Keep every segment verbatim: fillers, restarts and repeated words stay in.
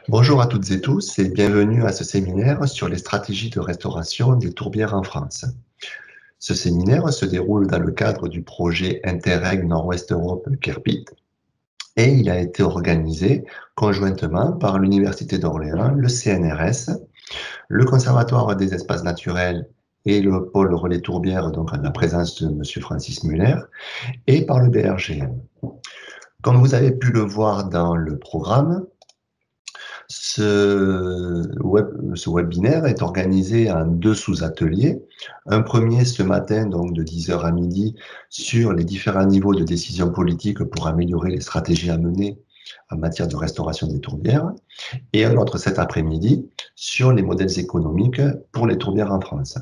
Bonjour à toutes et tous et bienvenue à ce séminaire sur les stratégies de restauration des tourbières en France. Ce séminaire se déroule dans le cadre du projet Interreg Nord-Ouest Europe Kerpit et il a été organisé conjointement par l'Université d'Orléans, le C N R S, le Conservatoire des espaces naturels et le pôle relais tourbières, donc en la présence de M. Francis Muller, et par le B R G M. Comme vous avez pu le voir dans le programme, Ce, web, ce webinaire est organisé en deux sous-ateliers. Un premier ce matin, donc de dix heures à midi, sur les différents niveaux de décision politique pour améliorer les stratégies à mener en matière de restauration des tourbières. Et un autre cet après-midi sur les modèles économiques pour les tourbières en France.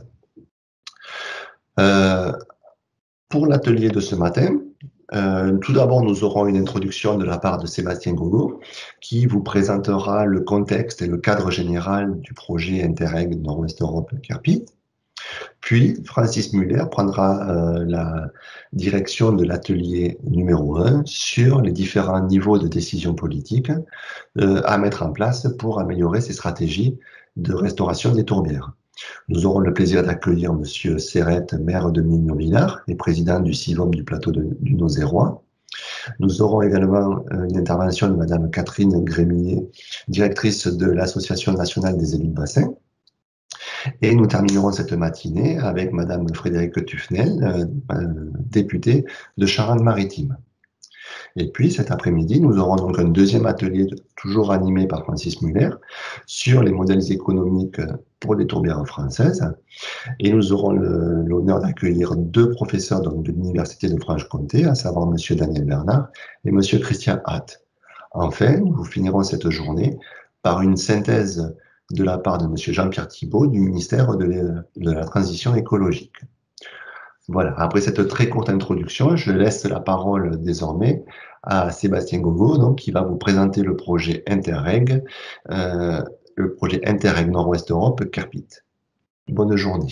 Euh, pour l'atelier de ce matin, Euh, tout d'abord, nous aurons une introduction de la part de Sébastien Gogo, qui vous présentera le contexte et le cadre général du projet Interreg Nord-Ouest Europe Kerpit. Puis, Francis Muller prendra euh, la direction de l'atelier numéro un sur les différents niveaux de décision politique euh, à mettre en place pour améliorer ces stratégies de restauration des tourbières. Nous aurons le plaisir d'accueillir M. Serrette, maire de Mignon-Villars et président du C I V O M du plateau de, du Nozérois. Nous aurons également une intervention de Mme Catherine Grémillet, directrice de l'Association nationale des élus de bassin. Et nous terminerons cette matinée avec Mme Frédérique Tufnel, euh, députée de Charente-Maritime. Et puis, cet après-midi, nous aurons donc un deuxième atelier, toujours animé par Francis Muller, sur les modèles économiques pour les tourbières françaises. Et nous aurons l'honneur d'accueillir deux professeurs donc, de l'Université de Franche-Comté, à savoir M. Daniel Bernard et M. Christian Hatt. Enfin, nous finirons cette journée par une synthèse de la part de M. Jean-Pierre Thibault du ministère de, de la Transition écologique. Voilà, après cette très courte introduction, je laisse la parole désormais à Sébastien Gogo, donc, qui va vous présenter le projet Interreg, euh, le projet Interreg Nord-Ouest Europe Kerpit. Bonne journée.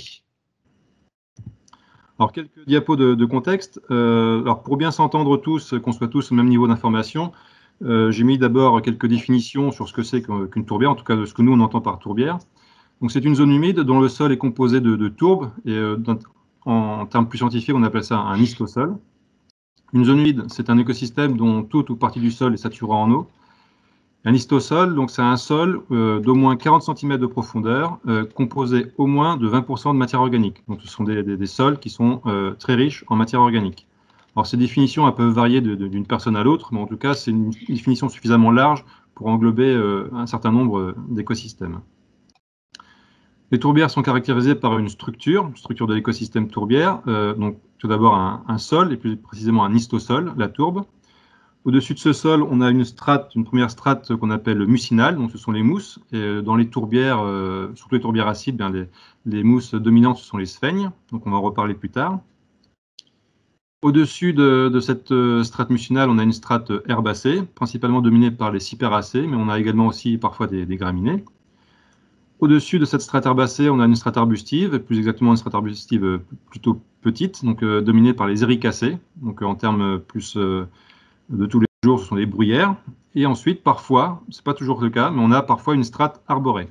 Alors, quelques diapos de, de contexte. Euh, alors, pour bien s'entendre tous, qu'on soit tous au même niveau d'information, euh, j'ai mis d'abord quelques définitions sur ce que c'est qu'une tourbière, en tout cas de ce que nous on entend par tourbière. Donc, c'est une zone humide dont le sol est composé de, de tourbes, et euh, en, en termes plus scientifiques, on appelle ça un histosol. Une zone humide, c'est un écosystème dont toute ou partie du sol est saturée en eau. Un histosol, donc c'est un sol euh, d'au moins quarante centimètres de profondeur, euh, composé au moins de vingt pour cent de matière organique. Donc ce sont des, des, des sols qui sont euh, très riches en matière organique. Alors ces définitions elles peuvent varier d'une de, personne à l'autre, mais en tout cas c'est une définition suffisamment large pour englober euh, un certain nombre d'écosystèmes. Les tourbières sont caractérisées par une structure, une structure de l'écosystème tourbière. Euh, donc tout d'abord un, un sol, et plus précisément un histosol, la tourbe. Au-dessus de ce sol, on a une strate, une première strate qu'on appelle mucinale, donc ce sont les mousses. Et dans les tourbières, euh, surtout les tourbières acides, bien les, les mousses dominantes, ce sont les sphènes, donc on va en reparler plus tard. Au-dessus de, de cette strate mucinale, on a une strate herbacée, principalement dominée par les cyperacées, mais on a également aussi parfois des, des graminées. Au-dessus de cette strate herbacée, on a une strate arbustive, plus exactement une strate arbustive plutôt petite, donc euh, dominée par les éricacées, donc euh, en termes plus euh, de tous les jours, ce sont des bruyères. Et ensuite, parfois, ce n'est pas toujours le cas, mais on a parfois une strate arborée.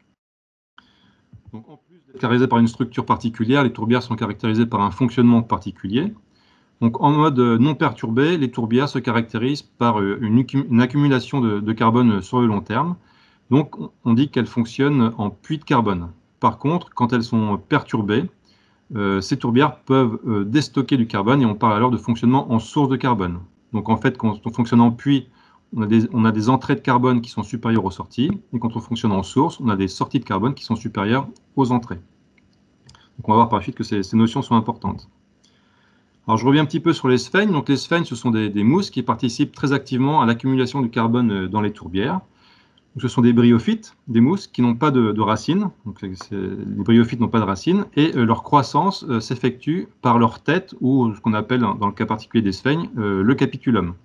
Donc, en plus d'être caractérisées par une structure particulière, les tourbières sont caractérisées par un fonctionnement particulier. Donc, en mode non perturbé, les tourbières se caractérisent par une, une accumulation de, de carbone sur le long terme. Donc, on dit qu'elles fonctionnent en puits de carbone. Par contre, quand elles sont perturbées, euh, ces tourbières peuvent euh, déstocker du carbone et on parle alors de fonctionnement en source de carbone. Donc en fait, quand on fonctionne en puits, on a, des, on a des entrées de carbone qui sont supérieures aux sorties, et quand on fonctionne en source, on a des sorties de carbone qui sont supérieures aux entrées. Donc on va voir par la suite que ces, ces notions sont importantes. Alors je reviens un petit peu sur les sphènes. Donc les sphènes, ce sont des, des mousses qui participent très activement à l'accumulation du carbone dans les tourbières. Donc, ce sont des bryophytes, des mousses qui n'ont pas de, de racines. Donc, les bryophytes n'ont pas de racines et euh, leur croissance euh, s'effectue par leur tête ou ce qu'on appelle, dans le cas particulier des sphènes, euh, le capitulum.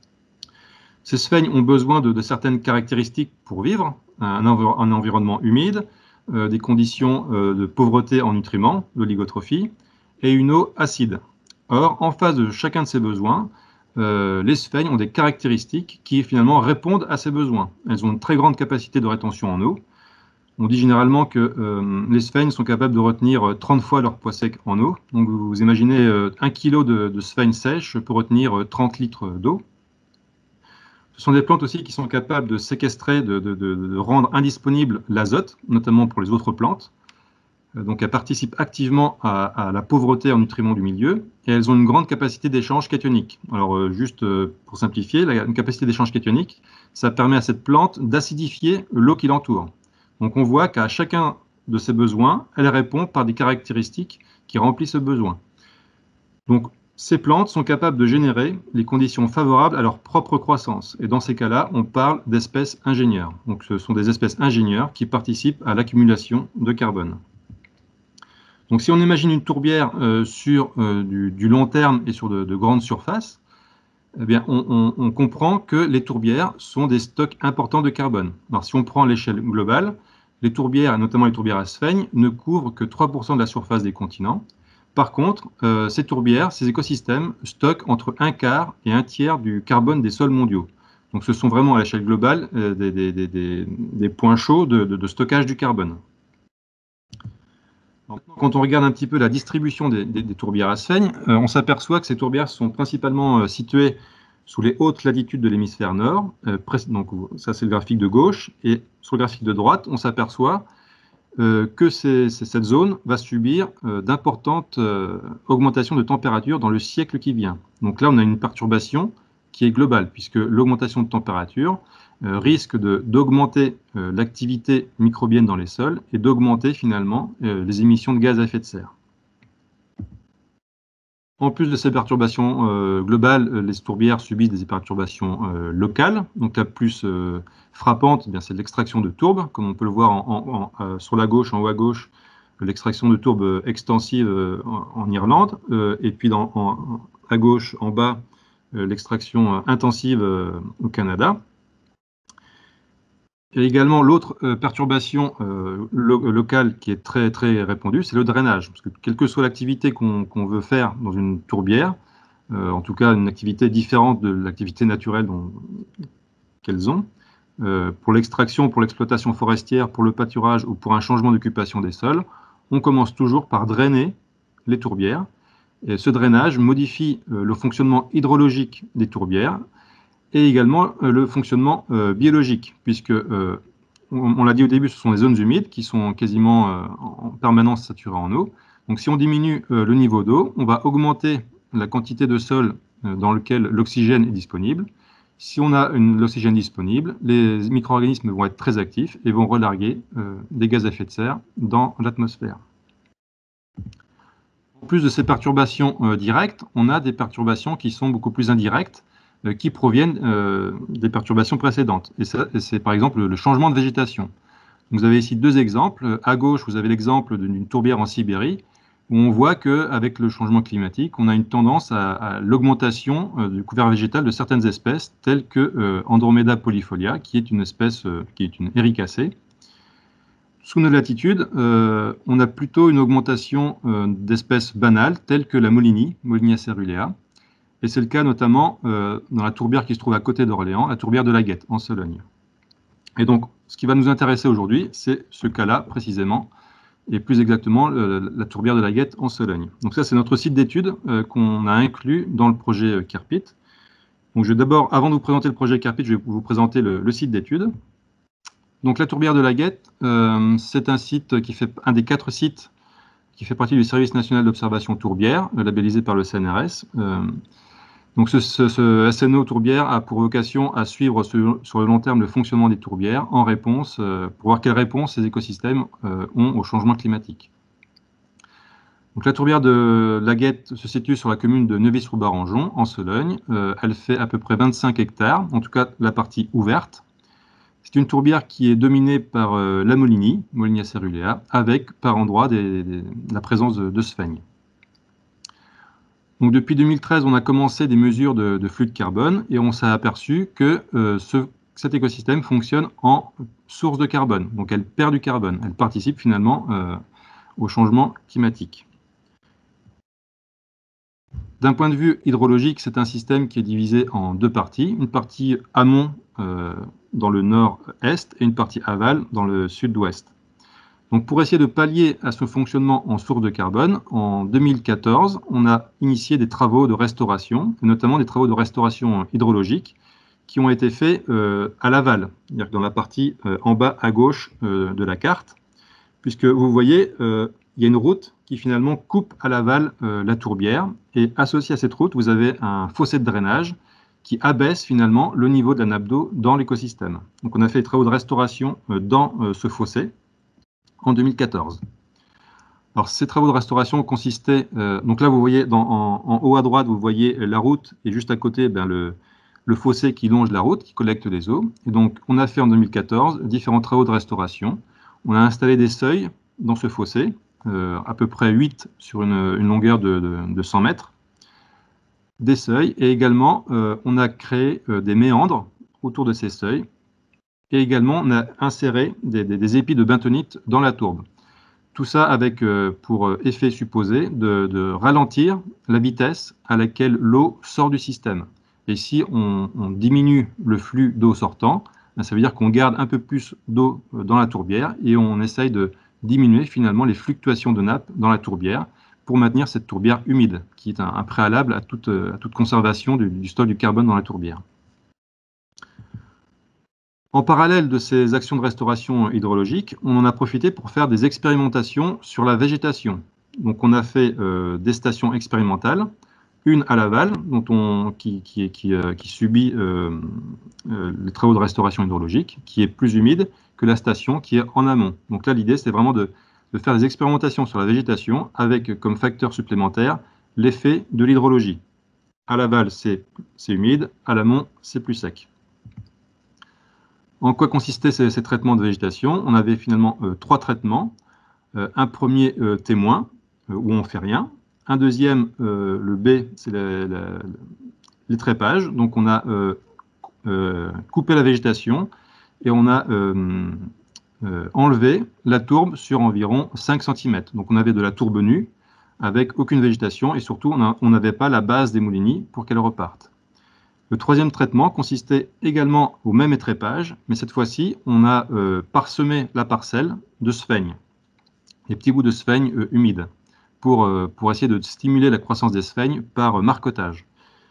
Ces sphènes ont besoin de, de certaines caractéristiques pour vivre, un, env un environnement humide, euh, des conditions euh, de pauvreté en nutriments, l'oligotrophie, et une eau acide. Or, en face de chacun de ces besoins, euh, les sphènes ont des caractéristiques qui finalement répondent à ces besoins. Elles ont une très grande capacité de rétention en eau. On dit généralement que euh, les sphènes sont capables de retenir trente fois leur poids sec en eau. Donc vous, vous imaginez euh, un kilo de, de sphène sèche peut retenir trente litres d'eau. Ce sont des plantes aussi qui sont capables de séquestrer, de, de, de, de rendre indisponible l'azote, notamment pour les autres plantes. Donc elles participent activement à, à la pauvreté en nutriments du milieu, et elles ont une grande capacité d'échange cationique. Alors euh, juste euh, pour simplifier, la, une capacité d'échange cationique, ça permet à cette plante d'acidifier l'eau qui l'entoure. Donc on voit qu'à chacun de ces besoins, elle répond par des caractéristiques qui remplissent ce besoin. Donc ces plantes sont capables de générer les conditions favorables à leur propre croissance. Et dans ces cas-là, on parle d'espèces ingénieurs. Donc ce sont des espèces ingénieurs qui participent à l'accumulation de carbone. Donc si on imagine une tourbière euh, sur euh, du, du long terme et sur de, de grandes surfaces, eh bien, on, on, on comprend que les tourbières sont des stocks importants de carbone. Alors si on prend l'échelle globale, les tourbières, et notamment les tourbières à sphènes, ne couvrent que trois pour cent de la surface des continents. Par contre, euh, ces tourbières, ces écosystèmes, stockent entre un quart et un tiers du carbone des sols mondiaux. Donc ce sont vraiment à l'échelle globale euh, des, des, des, des points chauds de, de, de stockage du carbone. Quand on regarde un petit peu la distribution des, des, des tourbières à sphènes, euh, on s'aperçoit que ces tourbières sont principalement euh, situées sous les hautes latitudes de l'hémisphère nord. Euh, donc ça, c'est le graphique de gauche. Et sur le graphique de droite, on s'aperçoit euh, que ces, ces, cette zone va subir euh, d'importantes euh, augmentations de température dans le siècle qui vient. Donc là, on a une perturbation qui est globale, puisque l'augmentation de température Euh, risque d'augmenter euh, l'activité microbienne dans les sols et d'augmenter finalement euh, les émissions de gaz à effet de serre. En plus de ces perturbations euh, globales, les tourbières subissent des perturbations euh, locales. Donc la plus euh, frappante, eh c'est l'extraction de tourbes, comme on peut le voir en, en, en, euh, sur la gauche, en haut à gauche, l'extraction de tourbes extensive euh, en, en Irlande, euh, et puis dans, en, à gauche, en bas, euh, l'extraction intensive euh, au Canada. Et également, l'autre euh, perturbation euh, lo locale qui est très, très répandue, c'est le drainage. Parce que quelle que soit l'activité qu'on qu'on veut faire dans une tourbière, euh, en tout cas une activité différente de l'activité naturelle qu'elles ont, euh, pour l'extraction, pour l'exploitation forestière, pour le pâturage ou pour un changement d'occupation des sols, on commence toujours par drainer les tourbières. Et ce drainage modifie euh, le fonctionnement hydrologique des tourbières, et également euh, le fonctionnement euh, biologique, puisque, euh, on, on l'a dit au début, ce sont des zones humides qui sont quasiment euh, en permanence saturées en eau. Donc si on diminue euh, le niveau d'eau, on va augmenter la quantité de sol euh, dans lequel l'oxygène est disponible. Si on a l'oxygène disponible, les micro-organismes vont être très actifs et vont relarguer euh, des gaz à effet de serre dans l'atmosphère. En plus de ces perturbations euh, directes, on a des perturbations qui sont beaucoup plus indirectes, euh, qui proviennent euh, des perturbations précédentes. Et c'est par exemple le changement de végétation. Vous avez ici deux exemples. À gauche, vous avez l'exemple d'une tourbière en Sibérie, où on voit qu'avec le changement climatique, on a une tendance à, à l'augmentation euh, du couvert végétal de certaines espèces, telles que euh, Andromeda polyfolia, qui est une espèce, euh, qui est une éricacée. Sous nos latitudes, euh, on a plutôt une augmentation euh, d'espèces banales, telles que la Molinie, Molinia cerulea. Et c'est le cas notamment euh, dans la tourbière qui se trouve à côté d'Orléans, la tourbière de la Guette, en Sologne. Et donc, ce qui va nous intéresser aujourd'hui, c'est ce cas-là précisément, et plus exactement le, la tourbière de la Guette en Sologne. Donc ça, c'est notre site d'étude euh, qu'on a inclus dans le projet Carpit. Donc je vais d'abord, avant de vous présenter le projet Carpit, je vais vous présenter le, le site d'étude. Donc la tourbière de la Guette, euh, c'est un site qui fait un des quatre sites qui fait partie du Service national d'observation tourbière, labellisé par le C N R S. Euh, donc ce, ce, ce S N O tourbière a pour vocation à suivre ce, sur le long terme le fonctionnement des tourbières en réponse, euh, pour voir quelle réponse ces écosystèmes euh, ont au changement climatique. Donc la tourbière de la Guette se situe sur la commune de Neuvy-sur-Barangeon, en Sologne. Euh, elle fait à peu près vingt-cinq hectares, en tout cas la partie ouverte. C'est une tourbière qui est dominée par euh, la Molinie, Molinia cerulea, avec par endroits des, des, la présence de, de sphènes. Donc depuis deux mille treize, on a commencé des mesures de, de flux de carbone et on s'est aperçu que euh, ce, cet écosystème fonctionne en source de carbone. Donc elle perd du carbone, elle participe finalement euh, au changement climatique. D'un point de vue hydrologique, c'est un système qui est divisé en deux parties. Une partie amont euh, dans le nord-est et une partie aval dans le sud-ouest. Donc pour essayer de pallier à ce fonctionnement en source de carbone, en deux mille quatorze, on a initié des travaux de restauration, et notamment des travaux de restauration hydrologique, qui ont été faits euh, à l'aval, c'est-à-dire dans la partie euh, en bas à gauche euh, de la carte, puisque vous voyez, euh, il y a une route qui finalement coupe à l'aval euh, la tourbière, et associé à cette route, vous avez un fossé de drainage qui abaisse finalement le niveau de la nappe d'eau dans l'écosystème. Donc on a fait des travaux de restauration euh, dans euh, ce fossé en deux mille quatorze. Alors ces travaux de restauration consistaient, euh, donc là vous voyez dans, en, en haut à droite, vous voyez la route et juste à côté ben, le, le fossé qui longe la route, qui collecte les eaux. Et donc on a fait en deux mille quatorze différents travaux de restauration. On a installé des seuils dans ce fossé, euh, à peu près huit sur une, une longueur de, de, de cent mètres, des seuils, et également euh, on a créé euh, des méandres autour de ces seuils, et également on a inséré des, des, des épis de bentonite dans la tourbe. Tout ça avec euh, pour effet supposé de, de ralentir la vitesse à laquelle l'eau sort du système. Et si on, on diminue le flux d'eau sortant, ben ça veut dire qu'on garde un peu plus d'eau dans la tourbière et on essaye de diminuer finalement les fluctuations de nappe dans la tourbière pour maintenir cette tourbière humide, qui est un, un préalable à toute, à toute conservation du, du stock du carbone dans la tourbière. En parallèle de ces actions de restauration hydrologique, on en a profité pour faire des expérimentations sur la végétation. Donc on a fait euh, des stations expérimentales, une à l'aval, dont on, qui, qui, qui, euh, qui subit euh, euh, les travaux de restauration hydrologique, qui est plus humide que la station qui est en amont. Donc là, l'idée, c'est vraiment de, de faire des expérimentations sur la végétation avec comme facteur supplémentaire l'effet de l'hydrologie. À l'aval, c'est humide, à l'amont, c'est plus sec. En quoi consistaient ces, ces traitements de végétation? On avait finalement euh, trois traitements. Euh, un premier euh, témoin, euh, où on ne fait rien. Un deuxième, euh, le B, c'est l'étrépage. Donc on a euh, euh, coupé la végétation et on a euh, euh, enlevé la tourbe sur environ cinq centimètres. Donc on avait de la tourbe nue avec aucune végétation et surtout on n'avait pas la base des moulinis pour qu'elle reparte. Le troisième traitement consistait également au même étrépage, mais cette fois-ci, on a euh, parsemé la parcelle de sphènes, des petits bouts de sphènes euh, humides, pour, euh, pour essayer de stimuler la croissance des sphènes par euh, marcotage.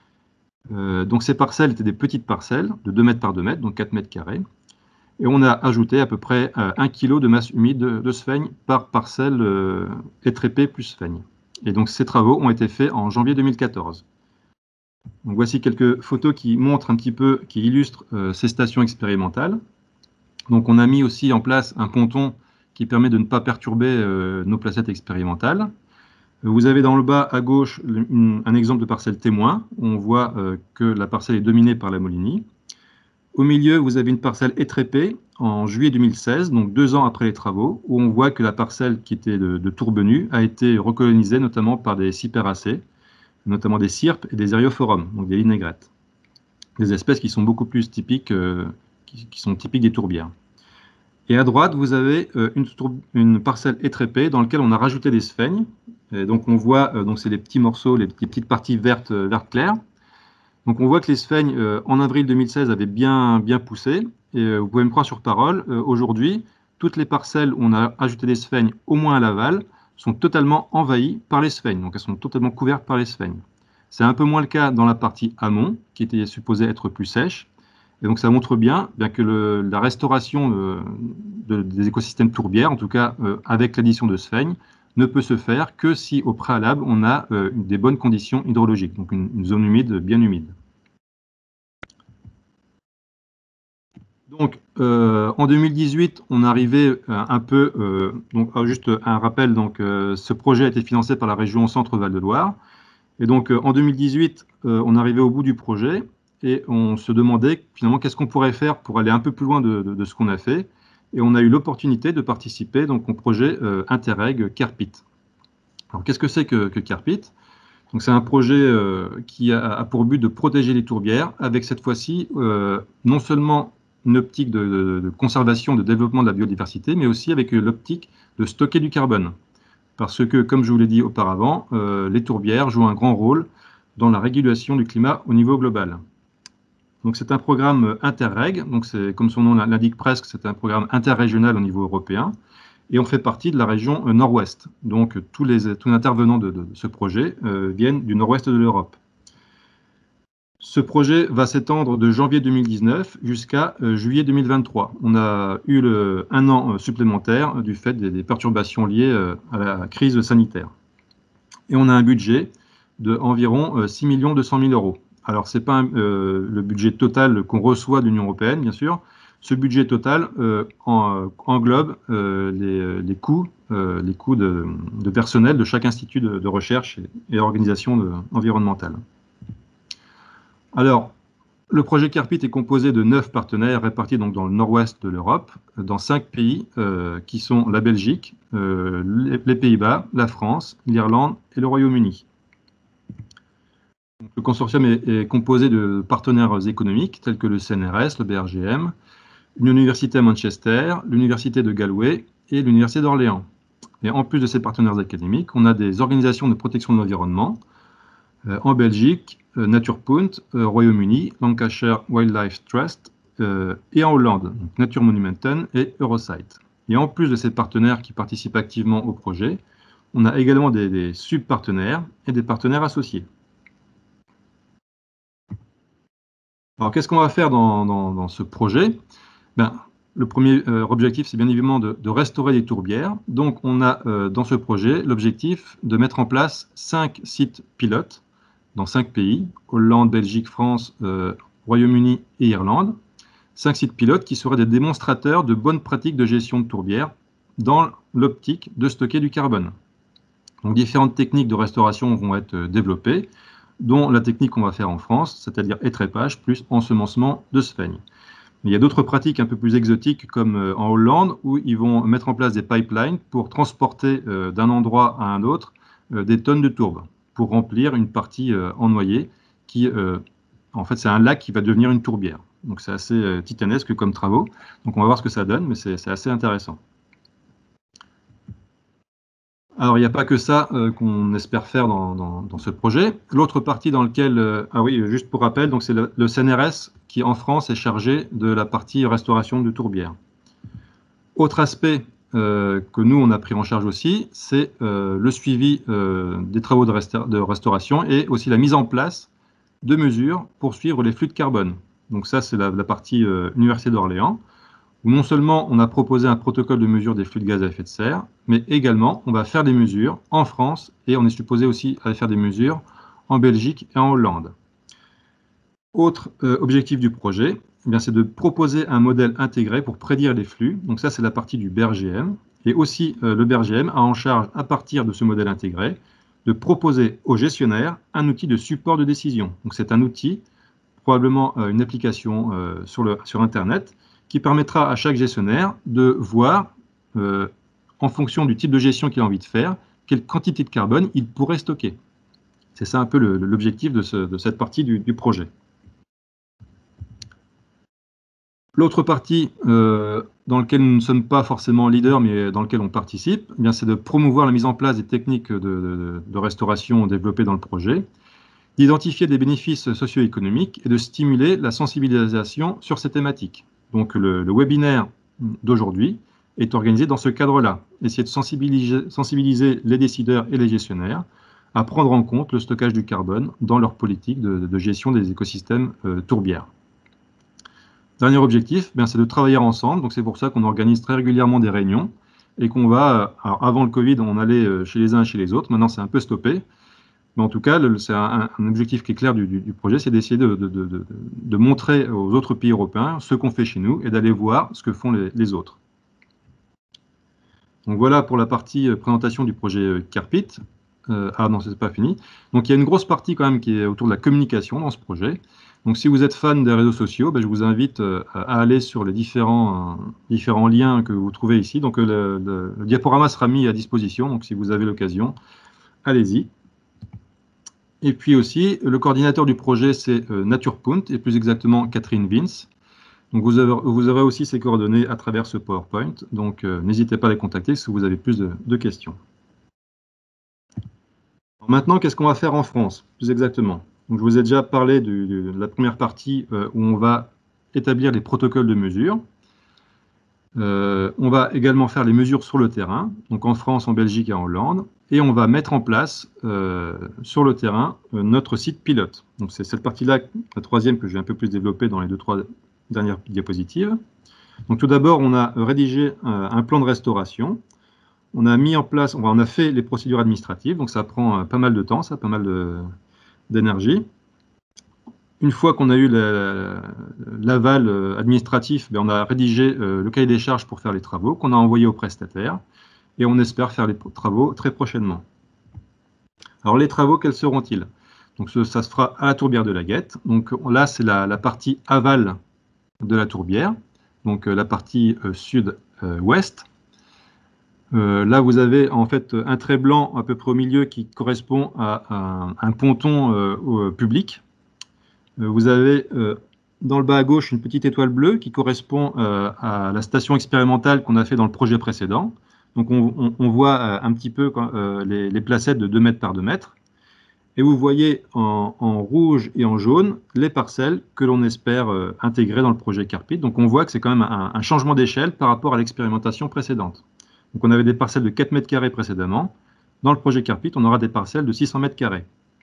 Euh, donc ces parcelles étaient des petites parcelles de deux mètres par deux mètres, donc quatre mètres carrés, et on a ajouté à peu près euh, un kilo de masse humide de, de sphènes par parcelle euh, étrépée plus sphènes. Et donc ces travaux ont été faits en janvier deux mille quatorze. Donc voici quelques photos qui montrent un petit peu, qui illustrent euh, ces stations expérimentales. Donc on a mis aussi en place un ponton qui permet de ne pas perturber euh, nos placettes expérimentales. Vous avez dans le bas à gauche une, un exemple de parcelle témoin. On voit euh, que la parcelle est dominée par la Molinie. Au milieu, vous avez une parcelle étrépée en juillet deux mille seize, donc deux ans après les travaux, où on voit que la parcelle qui était de, de tourbe nue a été recolonisée notamment par des cyperacées, notamment des cyrpes et des Eriophorums, donc des linégrètes. Des espèces qui sont beaucoup plus typiques, euh, qui, qui sont typiques des tourbières. Et à droite, vous avez euh, une, une parcelle étrépée dans laquelle on a rajouté des sphènes. Et donc on voit, euh, donc c'est les petits morceaux, les, les petites parties vertes, euh, vertes claires. Donc on voit que les sphènes, euh, en avril deux mille seize, avaient bien, bien poussé. Et euh, vous pouvez me croire sur parole, euh, aujourd'hui, toutes les parcelles où on a ajouté des sphènes, au moins à l'aval, sont totalement envahies par les sphènes. Donc elles sont totalement couvertes par les sphènes. C'est un peu moins le cas dans la partie amont, qui était supposée être plus sèche. Et donc ça montre bien, bien que le, la restauration euh, de, des écosystèmes tourbières, en tout cas euh, avec l'addition de sphènes, ne peut se faire que si au préalable on a euh, des bonnes conditions hydrologiques, donc une, une zone humide bien humide. Donc euh, en deux mille dix-huit, on arrivait euh, un peu, euh, donc euh, juste un rappel, donc euh, ce projet a été financé par la région Centre-Val de Loire. Et donc euh, en deux mille dix-huit, euh, on arrivait au bout du projet. Et on se demandait finalement qu'est-ce qu'on pourrait faire pour aller un peu plus loin de, de, de ce qu'on a fait. Et on a eu l'opportunité de participer donc, au projet euh, Interreg Carpit. Alors qu'est-ce que c'est que, que Carpit? Donc c'est un projet euh, qui a, a pour but de protéger les tourbières avec cette fois-ci euh, non seulement une optique de, de, de conservation, de développement de la biodiversité, mais aussi avec l'optique de stocker du carbone. Parce que, comme je vous l'ai dit auparavant, euh, les tourbières jouent un grand rôle dans la régulation du climat au niveau global. Donc c'est un programme Interreg, donc c'est comme son nom l'indique presque, c'est un programme interrégional au niveau européen, et on fait partie de la région Nord-Ouest. Donc tous les, tous les intervenants de, de ce projet euh, viennent du Nord-Ouest de l'Europe. Ce projet va s'étendre de janvier deux mille dix-neuf jusqu'à euh, juillet deux mille vingt-trois. On a eu le, un an euh, supplémentaire du fait des, des perturbations liées euh, à la crise sanitaire. Et on a un budget de environ euh, six millions deux cent mille euros. Alors, ce n'est pas un, euh, le budget total qu'on reçoit de l'Union européenne, bien sûr. Ce budget total euh, en, englobe euh, les, les coûts, euh, les coûts de, de personnel de chaque institut de, de recherche et, et organisation environnementale. Alors, le projet CARPIT est composé de neuf partenaires répartis donc dans le nord-ouest de l'Europe, dans cinq pays euh, qui sont la Belgique, euh, les, les Pays-Bas, la France, l'Irlande et le Royaume-Uni. Le consortium est, est composé de partenaires économiques tels que le C N R S, le B R G M, une université à Manchester, l'université de Galway et l'université d'Orléans. Et en plus de ces partenaires académiques, on a des organisations de protection de l'environnement euh, en Belgique, euh, Naturpunt, euh, Royaume-Uni, Lancashire Wildlife Trust euh, et en Hollande, donc Nature Monumenten et Eurosite. Et en plus de ces partenaires qui participent activement au projet, on a également des, des sub-partenaires et des partenaires associés. Alors, qu'est-ce qu'on va faire dans, dans, dans ce projet? Ben, le premier euh, objectif, c'est bien évidemment de, de restaurer les tourbières. Donc, on a euh, dans ce projet l'objectif de mettre en place cinq sites pilotes dans cinq pays, Hollande, Belgique, France, euh, Royaume-Uni et Irlande. Cinq sites pilotes qui seraient des démonstrateurs de bonnes pratiques de gestion de tourbières dans l'optique de stocker du carbone. Donc, différentes techniques de restauration vont être développées, dont la technique qu'on va faire en France, c'est-à-dire étrépage plus ensemencement de sphènes. Il y a d'autres pratiques un peu plus exotiques comme en Hollande où ils vont mettre en place des pipelines pour transporter euh, d'un endroit à un autre euh, des tonnes de tourbe pour remplir une partie euh, en noyer qui, euh, en fait, c'est un lac qui va devenir une tourbière. Donc c'est assez euh, titanesque comme travaux. Donc on va voir ce que ça donne, mais c'est assez intéressant. Alors, il n'y a pas que ça euh, qu'on espère faire dans, dans, dans ce projet. L'autre partie dans laquelle, euh, ah oui, juste pour rappel, donc c'est le, le C N R S qui, en France, est chargé de la partie restauration de tourbières. Autre aspect euh, que nous, on a pris en charge aussi, c'est euh, le suivi euh, des travaux de, resta de restauration et aussi la mise en place de mesures pour suivre les flux de carbone. Donc ça, c'est la, la partie euh, Université d'Orléans, où non seulement on a proposé un protocole de mesure des flux de gaz à effet de serre, mais également on va faire des mesures en France et on est supposé aussi aller faire des mesures en Belgique et en Hollande. Autre euh, objectif du projet, eh c'est de proposer un modèle intégré pour prédire les flux. Donc ça, c'est la partie du B R G M. Et aussi, euh, le B R G M a en charge, à partir de ce modèle intégré, de proposer aux gestionnaires un outil de support de décision. Donc c'est un outil, probablement euh, une application euh, sur, le, sur Internet, qui permettra à chaque gestionnaire de voir, euh, en fonction du type de gestion qu'il a envie de faire, quelle quantité de carbone il pourrait stocker. C'est ça un peu l'objectif de, ce, de cette partie du, du projet. L'autre partie euh, dans laquelle nous ne sommes pas forcément leaders, mais dans laquelle on participe, eh c'est de promouvoir la mise en place des techniques de, de, de restauration développées dans le projet, d'identifier des bénéfices socio-économiques et de stimuler la sensibilisation sur ces thématiques. Donc le, le webinaire d'aujourd'hui est organisé dans ce cadre-là, essayer de sensibiliser, sensibiliser les décideurs et les gestionnaires à prendre en compte le stockage du carbone dans leur politique de, de gestion des écosystèmes euh, tourbières. Dernier objectif, c'est de travailler ensemble, donc c'est pour ça qu'on organise très régulièrement des réunions et qu'on va, alors avant le Covid, on allait chez les uns et chez les autres, maintenant c'est un peu stoppé. Mais en tout cas, c'est un, un objectif qui est clair du, du, du projet, c'est d'essayer de, de, de, de montrer aux autres pays européens ce qu'on fait chez nous et d'aller voir ce que font les, les autres. Donc voilà pour la partie présentation du projet CARPIT. Euh, ah non, c'est pas fini. Donc il y a une grosse partie quand même qui est autour de la communication dans ce projet. Donc si vous êtes fan des réseaux sociaux, ben, je vous invite euh, à aller sur les différents, euh, différents liens que vous trouvez ici. Donc le, le, le diaporama sera mis à disposition, donc si vous avez l'occasion, allez-y. Et puis aussi, le coordinateur du projet, c'est euh, Naturpunt, et plus exactement Catherine Vince. Donc vous, avez, vous aurez aussi ses coordonnées à travers ce PowerPoint, donc euh, n'hésitez pas à les contacter si vous avez plus de, de questions. Maintenant, qu'est-ce qu'on va faire en France, plus exactement? Donc, je vous ai déjà parlé de, de, de la première partie euh, où on va établir les protocoles de mesure. Euh, on va également faire les mesures sur le terrain, donc en France, en Belgique et en Hollande, et on va mettre en place euh, sur le terrain euh, notre site pilote. Donc c'est cette partie-là, la troisième, que j'ai un peu plus développée dans les deux, trois dernières diapositives. Donc tout d'abord, on a rédigé euh, un plan de restauration. On a mis en place, on a fait les procédures administratives, donc ça prend euh, pas mal de temps, ça, pas mal d'énergie. Une fois qu'on a eu l'aval euh, administratif, ben on a rédigé euh, le cahier des charges pour faire les travaux, qu'on a envoyé au prestataire, et on espère faire les travaux très prochainement. Alors les travaux, quels seront-ils? Donc ce, ça se fera à la tourbière de la Guette. Donc là, c'est la, la partie aval de la tourbière, donc euh, la partie euh, sud-ouest. Euh, là, vous avez en fait un trait blanc à peu près au milieu qui correspond à, à un, un ponton euh, euh, public. Vous avez euh, dans le bas à gauche une petite étoile bleue qui correspond euh, à la station expérimentale qu'on a fait dans le projet précédent. Donc on, on, on voit euh, un petit peu euh, les, les placettes de deux mètres par deux mètres. Et vous voyez en, en rouge et en jaune les parcelles que l'on espère euh, intégrer dans le projet Carpit. Donc on voit que c'est quand même un, un changement d'échelle par rapport à l'expérimentation précédente. Donc on avait des parcelles de quatre mètres carrés précédemment. Dans le projet Carpit, on aura des parcelles de six cents mètres carrés.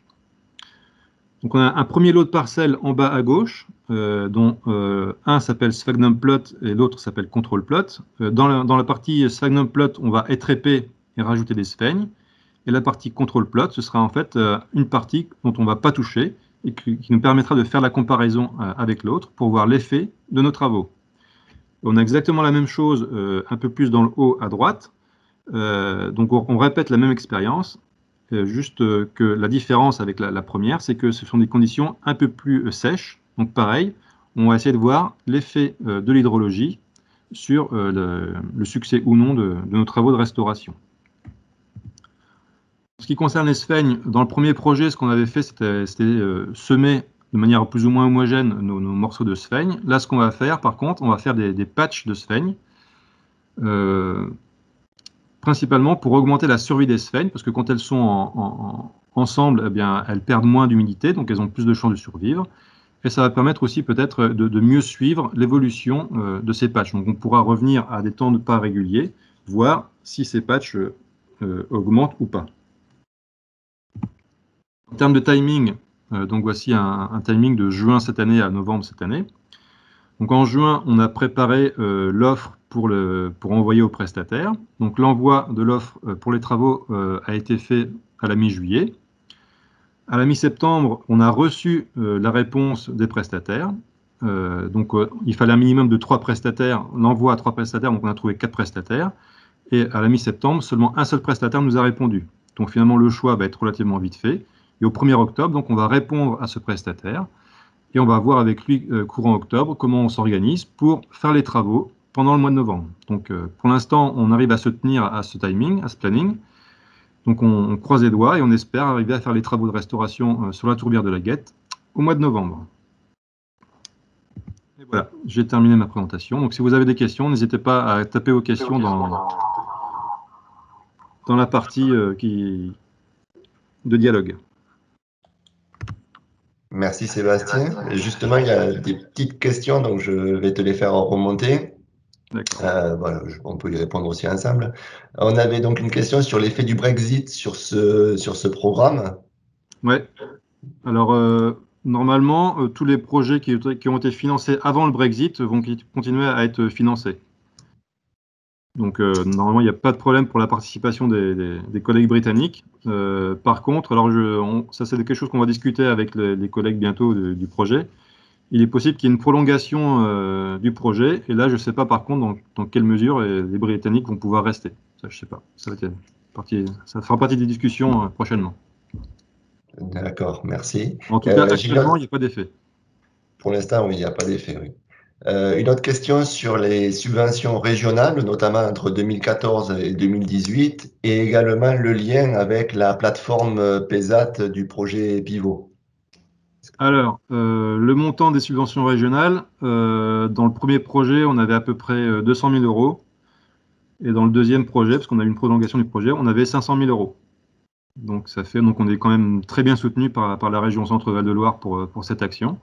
Donc on a un premier lot de parcelles en bas à gauche, euh, dont euh, un s'appelle Sphagnum Plot et l'autre s'appelle Control Plot. Euh, dans, la, dans la partie Sphagnum Plot, on va étréper et rajouter des sphènes. Et la partie Control Plot, ce sera en fait euh, une partie dont on ne va pas toucher et qui, qui nous permettra de faire la comparaison euh, avec l'autre pour voir l'effet de nos travaux. On a exactement la même chose euh, un peu plus dans le haut à droite. Euh, donc on, on répète la même expérience. Euh, juste euh, que la différence avec la, la première, c'est que ce sont des conditions un peu plus euh, sèches. Donc pareil, on va essayer de voir l'effet euh, de l'hydrologie sur euh, le, le succès ou non de, de nos travaux de restauration. En ce qui concerne les sphènes, dans le premier projet, ce qu'on avait fait, c'était euh, semer de manière plus ou moins homogène nos, nos morceaux de sphènes. Là, ce qu'on va faire, par contre, on va faire des, des patchs de sphènes. Euh, principalement pour augmenter la survie des sphènes, parce que quand elles sont en, en, ensemble, eh bien, elles perdent moins d'humidité, donc elles ont plus de chances de survivre. Et ça va permettre aussi peut-être de, de mieux suivre l'évolution euh, de ces patchs. Donc on pourra revenir à des temps de pas réguliers, voir si ces patchs euh, augmentent ou pas. En termes de timing, euh, donc voici un, un timing de juin cette année à novembre cette année. Donc en juin, on a préparé euh, l'offre pour, pour envoyer au prestataire. Donc l'envoi de l'offre euh, pour les travaux euh, a été fait à la mi-juillet. À la mi-septembre, on a reçu euh, la réponse des prestataires. Euh, donc euh, il fallait un minimum de trois prestataires, l'envoi à trois prestataires, donc on a trouvé quatre prestataires. Et à la mi-septembre, seulement un seul prestataire nous a répondu. Donc finalement, le choix va être relativement vite fait. Et au premier octobre, donc on va répondre à ce prestataire. Et on va voir avec lui, euh, courant octobre, comment on s'organise pour faire les travaux pendant le mois de novembre. Donc, euh, pour l'instant, on arrive à se tenir à ce timing, à ce planning. Donc, on, on croise les doigts et on espère arriver à faire les travaux de restauration euh, sur la tourbière de la Guette au mois de novembre. Et voilà, j'ai terminé ma présentation. Donc, si vous avez des questions, n'hésitez pas à taper vos questions dans, dans la partie euh, qui, de dialogue. Merci Sébastien. Justement, il y a des petites questions, donc je vais te les faire remonter. Euh, voilà, on peut y répondre aussi ensemble. On avait donc une question sur l'effet du Brexit sur ce, sur ce programme. Ouais. Alors, euh, normalement, euh, tous les projets qui, qui ont été financés avant le Brexit vont continuer à être financés. Donc, euh, normalement, il n'y a pas de problème pour la participation des, des, des collègues britanniques. Euh, par contre, alors je, on, ça c'est quelque chose qu'on va discuter avec les, les collègues bientôt de, du projet. Il est possible qu'il y ait une prolongation euh, du projet. Et là, je ne sais pas par contre dans, dans quelle mesure les, les Britanniques vont pouvoir rester. Ça, je ne sais pas. Ça, va être partie, ça fera partie des discussions euh, prochainement. D'accord, merci. En tout euh, cas, actuellement, il n'y a pas d'effet. Pour l'instant, oui, il n'y a pas d'effet, oui. Euh, une autre question sur les subventions régionales, notamment entre deux mille quatorze et deux mille dix-huit, et également le lien avec la plateforme P E S A T du projet Pivot. Alors, euh, le montant des subventions régionales, euh, dans le premier projet, on avait à peu près deux cent mille euros. Et dans le deuxième projet, parce qu'on a eu une prolongation du projet, on avait cinq cent mille euros. Donc, ça fait, donc on est quand même très bien soutenu par, par la région Centre-Val de Loire pour, pour cette action.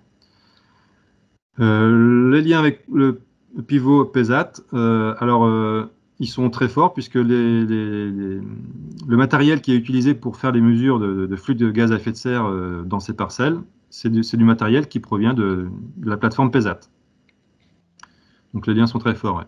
Euh, les liens avec le pivot PESAT, euh, alors euh, ils sont très forts puisque les, les, les, le matériel qui est utilisé pour faire les mesures de, de flux de gaz à effet de serre euh, dans ces parcelles, c'est du, du matériel qui provient de, de la plateforme PESAT. Donc les liens sont très forts. Ouais.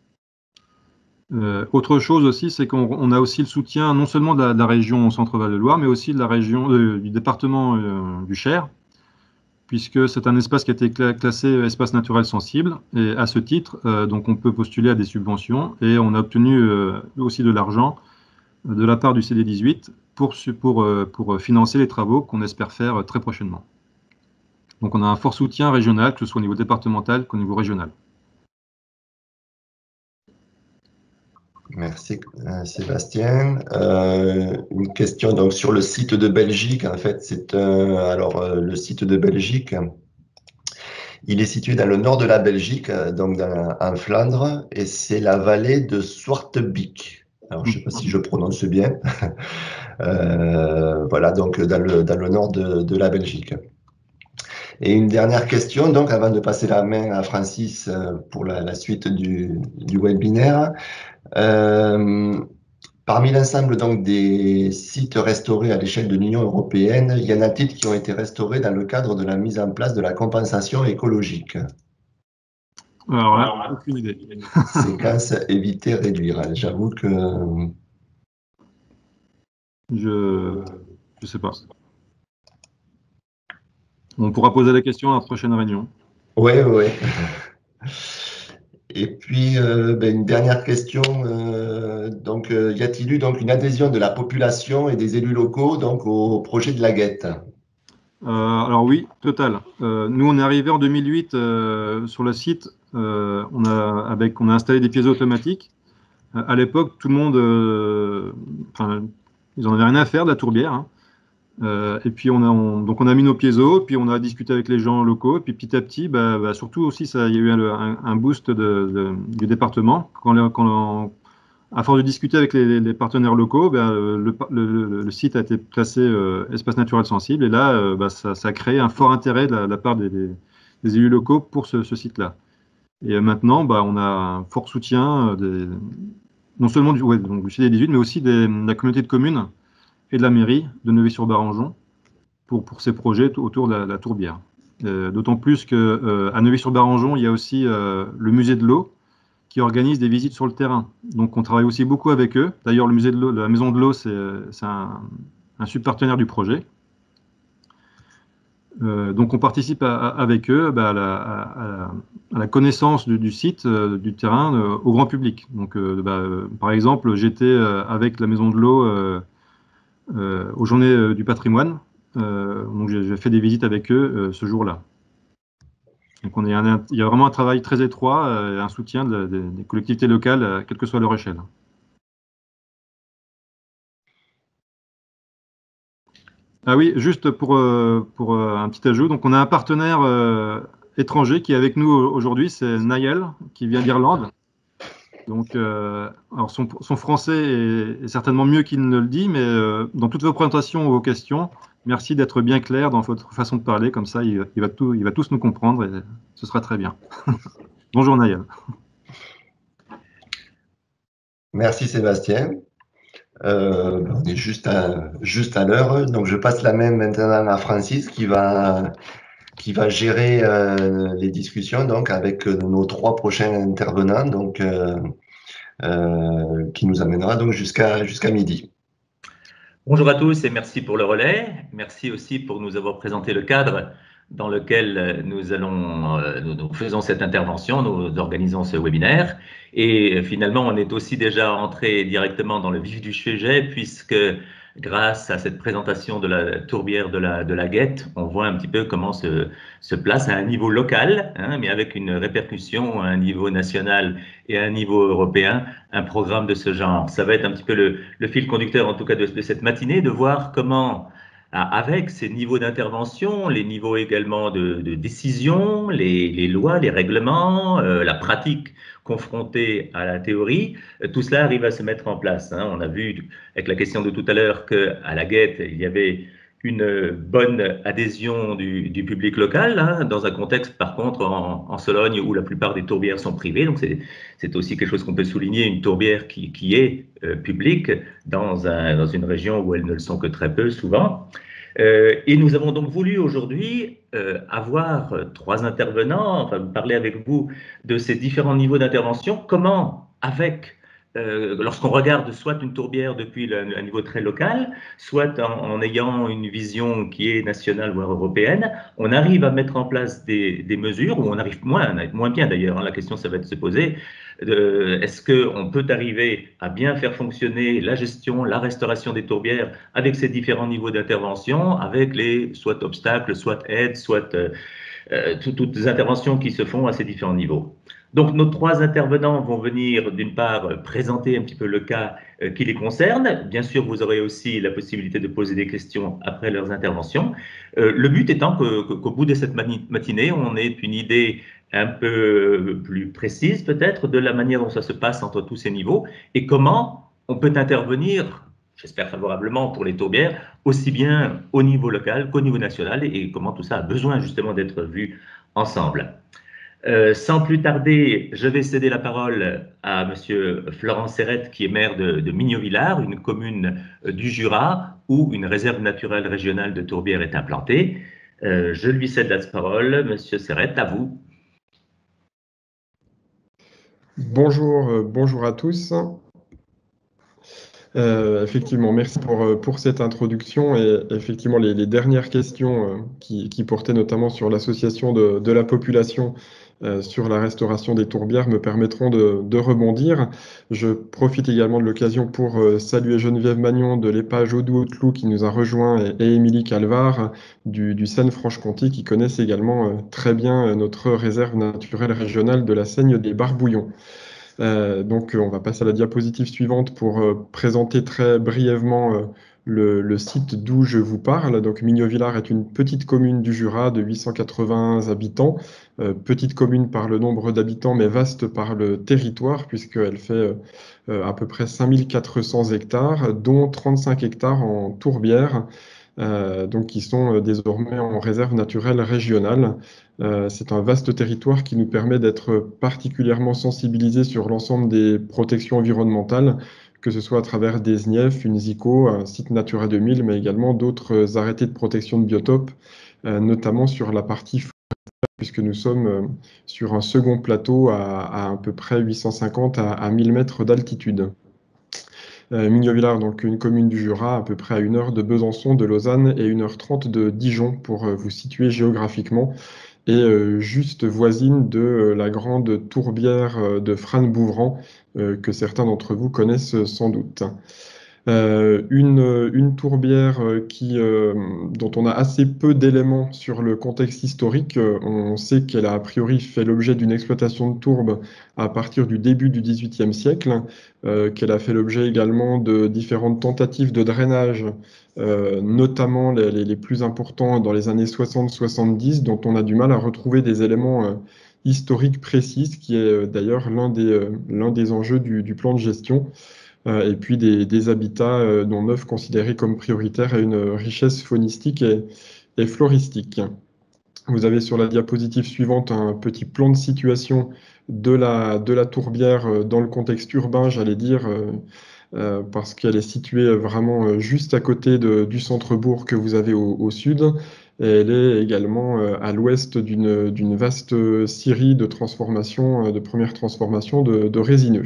Euh, autre chose aussi, c'est qu'on a aussi le soutien non seulement de la, de la région Centre-Val de Loire, mais aussi de la région euh, du département euh, du Cher, puisque c'est un espace qui a été classé espace naturel sensible. Et à ce titre, euh, donc on peut postuler à des subventions et on a obtenu euh, aussi de l'argent de la part du C D dix-huit pour, pour, euh, pour financer les travaux qu'on espère faire très prochainement. Donc on a un fort soutien régional, que ce soit au niveau départemental qu'au niveau régional. Merci euh, Sébastien. Euh, une question donc sur le site de Belgique. En fait, c'est un alors euh, le site de Belgique. Il est situé dans le nord de la Belgique, euh, donc dans, en Flandre, et c'est la vallée de Swartbeek. Alors, je ne sais pas si je prononce bien. euh, voilà, donc dans le, dans le nord de, de la Belgique. Et une dernière question, donc avant de passer la main à Francis euh, pour la, la suite du, du webinaire. Euh, Parmi l'ensemble donc des sites restaurés à l'échelle de l'Union européenne, il y en a-t-il qui ont été restaurés dans le cadre de la mise en place de la compensation écologique? Alors là, aucune idée. Séquence éviter, réduire. J'avoue que... Je ne sais pas. On pourra poser la question à la prochaine réunion. Oui, oui. Et puis, euh, ben, une dernière question. Euh, donc, euh, y a-t-il eu donc une adhésion de la population et des élus locaux donc au projet de la Guette? Euh, alors oui, total. Euh, nous, on est arrivé en deux mille huit euh, sur le site. Euh, on a, avec, on a installé des pièces automatiques. Euh, à l'époque, tout le monde, euh, enfin, ils n'en avaient rien à faire de la tourbière. Hein. Euh, et puis on a, on, donc on a mis nos piézos, puis on a discuté avec les gens locaux. Et puis petit à petit, bah, bah, surtout aussi, ça, il y a eu un, un boost de, de, du département quand, les, quand à force de discuter avec les, les partenaires locaux, ben, le, le, le, site a été classé euh, espace naturel sensible et là, euh, ben, ça, ça a créé un fort intérêt de la, de la part des, des, des élus locaux pour ce, ce site-là. Et maintenant, ben, on a un fort soutien des, non seulement du, ouais, donc du C D dix-huit, mais aussi des, de la communauté de communes et de la mairie de Neuvy-sur-Barangeon pour, pour ces projets autour de la, la tourbière. Euh, D'autant plus qu'à euh, Neuvy-sur-Barangeon, il y a aussi euh, le musée de l'eau qui organisent des visites sur le terrain. Donc on travaille aussi beaucoup avec eux. D'ailleurs, le musée de l'eau, la maison de l'eau, c'est un, un subpartenaire du projet. Euh, donc on participe à, à, avec eux bah, à, la, à, à, la, connaissance du, du site, euh, du terrain, euh, au grand public. Donc euh, bah, euh, par exemple, j'étais euh, avec la maison de l'eau euh, euh, aux journées euh, du patrimoine. Euh, donc j'ai fait des visites avec eux euh, ce jour-là. Donc on est un, il y a vraiment un travail très étroit et un soutien de, de, des collectivités locales, quelle que soit leur échelle. Ah oui, juste pour, euh, pour euh, un petit ajout, donc on a un partenaire euh, étranger qui est avec nous aujourd'hui, c'est Naël, qui vient d'Irlande. Donc, euh, alors son, son français est, est certainement mieux qu'il ne le dit, mais euh, dans toutes vos présentations ou vos questions, merci d'être bien clair dans votre façon de parler, comme ça il, il, va, tout, il va tous nous comprendre et ce sera très bien. Bonjour Naël. Merci Sébastien. Euh, on est juste à, juste à l'heure, donc je passe la main maintenant à Francis qui va, qui va gérer euh, les discussions donc avec nos trois prochains intervenants, donc euh, euh, qui nous amènera donc jusqu'à jusqu'à midi. Bonjour à tous et merci pour le relais. Merci aussi pour nous avoir présenté le cadre dans lequel nous allons, nous, nous faisons cette intervention, nous organisons ce webinaire. Et finalement, on est aussi déjà entré directement dans le vif du sujet puisque grâce à cette présentation de la tourbière de la, de la Guette, on voit un petit peu comment se, se place à un niveau local, hein, mais avec une répercussion à un niveau national et à un niveau européen, un programme de ce genre. Ça va être un petit peu le, le fil conducteur, en tout cas, de, de cette matinée, de voir comment, avec ces niveaux d'intervention, les niveaux également de, de décision, les, les lois, les règlements, euh, la pratique confrontés à la théorie, tout cela arrive à se mettre en place. Hein. On a vu avec la question de tout à l'heure qu'à la Guette, il y avait une bonne adhésion du, du public local, hein, dans un contexte, par contre, en, en Sologne, où la plupart des tourbières sont privées. Donc, c'est aussi quelque chose qu'on peut souligner, une tourbière qui, qui est euh, publique dans, un, dans une région où elles ne le sont que très peu, souvent. Euh, et nous avons donc voulu aujourd'hui euh, avoir trois intervenants, enfin, parler avec vous de ces différents niveaux d'intervention. Comment, avec Euh, lorsqu'on regarde soit une tourbière depuis le, un niveau très local, soit en, en ayant une vision qui est nationale voire européenne, on arrive à mettre en place des, des mesures, ou on arrive moins, moins bien d'ailleurs, hein, la question ça va être de se poser, euh, est-ce qu'on peut arriver à bien faire fonctionner la gestion, la restauration des tourbières avec ces différents niveaux d'intervention, avec les soit obstacles, soit aides, soit euh, euh, toutes les interventions qui se font à ces différents niveaux. Donc, nos trois intervenants vont venir, d'une part, présenter un petit peu le cas euh, qui les concerne. Bien sûr, vous aurez aussi la possibilité de poser des questions après leurs interventions. Euh, le but étant qu'au que, qu'au bout de cette matinée, on ait une idée un peu plus précise, peut-être, de la manière dont ça se passe entre tous ces niveaux et comment on peut intervenir, j'espère favorablement pour les tourbières, aussi bien au niveau local qu'au niveau national, et comment tout ça a besoin justement d'être vu ensemble. Euh, sans plus tarder, je vais céder la parole à Monsieur Florent Serrette, qui est maire de, de Mignot-Villars, une commune euh, du Jura où une réserve naturelle régionale de tourbières est implantée. Euh, je lui cède la parole. Monsieur Serrette, à vous. Bonjour, euh, bonjour à tous. Euh, effectivement, merci pour, pour cette introduction et effectivement les, les dernières questions euh, qui, qui portaient notamment sur l'association de, de la population euh, sur la restauration des tourbières me permettront de, de rebondir. Je profite également de l'occasion pour euh, saluer Geneviève Magnon de l'épage Audou-Haute-Loup qui nous a rejoint et, et Émilie Calvar du, du Seine-Franche-Comté qui connaissent également euh, très bien euh, notre réserve naturelle régionale de la Seigne des Barbouillons. Euh, donc, on va passer à la diapositive suivante pour euh, présenter très brièvement euh, le, le site d'où je vous parle. Donc, Mignot-Villars est une petite commune du Jura de huit cent quatre-vingts habitants. Euh, petite commune par le nombre d'habitants, mais vaste par le territoire, puisqu'elle fait euh, à peu près cinq mille quatre cents hectares, dont trente-cinq hectares en tourbière. Euh, donc qui sont euh, désormais en réserve naturelle régionale. Euh, c'est un vaste territoire qui nous permet d'être particulièrement sensibilisés sur l'ensemble des protections environnementales, que ce soit à travers des S N I E F, une S I C O, un site Natura deux mille, mais également d'autres arrêtés de protection de biotopes, euh, notamment sur la partie forestière, puisque nous sommes euh, sur un second plateau à, à à peu près huit cent cinquante à, à mille mètres d'altitude. Euh, Mignot-Villars, donc une commune du Jura, à peu près à une heure de Besançon, de Lausanne et une heure trente de Dijon, pour euh, vous situer géographiquement, et euh, juste voisine de euh, la grande tourbière euh, de Frasnes-Bouvran, euh, que certains d'entre vous connaissent sans doute. Euh, une, une tourbière qui, euh, dont on a assez peu d'éléments sur le contexte historique. On sait qu'elle a a priori fait l'objet d'une exploitation de tourbe à partir du début du dix-huitième siècle, euh, qu'elle a fait l'objet également de différentes tentatives de drainage, euh, notamment les, les, les plus importants dans les années soixante soixante-dix, dont on a du mal à retrouver des éléments euh, historiques précis, ce qui est euh, d'ailleurs l'un des, euh, l'un des enjeux du, du plan de gestion. Euh, et puis des, des habitats euh, non neufs considérés comme prioritaires à une richesse faunistique et, et floristique. Vous avez sur la diapositive suivante un petit plan de situation de la, de la tourbière euh, dans le contexte urbain, j'allais dire, euh, euh, parce qu'elle est située vraiment euh, juste à côté de, du centre-bourg que vous avez au, au sud. Et elle est également euh, à l'ouest d'une d'une vaste scierie de transformations, euh, de premières transformations de, de résineux.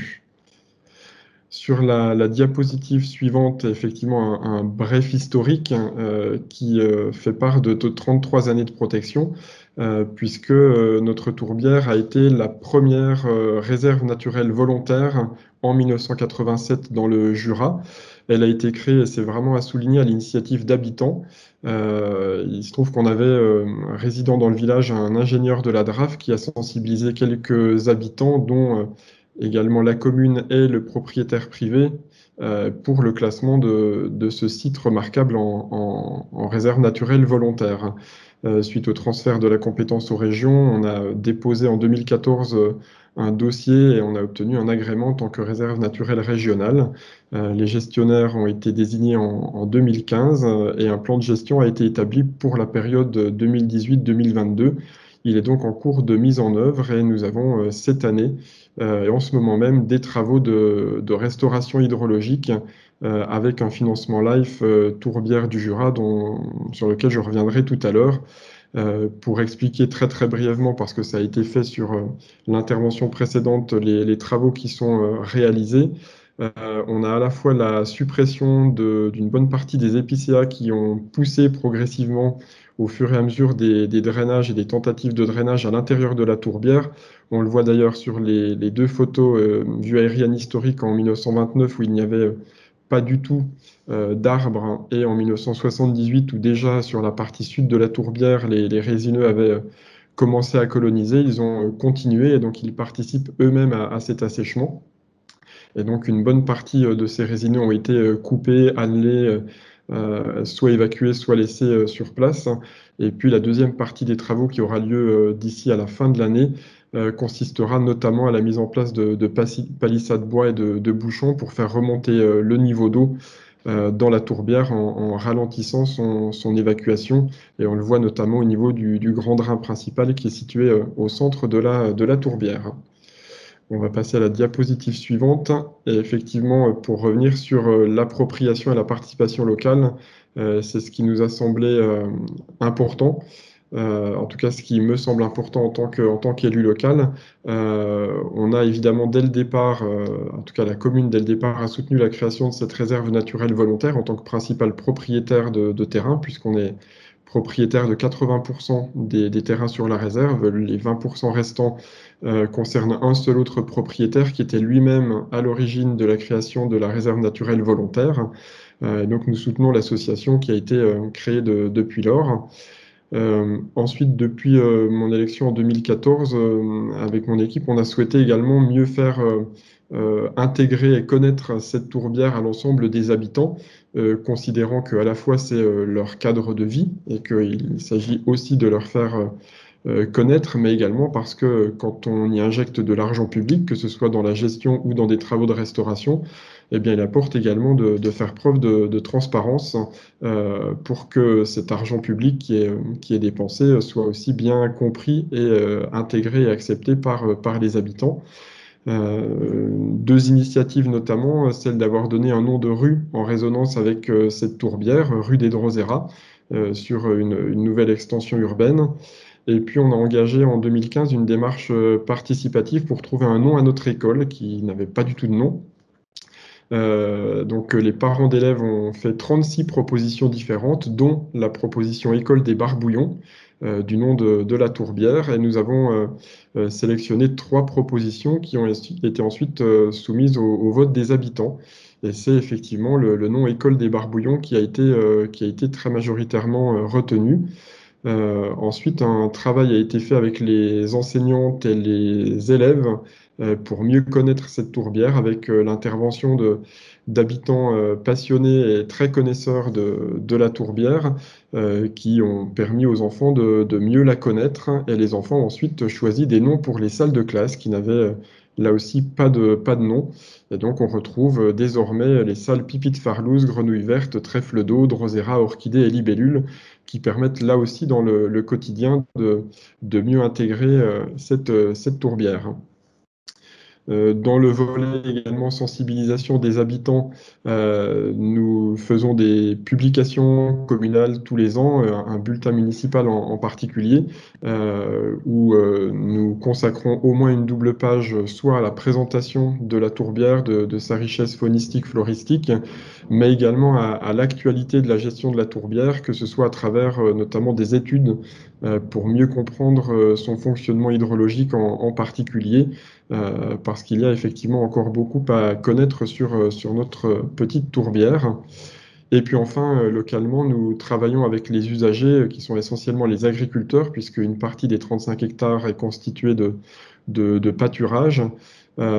Sur la, la diapositive suivante, effectivement, un, un bref historique euh, qui euh, fait part de, de trente-trois années de protection, euh, puisque euh, notre tourbière a été la première euh, réserve naturelle volontaire en mille neuf cent quatre-vingt-sept dans le Jura. Elle a été créée, et c'est vraiment à souligner, à l'initiative d'habitants. Euh, il se trouve qu'on avait euh, résident dans le village un ingénieur de la D R A F qui a sensibilisé quelques habitants, dont euh, également la commune et le propriétaire privé euh, pour le classement de, de ce site remarquable en, en, en réserve naturelle volontaire. Euh, suite au transfert de la compétence aux régions, on a déposé en deux mille quatorze un dossier et on a obtenu un agrément en tant que réserve naturelle régionale. Euh, les gestionnaires ont été désignés en, en deux mille quinze euh, et un plan de gestion a été établi pour la période deux mille dix-huit deux mille vingt-deux. Il est donc en cours de mise en œuvre et nous avons euh, cette année euh, et en ce moment même des travaux de, de restauration hydrologique euh, avec un financement LIFE euh, Tourbière du Jura dont, sur lequel je reviendrai tout à l'heure. Euh, pour expliquer très très brièvement, parce que ça a été fait sur euh, l'intervention précédente, les, les travaux qui sont euh, réalisés, euh, on a à la fois la suppression d'une bonne partie des épicéas qui ont poussé progressivement au fur et à mesure des, des drainages et des tentatives de drainage à l'intérieur de la tourbière. On le voit d'ailleurs sur les, les deux photos euh, vues aériennes historiques en mille neuf cent vingt-neuf où il n'y avait euh, pas du tout euh, d'arbres et en mille neuf cent soixante-dix-huit où déjà sur la partie sud de la tourbière, les, les résineux avaient euh, commencé à coloniser, ils ont euh, continué et donc ils participent eux-mêmes à, à cet assèchement. Et donc une bonne partie euh, de ces résineux ont été euh, coupés, annelés, euh, soit évacués, soit laissés euh, sur place. Et puis la deuxième partie des travaux qui aura lieu euh, d'ici à la fin de l'année euh, consistera notamment à la mise en place de, de palissades bois et de, de bouchons pour faire remonter euh, le niveau d'eau euh, dans la tourbière en, en ralentissant son, son évacuation. Et on le voit notamment au niveau du, du grand drain principal qui est situé euh, au centre de la, de la tourbière. On va passer à la diapositive suivante. Et effectivement, pour revenir sur euh, l'appropriation et la participation locale, euh, c'est ce qui nous a semblé euh, important. Euh, en tout cas, ce qui me semble important en tant que, en tant qu'élu local. Euh, on a évidemment dès le départ, euh, en tout cas la commune dès le départ a soutenu la création de cette réserve naturelle volontaire en tant que principal propriétaire de, de terrain, puisqu'on est propriétaire de quatre-vingts pour cent des, des terrains sur la réserve. Les vingt pour cent restants euh, concernent un seul autre propriétaire qui était lui-même à l'origine de la création de la réserve naturelle volontaire. Euh, donc nous soutenons l'association qui a été euh, créée de, depuis lors. Euh, ensuite, depuis euh, mon élection en deux mille quatorze, euh, avec mon équipe, on a souhaité également mieux faire euh, euh, intégrer et connaître cette tourbière à l'ensemble des habitants, euh, considérant qu'à la fois c'est euh, leur cadre de vie et qu'il s'agit aussi de leur faire euh, connaître, mais également parce que quand on y injecte de l'argent public, que ce soit dans la gestion ou dans des travaux de restauration, eh bien, il apporte également de, de faire preuve de, de transparence euh, pour que cet argent public qui est, qui est dépensé soit aussi bien compris et euh, intégré et accepté par, par les habitants. Euh, deux initiatives notamment, celle d'avoir donné un nom de rue en résonance avec euh, cette tourbière, rue des Drosera, euh, sur une, une nouvelle extension urbaine. Et puis on a engagé en deux mille quinze une démarche euh, participative pour trouver un nom à notre école qui n'avait pas du tout de nom. Euh, donc les parents d'élèves ont fait trente-six propositions différentes, dont la proposition École des Barbouillons, euh, du nom de, de la tourbière. Et nous avons euh, euh, sélectionné trois propositions qui ont été ensuite euh, soumises au, au vote des habitants. Et c'est effectivement le, le nom École des Barbouillons qui a été, euh, qui a été très majoritairement euh, retenu. Euh, ensuite, un travail a été fait avec les enseignantes et les élèves euh, pour mieux connaître cette tourbière avec euh, l'intervention de, d'habitants euh, passionnés et très connaisseurs de, de la tourbière euh, qui ont permis aux enfants de, de mieux la connaître. Et les enfants ont ensuite choisi des noms pour les salles de classe qui n'avaient euh, là aussi pas de, pas de nom. Et donc on retrouve euh, désormais les salles Pipi de Farlouse, Grenouille verte, Trèfle d'eau, Drosera, Orchidée et Libellule qui permettent là aussi dans le, le quotidien de, de mieux intégrer euh, cette, euh, cette tourbière. Euh, dans le volet également sensibilisation des habitants, euh, nous faisons des publications communales tous les ans, euh, un bulletin municipal en, en particulier, euh, où euh, nous consacrons au moins une double page soit à la présentation de la tourbière, de, de sa richesse faunistique, floristique, mais également à, à l'actualité de la gestion de la tourbière, que ce soit à travers euh, notamment des études euh, pour mieux comprendre euh, son fonctionnement hydrologique en, en particulier. Euh, parce qu'il y a effectivement encore beaucoup à connaître sur, sur notre petite tourbière. Et puis enfin, euh, localement, nous travaillons avec les usagers qui sont essentiellement les agriculteurs, puisque une partie des trente-cinq hectares est constituée de, de, de pâturage. Euh,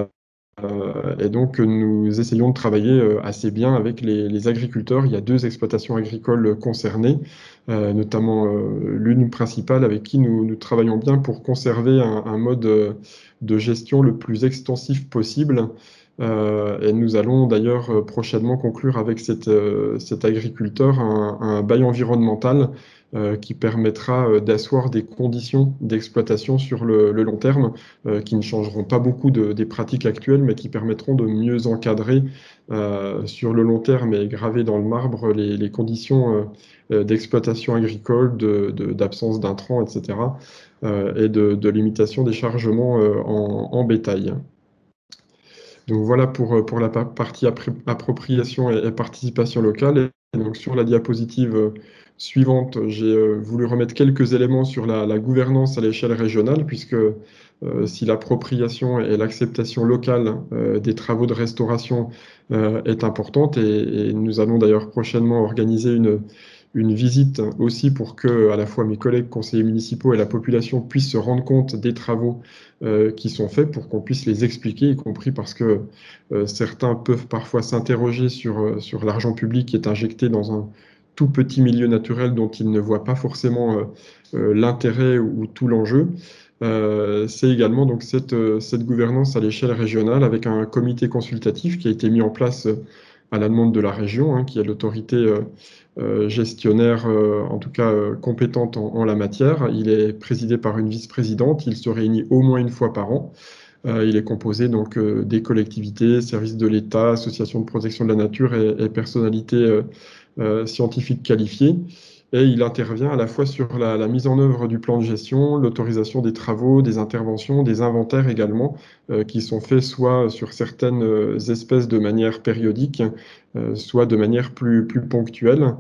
Euh, et donc, nous essayons de travailler euh, assez bien avec les, les agriculteurs. Il y a deux exploitations agricoles concernées, euh, notamment euh, l'une principale avec qui nous, nous travaillons bien pour conserver un, un mode euh, de gestion le plus extensif possible. Euh, et nous allons d'ailleurs euh, prochainement conclure avec cette, euh, cet agriculteur un, un bail environnemental euh, qui permettra euh, d'asseoir des conditions d'exploitation sur le, le long terme euh, qui ne changeront pas beaucoup de, des pratiques actuelles, mais qui permettront de mieux encadrer euh, sur le long terme et graver dans le marbre les, les conditions euh, d'exploitation agricole, de, de, d'absence d'intrants, et cetera, euh, et de, de limitation des chargements euh, en, en bétail. Donc voilà pour, pour la partie appropriation et, et participation locale. Et donc sur la diapositive euh, suivante, j'ai euh, voulu remettre quelques éléments sur la, la gouvernance à l'échelle régionale, puisque euh, si l'appropriation et l'acceptation locale euh, des travaux de restauration euh, est importante, et, et nous allons d'ailleurs prochainement organiser une, une visite aussi pour que à la fois mes collègues conseillers municipaux et la population puissent se rendre compte des travaux euh, qui sont faits pour qu'on puisse les expliquer, y compris parce que euh, certains peuvent parfois s'interroger sur, euh, sur l'argent public qui est injecté dans un tout petit milieu naturel dont ils ne voient pas forcément euh, euh, l'intérêt ou, ou tout l'enjeu. Euh, c'est également donc cette, euh, cette gouvernance à l'échelle régionale avec un comité consultatif qui a été mis en place euh, à la demande de la région, hein, qui est l'autorité euh, euh, gestionnaire, euh, en tout cas euh, compétente en, en la matière. Il est présidé par une vice-présidente. Il se réunit au moins une fois par an. Euh, il est composé donc euh, des collectivités, services de l'État, associations de protection de la nature et, et personnalités euh, euh, scientifiques qualifiées. Et il intervient à la fois sur la, la mise en œuvre du plan de gestion, l'autorisation des travaux, des interventions, des inventaires également, euh, qui sont faits soit sur certaines euh, espèces de manière périodique, euh, soit de manière plus, plus ponctuelle.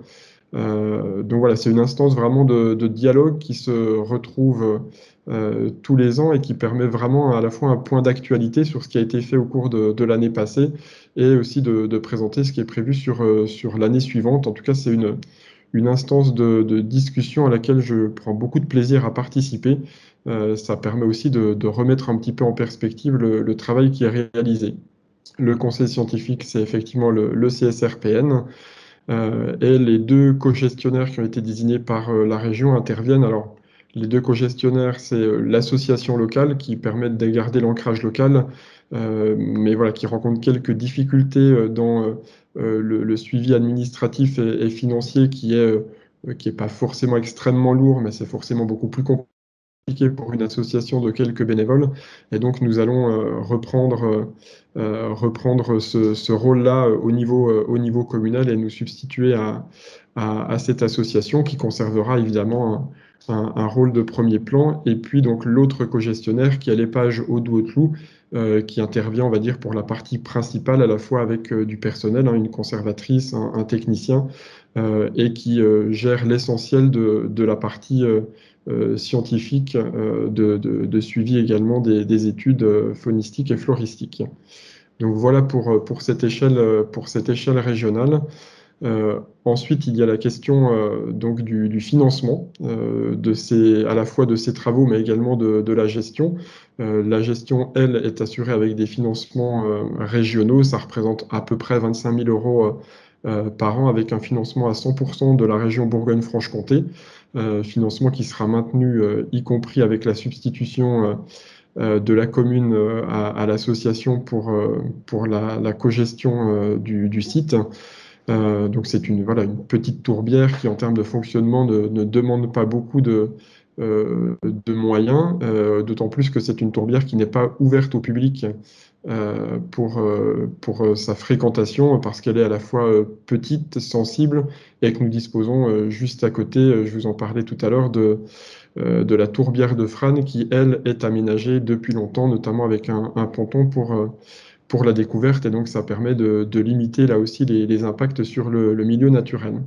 Euh, donc voilà, c'est une instance vraiment de, de dialogue qui se retrouve euh, tous les ans et qui permet vraiment à la fois un point d'actualité sur ce qui a été fait au cours de, de l'année passée et aussi de, de présenter ce qui est prévu sur, euh, sur l'année suivante. En tout cas, c'est une, une instance de, de discussion à laquelle je prends beaucoup de plaisir à participer. Euh, ça permet aussi de, de remettre un petit peu en perspective le, le travail qui est réalisé. Le conseil scientifique, c'est effectivement le, le C S R P N. Euh, et les deux co-gestionnaires qui ont été désignés par euh, la région interviennent. Alors, les deux co-gestionnaires, c'est euh, l'association locale qui permet de garder l'ancrage local, euh, mais voilà, qui rencontre quelques difficultés euh, dans euh, euh, le, le suivi administratif et, et financier qui est, euh, qui est pas forcément extrêmement lourd, mais c'est forcément beaucoup plus compliqué pour une association de quelques bénévoles. Et donc, nous allons euh, reprendre, euh, euh, reprendre ce, ce rôle-là euh, au niveau, euh, au niveau communal et nous substituer à, à, à cette association qui conservera évidemment un, un, un rôle de premier plan. Et puis, donc, l'autre co-gestionnaire qui est l'épage Haut-Doux-Haute-Loup, euh, qui intervient, on va dire, pour la partie principale, à la fois avec euh, du personnel, hein, une conservatrice, un, un technicien, euh, et qui euh, gère l'essentiel de, de la partie euh, Euh, scientifique euh, de, de, de suivi également des, des études euh, faunistiques et floristiques. Donc voilà pour, pour, cette, échelle, pour cette échelle régionale. Euh, ensuite, il y a la question euh, donc du, du financement, euh, de ces, à la fois de ces travaux, mais également de, de la gestion. Euh, la gestion, elle, est assurée avec des financements euh, régionaux. Ça représente à peu près vingt-cinq mille euros euh, par an, avec un financement à cent pour cent de la région Bourgogne-Franche-Comté. Euh, financement qui sera maintenu, euh, y compris avec la substitution euh, de la commune euh, à, à l'association pour, euh, pour la, la cogestion euh, du, du site. Euh, donc c'est une, voilà, une petite tourbière qui, en termes de fonctionnement, ne, ne demande pas beaucoup de, euh, de moyens, euh, d'autant plus que c'est une tourbière qui n'est pas ouverte au public euh, pour, euh, pour euh, sa fréquentation, parce qu'elle est à la fois euh, petite, sensible, et que nous disposons euh, juste à côté, euh, je vous en parlais tout à l'heure, de, euh, de la tourbière de Frane, qui, elle, est aménagée depuis longtemps, notamment avec un, un ponton pour... Euh, pour la découverte, et donc ça permet de, de limiter là aussi les, les impacts sur le, le milieu naturel.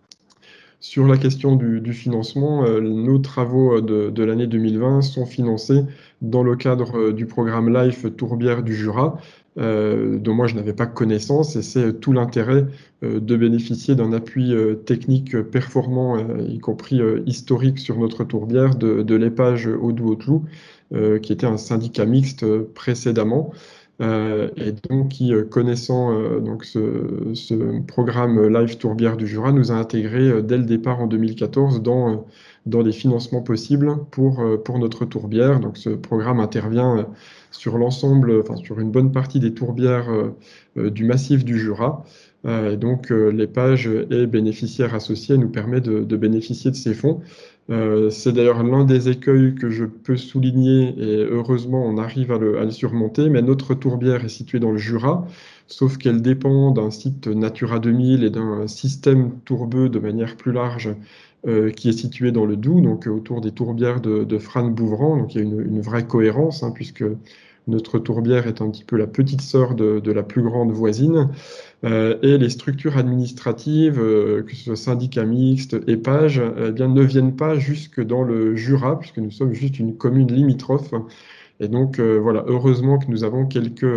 Sur la question du, du financement, euh, nos travaux de, de l'année deux mille vingt sont financés dans le cadre du programme LIFE Tourbière du Jura, euh, dont moi je n'avais pas connaissance, et c'est tout l'intérêt euh, de bénéficier d'un appui euh, technique performant, euh, y compris euh, historique sur notre tourbière, de, de l'épage Haut-Doux-Haute-Loup, euh, qui était un syndicat mixte euh, précédemment. euh, et donc qui, euh, connaissant euh, donc ce, ce programme Live Tourbière du Jura, nous a intégré euh, dès le départ en deux mille quatorze dans, euh, dans les financements possibles pour, euh, pour notre tourbière. Donc ce programme intervient euh, sur l'ensemble, enfin sur une bonne partie des tourbières euh, euh, du massif du Jura. Euh, et donc euh, l'EPAGE est bénéficiaire associé et nous permet de, de bénéficier de ces fonds. Euh, c'est d'ailleurs l'un des écueils que je peux souligner et heureusement on arrive à le, à le surmonter, mais notre tourbière est située dans le Jura, sauf qu'elle dépend d'un site Natura deux mille et d'un système tourbeux de manière plus large euh, qui est situé dans le Doubs, donc autour des tourbières de, de Frasnes-Bouvran. Donc il y a une, une vraie cohérence, hein, puisque notre tourbière est un petit peu la petite sœur de, de la plus grande voisine. Euh, et les structures administratives, euh, que ce soit syndicats mixtes, EPAGE, eh bien, ne viennent pas jusque dans le Jura, puisque nous sommes juste une commune limitrophe. Et donc, euh, voilà, heureusement que nous avons quelques,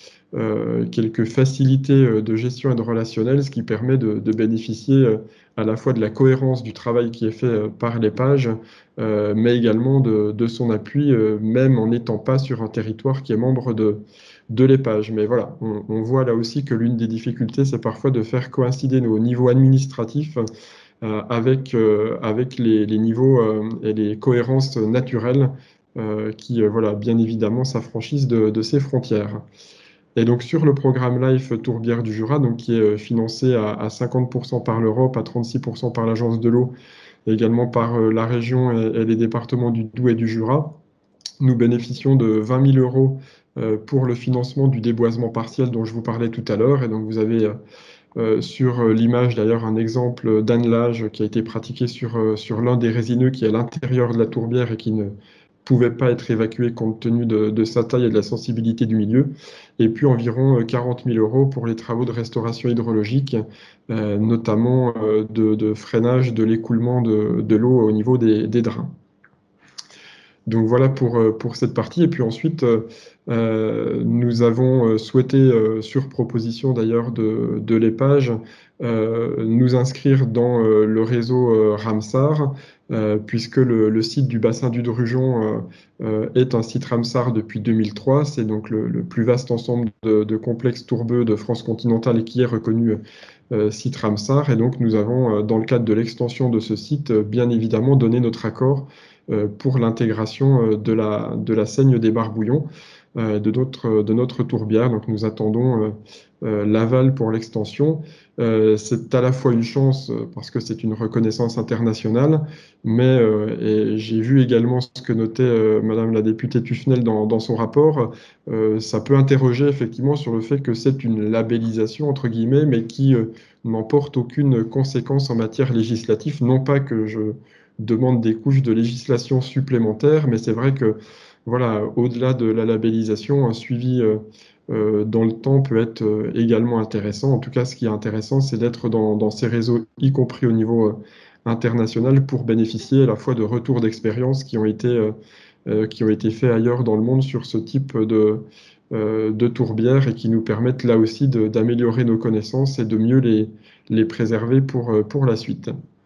euh, quelques facilités euh, de gestion et de relationnel, ce qui permet de, de bénéficier euh, à la fois de la cohérence du travail qui est fait euh, par l'EPAGE, euh, mais également de, de son appui, euh, même en n'étant pas sur un territoire qui est membre de, de l'EPAGE. Mais voilà, on, on voit là aussi que l'une des difficultés, c'est parfois de faire coïncider nos niveaux administratifs euh, avec, euh, avec les, les niveaux euh, et les cohérences naturelles euh, qui, euh, voilà, bien évidemment, s'affranchissent de, de ces frontières. Et donc sur le programme Life Tourbière du Jura, donc, qui est euh, financé à, à cinquante pour cent par l'Europe, à trente-six pour cent par l'Agence de l'eau, et également par euh, la région et, et les départements du Doubs et du Jura, nous bénéficions de vingt mille euros euh, pour le financement du déboisement partiel dont je vous parlais tout à l'heure. Et donc vous avez euh, euh, sur l'image d'ailleurs un exemple d'annelage qui a été pratiqué sur, euh, sur l'un des résineux qui est à l'intérieur de la tourbière et qui ne pouvait pas être évacué compte tenu de, de sa taille et de la sensibilité du milieu. Et puis environ quarante mille euros pour les travaux de restauration hydrologique, euh, notamment euh, de, de freinage de l'écoulement de, de l'eau au niveau des, des drains. Donc voilà pour, pour cette partie. Et puis ensuite, euh, nous avons souhaité, euh, sur proposition d'ailleurs de, de l'EPAGE, euh, nous inscrire dans euh, le réseau euh, Ramsar, euh, puisque le, le site du bassin du Drugeon euh, euh, est un site Ramsar depuis deux mille trois. C'est donc le, le plus vaste ensemble de, de complexes tourbeux de France continentale et qui est reconnu euh, site Ramsar. Et donc nous avons, euh, dans le cadre de l'extension de ce site, euh, bien évidemment donné notre accord euh, pour l'intégration euh, de la, de la saigne des Barbouillons euh, de, notre, de notre tourbière. Donc nous attendons euh, euh, l'aval pour l'extension. Euh, c'est à la fois une chance euh, parce que c'est une reconnaissance internationale, mais euh, et j'ai vu également ce que notait euh, Madame la députée Tufnel dans, dans son rapport. Euh, ça peut interroger effectivement sur le fait que c'est une labellisation entre guillemets, mais qui euh, n'emporte aucune conséquence en matière législative. Non pas que je demande des couches de législation supplémentaires, mais c'est vrai que voilà, au-delà de la labellisation, un suivi euh, euh, dans le temps peut être euh, également intéressant. En tout cas, ce qui est intéressant, c'est d'être dans, dans ces réseaux, y compris au niveau euh, international, pour bénéficier à la fois de retours d'expérience qui ont été, euh, euh, qui ont été faits ailleurs dans le monde sur ce type de, euh, de tourbières et qui nous permettent là aussi de- d'améliorer nos connaissances et de mieux les, les préserver pour, euh, pour la suite.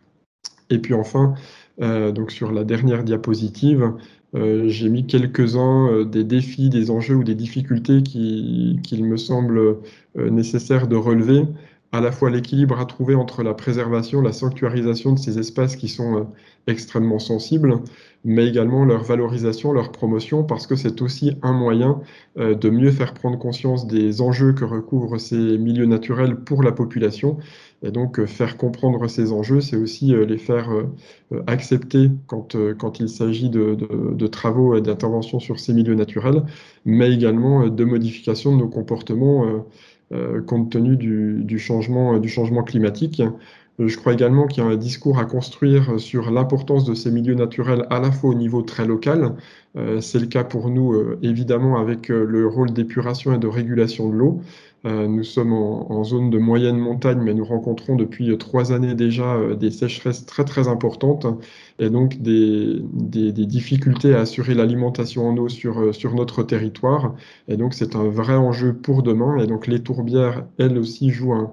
Et puis enfin, euh, donc sur la dernière diapositive, euh, j'ai mis quelques-uns euh, des défis, des enjeux ou des difficultés qui- qu'il me semble euh, nécessaire de relever. À la fois l'équilibre à trouver entre la préservation, la sanctuarisation de ces espaces qui sont euh, extrêmement sensibles, mais également leur valorisation, leur promotion, parce que c'est aussi un moyen euh, de mieux faire prendre conscience des enjeux que recouvrent ces milieux naturels pour la population. Et donc, euh, faire comprendre ces enjeux, c'est aussi euh, les faire euh, euh, accepter quand, euh, quand il s'agit de, de- de travaux et d'interventions sur ces milieux naturels, mais également euh, de modification de nos comportements euh, euh, compte tenu du, du changement, euh, du changement climatique. Euh, Je crois également qu'il y a un discours à construire sur l'importance de ces milieux naturels à la fois au niveau très local. Euh, c'est le cas pour nous, euh, évidemment, avec euh, le rôle d'épuration et de régulation de l'eau. Euh, nous sommes en, en zone de moyenne montagne, mais nous rencontrons depuis euh, trois années déjà euh, des sécheresses très très importantes et donc des, des- des difficultés à assurer l'alimentation en eau sur, euh, sur notre territoire. Et donc c'est un vrai enjeu pour demain. Et donc les tourbières, elles aussi, jouent un,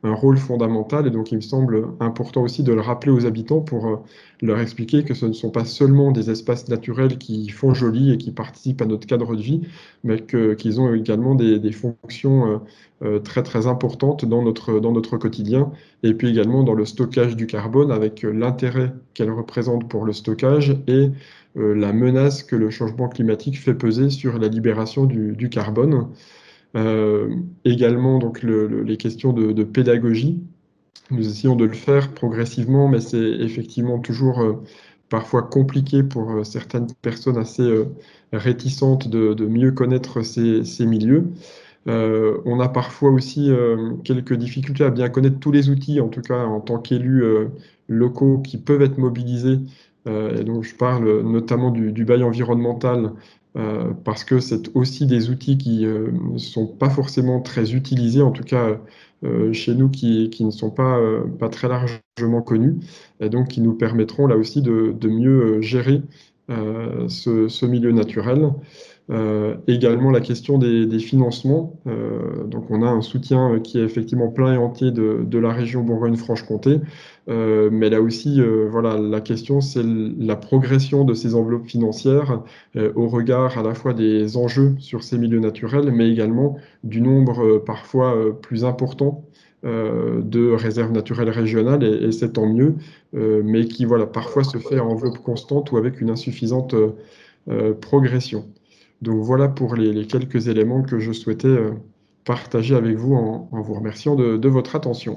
un rôle fondamental. Et donc, il me semble important aussi de le rappeler aux habitants pour euh, leur expliquer que ce ne sont pas seulement des espaces naturels qui font joli et qui participent à notre cadre de vie, mais que, qu'ils ont également des, des fonctions euh, euh, très, très importantes dans notre, dans notre quotidien. Et puis également dans le stockage du carbone, avec euh, l'intérêt qu'elle représente pour le stockage et euh, la menace que le changement climatique fait peser sur la libération du, du carbone. Euh, également, donc, le, le, les questions de, de pédagogie. Nous essayons de le faire progressivement, mais c'est effectivement toujours euh, parfois compliqué pour euh, certaines personnes assez euh, réticentes de, de, mieux connaître ces, ces milieux. Euh, on a parfois aussi euh, quelques difficultés à bien connaître tous les outils, en tout cas en tant qu'élus euh, locaux qui peuvent être mobilisés. Euh, et donc je parle notamment du, du bail environnemental, euh, parce que c'est aussi des outils qui euh, ne sont pas forcément très utilisés, en tout cas euh, chez nous, qui, qui ne sont pas, euh, pas très largement connus, et donc qui nous permettront là aussi de, de mieux gérer euh, ce, ce milieu naturel. Euh, également la question des, des financements. Euh, donc on a un soutien qui est effectivement plein et entier de, de la région Bourgogne-Franche-Comté, euh, mais là aussi, euh, voilà, la question c'est la progression de ces enveloppes financières euh, au regard à la fois des enjeux sur ces milieux naturels, mais également du nombre euh, parfois euh, plus important euh, de réserves naturelles régionales, et, et c'est tant mieux, euh, mais qui voilà, parfois se fait à enveloppe constante ou avec une insuffisante euh, progression. Donc voilà pour les, les quelques éléments que je souhaitais euh, partager avec vous en, en vous remerciant de, de votre attention.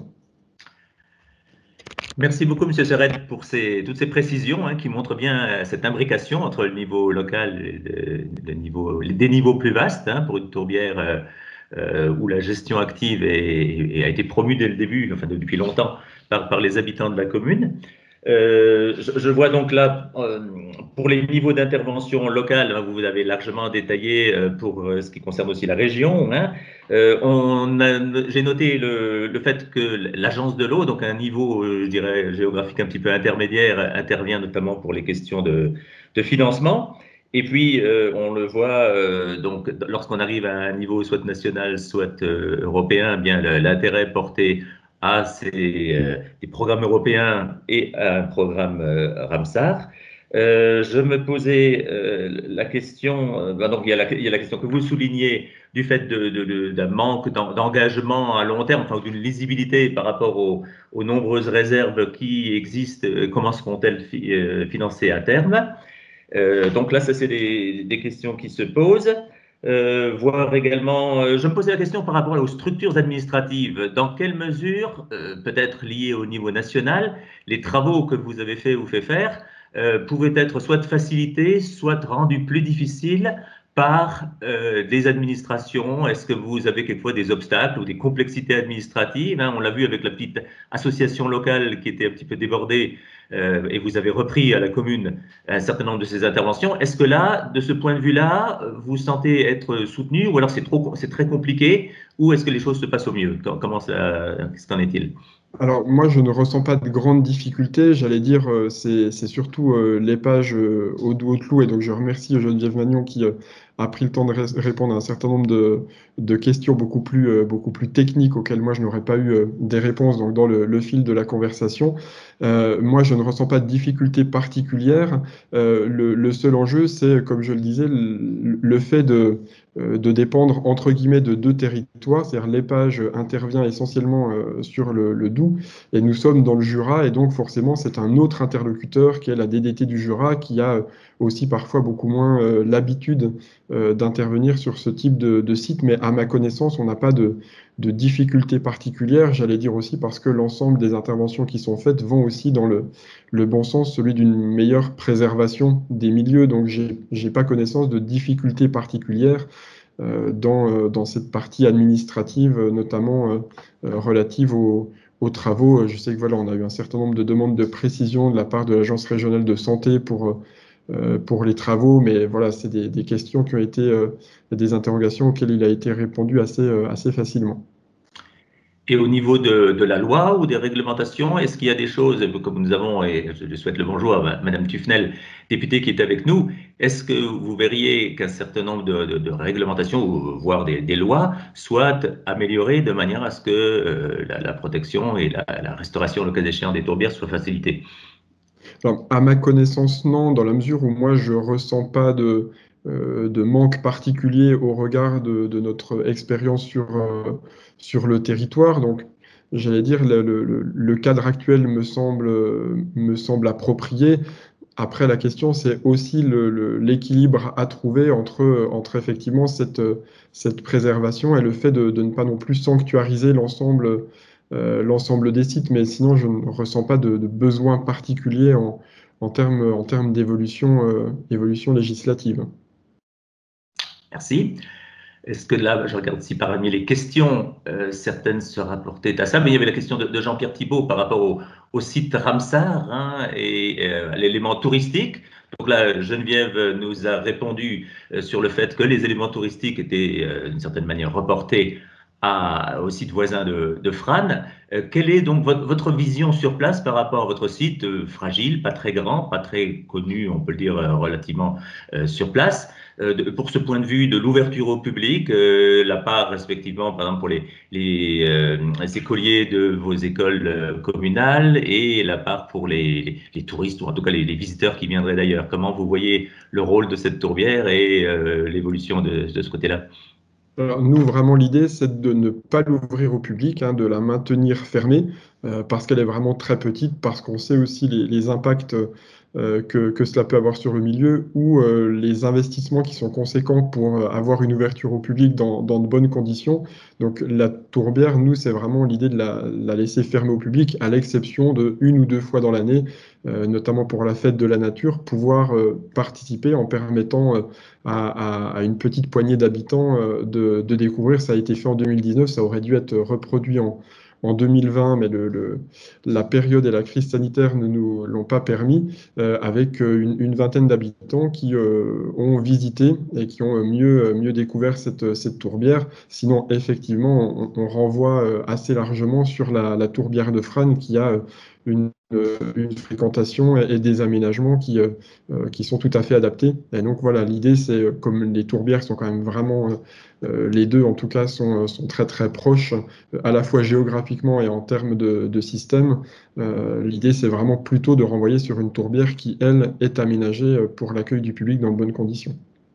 Merci beaucoup, M. Serret, pour ces, toutes ces précisions hein, qui montrent bien cette imbrication entre le niveau local et le, le niveau, des niveaux plus vastes hein, pour une tourbière euh, euh, où la gestion active est, est, a été promue dès le début, enfin depuis longtemps, par, par les habitants de la commune. Euh, je, je vois donc là, euh, pour les niveaux d'intervention locale, hein, vous avez largement détaillé euh, pour euh, ce qui concerne aussi la région. Hein. Euh, on a, j'ai noté le, le fait que l'agence de l'eau, donc un niveau, euh, je dirais, géographique un petit peu intermédiaire, intervient notamment pour les questions de, de financement. Et puis, euh, on le voit, euh, donc, lorsqu'on arrive à un niveau soit national, soit euh, européen, eh bien l'intérêt porté à ces, euh, des programmes européens et à un programme euh, Ramsar. Euh, je me posais euh, la question, euh, ben donc il y, a la, il y a la question que vous soulignez du fait de, de, de, d'un manque d'engagement à long terme, enfin d'une lisibilité par rapport aux, aux nombreuses réserves qui existent, comment seront-elles fi, euh, financées à terme. Euh, donc là, ça c'est des, des questions qui se posent. Euh, voir également, euh, je me posais la question par rapport aux structures administratives. Dans quelle mesure, euh, peut-être liées au niveau national, les travaux que vous avez fait ou fait faire euh, pouvaient être soit facilités, soit rendus plus difficiles par euh, des administrations? Est-ce que vous avez quelquefois des obstacles ou des complexités administratives hein? On l'a vu avec la petite association locale qui était un petit peu débordée euh, et vous avez repris à la commune un certain nombre de ces interventions. Est-ce que là, de ce point de vue-là, vous sentez être soutenu ou alors c'est trop, c'est très compliqué ou est-ce que les choses se passent au mieux? Comment ça, qu'en est-il? Alors moi, je ne ressens pas de grandes difficultés. J'allais dire, euh, c'est c'est surtout euh, l'épage euh, au Haute-Loup. Et donc, je remercie Geneviève Magnon qui euh, a pris le temps de ré répondre à un certain nombre de, de questions beaucoup plus, euh, beaucoup plus techniques auxquelles moi, je n'aurais pas eu euh, des réponses donc, dans le, le fil de la conversation. Euh, moi, je ne ressens pas de difficultés particulières. Euh, le, le seul enjeu, c'est, comme je le disais, le, le fait de de dépendre entre guillemets de deux territoires, c'est-à-dire l'épage intervient essentiellement euh, sur le, le Doubs et nous sommes dans le Jura et donc forcément c'est un autre interlocuteur qui est la D D T du Jura qui a aussi parfois beaucoup moins euh, l'habitude euh, d'intervenir sur ce type de, de site, mais à ma connaissance on n'a pas de, de difficultés particulières, j'allais dire aussi parce que l'ensemble des interventions qui sont faites vont aussi dans le, le bon sens, celui d'une meilleure préservation des milieux, donc j'ai j'ai pas connaissance de difficultés particulières euh, dans, euh, dans cette partie administrative, notamment euh, euh, relative aux, aux travaux. Je sais que voilà, on a eu un certain nombre de demandes de précision de la part de l'Agence régionale de santé pour, euh, pour les travaux, mais voilà, c'est des, des questions qui ont été euh, des interrogations auxquelles il a été répondu assez, euh, assez facilement. Et au niveau de, de la loi ou des réglementations, est-ce qu'il y a des choses, comme nous avons, et je lui souhaite le bonjour à Madame Tufnel, députée qui est avec nous, est-ce que vous verriez qu'un certain nombre de, de, de réglementations, ou voire des, des lois, soient améliorées de manière à ce que euh, la, la protection et la, la restauration, le cas échéant, des tourbières soient facilitées? Alors, à ma connaissance, non, dans la mesure où moi, je ne ressens pas de, euh, de manque particulier au regard de, de notre expérience sur, euh, sur le territoire. Donc, j'allais dire, le, le, le cadre actuel me semble, me semble approprié. Après, la question, c'est aussi l'équilibre le, à trouver entre, entre effectivement cette, cette préservation et le fait de, de ne pas non plus sanctuariser l'ensemble euh, l'ensemble des sites. Mais sinon, je ne ressens pas de, de besoin particulier en, en termes en termes d'évolution euh, évolution législative. Merci. Est-ce que là, je regarde si parmi les questions, euh, certaines se rapportaient à ça, mais il y avait la question de, de Jean-Pierre Thibault par rapport au, au site Ramsar hein, et euh, à l'élément touristique. Donc là, Geneviève nous a répondu euh, sur le fait que les éléments touristiques étaient euh, d'une certaine manière reportés à, au site voisin de, de Fran. Euh, quelle est donc votre, votre vision sur place par rapport à votre site euh, fragile, pas très grand, pas très connu, on peut le dire euh, relativement euh, sur place? Euh, de, pour ce point de vue de l'ouverture au public, euh, la part respectivement, par exemple, pour les, les, euh, les écoliers de vos écoles euh, communales et la part pour les, les, les touristes, ou en tout cas les, les visiteurs qui viendraient d'ailleurs. Comment vous voyez le rôle de cette tourbière et euh, l'évolution de, de ce côté-là? Alors, nous, vraiment, l'idée, c'est de ne pas l'ouvrir au public, hein, de la maintenir fermée, euh, parce qu'elle est vraiment très petite, parce qu'on sait aussi les, les impacts euh, que, que cela peut avoir sur le milieu, ou euh, les investissements qui sont conséquents pour euh, avoir une ouverture au public dans, dans de bonnes conditions. Donc, la tourbière, nous, c'est vraiment l'idée de la, la laisser fermée au public, à l'exception de une ou deux fois dans l'année, euh, notamment pour la fête de la nature, pouvoir euh, participer en permettant euh, à, à, à une petite poignée d'habitants euh, de, de découvrir. Ça a été fait en deux mille dix-neuf, ça aurait dû être reproduit en, en deux mille vingt, mais le, le, la période et la crise sanitaire ne nous l'ont pas permis, euh, avec une, une vingtaine d'habitants qui euh, ont visité et qui ont mieux, mieux découvert cette, cette tourbière. Sinon, effectivement, on, on renvoie euh, assez largement sur la, la tourbière de Fran qui a une, une fréquentation et, et des aménagements qui, euh, qui sont tout à fait adaptés. Et donc voilà, l'idée, c'est comme les tourbières sont quand même vraiment, euh, les deux en tout cas, sont, sont très très proches, à la fois géographiquement et en termes de, de système. Euh, l'idée, c'est vraiment plutôt de renvoyer sur une tourbière qui, elle, est aménagée pour l'accueil du public dans de bonnes conditions.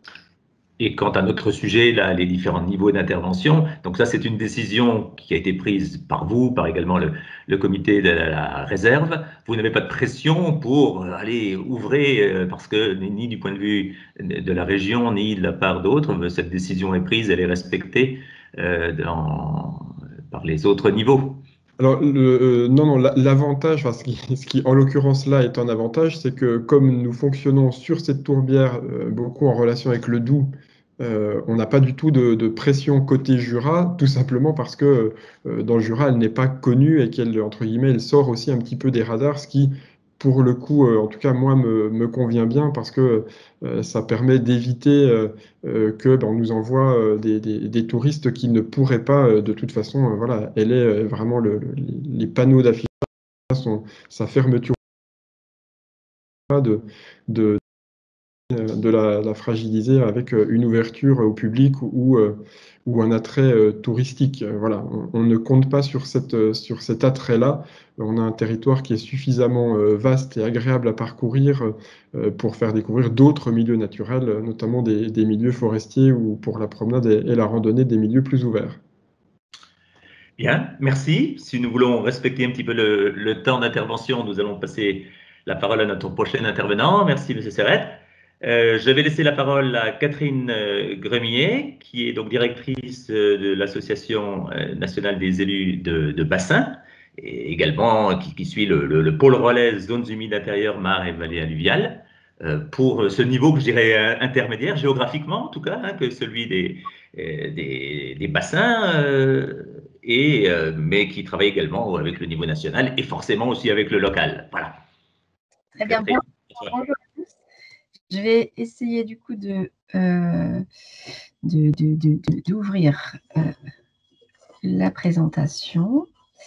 Et quant à notre sujet, là, les différents niveaux d'intervention, donc ça, c'est une décision qui a été prise par vous, par également le, le comité de la réserve. Vous n'avez pas de pression pour aller ouvrir, parce que ni du point de vue de la région, ni de la part d'autres, cette décision est prise, elle est respectée euh, dans, par les autres niveaux. Alors, le, euh, non, non, l'avantage, enfin, ce qui, ce qui en l'occurrence là est un avantage, c'est que comme nous fonctionnons sur cette tourbière, euh, beaucoup en relation avec le Doubs, euh, on n'a pas du tout de, de pression côté Jura, tout simplement parce que euh, dans le Jura, elle n'est pas connue et qu'elle, entre guillemets, elle sort aussi un petit peu des radars, ce qui, pour le coup, euh, en tout cas, moi, me, me convient bien parce que euh, ça permet d'éviter euh, euh, que ben, on nous envoie euh, des, des, des touristes qui ne pourraient pas, euh, de toute façon, euh, voilà, elle est euh, vraiment le, le, les panneaux d'affichage sont sa fermeture de, de, de la, la fragiliser avec une ouverture au public ou, ou un attrait touristique. Voilà, on, on ne compte pas sur, cette, sur cet attrait-là. On a un territoire qui est suffisamment vaste et agréable à parcourir pour faire découvrir d'autres milieux naturels, notamment des, des milieux forestiers ou pour la promenade et, et la randonnée des milieux plus ouverts. Bien, merci. Si nous voulons respecter un petit peu le, le temps d'intervention, nous allons passer la parole à notre prochain intervenant. Merci, M. Serrette. Euh, je vais laisser la parole à Catherine euh, Gremier, qui est donc directrice euh, de l'Association euh, nationale des élus de, de bassin, et également qui, qui suit le, le, le pôle relais zones humides intérieures, mares et vallées alluviales, euh, pour ce niveau que je dirais intermédiaire, géographiquement en tout cas, hein, que celui des, euh, des, des bassins, euh, et, euh, mais qui travaille également avec le niveau national et forcément aussi avec le local. Voilà. Très bien. Bon, bonjour à tous. Je vais essayer du coup de, euh, de, de, de, de, d'ouvrir euh, la présentation.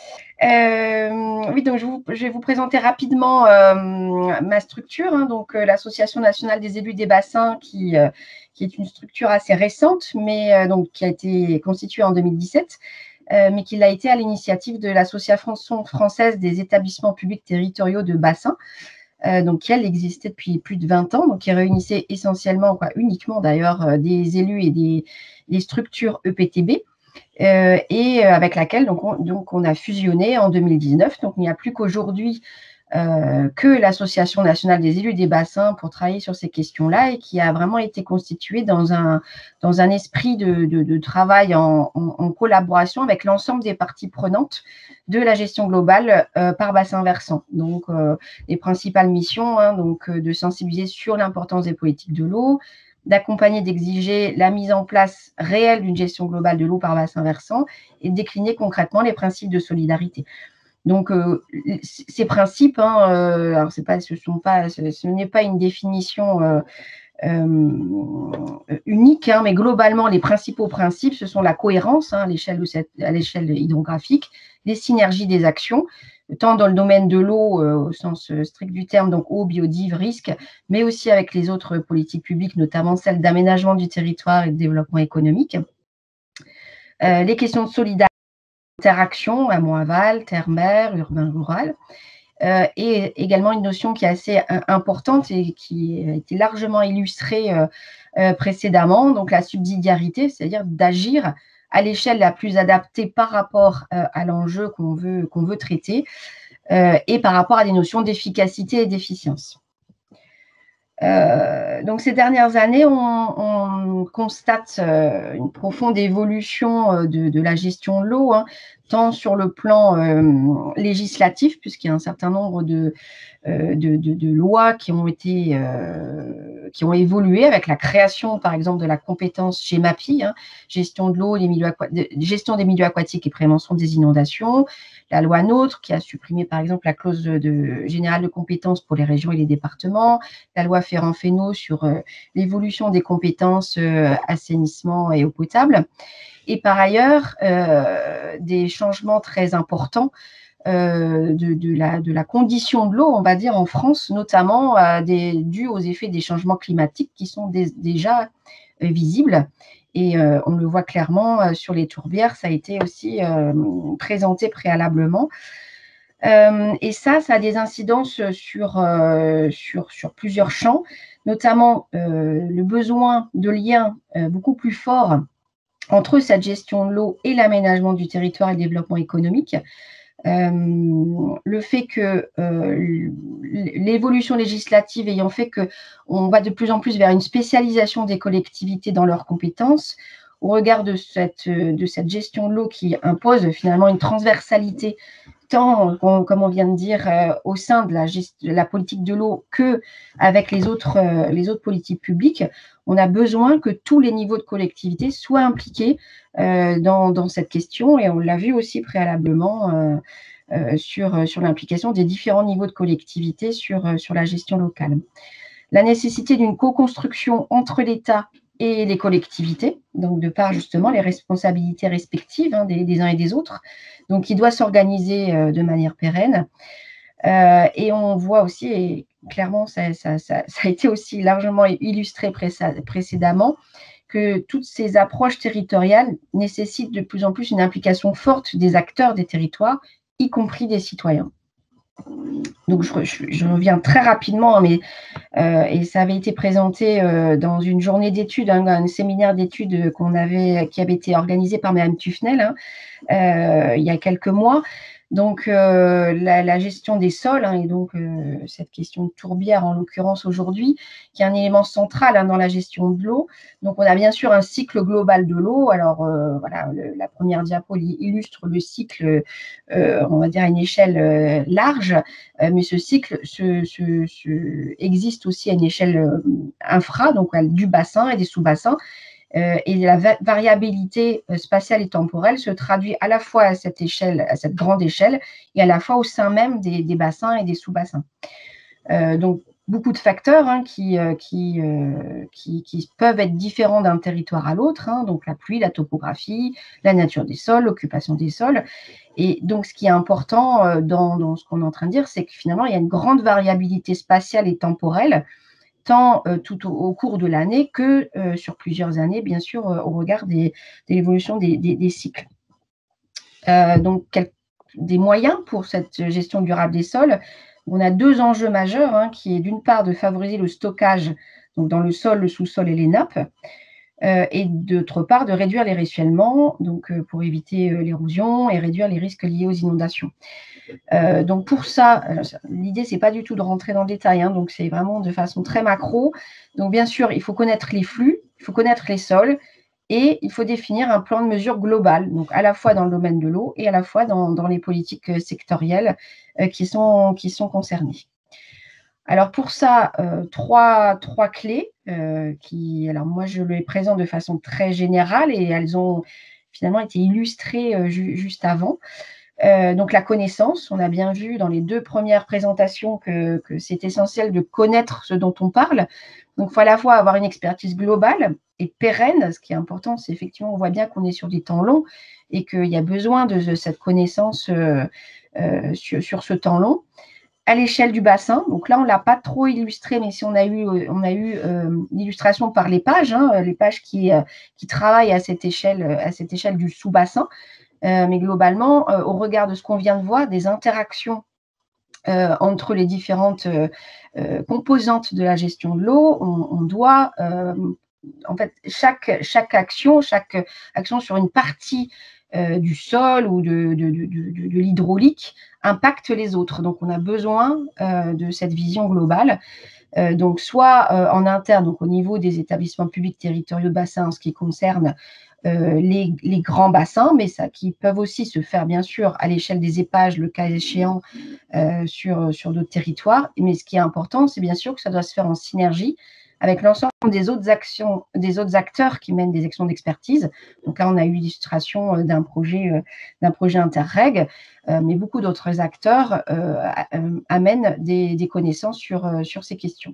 Euh, oui, donc je, vous, je vais vous présenter rapidement euh, ma structure, hein, donc euh, l'Association nationale des élus des bassins, qui, euh, qui est une structure assez récente, mais euh, donc, qui a été constituée en deux mille dix-sept, euh, mais qui l'a été à l'initiative de l'Association française des établissements publics territoriaux de bassins, euh, donc qui, elle, existait depuis plus de vingt ans, donc qui réunissait essentiellement, quoi, uniquement d'ailleurs, des élus et des, des structures E P T B. Euh, et avec laquelle donc on, donc on a fusionné en deux mille dix-neuf. Donc, il n'y a plus qu'aujourd'hui euh, que l'Association nationale des élus des bassins pour travailler sur ces questions-là, et qui a vraiment été constituée dans un, dans un esprit de, de, de travail en, en, en collaboration avec l'ensemble des parties prenantes de la gestion globale euh, par bassin versant. Donc, euh, les principales missions, hein, donc, de sensibiliser sur l'importance des politiques de l'eau, d'accompagner, d'exiger la mise en place réelle d'une gestion globale de l'eau par bassin versant, et de décliner concrètement les principes de solidarité. Donc, euh, ces principes, hein, euh, alors c'est pas, ce, sont pas, ce, ce n'est pas une définition euh, euh, unique, hein, mais globalement, les principaux principes, ce sont la cohérence, hein, à l'échelle de cette, à l'échelle hydrographique, les synergies des actions, tant dans le domaine de l'eau euh, au sens strict du terme, donc eau, biodive, risque, mais aussi avec les autres politiques publiques, notamment celles d'aménagement du territoire et de développement économique. Euh, les questions de solidarité, interaction, amont-aval, terre-mer, urbain-rural, euh, et également une notion qui est assez importante et qui a été largement illustrée euh, euh, précédemment, donc la subsidiarité, c'est-à-dire d'agir à l'échelle la plus adaptée par rapport euh, à l'enjeu qu'on veut, qu'on veut traiter, euh, et par rapport à des notions d'efficacité et d'efficience. Euh, donc, ces dernières années, on, on constate euh, une profonde évolution de, de la gestion de l'eau, hein, tant sur le plan euh, législatif, puisqu'il y a un certain nombre de, euh, de, de, de lois qui ont été, euh, qui ont évolué avec la création, par exemple, de la compétence GEMAPI, hein, gestion de l'eau, gestion des milieux aquatiques et prévention des inondations. La loi NOTRe, qui a supprimé, par exemple, la clause de, de, générale de compétences pour les régions et les départements. La loi Ferrand-Fesneau sur euh, l'évolution des compétences euh, assainissement et eau potable. Et par ailleurs, euh, des changements très importants euh, de, de, la, de la condition de l'eau, on va dire, en France, notamment euh, des, dû aux effets des changements climatiques qui sont des, déjà euh, visibles. Et euh, on le voit clairement euh, sur les tourbières, ça a été aussi euh, présenté préalablement. Euh, et ça, ça a des incidences sur, euh, sur, sur plusieurs champs, notamment euh, le besoin de liens euh, beaucoup plus forts entre cette gestion de l'eau et l'aménagement du territoire et le développement économique. Euh, le fait que euh, l'évolution législative ayant fait qu'on va de plus en plus vers une spécialisation des collectivités dans leurs compétences, au regard de cette, de cette gestion de l'eau qui impose finalement une transversalité, tant, comme on vient de dire, euh, au sein de la, de la politique de l'eau qu'avec les autres, euh, les autres politiques publiques, on a besoin que tous les niveaux de collectivité soient impliqués euh, dans, dans cette question, et on l'a vu aussi préalablement euh, euh, sur, sur l'implication des différents niveaux de collectivité sur, euh, sur la gestion locale. La nécessité d'une co-construction entre l'État et les collectivités, donc de par justement les responsabilités respectives, hein, des, des uns et des autres, donc qui doit s'organiser euh, de manière pérenne. Euh, et on voit aussi, et clairement ça, ça, ça, ça a été aussi largement illustré précédemment, que toutes ces approches territoriales nécessitent de plus en plus une implication forte des acteurs des territoires, y compris des citoyens. Donc, je, je, je reviens très rapidement, mais euh, et ça avait été présenté euh, dans une journée d'études, hein, un séminaire d'études qu'on avait, qui avait été organisé par Mme Tufnel hein, euh, il y a quelques mois. Donc, euh, la, la gestion des sols, hein, et donc euh, cette question de tourbière en l'occurrence aujourd'hui, qui est un élément central hein, dans la gestion de l'eau. Donc, on a bien sûr un cycle global de l'eau. Alors, euh, voilà, le, la première diapo illustre le cycle, euh, on va dire à une échelle euh, large, euh, mais ce cycle ce, ce, ce existe aussi à une échelle euh, infra, donc du bassin et des sous-bassins. Euh, et la va variabilité euh, spatiale et temporelle se traduit à la fois à cette échelle, à cette grande échelle, et à la fois au sein même des, des bassins et des sous-bassins. Euh, donc, beaucoup de facteurs hein, qui, euh, qui, euh, qui, qui peuvent être différents d'un territoire à l'autre, hein, donc la pluie, la topographie, la nature des sols, l'occupation des sols. Et donc, ce qui est important euh, dans, dans ce qu'on est en train de dire, c'est que finalement, il y a une grande variabilité spatiale et temporelle, tant euh, tout au, au cours de l'année que euh, sur plusieurs années, bien sûr, euh, au regard des, de l'évolution des, des, des cycles. Euh, donc, quel, des moyens pour cette gestion durable des sols. On a deux enjeux majeurs, hein, qui est d'une part de favoriser le stockage donc dans le sol, le sous-sol et les nappes, euh, et d'autre part de réduire les ruissellements donc, euh, pour éviter euh, l'érosion et réduire les risques liés aux inondations. Euh, donc pour ça, euh, l'idée, ce n'est pas du tout de rentrer dans le détail, hein, donc c'est vraiment de façon très macro. Donc bien sûr, il faut connaître les flux, il faut connaître les sols, et il faut définir un plan de mesure global, donc à la fois dans le domaine de l'eau et à la fois dans, dans les politiques sectorielles euh, qui, sont, qui sont concernées. Alors pour ça, euh, trois, trois clés euh, qui, alors moi je les présente de façon très générale et elles ont finalement été illustrées euh, ju juste avant. Euh, donc la connaissance, on a bien vu dans les deux premières présentations que, que c'est essentiel de connaître ce dont on parle. Donc il faut à la fois avoir une expertise globale et pérenne. Ce qui est important, c'est effectivement, on voit bien qu'on est sur des temps longs et qu'il y a besoin de, de cette connaissance euh, euh, sur, sur ce temps long. À l'échelle du bassin, donc là on ne l'a pas trop illustré, mais si on a eu, on a eu euh, l'illustration par les pages, hein, les pages qui, euh, qui travaillent à cette échelle, à cette échelle du sous-bassin. Euh, mais globalement, euh, au regard de ce qu'on vient de voir, des interactions euh, entre les différentes euh, euh, composantes de la gestion de l'eau, on, on doit, euh, en fait, chaque, chaque action, chaque action sur une partie euh, du sol ou de, de, de, de, de l'hydraulique impacte les autres. Donc, on a besoin euh, de cette vision globale. Euh, donc, soit euh, en interne, donc au niveau des établissements publics territoriaux de bassin, en ce qui concerne Euh, les, les grands bassins, mais ça, qui peuvent aussi se faire, bien sûr, à l'échelle des épages, le cas échéant, euh, sur, sur d'autres territoires. Mais ce qui est important, c'est bien sûr que ça doit se faire en synergie avec l'ensemble des autres actions, des autres acteurs qui mènent des actions d'expertise. Donc là, on a eu l'illustration d'un projet, euh, d'un projet interreg, euh, mais beaucoup d'autres acteurs euh, amènent des, des connaissances sur, sur ces questions.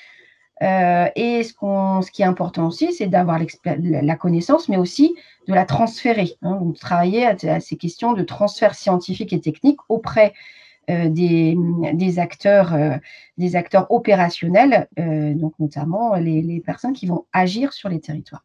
Euh, et ce, qu'on, ce qui est important aussi, c'est d'avoir la connaissance, mais aussi de la transférer. Hein, donc, travailler à, à ces questions de transfert scientifique et technique auprès euh, des, des, acteurs, euh, des acteurs opérationnels, euh, donc notamment les, les personnes qui vont agir sur les territoires.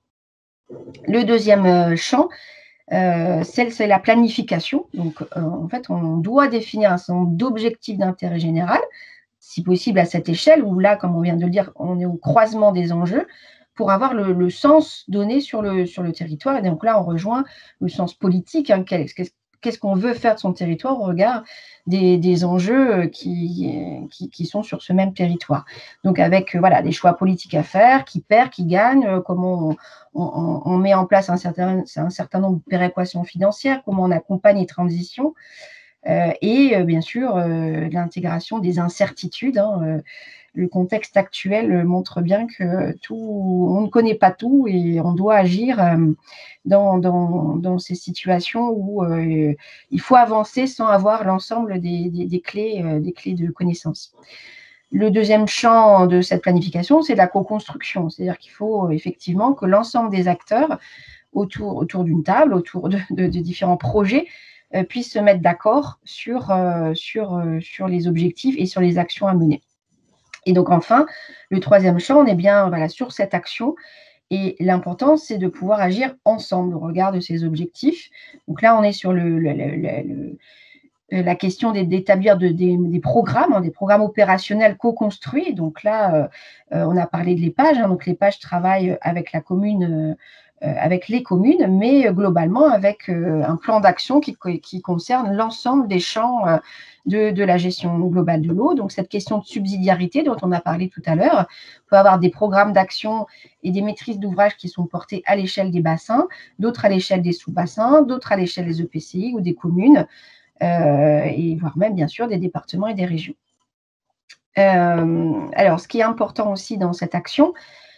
Le deuxième champ, euh, c'est, c'est la planification. Donc, euh, en fait, on doit définir un certain nombre d'objectifs d'intérêt général, si possible à cette échelle, où là, comme on vient de le dire, on est au croisement des enjeux, pour avoir le, le sens donné sur le, sur le territoire. Et donc là, on rejoint le sens politique, hein, qu'est-ce, qu'est-ce qu'on veut faire de son territoire au regard des, des enjeux qui, qui, qui sont sur ce même territoire. Donc avec voilà, des choix politiques à faire, qui perd, qui gagne, comment on, on, on met en place un certain, un certain nombre de péréquations financières, comment on accompagne les transitions. Euh, et euh, bien sûr, euh, l'intégration des incertitudes. Hein, euh, le contexte actuel montre bien que tout, on ne connaît pas tout et on doit agir euh, dans, dans, dans ces situations où euh, il faut avancer sans avoir l'ensemble des, des, des, clés, euh, des clés de connaissance. Le deuxième champ de cette planification, c'est la co-construction. C'est-à-dire qu'il faut effectivement que l'ensemble des acteurs autour, autour d'une table, autour de, de, de différents projets, Euh, puissent se mettre d'accord sur, euh, sur, euh, sur les objectifs et sur les actions à mener. Et donc enfin, le troisième champ, on est bien voilà, sur cette action et l'important, c'est de pouvoir agir ensemble au regard de ces objectifs. Donc là, on est sur le, le, le, le, la question d'établir de, des, des programmes, hein, des programmes opérationnels co-construits. Donc là, euh, on a parlé de l'EPAGE, hein, donc l'EPAGE travaille avec la commune, euh, avec les communes, mais globalement avec euh, un plan d'action qui, qui concerne l'ensemble des champs euh, de, de la gestion globale de l'eau. Donc cette question de subsidiarité dont on a parlé tout à l'heure, on peut avoir des programmes d'action et des maîtrises d'ouvrage qui sont portés à l'échelle des bassins, d'autres à l'échelle des sous-bassins, d'autres à l'échelle des E P C I ou des communes, euh, et voire même bien sûr des départements et des régions. Euh, alors ce qui est important aussi dans cette action,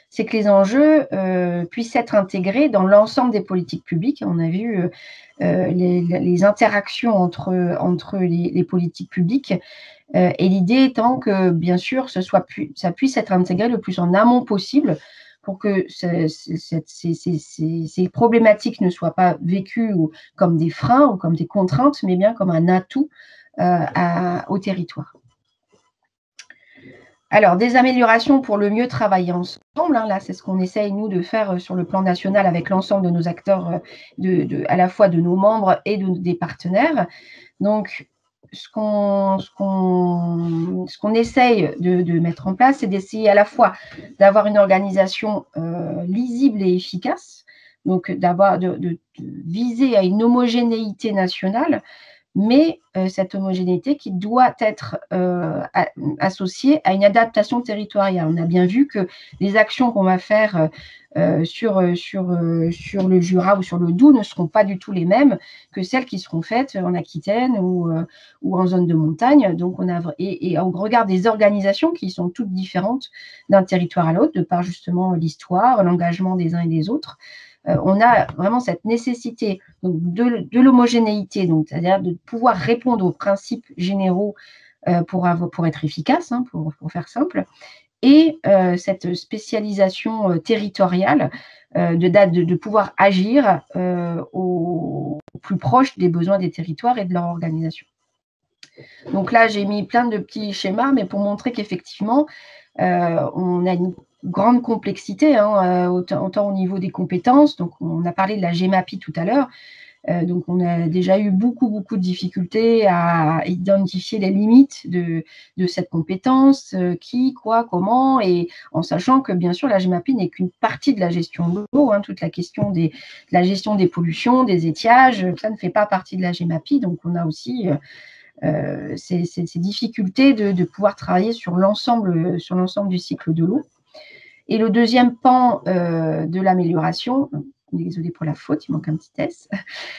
c'est que les enjeux euh, puissent être intégrés dans l'ensemble des politiques publiques. On a vu euh, les, les interactions entre, entre les, les politiques publiques, euh, et l'idée étant que, bien sûr, ce soit pu, ça puisse être intégré le plus en amont possible pour que ce, ce, ces, ces, ces, ces problématiques ne soient pas vécues comme des freins ou comme des contraintes, mais bien comme un atout euh, à, au territoire. Alors, des améliorations pour le mieux travailler ensemble. Hein, là, c'est ce qu'on essaye, nous, de faire sur le plan national avec l'ensemble de nos acteurs, de, de, à la fois de nos membres et de, des partenaires. Donc, ce qu'on ce qu'on, ce qu'on essaye de, de mettre en place, c'est d'essayer à la fois d'avoir une organisation euh, lisible et efficace, donc d'avoir de, de, de viser à une homogénéité nationale, mais euh, cette homogénéité qui doit être euh, a, associée à une adaptation territoriale. On a bien vu que les actions qu'on va faire euh, sur, sur, euh, sur le Jura ou sur le Doubs ne seront pas du tout les mêmes que celles qui seront faites en Aquitaine ou, euh, ou en zone de montagne. Donc on a, et, et on regarde des organisations qui sont toutes différentes d'un territoire à l'autre, de par justement l'histoire, l'engagement des uns et des autres. Euh, on a vraiment cette nécessité donc, de, de l'homogénéité, donc c'est-à-dire de pouvoir répondre aux principes généraux euh, pour, avoir, pour être efficace, hein, pour, pour faire simple, et euh, cette spécialisation euh, territoriale euh, de, de, de pouvoir agir euh, au, au plus proche des besoins des territoires et de leur organisation. Donc là, j'ai mis plein de petits schémas, mais pour montrer qu'effectivement, euh, on a une grande complexité, hein, autant, autant au niveau des compétences. Donc, on a parlé de la GEMAPI tout à l'heure. Euh, donc, on a déjà eu beaucoup, beaucoup de difficultés à identifier les limites de, de cette compétence, euh, qui, quoi, comment, et en sachant que, bien sûr, la GEMAPI n'est qu'une partie de la gestion de l'eau. Hein, toute la question des, de la gestion des pollutions, des étiages, ça ne fait pas partie de la GEMAPI. Donc, on a aussi... Euh, Euh, ces, ces, ces difficultés de, de pouvoir travailler sur l'ensemble sur l'ensemble du cycle de l'eau. Et le deuxième pan euh, de l'amélioration, désolé pour la faute, il manque un petit S,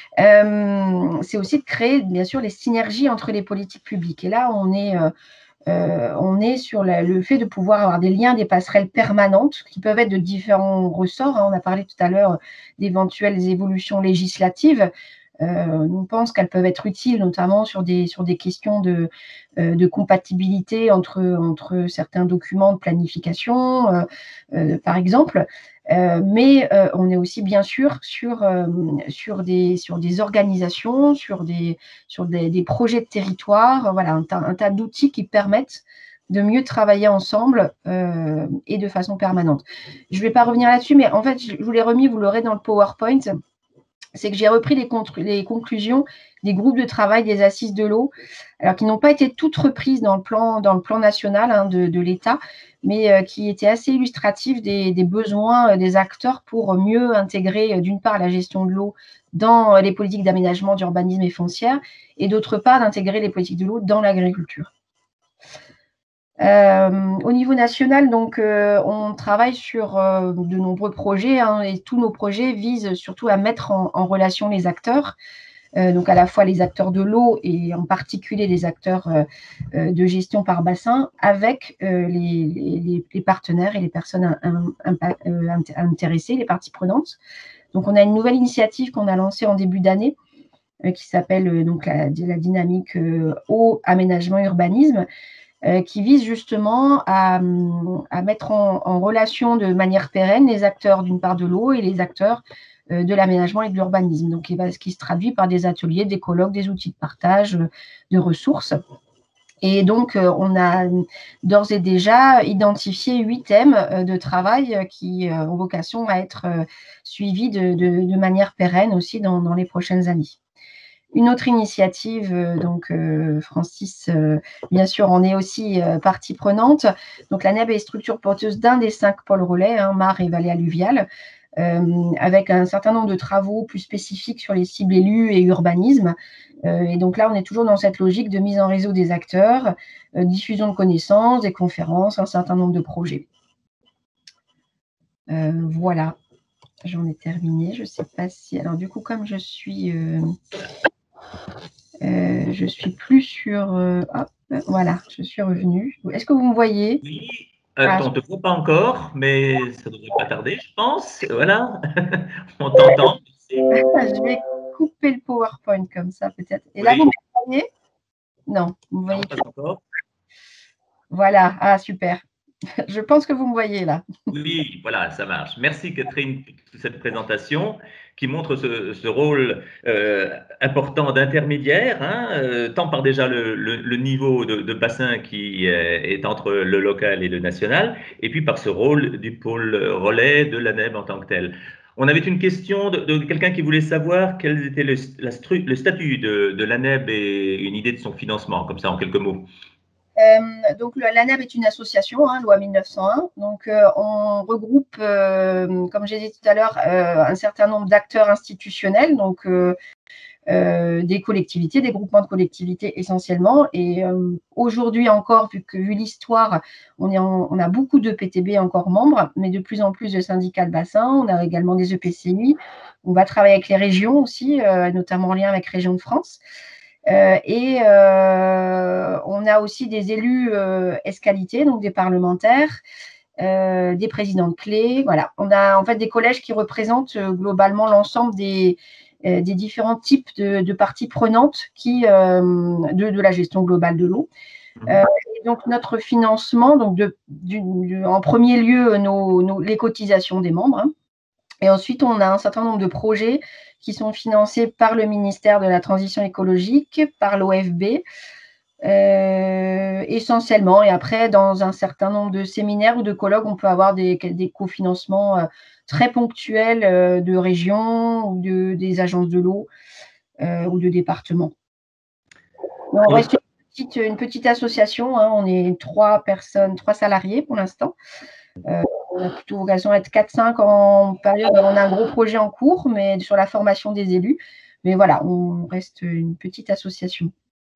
euh, c'est aussi de créer bien sûr les synergies entre les politiques publiques. Et là, on est, euh, euh, on est sur la, le fait de pouvoir avoir des liens, des passerelles permanentes qui peuvent être de différents ressorts. Hein. On a parlé tout à l'heure d'éventuelles évolutions législatives. Euh, on pense qu'elles peuvent être utiles, notamment sur des, sur des questions de, euh, de compatibilité entre, entre certains documents de planification, euh, euh, par exemple. Euh, mais euh, on est aussi bien sûr sur, euh, sur, des, sur des organisations, sur des, sur des, des projets de territoire, voilà, un tas, un tas d'outils qui permettent de mieux travailler ensemble euh, et de façon permanente. Je ne vais pas revenir là-dessus, mais en fait, je vous l'ai remis, vous l'aurez dans le PowerPoint. C'est que j'ai repris les, les conclusions des groupes de travail des assises de l'eau, alors qui n'ont pas été toutes reprises dans le plan, dans le plan national hein, de, de l'État, mais euh, qui étaient assez illustratifs des, des besoins euh, des acteurs pour mieux intégrer, euh, d'une part, la gestion de l'eau dans les politiques d'aménagement, d'urbanisme et foncière, et d'autre part, d'intégrer les politiques de l'eau dans l'agriculture. Euh, au niveau national, donc, euh, on travaille sur euh, de nombreux projets hein, et tous nos projets visent surtout à mettre en, en relation les acteurs, euh, donc à la fois les acteurs de l'eau et en particulier les acteurs euh, euh, de gestion par bassin avec euh, les, les, les partenaires et les personnes in, in, in, intéressées, les parties prenantes. Donc, on a une nouvelle initiative qu'on a lancée en début d'année euh, qui s'appelle euh, donc la, la dynamique euh, eau, aménagement, urbanisme. Euh, qui vise justement à, à mettre en, en relation de manière pérenne les acteurs d'une part de l'eau et les acteurs euh, de l'aménagement et de l'urbanisme. Donc, ce qui se traduit par des ateliers, des colloques, des outils de partage euh, de ressources. Et donc, euh, on a d'ores et déjà identifié huit thèmes euh, de travail euh, qui euh, ont vocation à être euh, suivis de, de, de manière pérenne aussi dans, dans les prochaines années. Une autre initiative, euh, donc euh, Francis, euh, bien sûr, en est aussi euh, partie prenante. Donc la N E B est structure porteuse d'un des cinq pôles relais, hein, Mar et vallée alluviale, euh, avec un certain nombre de travaux plus spécifiques sur les cibles élues et urbanisme. Euh, et donc là, on est toujours dans cette logique de mise en réseau des acteurs, euh, diffusion de connaissances, des conférences, un certain nombre de projets. Euh, voilà, j'en ai terminé. Je ne sais pas si... Alors du coup, comme je suis... Euh... Euh, je suis plus sur... Euh, hop, voilà, je suis revenue. Est-ce que vous me voyez? Oui, Euh, Ah, on ne te voit pas encore, mais ça ne devrait pas tarder, je pense. Voilà, on t'entend. je vais couper le PowerPoint comme ça, peut-être. Et là, Oui. vous me voyez? Non, vous me voyez Non, pas encore. Voilà, ah, super. Je pense que vous me voyez là. Oui, voilà, ça marche. Merci Catherine pour cette présentation qui montre ce, ce rôle euh, important d'intermédiaire, hein, euh, tant par déjà le, le, le niveau de, de bassin qui euh, est entre le local et le national, et puis par ce rôle du pôle relais de l'A N E B en tant que tel. On avait une question de, de quelqu'un qui voulait savoir quel était le, la stru, le statut de, de l'A N E B et une idée de son financement, comme ça en quelques mots. Euh, donc, l'A N E B est une association, hein, loi mille neuf cent un. Donc, euh, on regroupe, euh, comme j'ai dit tout à l'heure, euh, un certain nombre d'acteurs institutionnels, donc euh, euh, des collectivités, des groupements de collectivités essentiellement. Et euh, aujourd'hui encore, vu que vu l'histoire, on, est en, on a beaucoup de P T B encore membres, mais de plus en plus de syndicats de bassin. On a également des E P C I. On va travailler avec les régions aussi, euh, notamment en lien avec Régions de France. Euh, et euh, on a aussi des élus euh, escalités, donc des parlementaires, euh, des présidents de clés. Voilà, on a en fait des collèges qui représentent euh, globalement l'ensemble des, euh, des différents types de, de parties prenantes qui, euh, de, de la gestion globale de l'eau. Euh, et donc notre financement, donc de, du, du, en premier lieu nos, nos, les cotisations des membres. Hein. Et ensuite, on a un certain nombre de projets qui sont financés par le ministère de la Transition écologique, par l'O F B, euh, essentiellement. Et après, dans un certain nombre de séminaires ou de colloques, on peut avoir des, des cofinancements euh, très ponctuels euh, de régions ou de, des agences de l'eau euh, ou de départements. Donc, on reste une petite, une petite association. Hein, on est trois personnes, trois salariés pour l'instant. Euh, on a plutôt vocation à être quatre cinq en période. On a un gros projet en cours, mais sur la formation des élus. Mais voilà, on reste une petite association.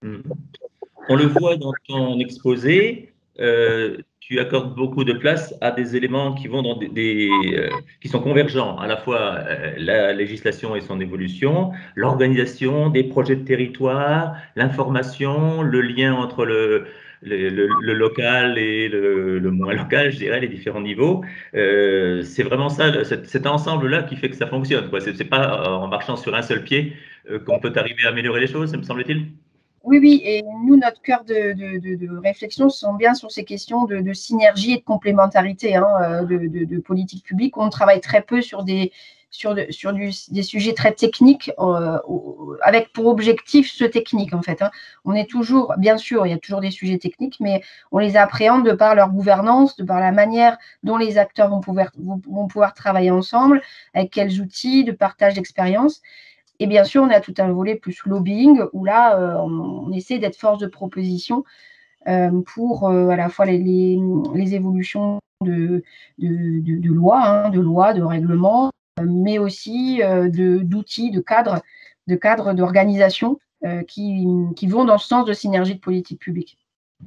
On le voit dans ton exposé, euh, tu accordes beaucoup de place à des éléments qui vont dans des, des euh, qui sont convergents, à la fois euh, la législation et son évolution, l'organisation des projets de territoire, l'information, le lien entre le, le, le, le local et le, le moins local, je dirais, les différents niveaux. Euh, c'est vraiment ça, cet, cet ensemble-là qui fait que ça fonctionne. Ce n'est pas en marchant sur un seul pied euh, qu'on peut arriver à améliorer les choses, me semble-t-il. Oui, oui, et nous, notre cœur de, de, de, de réflexion sont bien sur ces questions de, de synergie et de complémentarité hein, de, de, de politique publique. On travaille très peu sur des, sur de, sur du, des sujets très techniques, euh, avec pour objectif ce technique, en fait. Hein. On est toujours, bien sûr, il y a toujours des sujets techniques, mais on les appréhende de par leur gouvernance, de par la manière dont les acteurs vont pouvoir, vont pouvoir travailler ensemble, avec quels outils de partage d'expérience. Et bien sûr, on a tout un volet plus lobbying où là, euh, on, on essaie d'être force de proposition euh, pour euh, à la fois les, les, les évolutions de, de, de, de lois, hein, de lois, de règlements, euh, mais aussi euh, d'outils, de, de cadres, de cadres d'organisation euh, qui, qui vont dans le sens de synergie de politique publique.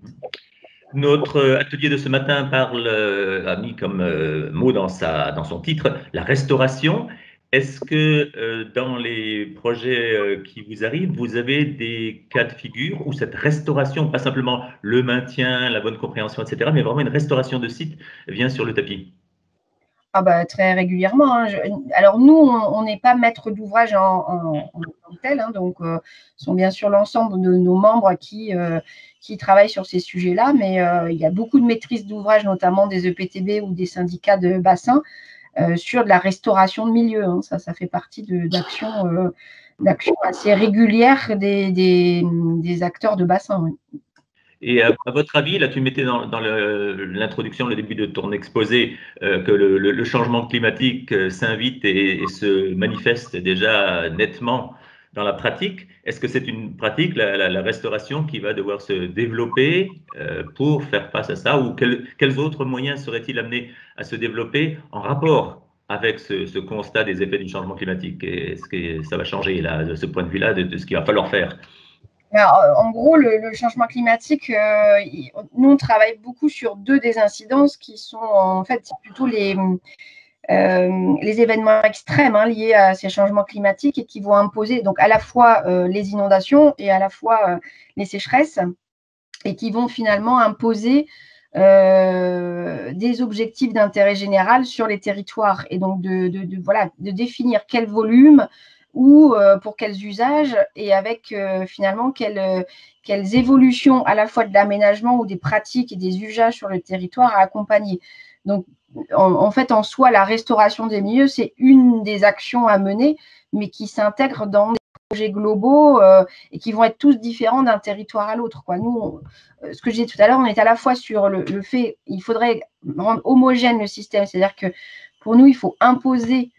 Notre atelier de ce matin parle, a mis comme euh, mot dans, sa, dans son titre, la restauration. Est-ce que euh, dans les projets euh, qui vous arrivent, vous avez des cas de figure où cette restauration, pas simplement le maintien, la bonne compréhension, et cetera, mais vraiment une restauration de site vient sur le tapis? Ah bah, très régulièrement. Hein. Je, alors nous, on n'est pas maître d'ouvrage en, en, en tant que tel, hein, donc euh, ce sont bien sûr l'ensemble de nos membres qui, euh, qui travaillent sur ces sujets-là, mais euh, il y a beaucoup de maîtrise d'ouvrage, notamment des E P T B ou des syndicats de bassin, euh, sur de la restauration de milieu. Hein. Ça, ça fait partie d'actions euh, d'actions assez régulières des, des, des acteurs de bassin. Oui. Et à, à votre avis, là tu mettais dans, dans l'introduction, le, le début de ton exposé, euh, que le, le, le changement climatique euh, s'invite et, et se manifeste déjà nettement dans la pratique. Est-ce que c'est une pratique, la, la, la restauration, qui va devoir se développer euh, pour faire face à ça, ou quel, quels autres moyens seraient-ils amenés à se développer en rapport avec ce, ce constat des effets du changement climatique? Est-ce que ça va changer là, de ce point de vue-là, de, de ce qu'il va falloir faire? Alors, en gros, le, le changement climatique, euh, il, nous, on travaille beaucoup sur deux des incidences qui sont en fait plutôt les, euh, les événements extrêmes hein, liés à ces changements climatiques et qui vont imposer donc à la fois euh, les inondations et à la fois euh, les sécheresses et qui vont finalement imposer euh, des objectifs d'intérêt général sur les territoires et donc de, de, de, voilà, de définir quel volume ou euh, pour quels usages et avec euh, finalement quelles, quelles évolutions à la fois de l'aménagement ou des pratiques et des usages sur le territoire à accompagner. Donc, en, en fait, en soi, la restauration des milieux, c'est une des actions à mener, mais qui s'intègre dans des projets globaux euh, et qui vont être tous différents d'un territoire à l'autre. Nous, on, ce que j'ai dit tout à l'heure, on est à la fois sur le, le fait, il faudrait rendre homogène le système, c'est-à-dire que pour nous, il faut imposer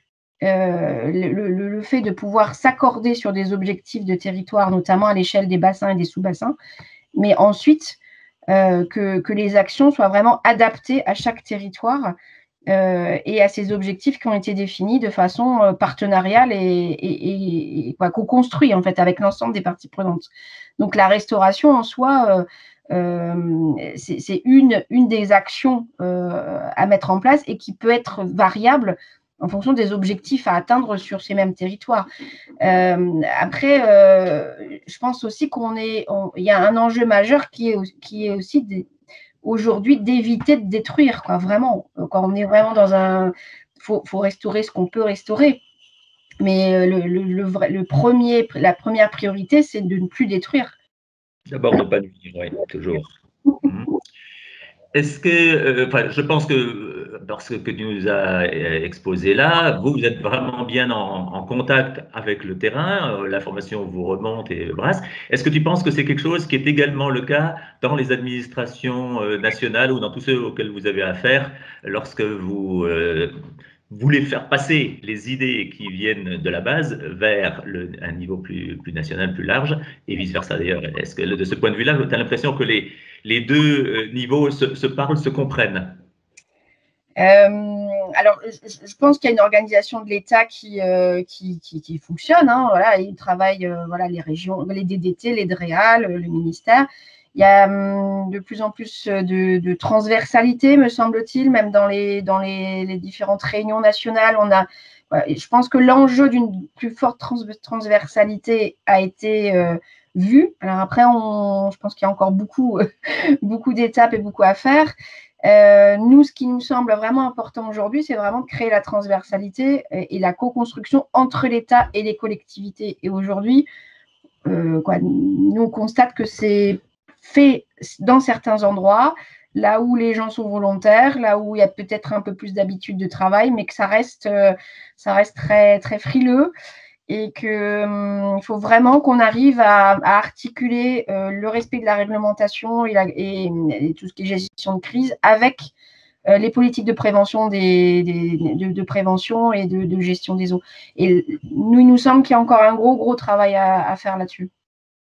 euh, le, le, le fait de pouvoir s'accorder sur des objectifs de territoire, notamment à l'échelle des bassins et des sous-bassins, mais ensuite euh, que, que les actions soient vraiment adaptées à chaque territoire euh, et à ces objectifs qui ont été définis de façon euh, partenariale et, et, et quoi, co-construit en fait avec l'ensemble des parties prenantes. Donc la restauration en soi, euh, euh, c'est une, une des actions euh, à mettre en place et qui peut être variable en fonction des objectifs à atteindre sur ces mêmes territoires. Euh, après, euh, je pense aussi qu'on est, on, il y a un enjeu majeur qui est, qui est aussi des, aujourd'hui d'éviter de détruire, quoi, vraiment. Quand on est vraiment dans un... Il faut, faut restaurer ce qu'on peut restaurer. Mais le, le, le, vrai, le premier, la première priorité, c'est de ne plus détruire. D'abord, ne pas nuire, oui, toujours. Mmh. Est-ce que, euh, enfin, je pense que, parce que tu nous as exposé là, vous, vous êtes vraiment bien en, en contact avec le terrain, l'information vous remonte et brasse. Est-ce que tu penses que c'est quelque chose qui est également le cas dans les administrations nationales ou dans tous ceux auxquels vous avez affaire lorsque vous euh, voulez faire passer les idées qui viennent de la base vers le, un niveau plus, plus national, plus large, et vice-versa d'ailleurs? Est-ce que de ce point de vue-là, tu as l'impression que les les deux niveaux se, se parlent, se comprennent? euh, Alors, je pense qu'il y a une organisation de l'État qui, euh, qui, qui, qui fonctionne. Hein, voilà, ils travaillent, euh, voilà, les régions, les D D T, les DREAL, le ministère. Il y a hum, de plus en plus de, de transversalité, me semble-t-il, même dans les, dans les, les différentes réunions nationales. On a, voilà, je pense que l'enjeu d'une plus forte trans transversalité a été euh, vu. Alors après, on, je pense qu'il y a encore beaucoup, beaucoup d'étapes et beaucoup à faire. Euh, nous, ce qui nous semble vraiment important aujourd'hui, c'est vraiment de créer la transversalité et, et la co-construction entre l'État et les collectivités. Et aujourd'hui, euh, quoi, nous, on constate que c'est fait dans certains endroits, là où les gens sont volontaires, là où il y a peut-être un peu plus d'habitude de travail, mais que ça reste, euh, ça reste très, très frileux. Et qu'il hum, faut vraiment qu'on arrive à, à articuler euh, le respect de la réglementation et, la, et, et tout ce qui est gestion de crise avec euh, les politiques de prévention, des, des, de, de prévention et de, de gestion des eaux. Et nous, il nous semble qu'il y a encore un gros, gros travail à, à faire là-dessus.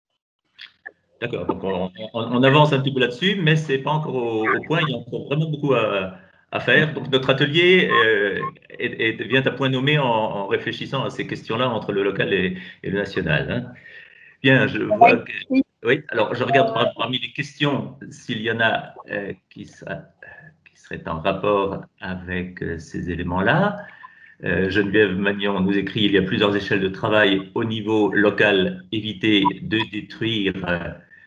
D'accord, donc on, on, on avance un petit peu là-dessus, mais ce n'est pas encore au, au point, il y a encore vraiment beaucoup à, à faire. Donc notre atelier euh, est, est, vient à point nommé en, en réfléchissant à ces questions-là entre le local et, et le national. Hein. Bien, je vois que... Oui, alors je regarde par, parmi les questions s'il y en a euh, qui, sera, qui seraient en rapport avec euh, ces éléments-là. Euh, Geneviève Magnon nous écrit: il y a plusieurs échelles de travail au niveau local, éviter de détruire euh,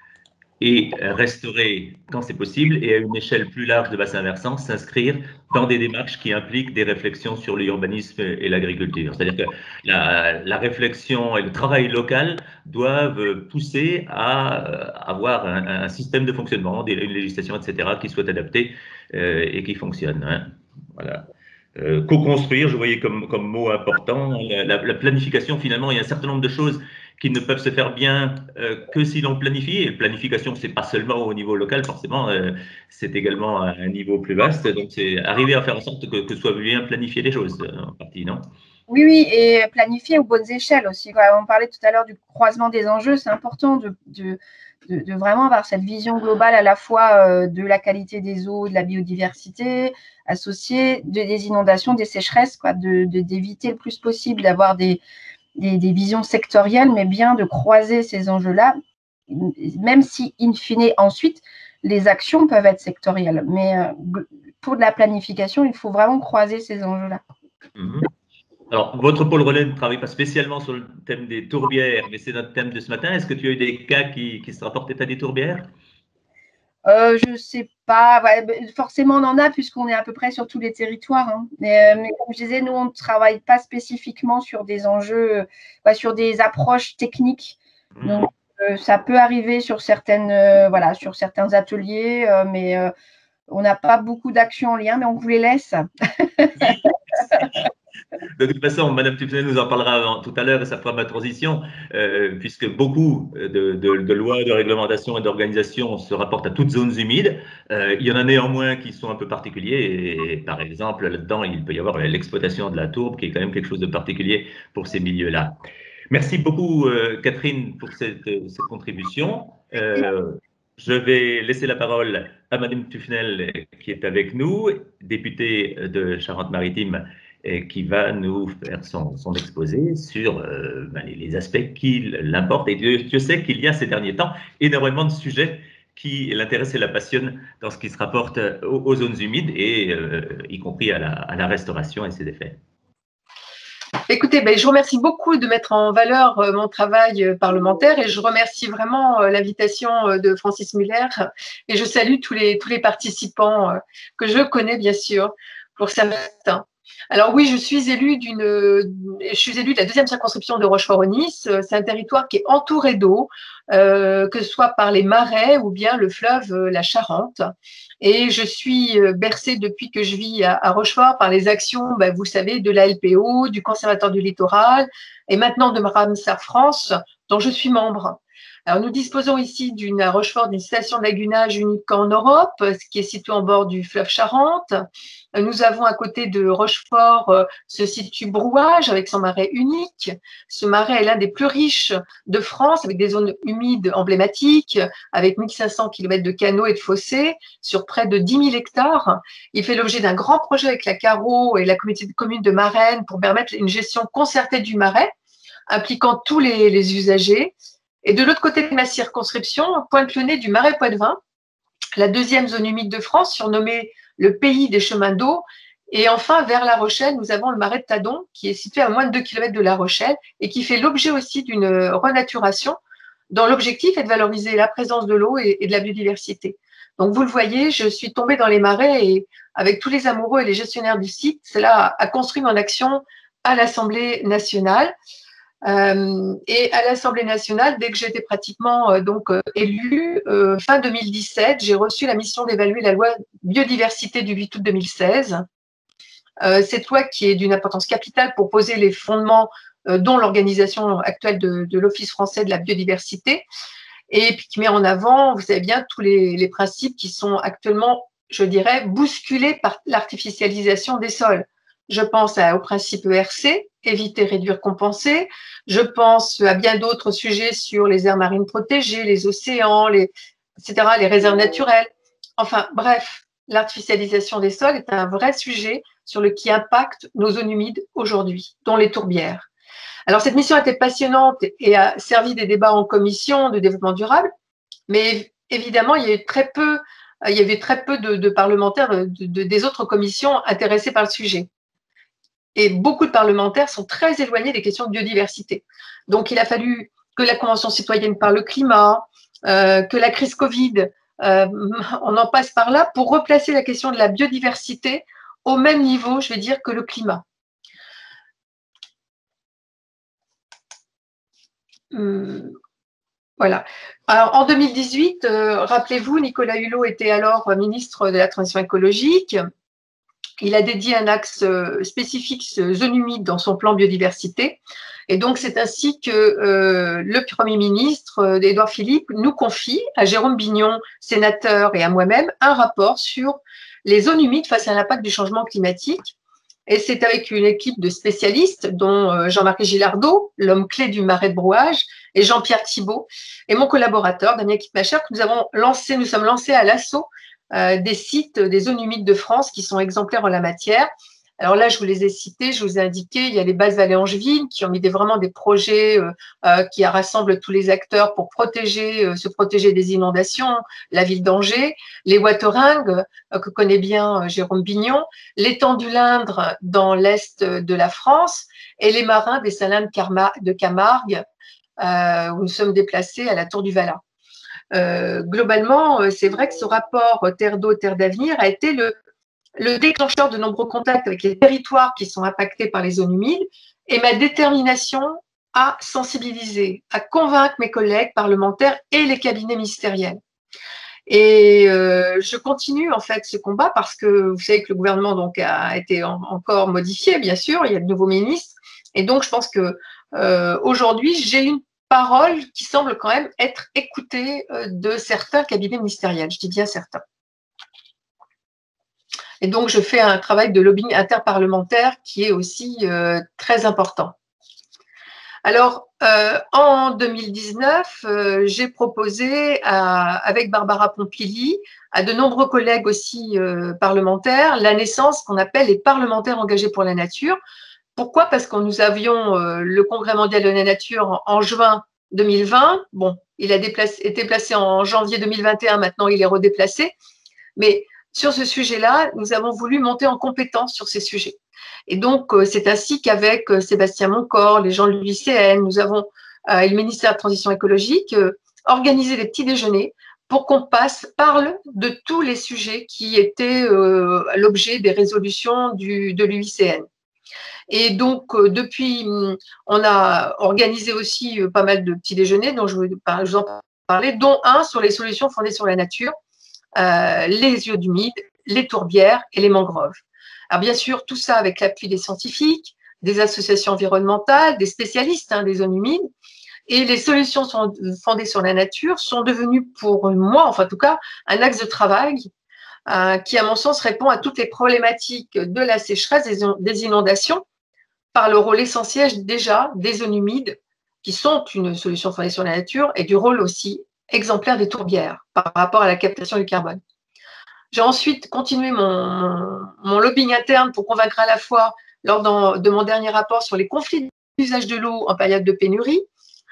et restaurer quand c'est possible, et à une échelle plus large de bassin versant, s'inscrire dans des démarches qui impliquent des réflexions sur l'urbanisme et l'agriculture. C'est-à-dire que la, la réflexion et le travail local doivent pousser à avoir un, un système de fonctionnement, des, une législation, et cetera, qui soit adaptée euh, et qui fonctionne. Hein. Voilà. Euh, co-construire, je voyais comme, comme mot important, la, la, la planification, finalement, il y a un certain nombre de choses qui ne peuvent se faire bien euh, que si l'on planifie. Et planification, c'est pas seulement au niveau local, forcément, euh, c'est également à un niveau plus vaste. Donc, c'est arriver à faire en sorte que, que soit bien planifier les choses, en partie, non? Oui, oui, et planifier aux bonnes échelles aussi. On parlait tout à l'heure du croisement des enjeux. C'est important de, de, de, de vraiment avoir cette vision globale à la fois euh, de la qualité des eaux, de la biodiversité, associée de, des inondations, des sécheresses, quoi, de, de, d'éviter le plus possible d'avoir des, des, des visions sectorielles, mais bien de croiser ces enjeux-là, même si, in fine, ensuite, les actions peuvent être sectorielles. Mais euh, pour de la planification, il faut vraiment croiser ces enjeux-là. Mmh. Alors, votre pôle relais ne travaille pas spécialement sur le thème des tourbières, mais c'est notre thème de ce matin. Est-ce que tu as eu des cas qui, qui se rapportaient à des tourbières? Euh, je ne sais pas, ouais, forcément on en a puisqu'on est à peu près sur tous les territoires. Hein. Mais, mais comme je disais, nous on ne travaille pas spécifiquement sur des enjeux, bah, sur des approches techniques. Donc euh, ça peut arriver sur certaines, euh, voilà, sur certains ateliers, euh, mais euh, on n'a pas beaucoup d'actions en lien, mais on vous les laisse. De toute façon, Madame Tufnel nous en parlera tout à l'heure et ça fera ma transition, euh, puisque beaucoup de, de, de lois, de réglementations et d'organisations se rapportent à toutes zones humides. Euh, il y en a néanmoins qui sont un peu particuliers et, par exemple, là-dedans, il peut y avoir l'exploitation de la tourbe qui est quand même quelque chose de particulier pour ces milieux-là. Merci beaucoup, euh, Catherine, pour cette, cette contribution. Euh, je vais laisser la parole à Madame Tufnel qui est avec nous, députée de Charente-Maritime, et qui va nous faire son, son exposé sur euh, ben, les, les aspects qui l'importent. Et Dieu, Dieu sait qu'il y a ces derniers temps énormément de sujets qui l'intéressent et la passionnent dans ce qui se rapporte aux, aux zones humides, et euh, y compris à la, à la restauration et ses effets. Écoutez, ben, je vous remercie beaucoup de mettre en valeur euh, mon travail euh, parlementaire et je remercie vraiment euh, l'invitation euh, de Francis Muller et je salue tous les, tous les participants euh, que je connais bien sûr pour certains. Alors oui, je suis élue d'une, je suis élue de la deuxième circonscription de Rochefort-au-Nice. C'est un territoire qui est entouré d'eau, euh, que ce soit par les marais ou bien le fleuve, euh, la Charente. Et je suis bercée depuis que je vis à, à Rochefort par les actions, ben, vous savez, de la L P O, du Conservatoire du littoral et maintenant de Ramsar France, dont je suis membre. Alors, nous disposons ici d'une, à Rochefort d'une station de lagunage unique en Europe, ce qui est située en bord du fleuve Charente. Nous avons à côté de Rochefort euh, se situe Brouage avec son marais unique. Ce marais est l'un des plus riches de France avec des zones humides emblématiques, avec mille cinq cents kilomètres de canaux et de fossés sur près de dix mille hectares. Il fait l'objet d'un grand projet avec la Caro et la communauté de communes de Marennes pour permettre une gestion concertée du marais, impliquant tous les, les usagers. Et de l'autre côté de ma circonscription, pointe le nez du marais Poitevin, la deuxième zone humide de France, surnommée le pays des chemins d'eau. Et enfin, vers La Rochelle, nous avons le marais de Tadon, qui est situé à moins de deux kilomètres de La Rochelle et qui fait l'objet aussi d'une renaturation dont l'objectif est de valoriser la présence de l'eau et, et de la biodiversité. Donc, vous le voyez, je suis tombée dans les marais et avec tous les amoureux et les gestionnaires du site, cela a construit mon action à l'Assemblée nationale. Euh, et à l'Assemblée nationale, dès que j'étais pratiquement euh, donc euh, élue, euh, fin deux mille dix-sept, j'ai reçu la mission d'évaluer la loi biodiversité du huit août deux mille seize. Euh, cette loi qui est d'une importance capitale pour poser les fondements euh, dont l'organisation actuelle de, de l'Office français de la biodiversité, et puis qui met en avant, vous savez bien, tous les, les principes qui sont actuellement, je dirais, bousculés par l'artificialisation des sols. Je pense à, au principe E R C, éviter, réduire, compenser. Je pense à bien d'autres sujets sur les aires marines protégées, les océans, les, et cetera, les réserves naturelles. Enfin, bref, l'artificialisation des sols est un vrai sujet sur le qui impacte nos zones humides aujourd'hui, dont les tourbières. Alors, cette mission était passionnante et a servi des débats en commission de développement durable, mais évidemment, il y a eu très peu, il y avait très peu de, de parlementaires de, de, des autres commissions intéressés par le sujet. Et beaucoup de parlementaires sont très éloignés des questions de biodiversité. Donc, il a fallu que la Convention citoyenne par le climat, euh, que la crise Covid, euh, on en passe par là pour replacer la question de la biodiversité au même niveau, je vais dire, que le climat. Hum, voilà. Alors, en deux mille dix-huit, euh, rappelez-vous, Nicolas Hulot était alors ministre de la Transition écologique. Il a dédié un axe spécifique zone humide dans son plan biodiversité. Et donc, c'est ainsi que euh, le Premier ministre, Édouard Philippe, nous confie à Jérôme Bignon, sénateur, et à moi-même, un rapport sur les zones humides face à l'impact du changement climatique. Et c'est avec une équipe de spécialistes, dont Jean-Marie Gilardot, l'homme clé du marais de Brouage, et Jean-Pierre Thibault, et mon collaborateur, Damien Kittmacher, que nous avons lancé, nous sommes lancés à l'assaut Euh, des sites, des zones humides de France qui sont exemplaires en la matière. Alors là, je vous les ai cités, je vous ai indiqué, il y a les Basses Vallées Angevines qui ont mis des, vraiment des projets euh, euh, qui rassemblent tous les acteurs pour protéger, euh, se protéger des inondations, la ville d'Angers, les Ouatteringues, euh, que connaît bien euh, Jérôme Bignon, l'étang du Lindre dans l'est de la France et les marins des Salins de, Carma, de Camargue euh, où nous sommes déplacés à la Tour du Valat. euh, globalement, c'est vrai que ce rapport Terre d'eau, Terre d'avenir a été le, le déclencheur de nombreux contacts avec les territoires qui sont impactés par les zones humides et ma détermination à sensibiliser, à convaincre mes collègues parlementaires et les cabinets ministériels. Et euh, je continue en fait ce combat parce que vous savez que le gouvernement donc a été en, encore modifié, bien sûr, il y a de nouveaux ministres, et donc je pense que euh, aujourd'hui j'ai une parole qui semble quand même être écoutée euh, de certains cabinets ministériels, je dis bien certains. Et donc je fais un travail de lobbying interparlementaire qui est aussi euh, très important. Alors, euh, en deux mille dix-neuf, euh, j'ai proposé à, avec Barbara Pompili, à de nombreux collègues aussi euh, parlementaires, la naissance qu'on appelle les parlementaires engagés pour la nature. Pourquoi? Parce que nous avions euh, le Congrès mondial de la nature en, en juin deux mille vingt. Bon, il a déplacé, été placé en janvier deux mille vingt et un, maintenant il est redéplacé. Mais sur ce sujet-là, nous avons voulu monter en compétence sur ces sujets. Et donc, c'est ainsi qu'avec Sébastien Moncor, les gens de l'U I C N, nous avons, euh, et le ministère de la Transition écologique, euh, organisé des petits déjeuners pour qu'on passe, parle de tous les sujets qui étaient euh, l'objet des résolutions du, de l'U I C N. Et donc, euh, depuis, on a organisé aussi euh, pas mal de petits déjeuners dont je vous, je vous en parler, dont un sur les solutions fondées sur la nature, euh, les eaux humides, les tourbières et les mangroves. Alors bien sûr, tout ça avec l'appui des scientifiques, des associations environnementales, des spécialistes hein, des zones humides. Et les solutions sont fondées sur la nature sont devenues pour moi, enfin en tout cas, un axe de travail euh, qui, à mon sens, répond à toutes les problématiques de la sécheresse, des inondations, par le rôle essentiel déjà des zones humides, qui sont une solution fondée sur la nature, et du rôle aussi exemplaire des tourbières par rapport à la captation du carbone. J'ai ensuite continué mon, mon lobbying interne pour convaincre à la fois, lors dans, de mon dernier rapport sur les conflits d'usage de l'eau en période de pénurie,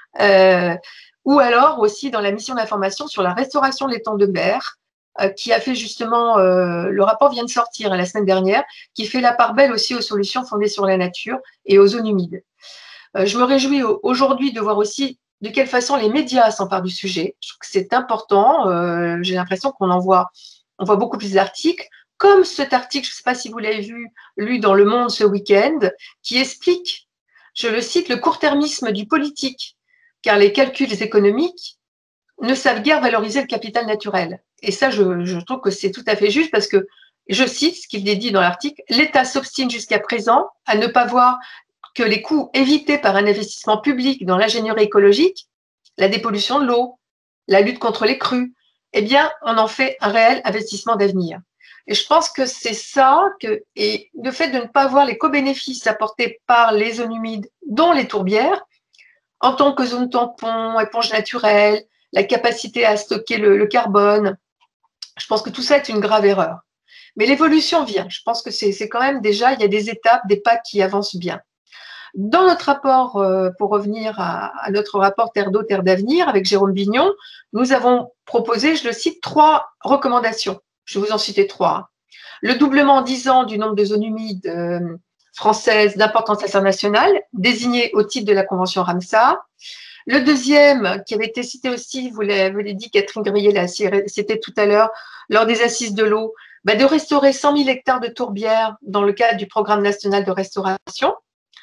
euh, ou alors aussi dans la mission d'information sur la restauration de l'étang de Berre, euh, qui a fait justement, euh, le rapport vient de sortir hein, la semaine dernière, qui fait la part belle aussi aux solutions fondées sur la nature et aux zones humides. Euh, je me réjouis aujourd'hui de voir aussi de quelle façon les médias s'emparent du sujet. Je trouve que c'est important. Euh, j'ai l'impression qu'on en voit On voit beaucoup plus d'articles, comme cet article, je ne sais pas si vous l'avez vu, lu dans Le Monde ce week-end, qui explique, je le cite, le court-termisme du politique, car les calculs économiques ne savent guère valoriser le capital naturel. Et ça, je, je trouve que c'est tout à fait juste parce que, je cite ce qu'il est dit dans l'article, l'État s'obstine jusqu'à présent à ne pas voir que les coûts évités par un investissement public dans l'ingénierie écologique, la dépollution de l'eau, la lutte contre les crues, eh bien, on en fait un réel investissement d'avenir. Et je pense que c'est ça, que, et le fait de ne pas voir les co-bénéfices apportés par les zones humides, dont les tourbières, en tant que zone tampon, éponge naturelle, la capacité à stocker le, le carbone, je pense que tout ça est une grave erreur. Mais l'évolution vient. Je pense que c'est quand même déjà, il y a des étapes, des pas qui avancent bien. Dans notre rapport, euh, pour revenir à, à notre rapport Terre d'eau, Terre d'avenir avec Jérôme Bignon, nous avons proposé, je le cite, trois recommandations. Je vais vous en citer trois. Le doublement en dix ans du nombre de zones humides euh, françaises d'importance internationale, désignées au titre de la Convention Ramsar. Le deuxième, qui avait été cité aussi, vous l'avez dit, Catherine Grillet l'a cité tout à l'heure, lors des assises de l'eau, bah, de restaurer cent mille hectares de tourbières dans le cadre du programme national de restauration.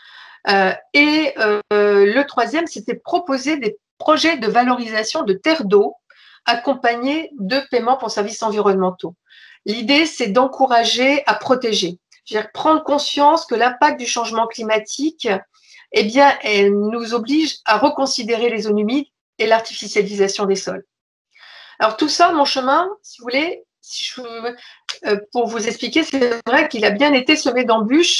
Euh, et euh, le troisième, c'était proposer des projets de valorisation de terres d'eau accompagnés de paiements pour services environnementaux. L'idée, c'est d'encourager à protéger, c'est-à-dire prendre conscience que l'impact du changement climatique, eh bien, elle nous oblige à reconsidérer les zones humides et l'artificialisation des sols. Alors tout ça, mon chemin, si vous voulez, si je, euh, pour vous expliquer, c'est vrai qu'il a bien été semé d'embûches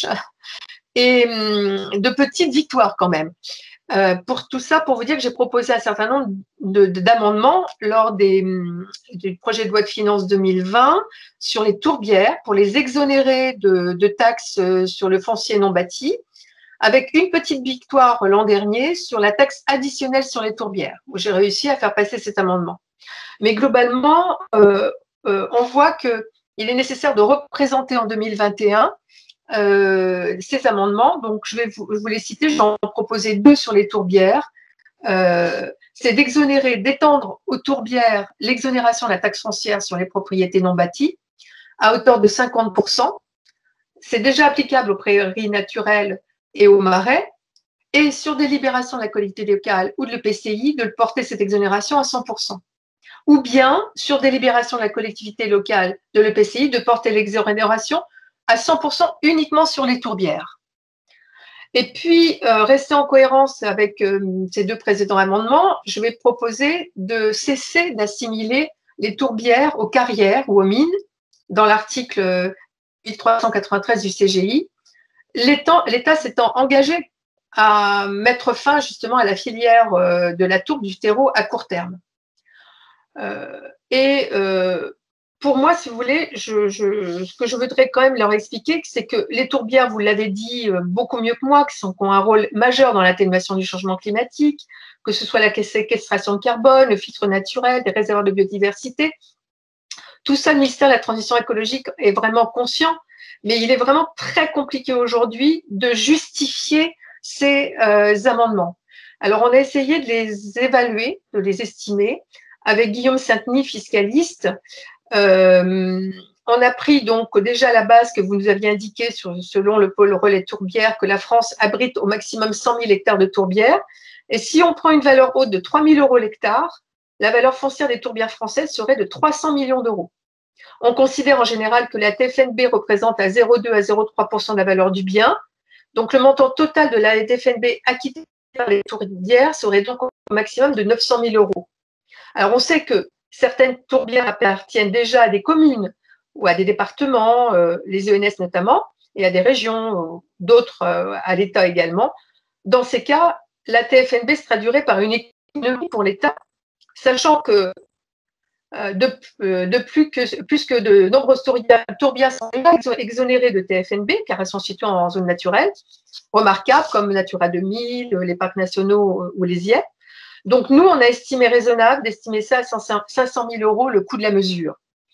et de petites victoires quand même. Euh, pour tout ça, pour vous dire que j'ai proposé un certain nombre d'amendements lors des, du projet de loi de finances deux mille vingt sur les tourbières pour les exonérer de, de taxes sur le foncier non bâti, avec une petite victoire l'an dernier sur la taxe additionnelle sur les tourbières, où j'ai réussi à faire passer cet amendement. Mais globalement, euh, euh, on voit qu'il est nécessaire de représenter en deux mille vingt et un Euh, ces amendements. Donc, je vais vous, je vous les citer. J'en ai proposé deux sur les tourbières, euh, c'est d'exonérer, d'étendre aux tourbières l'exonération de la taxe foncière sur les propriétés non bâties à hauteur de cinquante pour cent. C'est déjà applicable aux prairies naturelles et aux marais. Et sur délibération de la collectivité locale ou de l'E P C I, de porter cette exonération à cent pour cent. Ou bien, sur délibération de la collectivité locale de l'E P C I, de porter l'exonération à cent pour cent uniquement sur les tourbières. Et puis, euh, rester en cohérence avec euh, ces deux précédents amendements, je vais proposer de cesser d'assimiler les tourbières aux carrières ou aux mines dans l'article mille trois cent quatre-vingt-treize du C G I, l'État s'étant engagé à mettre fin justement à la filière euh, de la tourbe du terreau à court terme. Euh, et euh, pour moi, si vous voulez, je, je, ce que je voudrais quand même leur expliquer, c'est que les tourbières, vous l'avez dit euh, beaucoup mieux que moi, qui, sont, qui ont un rôle majeur dans l'atténuation du changement climatique, que ce soit la séquestration de carbone, le filtre naturel, des réservoirs de biodiversité. Tout ça, le ministère de la Transition écologique est vraiment conscient, mais il est vraiment très compliqué aujourd'hui de justifier ces euh, amendements. Alors, on a essayé de les évaluer, de les estimer, avec Guillaume Saint-Denis, fiscaliste. Euh, on a pris donc déjà la base que vous nous aviez indiquée sur, selon le pôle relais tourbière, que la France abrite au maximum cent mille hectares de tourbières. Et si on prend une valeur haute de trois mille euros l'hectare, la valeur foncière des tourbières françaises serait de trois cents millions d'euros. On considère en général que la T F N B représente à zéro virgule deux à zéro virgule trois pour cent de la valeur du bien. Donc, le montant total de la T F N B acquitté par les tourbières serait donc au maximum de neuf cent mille euros. Alors, on sait que certaines tourbières appartiennent déjà à des communes ou à des départements, euh, les E N S notamment, et à des régions, euh, d'autres euh, à l'État également. Dans ces cas, la T F N B se traduirait par une économie pour l'État, sachant que euh, de, euh, de plus, que, plus que de nombreuses tourbières, tourbières sont exonérées de T F N B, car elles sont situées en zone naturelle, remarquables comme Natura deux mille, les parcs nationaux ou les I E P. Donc, nous, on a estimé raisonnable d'estimer ça à cinq cent mille euros le coût de la mesure.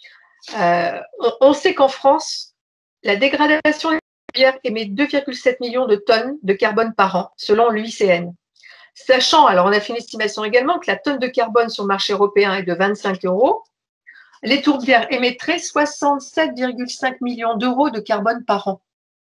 Euh, on, on sait qu'en France, la dégradation des tourbières émet deux virgule sept millions de tonnes de carbone par an, selon l'U I C N. Sachant, alors on a fait une estimation également, que la tonne de carbone sur le marché européen est de vingt-cinq euros, les tourbières émettraient soixante-sept virgule cinq millions d'euros de carbone par an.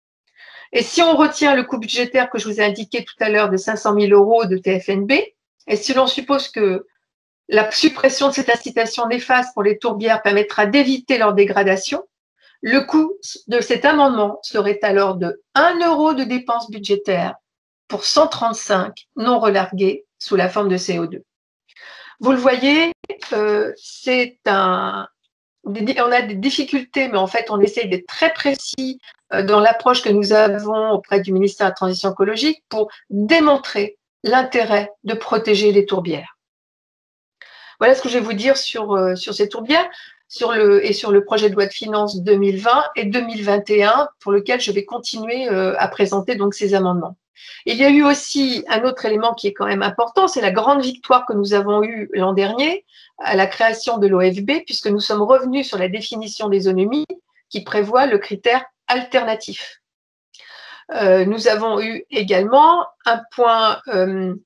Et si on retient le coût budgétaire que je vous ai indiqué tout à l'heure de cinq cent mille euros de T F N B, et si l'on suppose que la suppression de cette incitation néfaste pour les tourbières permettra d'éviter leur dégradation, le coût de cet amendement serait alors de un euro de dépenses budgétaires pour cent trente-cinq non relargués sous la forme de C O deux. Vous le voyez, euh, c'est un, on a des difficultés, mais en fait, on essaye d'être très précis euh, dans l'approche que nous avons auprès du ministère de la Transition écologique pour démontrer l'intérêt de protéger les tourbières. Voilà ce que je vais vous dire sur, euh, sur ces tourbières sur le, et sur le projet de loi de finances deux mille vingt et deux mille vingt et un, pour lequel je vais continuer euh, à présenter donc ces amendements. Il y a eu aussi un autre élément qui est quand même important, c'est la grande victoire que nous avons eue l'an dernier à la création de l'O F B, puisque nous sommes revenus sur la définition des zones humides qui prévoit le critère alternatif. Euh, nous avons eu également un point, euh,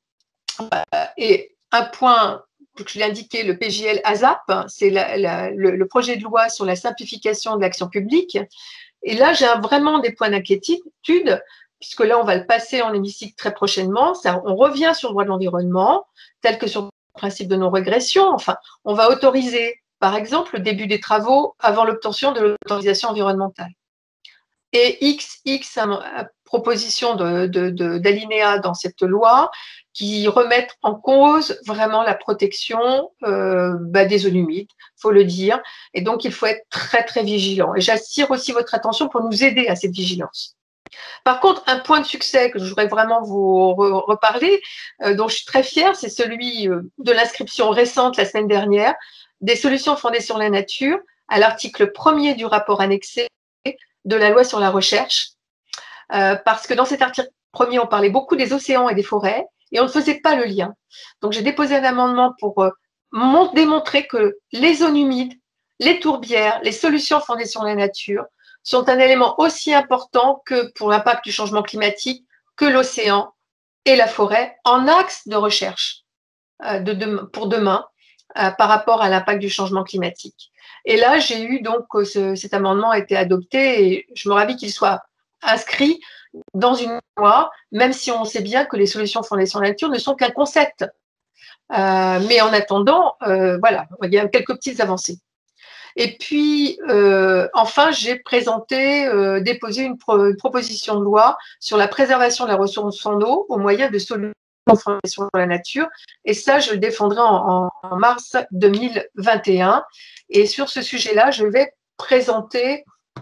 et un point que je l'ai indiqué, le P J L A S A P, c'est le, le projet de loi sur la simplification de l'action publique. Et là, j'ai vraiment des points d'inquiétude, puisque là, on va le passer en hémicycle très prochainement. Ça, on revient sur le droit de l'environnement, tel que sur le principe de non-régression. Enfin, on va autoriser, par exemple, le début des travaux avant l'obtention de l'autorisation environnementale. Et X, X propositions de, de, de, d'alinéas dans cette loi qui remettent en cause vraiment la protection euh, bah, des zones humides, il faut le dire. Et donc, il faut être très, très vigilant. Et j'attire aussi votre attention pour nous aider à cette vigilance. Par contre, un point de succès que je voudrais vraiment vous re reparler, euh, dont je suis très fière, c'est celui euh, de l'inscription récente la semaine dernière des solutions fondées sur la nature à l'article premier du rapport annexé de la loi sur la recherche. Euh, parce que dans cet article premier, on parlait beaucoup des océans et des forêts et on ne faisait pas le lien. Donc, j'ai déposé un amendement pour euh, démontrer que les zones humides, les tourbières, les solutions fondées sur la nature sont un élément aussi important que pour l'impact du changement climatique que l'océan et la forêt en axe de recherche euh, de, de, pour demain euh, par rapport à l'impact du changement climatique. Et là, j'ai eu donc ce, cet amendement a été adopté et je me ravis qu'il soit inscrit dans une loi, même si on sait bien que les solutions fondées sur la nature ne sont qu'un concept. Euh, mais en attendant, euh, voilà, il y a quelques petites avancées. Et puis, euh, enfin, j'ai présenté, euh, déposé une, pro une proposition de loi sur la préservation de la ressource en eau au moyen de solutions fondées sur la nature. Et ça, je le défendrai en, en, en mars deux mille vingt et un. Et sur ce sujet-là, je vais présenter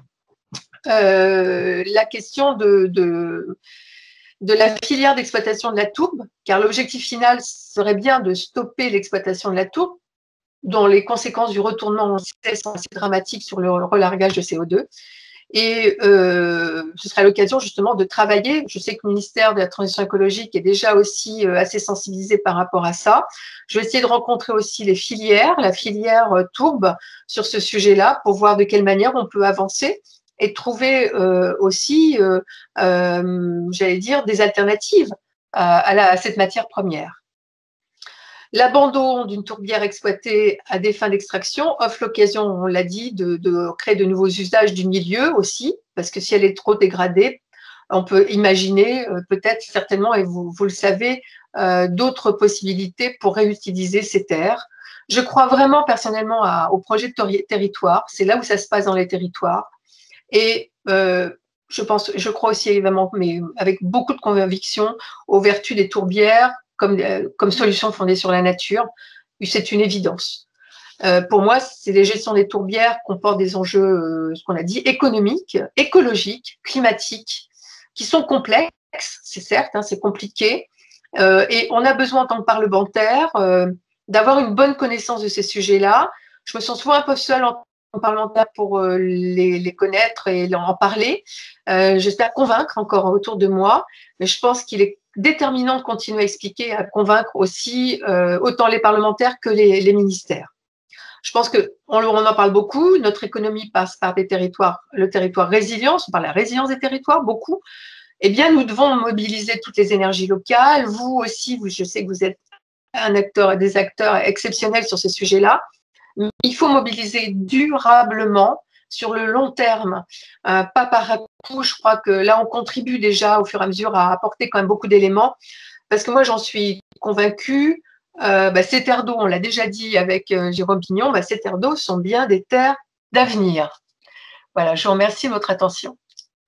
euh, la question de, de, de la filière d'exploitation de la tourbe, car l'objectif final serait bien de stopper l'exploitation de la tourbe, dont les conséquences du retournement sont assez dramatiques sur le relargage de C O deux. Et euh, ce sera l'occasion justement de travailler. Je sais que le ministère de la Transition écologique est déjà aussi euh, assez sensibilisé par rapport à ça. Je vais essayer de rencontrer aussi les filières, la filière euh, tourbe sur ce sujet-là pour voir de quelle manière on peut avancer et trouver euh, aussi, euh, euh, j'allais dire, des alternatives à, à, la, à cette matière première. L'abandon d'une tourbière exploitée à des fins d'extraction offre l'occasion, on l'a dit, de, de créer de nouveaux usages du milieu aussi, parce que si elle est trop dégradée, on peut imaginer euh, peut-être certainement, et vous, vous le savez, euh, d'autres possibilités pour réutiliser ces terres. Je crois vraiment personnellement à, au projet de territoire, c'est là où ça se passe dans les territoires. Et euh, je pense, je crois aussi évidemment, mais avec beaucoup de conviction, aux vertus des tourbières, Comme, comme solution fondée sur la nature, c'est une évidence. Euh, pour moi, c'est les gestions des tourbières comportent des enjeux, euh, ce qu'on a dit, économiques, écologiques, climatiques, qui sont complexes, c'est certes, hein, c'est compliqué, euh, et on a besoin en tant que parlementaire euh, d'avoir une bonne connaissance de ces sujets-là. Je me sens souvent un peu seule en tant que parlementaire pour euh, les, les connaître et en parler. Euh, J'espère convaincre encore autour de moi, mais je pense qu'il est déterminant de continuer à expliquer, à convaincre aussi euh, autant les parlementaires que les, les ministères. Je pense qu'on on en parle beaucoup, notre économie passe par des territoires, le territoire résilience, on parle de la résilience des territoires, beaucoup. Eh bien, nous devons mobiliser toutes les énergies locales. Vous aussi, vous, je sais que vous êtes un acteur, des acteurs exceptionnels sur ces sujets-là. Il faut mobiliser durablement sur le long terme, euh, pas par à coup. Je crois que là, on contribue déjà au fur et à mesure à apporter quand même beaucoup d'éléments, parce que moi, j'en suis convaincue, euh, bah, ces terres d'eau, on l'a déjà dit avec euh, Jérôme Pignon, bah, ces terres d'eau sont bien des terres d'avenir. Voilà, je vous remercie de votre attention.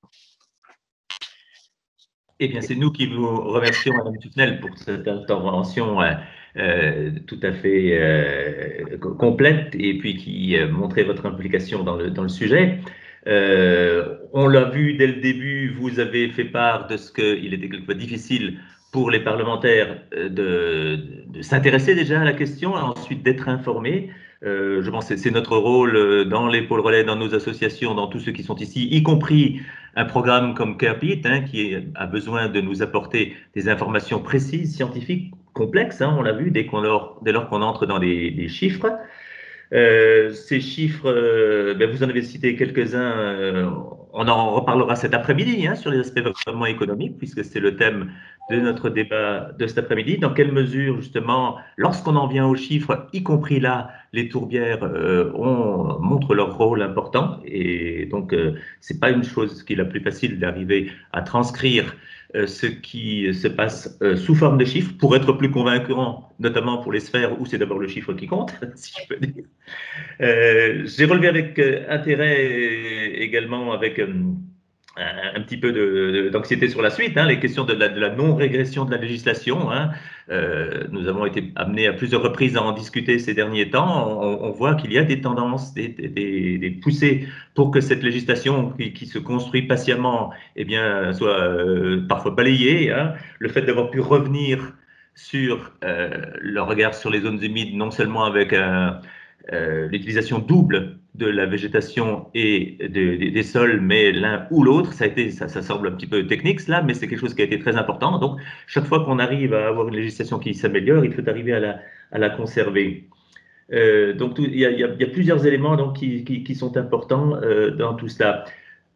Eh bien, c'est nous qui vous remercions, Madame Tutnel, pour cette intervention euh, euh, tout à fait euh, complète et puis qui euh, montrait votre implication dans le, dans le sujet. Euh, on l'a vu dès le début, vous avez fait part de ce qu'il était quelquefois difficile pour les parlementaires de, de s'intéresser déjà à la question et ensuite d'être informés. Euh, je pense que c'est notre rôle dans les pôles relais, dans nos associations, dans tous ceux qui sont ici, y compris un programme comme CarePit, hein, qui a besoin de nous apporter des informations précises, scientifiques, complexes, hein, on l'a vu, dès, qu'on leur, dès lors qu'on entre dans des, des chiffres. Euh, ces chiffres, euh, ben vous en avez cité quelques-uns, euh, on en reparlera cet après-midi hein, sur les aspects vraiment économiques, puisque c'est le thème de notre débat de cet après-midi. Dans quelle mesure, justement, lorsqu'on en vient aux chiffres, y compris là, les tourbières euh, on, montrent leur rôle important, et donc euh, c'est pas une chose qui est la plus facile d'arriver à transcrire euh, ce qui se passe euh, sous forme de chiffres pour être plus convaincant, notamment pour les sphères où c'est d'abord le chiffre qui compte, si je peux dire. Euh, J'ai relevé avec euh, intérêt et également avec euh, un, un petit peu d'anxiété sur la suite, hein, les questions de la, de la non-régression de la législation. Hein. Euh, nous avons été amenés à plusieurs reprises à en discuter ces derniers temps. On, on voit qu'il y a des tendances, des, des, des poussées pour que cette législation qui, qui se construit patiemment eh bien, soit euh, parfois balayée. Hein. Le fait d'avoir pu revenir sur euh, le regard sur les zones humides, non seulement avec un Euh, l'utilisation double de la végétation et de, de, des sols, mais l'un ou l'autre, ça a été, ça, ça semble un petit peu technique cela, mais c'est quelque chose qui a été très important. Donc, chaque fois qu'on arrive à avoir une législation qui s'améliore, il faut arriver à la, à la conserver. Euh, donc, tout, il, y a, il, y a, il y a plusieurs éléments donc, qui, qui, qui sont importants euh, dans tout cela.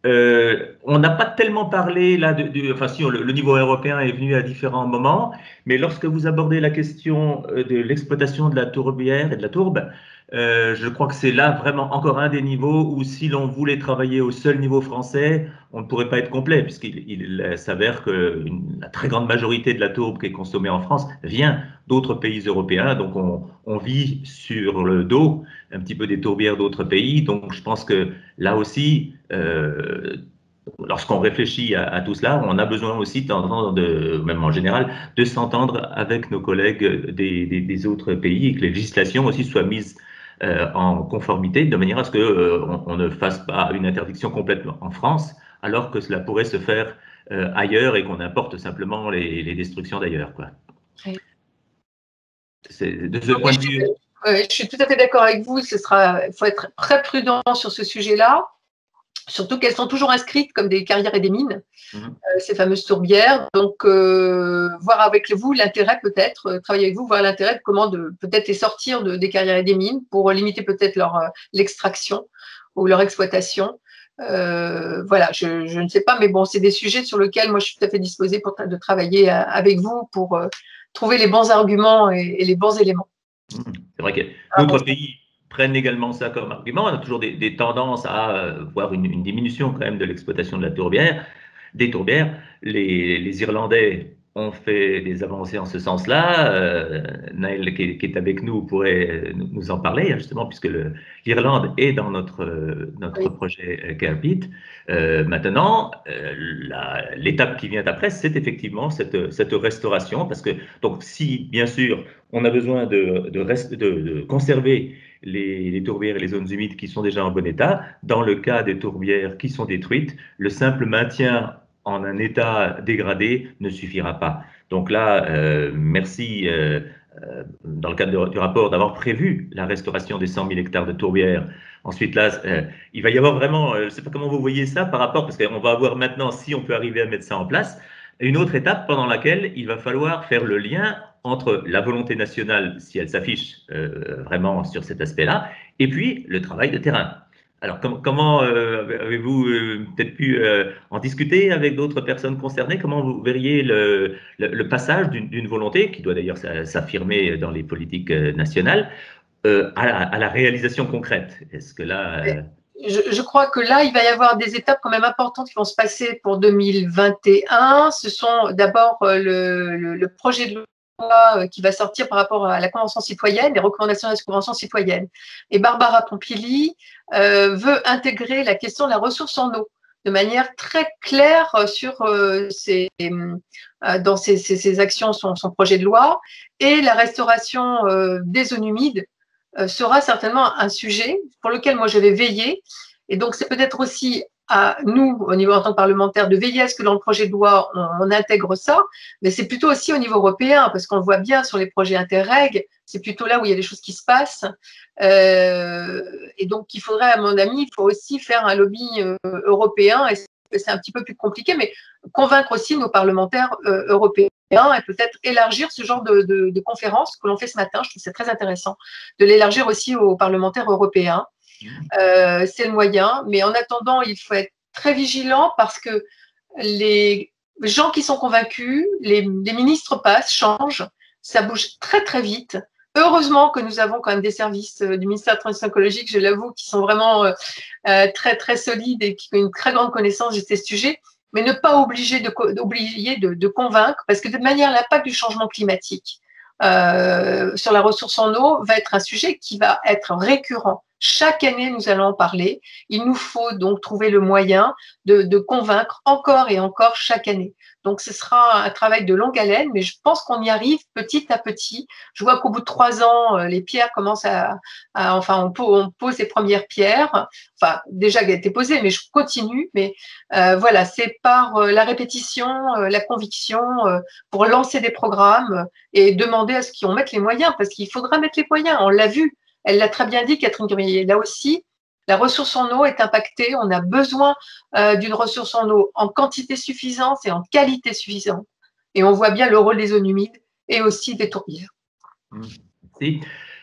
Euh, on n'a pas tellement parlé là, de, de, enfin si le, le niveau européen est venu à différents moments, mais lorsque vous abordez la question de l'exploitation de la tourbière et de la tourbe, euh, je crois que c'est là vraiment encore un des niveaux où si l'on voulait travailler au seul niveau français, on ne pourrait pas être complet, puisqu'il il s'avère que une, la très grande majorité de la tourbe qui est consommée en France vient d'autres pays européens, donc on, on vit sur le dos un petit peu des tourbières d'autres pays, donc je pense que là aussi, euh, lorsqu'on réfléchit à, à tout cela, on a besoin aussi d'entendre, de, même en général, de s'entendre avec nos collègues des, des, des autres pays et que les législations aussi soient mises euh, en conformité de manière à ce qu'on euh, on ne fasse pas une interdiction complètement en France, alors que cela pourrait se faire euh, ailleurs et qu'on importe simplement les, les destructions d'ailleurs, quoi. Oui. C'est de ce point de vue. Je suis tout à fait d'accord avec vous. Ce sera, il faut être très prudent sur ce sujet-là. Surtout qu'elles sont toujours inscrites comme des carrières et des mines, mmh. euh, ces fameuses tourbières. Donc, euh, voir avec vous l'intérêt peut-être, euh, travailler avec vous, voir l'intérêt de comment de peut-être les sortir de, des carrières et des mines pour limiter peut-être leur euh, l'extraction ou leur exploitation. Euh, voilà, je, je ne sais pas, mais bon, c'est des sujets sur lesquels moi je suis tout à fait disposée pour de travailler euh, avec vous pour euh, trouver les bons arguments et, et les bons éléments. Mmh. C'est vrai que d'autres ah, pays prennent également ça comme argument. On a toujours des, des tendances à euh, voir une, une diminution quand même de l'exploitation de la tourbière, des tourbières. Les, les Irlandais ont fait des avancées en ce sens-là. Euh, Naël, qui, qui est avec nous, pourrait nous, nous en parler, justement, puisque l'Irlande est dans notre, notre oui. projet CareBeat. Euh, maintenant, euh, l'étape qui vient après, c'est effectivement cette, cette restauration, parce que, donc, si, bien sûr, on a besoin de, de, reste, de, de conserver les, les tourbières et les zones humides qui sont déjà en bon état. Dans le cas des tourbières qui sont détruites, le simple maintien en un état dégradé ne suffira pas. Donc là, euh, merci, euh, euh, dans le cadre de, du rapport, d'avoir prévu la restauration des cent mille hectares de tourbières. Ensuite, là, euh, il va y avoir vraiment, euh, je ne sais pas comment vous voyez ça par rapport, parce qu'on va avoir maintenant, si on peut arriver à mettre ça en place, une autre étape pendant laquelle il va falloir faire le lien entre la volonté nationale, si elle s'affiche euh, vraiment sur cet aspect-là, et puis le travail de terrain. Alors, com comment euh, avez-vous euh, peut-être pu euh, en discuter avec d'autres personnes concernées? Comment vous verriez le, le, le passage d'une volonté, qui doit d'ailleurs s'affirmer dans les politiques nationales, euh, à, la, à la réalisation concrète? Est-ce que là… Euh... Je, je crois que là, il va y avoir des étapes quand même importantes qui vont se passer pour deux mille vingt et un. Ce sont d'abord le, le, le projet de loi qui va sortir par rapport à la Convention citoyenne, les recommandations de la Convention citoyenne. Et Barbara Pompili euh, veut intégrer la question de la ressource en eau de manière très claire sur euh, ses, euh, dans ses, ses, ses actions, son, son projet de loi. Et la restauration euh, des zones humides euh, sera certainement un sujet pour lequel moi je vais veiller. Et donc c'est peut-être aussi à nous, au niveau en tant que parlementaire, de veiller à ce que dans le projet de loi, on, on intègre ça, mais c'est plutôt aussi au niveau européen, parce qu'on le voit bien sur les projets Interreg, c'est plutôt là où il y a des choses qui se passent. Euh, et donc, il faudrait, à mon avis, il faut aussi faire un lobby euh, européen, et c'est un petit peu plus compliqué, mais convaincre aussi nos parlementaires euh, européens et peut-être élargir ce genre de, de, de conférences que l'on fait ce matin. Je trouve que c'est très intéressant de l'élargir aussi aux parlementaires européens. Euh, c'est le moyen, mais en attendant, il faut être très vigilant parce que les gens qui sont convaincus, les, les ministres passent, changent, ça bouge très très vite. Heureusement que nous avons quand même des services du ministère de la Transition écologique, je l'avoue, qui sont vraiment euh, très très solides et qui ont une très grande connaissance de ces sujets, mais ne pas obliger de, oublier de, de convaincre, parce que de manière, l'impact du changement climatique euh, sur la ressource en eau va être un sujet qui va être récurrent. Chaque année, nous allons en parler. Il nous faut donc trouver le moyen de, de convaincre encore et encore chaque année. Donc, ce sera un travail de longue haleine, mais je pense qu'on y arrive petit à petit. Je vois qu'au bout de trois ans, les pierres commencent à… à enfin, on pose, on pose les premières pierres. Enfin, déjà, elles ont été posées, mais je continue. Mais euh, voilà, c'est par euh, la répétition, euh, la conviction, euh, pour lancer des programmes et demander à ce qu'on mette les moyens, parce qu'il faudra mettre les moyens. On l'a vu. Elle l'a très bien dit, Catherine Gruyer. Là aussi, la ressource en eau est impactée. On a besoin euh, d'une ressource en eau en quantité suffisante et en qualité suffisante. Et on voit bien le rôle des zones humides et aussi des tourbières. Merci.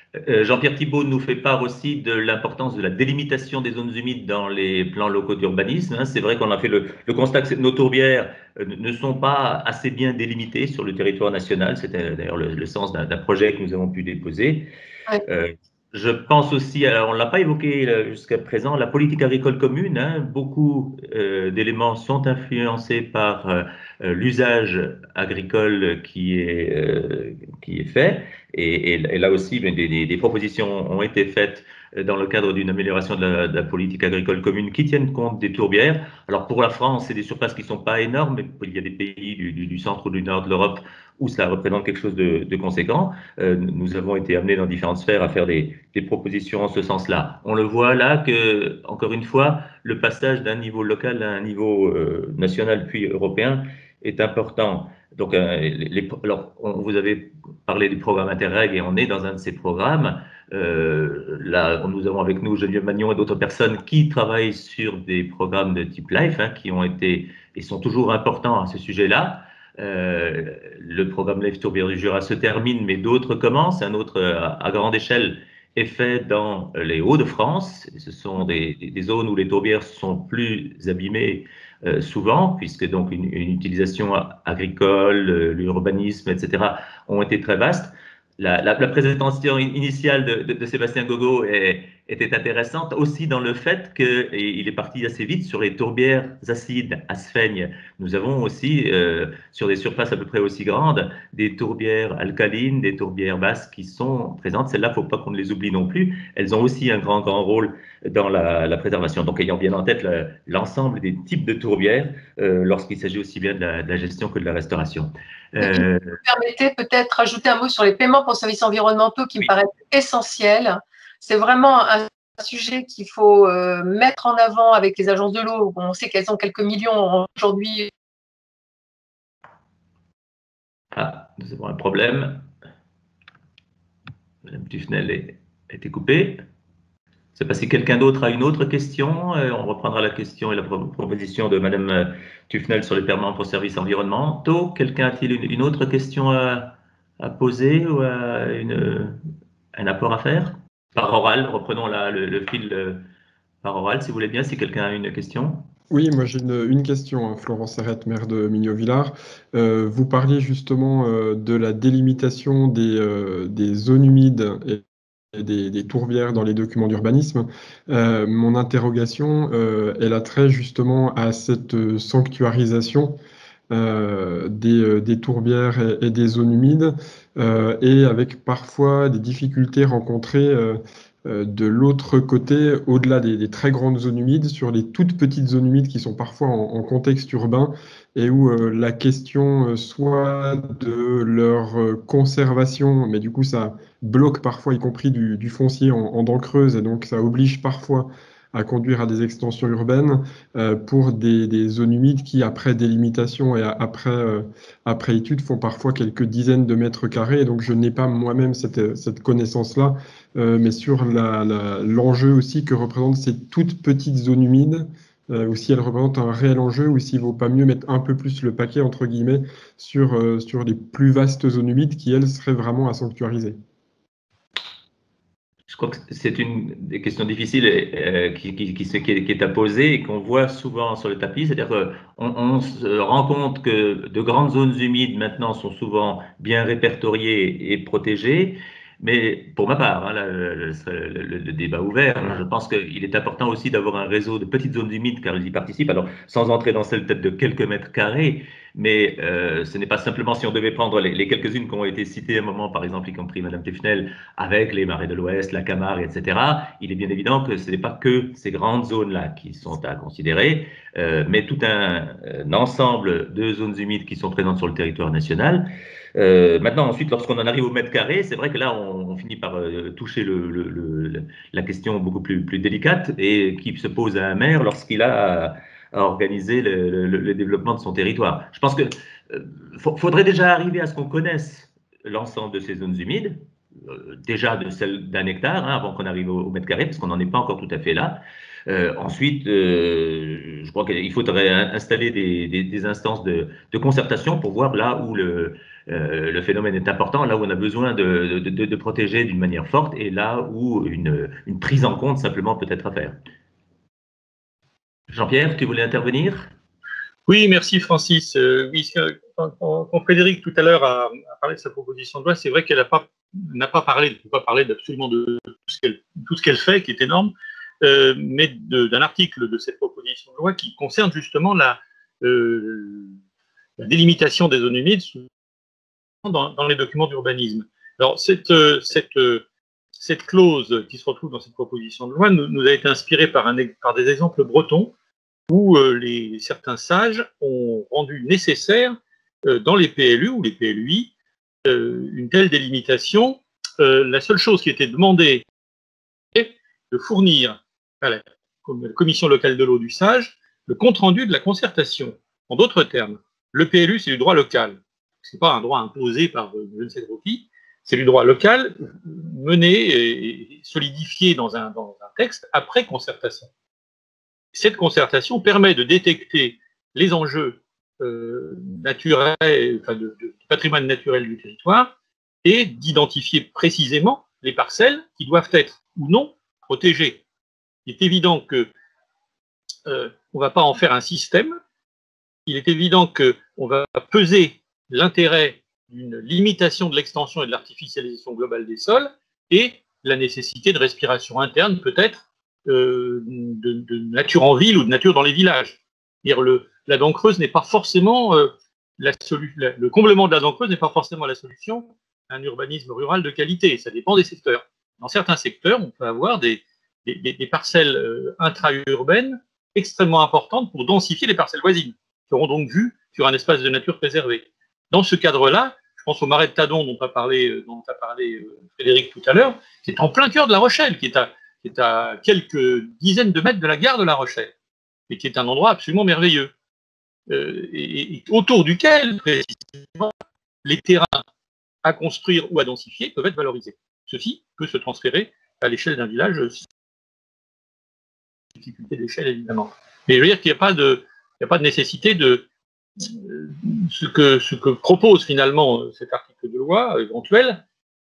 Euh, Jean-Pierre Thibault nous fait part aussi de l'importance de la délimitation des zones humides dans les plans locaux d'urbanisme. Hein. C'est vrai qu'on a fait le, le constat que nos tourbières euh, ne sont pas assez bien délimitées sur le territoire national. C'était d'ailleurs le, le sens d'un projet que nous avons pu déposer. Ouais. Euh, je pense aussi, alors on ne l'a pas évoqué jusqu'à présent, la politique agricole commune. Hein, beaucoup euh, d'éléments sont influencés par euh, l'usage agricole qui est, euh, qui est fait. Et, et, et là aussi, des, des, des propositions ont été faites dans le cadre d'une amélioration de la, de la politique agricole commune qui tiennent compte des tourbières. Alors pour la France, c'est des surfaces qui ne sont pas énormes, mais il y a des pays du, du, du centre ou du nord de l'Europe où ça représente quelque chose de, de conséquent. Euh, nous avons été amenés dans différentes sphères à faire des, des propositions en ce sens-là. On le voit là que, encore une fois, le passage d'un niveau local à un niveau euh, national puis européen est important. Donc, euh, les, alors, on, vous avez parlé du programme Interreg et on est dans un de ces programmes. Euh, là, nous avons avec nous Geneviève Magnon et d'autres personnes qui travaillent sur des programmes de type LIFE, hein, qui ont été et sont toujours importants à ce sujet-là. Euh, le programme LIFE Tourbières du Jura se termine, mais d'autres commencent. Un autre à, à grande échelle est fait dans les Hauts-de-France. Ce sont des, des zones où les tourbières sont plus abîmées euh, souvent, puisque donc une, une utilisation agricole, l'urbanisme, et cetera ont été très vastes. La, la, la présentation initiale de, de, de Sébastien Gogo est, était intéressante aussi dans le fait qu'il est parti assez vite sur les tourbières acides, asphaignes. Nous avons aussi, euh, sur des surfaces à peu près aussi grandes, des tourbières alcalines, des tourbières basses qui sont présentes. Celles-là, il ne faut pas qu'on les oublie non plus. Elles ont aussi un grand, grand rôle dans la, la préservation. Donc, ayant bien en tête l'ensemble des types de tourbières euh, lorsqu'il s'agit aussi bien de la, de la gestion que de la restauration. Euh, vous permettez peut-être rajouter un mot sur les paiements pour services environnementaux qui oui. me paraissent essentiels. C'est vraiment un sujet qu'il faut euh, mettre en avant avec les agences de l'eau. On sait qu'elles ont quelques millions aujourd'hui. Ah, nous avons un problème. Madame Tufnel a été coupée. Je ne sais pas si quelqu'un d'autre a une autre question. On reprendra la question et la proposition de Madame Tufnel sur les paiements pour services environnementaux. Quelqu'un a-t-il une, une autre question à, à poser ou à une, un apport à faire? Par oral, reprenons la, le, le fil euh, par oral, si vous voulez bien, si quelqu'un a une question. Oui, moi j'ai une, une question, Florence Serrette, maire de Mignot-Villars. Euh, vous parliez justement euh, de la délimitation des, euh, des zones humides et Des, des tourbières dans les documents d'urbanisme. Euh, mon interrogation, euh, elle a trait justement à cette sanctuarisation euh, des, euh, des tourbières et, et des zones humides, euh, et avec parfois des difficultés rencontrées euh, euh, de l'autre côté, au-delà des, des très grandes zones humides, sur les toutes petites zones humides qui sont parfois en, en contexte urbain, et où euh, la question euh, soit de leur euh, conservation, mais du coup ça bloque parfois, y compris du, du foncier en, en dents creuses, et donc ça oblige parfois à conduire à des extensions urbaines euh, pour des, des zones humides qui, après délimitation et après, euh, après étude, font parfois quelques dizaines de mètres carrés. Et donc, je n'ai pas moi-même cette, cette connaissance-là, euh, mais sur l'enjeu aussi que représentent ces toutes petites zones humides, euh, ou si elles représentent un réel enjeu, ou s'il ne vaut pas mieux mettre un peu plus le paquet, entre guillemets, sur, euh, sur les plus vastes zones humides qui, elles, seraient vraiment à sanctuariser. Je crois que c'est une des questions difficiles euh, qui, qui, qui, qui, est à poser et qu'on voit souvent sur le tapis. C'est-à-dire qu'on on se rend compte que de grandes zones humides maintenant sont souvent bien répertoriées et protégées. Mais pour ma part, hein, le, le, le, le débat ouvert, hein, je pense qu'il est important aussi d'avoir un réseau de petites zones humides car ils y participent. Alors, sans entrer dans celle peut-être de quelques mètres carrés, mais euh, ce n'est pas simplement si on devait prendre les, les quelques-unes qui ont été citées à un moment, par exemple, y compris Madame Tufnel, avec les marais de l'Ouest, la Camargue, et cetera. Il est bien évident que ce n'est pas que ces grandes zones-là qui sont à considérer, euh, mais tout un, un ensemble de zones humides qui sont présentes sur le territoire national. Euh, maintenant, ensuite, lorsqu'on en arrive au mètre carré, c'est vrai que là, on, on finit par euh, toucher le, le, le, la question beaucoup plus, plus délicate et qui se pose à un maire lorsqu'il a à, à organiser le, le, le développement de son territoire. Je pense qu'il euh, faudrait déjà arriver à ce qu'on connaisse l'ensemble de ces zones humides, euh, déjà de celle d'un hectare, hein, avant qu'on arrive au, au mètre carré, parce qu'on n'en est pas encore tout à fait là. Euh, ensuite, euh, je crois qu'il faudrait installer des, des, des instances de, de concertation pour voir là où le euh, le phénomène est important, là où on a besoin de, de, de, de protéger d'une manière forte et là où une, une prise en compte simplement peut être à faire. Jean-Pierre, tu voulais intervenir? Oui, merci Francis. Euh, oui, quand, quand Frédéric tout à l'heure a, a parlé de sa proposition de loi, c'est vrai qu'elle n'a pas, n'a pas parlé, elle ne peut pas parler absolument de tout ce qu'elle, tout ce qu'elle fait, qui est énorme, euh, mais d'un article de cette proposition de loi qui concerne justement la, euh, la délimitation des zones humides dans, dans les documents d'urbanisme. Alors, cette, cette, cette clause qui se retrouve dans cette proposition de loi nous, nous a été inspirée par, un, par des exemples bretons où euh, les, certains sages ont rendu nécessaire euh, dans les P L U ou les P L U I euh, une telle délimitation. Euh, la seule chose qui était demandée est de fournir à la commission locale de l'eau du sage le compte-rendu de la concertation. En d'autres termes, le P L U, c'est du droit local. Ce n'est pas un droit imposé par euh, je ne sais trop qui, c'est du droit local mené et solidifié dans un, dans un texte après concertation. Cette concertation permet de détecter les enjeux euh, naturels, enfin de, de patrimoine naturel du territoire et d'identifier précisément les parcelles qui doivent être ou non protégées. Il est évident que euh, on ne va pas en faire un système. Il est évident qu'on va peser l'intérêt d'une limitation de l'extension et de l'artificialisation globale des sols et la nécessité de respiration interne peut-être Euh, de, de nature en ville ou de nature dans les villages. Dire le, la dent creuse n'est pas forcément euh, la solution. Le comblement de la dent creuse n'est pas forcément la solution à un urbanisme rural de qualité. Ça dépend des secteurs. Dans certains secteurs, on peut avoir des, des, des parcelles euh, intra-urbaines extrêmement importantes pour densifier les parcelles voisines, qui auront donc vue sur un espace de nature préservé. Dans ce cadre-là, je pense au marais de Tadon dont a parlé, dont a parlé Frédéric tout à l'heure, qui est en plein cœur de La Rochelle, qui est à qui est à quelques dizaines de mètres de la gare de La Rochelle, et qui est un endroit absolument merveilleux, euh, et, et autour duquel, précisément, les terrains à construire ou à densifier peuvent être valorisés. Ceci peut se transférer à l'échelle d'un village, difficulté d'échelle évidemment. Mais je veux dire qu'il n'y a pas de, il n'y a pas de nécessité de euh, ce que, ce que propose finalement cet article de loi éventuel.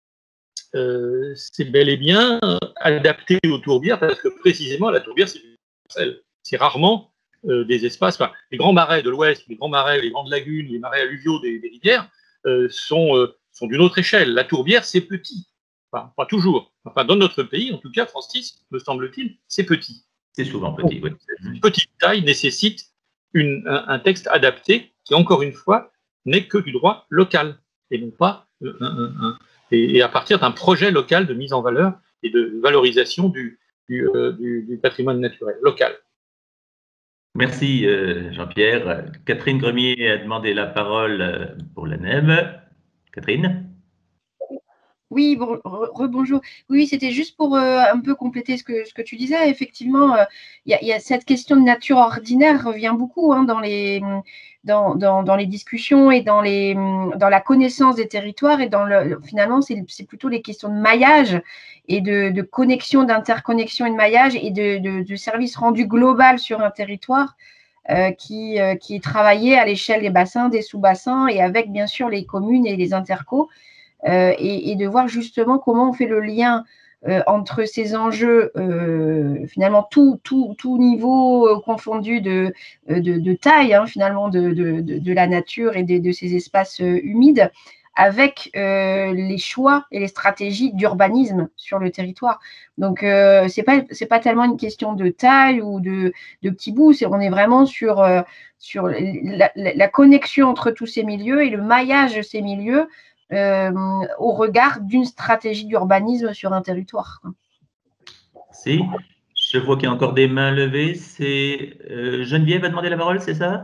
Euh, c'est bel et bien adapté aux tourbières parce que précisément la tourbière c'est une parcelle. C'est rarement euh, des espaces. Enfin, les grands marais de l'Ouest, les grands marais, les grandes lagunes, les marais alluviaux des, des rivières euh, sont, euh, sont d'une autre échelle. La tourbière c'est petit, enfin pas toujours. Enfin dans notre pays, en tout cas, Francis, me semble-t-il, c'est petit. C'est souvent petit. Oui. Une petite taille nécessite une, un, un texte adapté qui, encore une fois, n'est que du droit local et non pas euh, un, un, un et à partir d'un projet local de mise en valeur et de valorisation du, du, euh, du, du patrimoine naturel local. Merci euh, Jean-Pierre. Catherine Gremier a demandé la parole pour la N E M. Catherine? Oui, bon, rebonjour. Oui, c'était juste pour euh, un peu compléter ce que, ce que tu disais. Effectivement, il euh, y, y a cette question de nature ordinaire revient beaucoup hein, dans, les, dans, dans, dans les discussions et dans, les, dans la connaissance des territoires. Et dans le, finalement, c'est plutôt les questions de maillage et de, de connexion, d'interconnexion et de maillage et de, de, de service rendu global sur un territoire euh, qui, euh, qui est travaillé à l'échelle des bassins, des sous-bassins et avec bien sûr les communes et les intercos. Euh, et, et de voir justement comment on fait le lien euh, entre ces enjeux, euh, finalement, tout, tout, tout niveau euh, confondu de, de, de taille, hein, finalement, de, de, de la nature et de, de ces espaces euh, humides, avec euh, les choix et les stratégies d'urbanisme sur le territoire. Donc, euh, ce n'est pas, c'est pas tellement une question de taille ou de, de petits bouts, c'est, on est vraiment sur, euh, sur la, la, la connexion entre tous ces milieux et le maillage de ces milieux Euh, au regard d'une stratégie d'urbanisme sur un territoire. Merci. Je vois qu'il y a encore des mains levées. C'est euh, Geneviève a demandé la parole, c'est ça?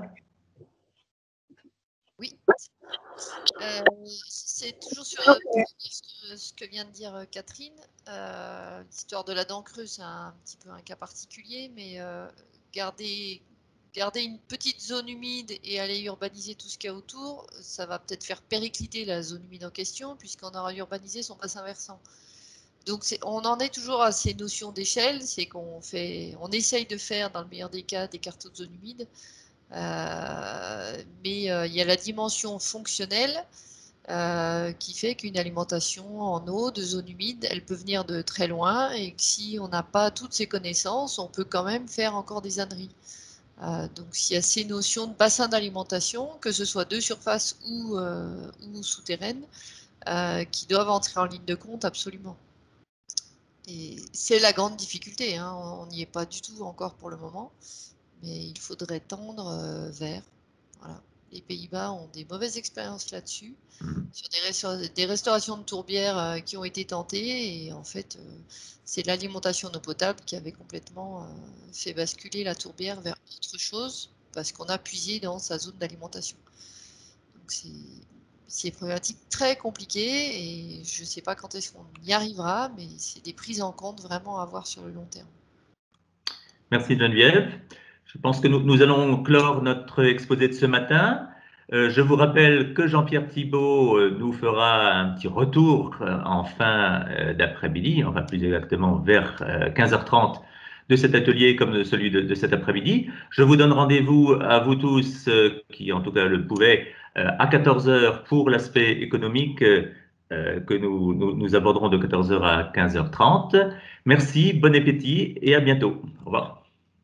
Oui. Euh, c'est toujours sur euh, ce que vient de dire Catherine. Euh, L'histoire de la dent creuse, c'est un petit peu un cas particulier, mais euh, garder Garder une petite zone humide et aller urbaniser tout ce qu'il y a autour, ça va peut-être faire péricliter la zone humide en question, puisqu'on aura urbanisé son bassin versant. Donc on en est toujours à ces notions d'échelle, c'est qu'on fait, on essaye de faire, dans le meilleur des cas, des cartes de zone humide, euh, mais euh, il y a la dimension fonctionnelle, euh, qui fait qu'une alimentation en eau de zone humide, elle peut venir de très loin et que si on n'a pas toutes ces connaissances, on peut quand même faire encore des âneries. Euh, donc s'il y a ces notions de bassin d'alimentation, que ce soit de surface ou, euh, ou souterraine, euh, qui doivent entrer en ligne de compte absolument. Et c'est la grande difficulté, hein. On n'y est pas du tout encore pour le moment, mais il faudrait tendre euh, vers. Voilà. Les Pays-Bas ont des mauvaises expériences là-dessus, sur des, restaur des restaurations de tourbières euh, qui ont été tentées, et en fait, euh, c'est l'alimentation en eau potable qui avait complètement euh, fait basculer la tourbière vers autre chose, parce qu'on a puisé dans sa zone d'alimentation. Donc c'est une problématique très compliquée, et je ne sais pas quand est-ce qu'on y arrivera, mais c'est des prises en compte vraiment à avoir sur le long terme. Merci Geneviève. Je pense que nous, nous allons clore notre exposé de ce matin. Euh, je vous rappelle que Jean-Pierre Thibault euh, nous fera un petit retour euh, en fin euh, d'après-midi, enfin plus exactement vers euh, quinze heures trente de cet atelier comme de celui de, de cet après-midi. Je vous donne rendez-vous à vous tous, euh, qui en tout cas le pouvaient, euh, à quatorze heures pour l'aspect économique euh, que nous, nous, nous aborderons de quatorze heures à quinze heures trente. Merci, bon appétit et à bientôt. Au revoir.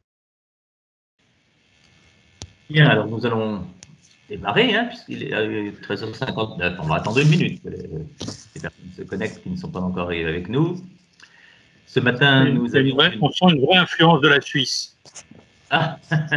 Bien, alors nous allons démarrer, hein, puisqu'il est treize heures cinquante-neuf. On va attendre une minute. Les personnes se connectent qui ne sont pas encore arrivées avec nous. Ce matin, une, nous avions... vraie, on sent une vraie influence de la Suisse. Ah.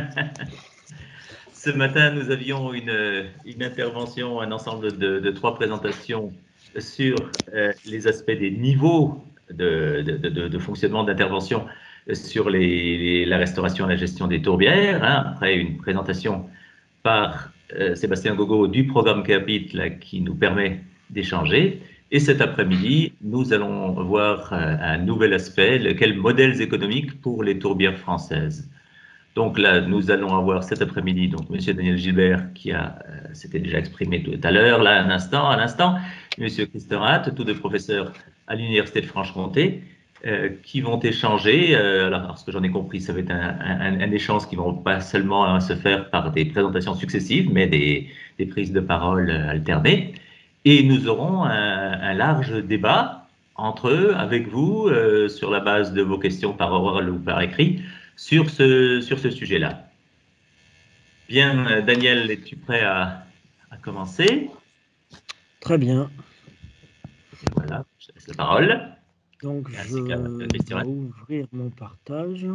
Ce matin, nous avions une, une intervention, un ensemble de, de trois présentations sur euh, les aspects des niveaux de, de, de, de fonctionnement d'intervention sur les, les, la restauration et la gestion des tourbières. Hein, après une présentation par euh, Sébastien Gogo du programme CAPIT là, qui nous permet d'échanger. Et cet après-midi, nous allons voir euh, un nouvel aspect, lequel modèles économiques pour les tourbières françaises. Donc là, nous allons avoir cet après-midi donc Monsieur Daniel Gilbert qui a euh, s'était déjà exprimé tout à l'heure, là un instant, à l'instant, Monsieur Christophe Rath, tous deux professeurs à l'Université de Franche-Comté, euh, qui vont échanger. Euh, alors, ce que j'en ai compris, ça va être un, un, un échange qui ne va pas seulement hein, se faire par des présentations successives, mais des, des prises de parole alternées. Et nous aurons un, un large débat entre eux, avec vous, euh, sur la base de vos questions par oral ou par écrit, sur ce, sur ce sujet-là. Bien, Daniel, es-tu prêt à, à commencer? Très bien. Et voilà, je te laisse la parole. Donc, je vais ouvrir mon partage.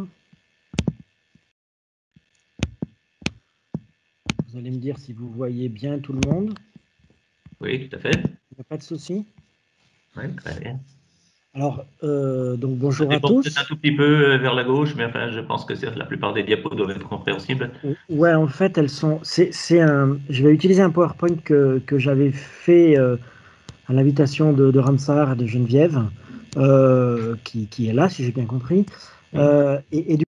Vous allez me dire si vous voyez bien tout le monde. Oui, tout à fait. Il n'y a pas de souci? Oui, très bien. Alors, euh, donc bonjour ça à tous. Peut-être un tout petit peu vers la gauche, mais enfin, je pense que la plupart des diapos doivent être compréhensibles. Ouais, en fait, elles sont. C'est un. Je vais utiliser un PowerPoint que, que j'avais fait euh, à l'invitation de, de Ramsar et de Geneviève, euh, qui, qui est là, si j'ai bien compris. Euh, et, et du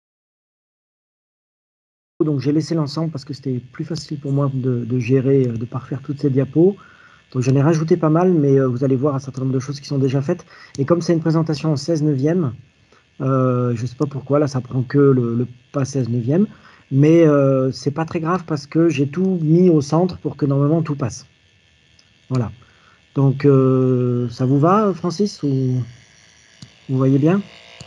coup, donc j'ai laissé l'ensemble parce que c'était plus facile pour moi de, de gérer, de parfaire toutes ces diapos. Donc j'en ai rajouté pas mal, mais euh, vous allez voir un certain nombre de choses qui sont déjà faites. Et comme c'est une présentation en seize neuvième, euh, je ne sais pas pourquoi, là ça prend que le, le pas seize neuvième, mais euh, c'est pas très grave parce que j'ai tout mis au centre pour que normalement tout passe. Voilà. Donc euh, ça vous va, Francis, ou vous voyez bien?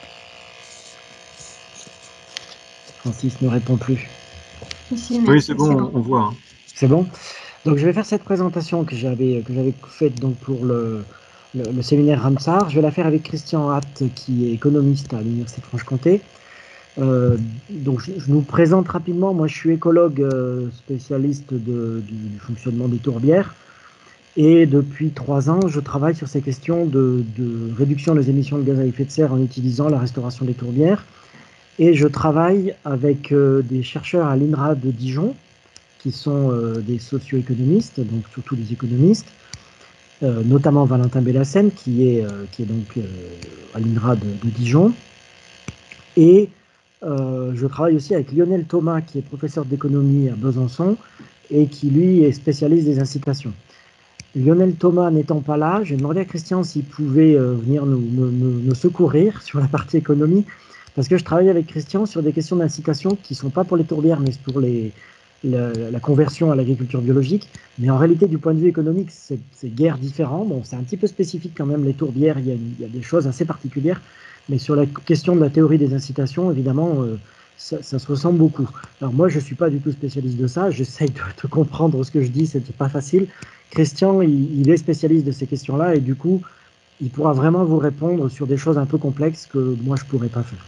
Francis ne répond plus. Oui, c'est bon, bon, on voit. Hein. C'est bon. Donc je vais faire cette présentation que j'avais que j'avais faite donc pour le, le, le séminaire Ramsar. Je vais la faire avec Christian Hatt, qui est économiste à l'Université de Franche-Comté. Euh, donc je, je nous présente rapidement. Moi, je suis écologue euh, spécialiste de, du, du fonctionnement des tourbières. Et depuis trois ans, je travaille sur ces questions de, de réduction des émissions de gaz à effet de serre en utilisant la restauration des tourbières. Et je travaille avec euh, des chercheurs à l'INRA de Dijon, qui sont euh, des socio-économistes, donc surtout des économistes, euh, notamment Valentin Bellassène, qui est, euh, qui est donc euh, à l'INRA de, de Dijon. Et euh, je travaille aussi avec Lionel Thomas, qui est professeur d'économie à Besançon, et qui, lui, est spécialiste des incitations. Lionel Thomas n'étant pas là, j'ai demandé à Christian s'il pouvait euh, venir nous, nous, nous secourir sur la partie économie, parce que je travaille avec Christian sur des questions d'incitation qui ne sont pas pour les tourbières, mais pour les, la, la conversion à l'agriculture biologique. Mais en réalité, du point de vue économique, c'est guère différent. Bon, c'est un petit peu spécifique quand même, les tourbières, il y a, il y a des choses assez particulières. Mais sur la question de la théorie des incitations, évidemment, euh, ça, ça se ressemble beaucoup. Alors moi, je ne suis pas du tout spécialiste de ça. J'essaye de, de comprendre ce que je dis, c'est pas facile. Christian, il, il est spécialiste de ces questions-là et du coup, il pourra vraiment vous répondre sur des choses un peu complexes que moi, je ne pourrais pas faire.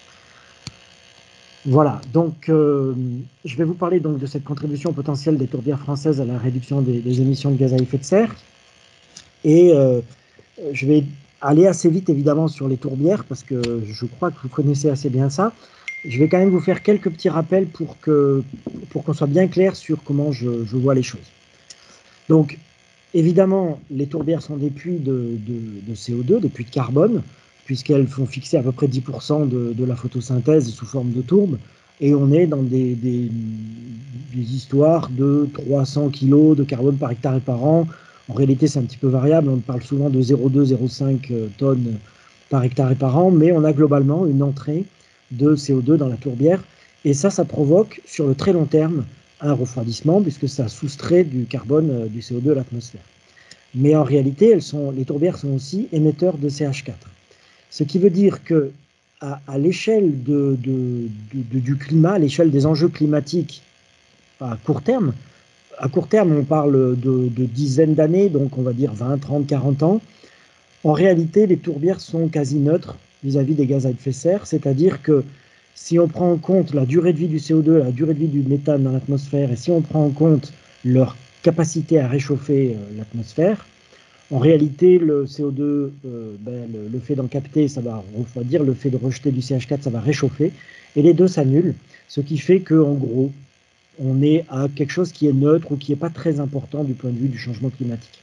Voilà, donc euh, je vais vous parler donc de cette contribution potentielle des tourbières françaises à la réduction des, des émissions de gaz à effet de serre. Et euh, je vais aller assez vite évidemment sur les tourbières parce que je crois que vous connaissez assez bien ça. Je vais quand même vous faire quelques petits rappels pour que pour qu'on soit bien clair sur comment je, je vois les choses. Donc évidemment, les tourbières sont des puits de, de, de C O deux, des puits de carbone, puisqu'elles font fixer à peu près dix pour cent de, de la photosynthèse sous forme de tourbe, et on est dans des, des, des histoires de trois cents kilos de carbone par hectare et par an. En réalité, c'est un petit peu variable, on parle souvent de zéro virgule deux zéro virgule cinq tonnes par hectare et par an, mais on a globalement une entrée de C O deux dans la tourbière, et ça, ça provoque sur le très long terme un refroidissement, puisque ça soustrait du carbone, du C O deux à l'atmosphère. Mais en réalité, elles sont, les tourbières sont aussi émetteurs de C H quatre. Ce qui veut dire que à, à l'échelle de, de, de, de, du climat, à l'échelle des enjeux climatiques à court terme, à court terme, on parle de, de dizaines d'années, donc on va dire vingt, trente, quarante ans. En réalité, les tourbières sont quasi neutres vis-à-vis des gaz à effet de serre, c'est-à-dire que si on prend en compte la durée de vie du C O deux, la durée de vie du méthane dans l'atmosphère, et si on prend en compte leur capacité à réchauffer euh, l'atmosphère, en réalité, le C O deux, euh, ben, le, le fait d'en capter, ça va refroidir, le fait de rejeter du C H quatre, ça va réchauffer, et les deux s'annulent, ce qui fait qu'en gros, on est à quelque chose qui est neutre ou qui n'est pas très important du point de vue du changement climatique.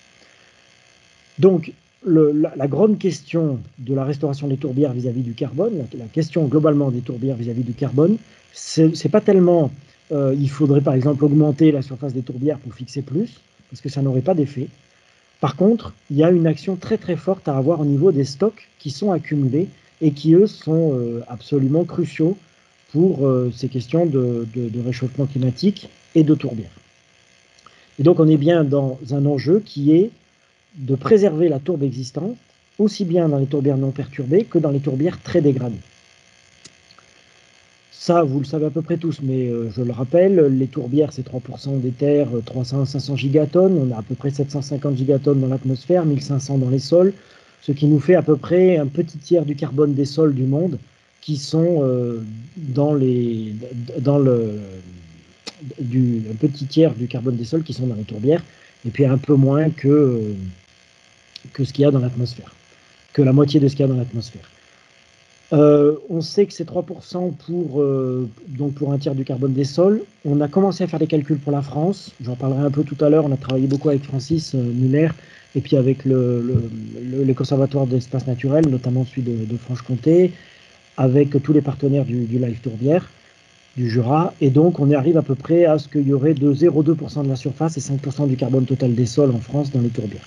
Donc, le, la, la grande question de la restauration des tourbières vis-à-vis du carbone, la, la question globalement des tourbières vis-à-vis du carbone, c'est pas tellement, euh, il faudrait par exemple augmenter la surface des tourbières pour fixer plus, parce que ça n'aurait pas d'effet. Par contre, il y a une action très très forte à avoir au niveau des stocks qui sont accumulés et qui, eux, sont euh, absolument cruciaux pour euh, ces questions de, de, de réchauffement climatique et de tourbières. Et donc, on est bien dans un enjeu qui est de préserver la tourbe existante, aussi bien dans les tourbières non perturbées que dans les tourbières très dégradées. Ça, vous le savez à peu près tous, mais euh, je le rappelle, les tourbières, c'est trois pour cent des terres, trois cents à cinq cents gigatonnes. On a à peu près sept cent cinquante gigatonnes dans l'atmosphère, mille cinq cents dans les sols, ce qui nous fait à peu près un petit tiers du carbone des sols du monde qui sont euh, dans les, dans le, du, un petit tiers du carbone des sols qui sont dans les tourbières, et puis un peu moins que, euh, que ce qu'il y a dans l'atmosphère, que la moitié de ce qu'il y a dans l'atmosphère. Euh, on sait que c'est trois pour cent pour, euh, donc pour un tiers du carbone des sols. On a commencé à faire des calculs pour la France. J'en parlerai un peu tout à l'heure. On a travaillé beaucoup avec Francis euh, Muller et puis avec le, le, le, les conservatoires d'espace naturel, notamment celui de, de Franche-Comté, avec tous les partenaires du, du Live Tourbière, du Jura. Et donc, on y arrive à peu près à ce qu'il y aurait de zéro virgule deux pour cent de la surface et cinq pour cent du carbone total des sols en France dans les tourbières.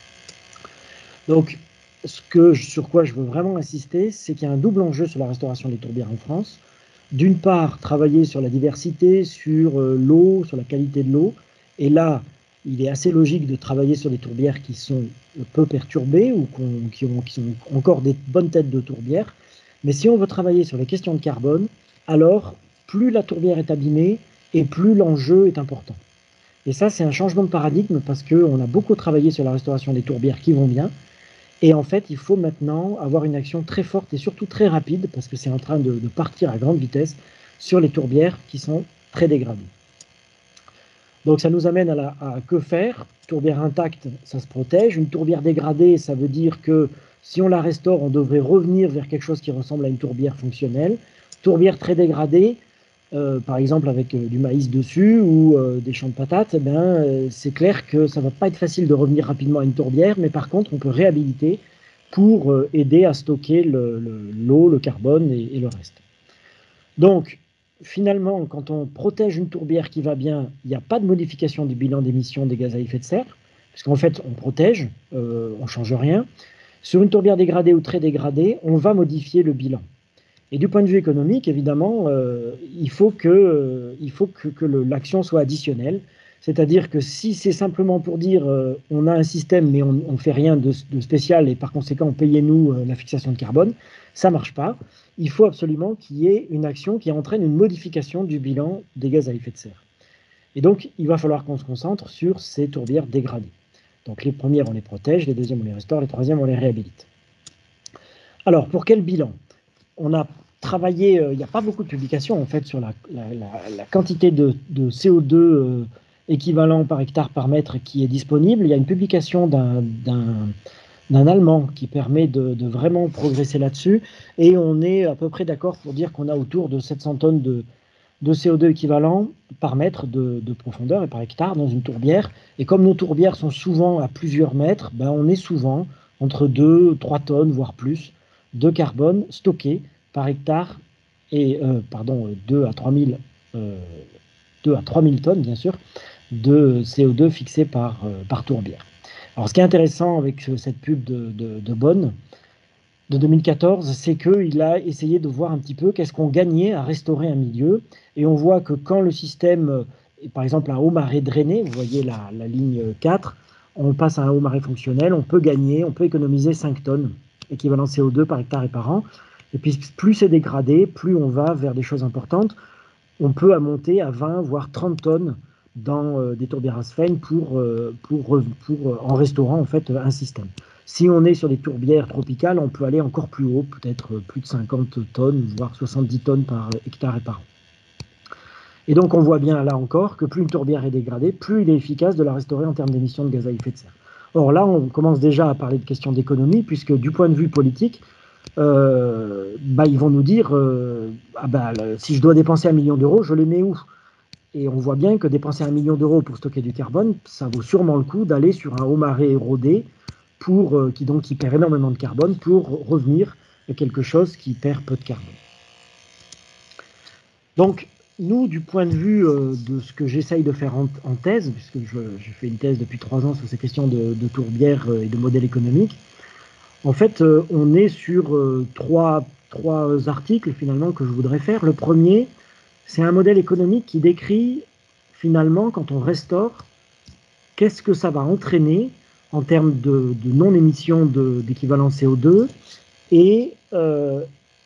Donc, ce que, sur quoi je veux vraiment insister, c'est qu'il y a un double enjeu sur la restauration des tourbières en France. D'une part, travailler sur la diversité, sur euh, l'eau, sur la qualité de l'eau. Et là, il est assez logique de travailler sur des tourbières qui sont peu perturbées ou qui, ont, qui sont encore des bonnes têtes de tourbières. Mais si on veut travailler sur les questions de carbone, alors plus la tourbière est abîmée et plus l'enjeu est important. Et ça, c'est un changement de paradigme parce qu'on a beaucoup travaillé sur la restauration des tourbières qui vont bien. Et en fait, il faut maintenant avoir une action très forte et surtout très rapide, parce que c'est en train de, de partir à grande vitesse, sur les tourbières qui sont très dégradées. Donc ça nous amène à, la, à que faire? Tourbière intacte, ça se protège. Une tourbière dégradée, ça veut dire que si on la restaure, on devrait revenir vers quelque chose qui ressemble à une tourbière fonctionnelle. Tourbière très dégradée, Euh, par exemple avec euh, du maïs dessus ou euh, des champs de patates, eh ben, euh, c'est clair que ça ne va pas être facile de revenir rapidement à une tourbière, mais par contre, on peut réhabiliter pour euh, aider à stocker l'eau, le, le, le carbone et, et le reste. Donc, finalement, quand on protège une tourbière qui va bien, il n'y a pas de modification du bilan d'émissions des gaz à effet de serre, parce qu'en fait, on protège, euh, on ne change rien. Sur une tourbière dégradée ou très dégradée, on va modifier le bilan. Et du point de vue économique, évidemment, euh, il faut que, euh, il faut que, que l'action soit additionnelle. C'est-à-dire que si c'est simplement pour dire euh, on a un système mais on ne fait rien de, de spécial et par conséquent payez-nous euh, la fixation de carbone, ça ne marche pas. Il faut absolument qu'il y ait une action qui entraîne une modification du bilan des gaz à effet de serre. Et donc, il va falloir qu'on se concentre sur ces tourbières dégradées. Donc les premières, on les protège, les deuxièmes, on les restaure, les troisièmes, on les réhabilite. Alors, pour quel bilan? On a travaillé, euh, il n'y a pas beaucoup de publications en fait sur la, la, la, la quantité de, de C O deux euh, équivalent par hectare par mètre qui est disponible. Il y a une publication d'un d'un Allemand qui permet de, de vraiment progresser là-dessus. Et on est à peu près d'accord pour dire qu'on a autour de sept cents tonnes de, de C O deux équivalent par mètre de, de profondeur et par hectare dans une tourbière. Et comme nos tourbières sont souvent à plusieurs mètres, ben on est souvent entre deux, trois tonnes, voire plus, de carbone stocké par hectare, et euh, pardon, deux à trois mille tonnes, bien sûr, de C O deux fixés par, euh, par tourbière. Alors, ce qui est intéressant avec cette pub de, de, de Bonn de deux mille quatorze, c'est qu'il a essayé de voir un petit peu qu'est-ce qu'on gagnait à restaurer un milieu. Et on voit que quand le système, par exemple, un haut marais drainé, vous voyez la, la ligne quatre, on passe à un haut marais fonctionnel, on peut gagner, on peut économiser cinq tonnes, équivalent C O deux par hectare et par an. Et puis, plus c'est dégradé, plus on va vers des choses importantes. On peut monter à vingt, voire trente tonnes dans euh, des tourbières Asfen pour, euh, pour, pour, pour, euh, en restaurant en fait un système. Si on est sur des tourbières tropicales, on peut aller encore plus haut, peut-être plus de cinquante tonnes, voire soixante-dix tonnes par hectare et par an. Et donc on voit bien là encore que plus une tourbière est dégradée, plus il est efficace de la restaurer en termes d'émissions de gaz à effet de serre. Or là, on commence déjà à parler de questions d'économie, puisque du point de vue politique, euh, bah, ils vont nous dire euh, ah bah, si je dois dépenser un million d'euros, je les mets où? Et on voit bien que dépenser un million d'euros pour stocker du carbone, ça vaut sûrement le coup d'aller sur un haut marais érodé pour, euh, qui, donc, qui perd énormément de carbone pour revenir à quelque chose qui perd peu de carbone. Donc, nous, du point de vue euh, de ce que j'essaye de faire en, en thèse, puisque je, je fais une thèse depuis trois ans sur ces questions de, de tourbières et de modèles économiques, en fait, euh, on est sur euh, trois, trois articles finalement que je voudrais faire. Le premier, c'est un modèle économique qui décrit finalement, quand on restaure, qu'est-ce que ça va entraîner en termes de, de non-émission d'équivalent C O deux. Et euh,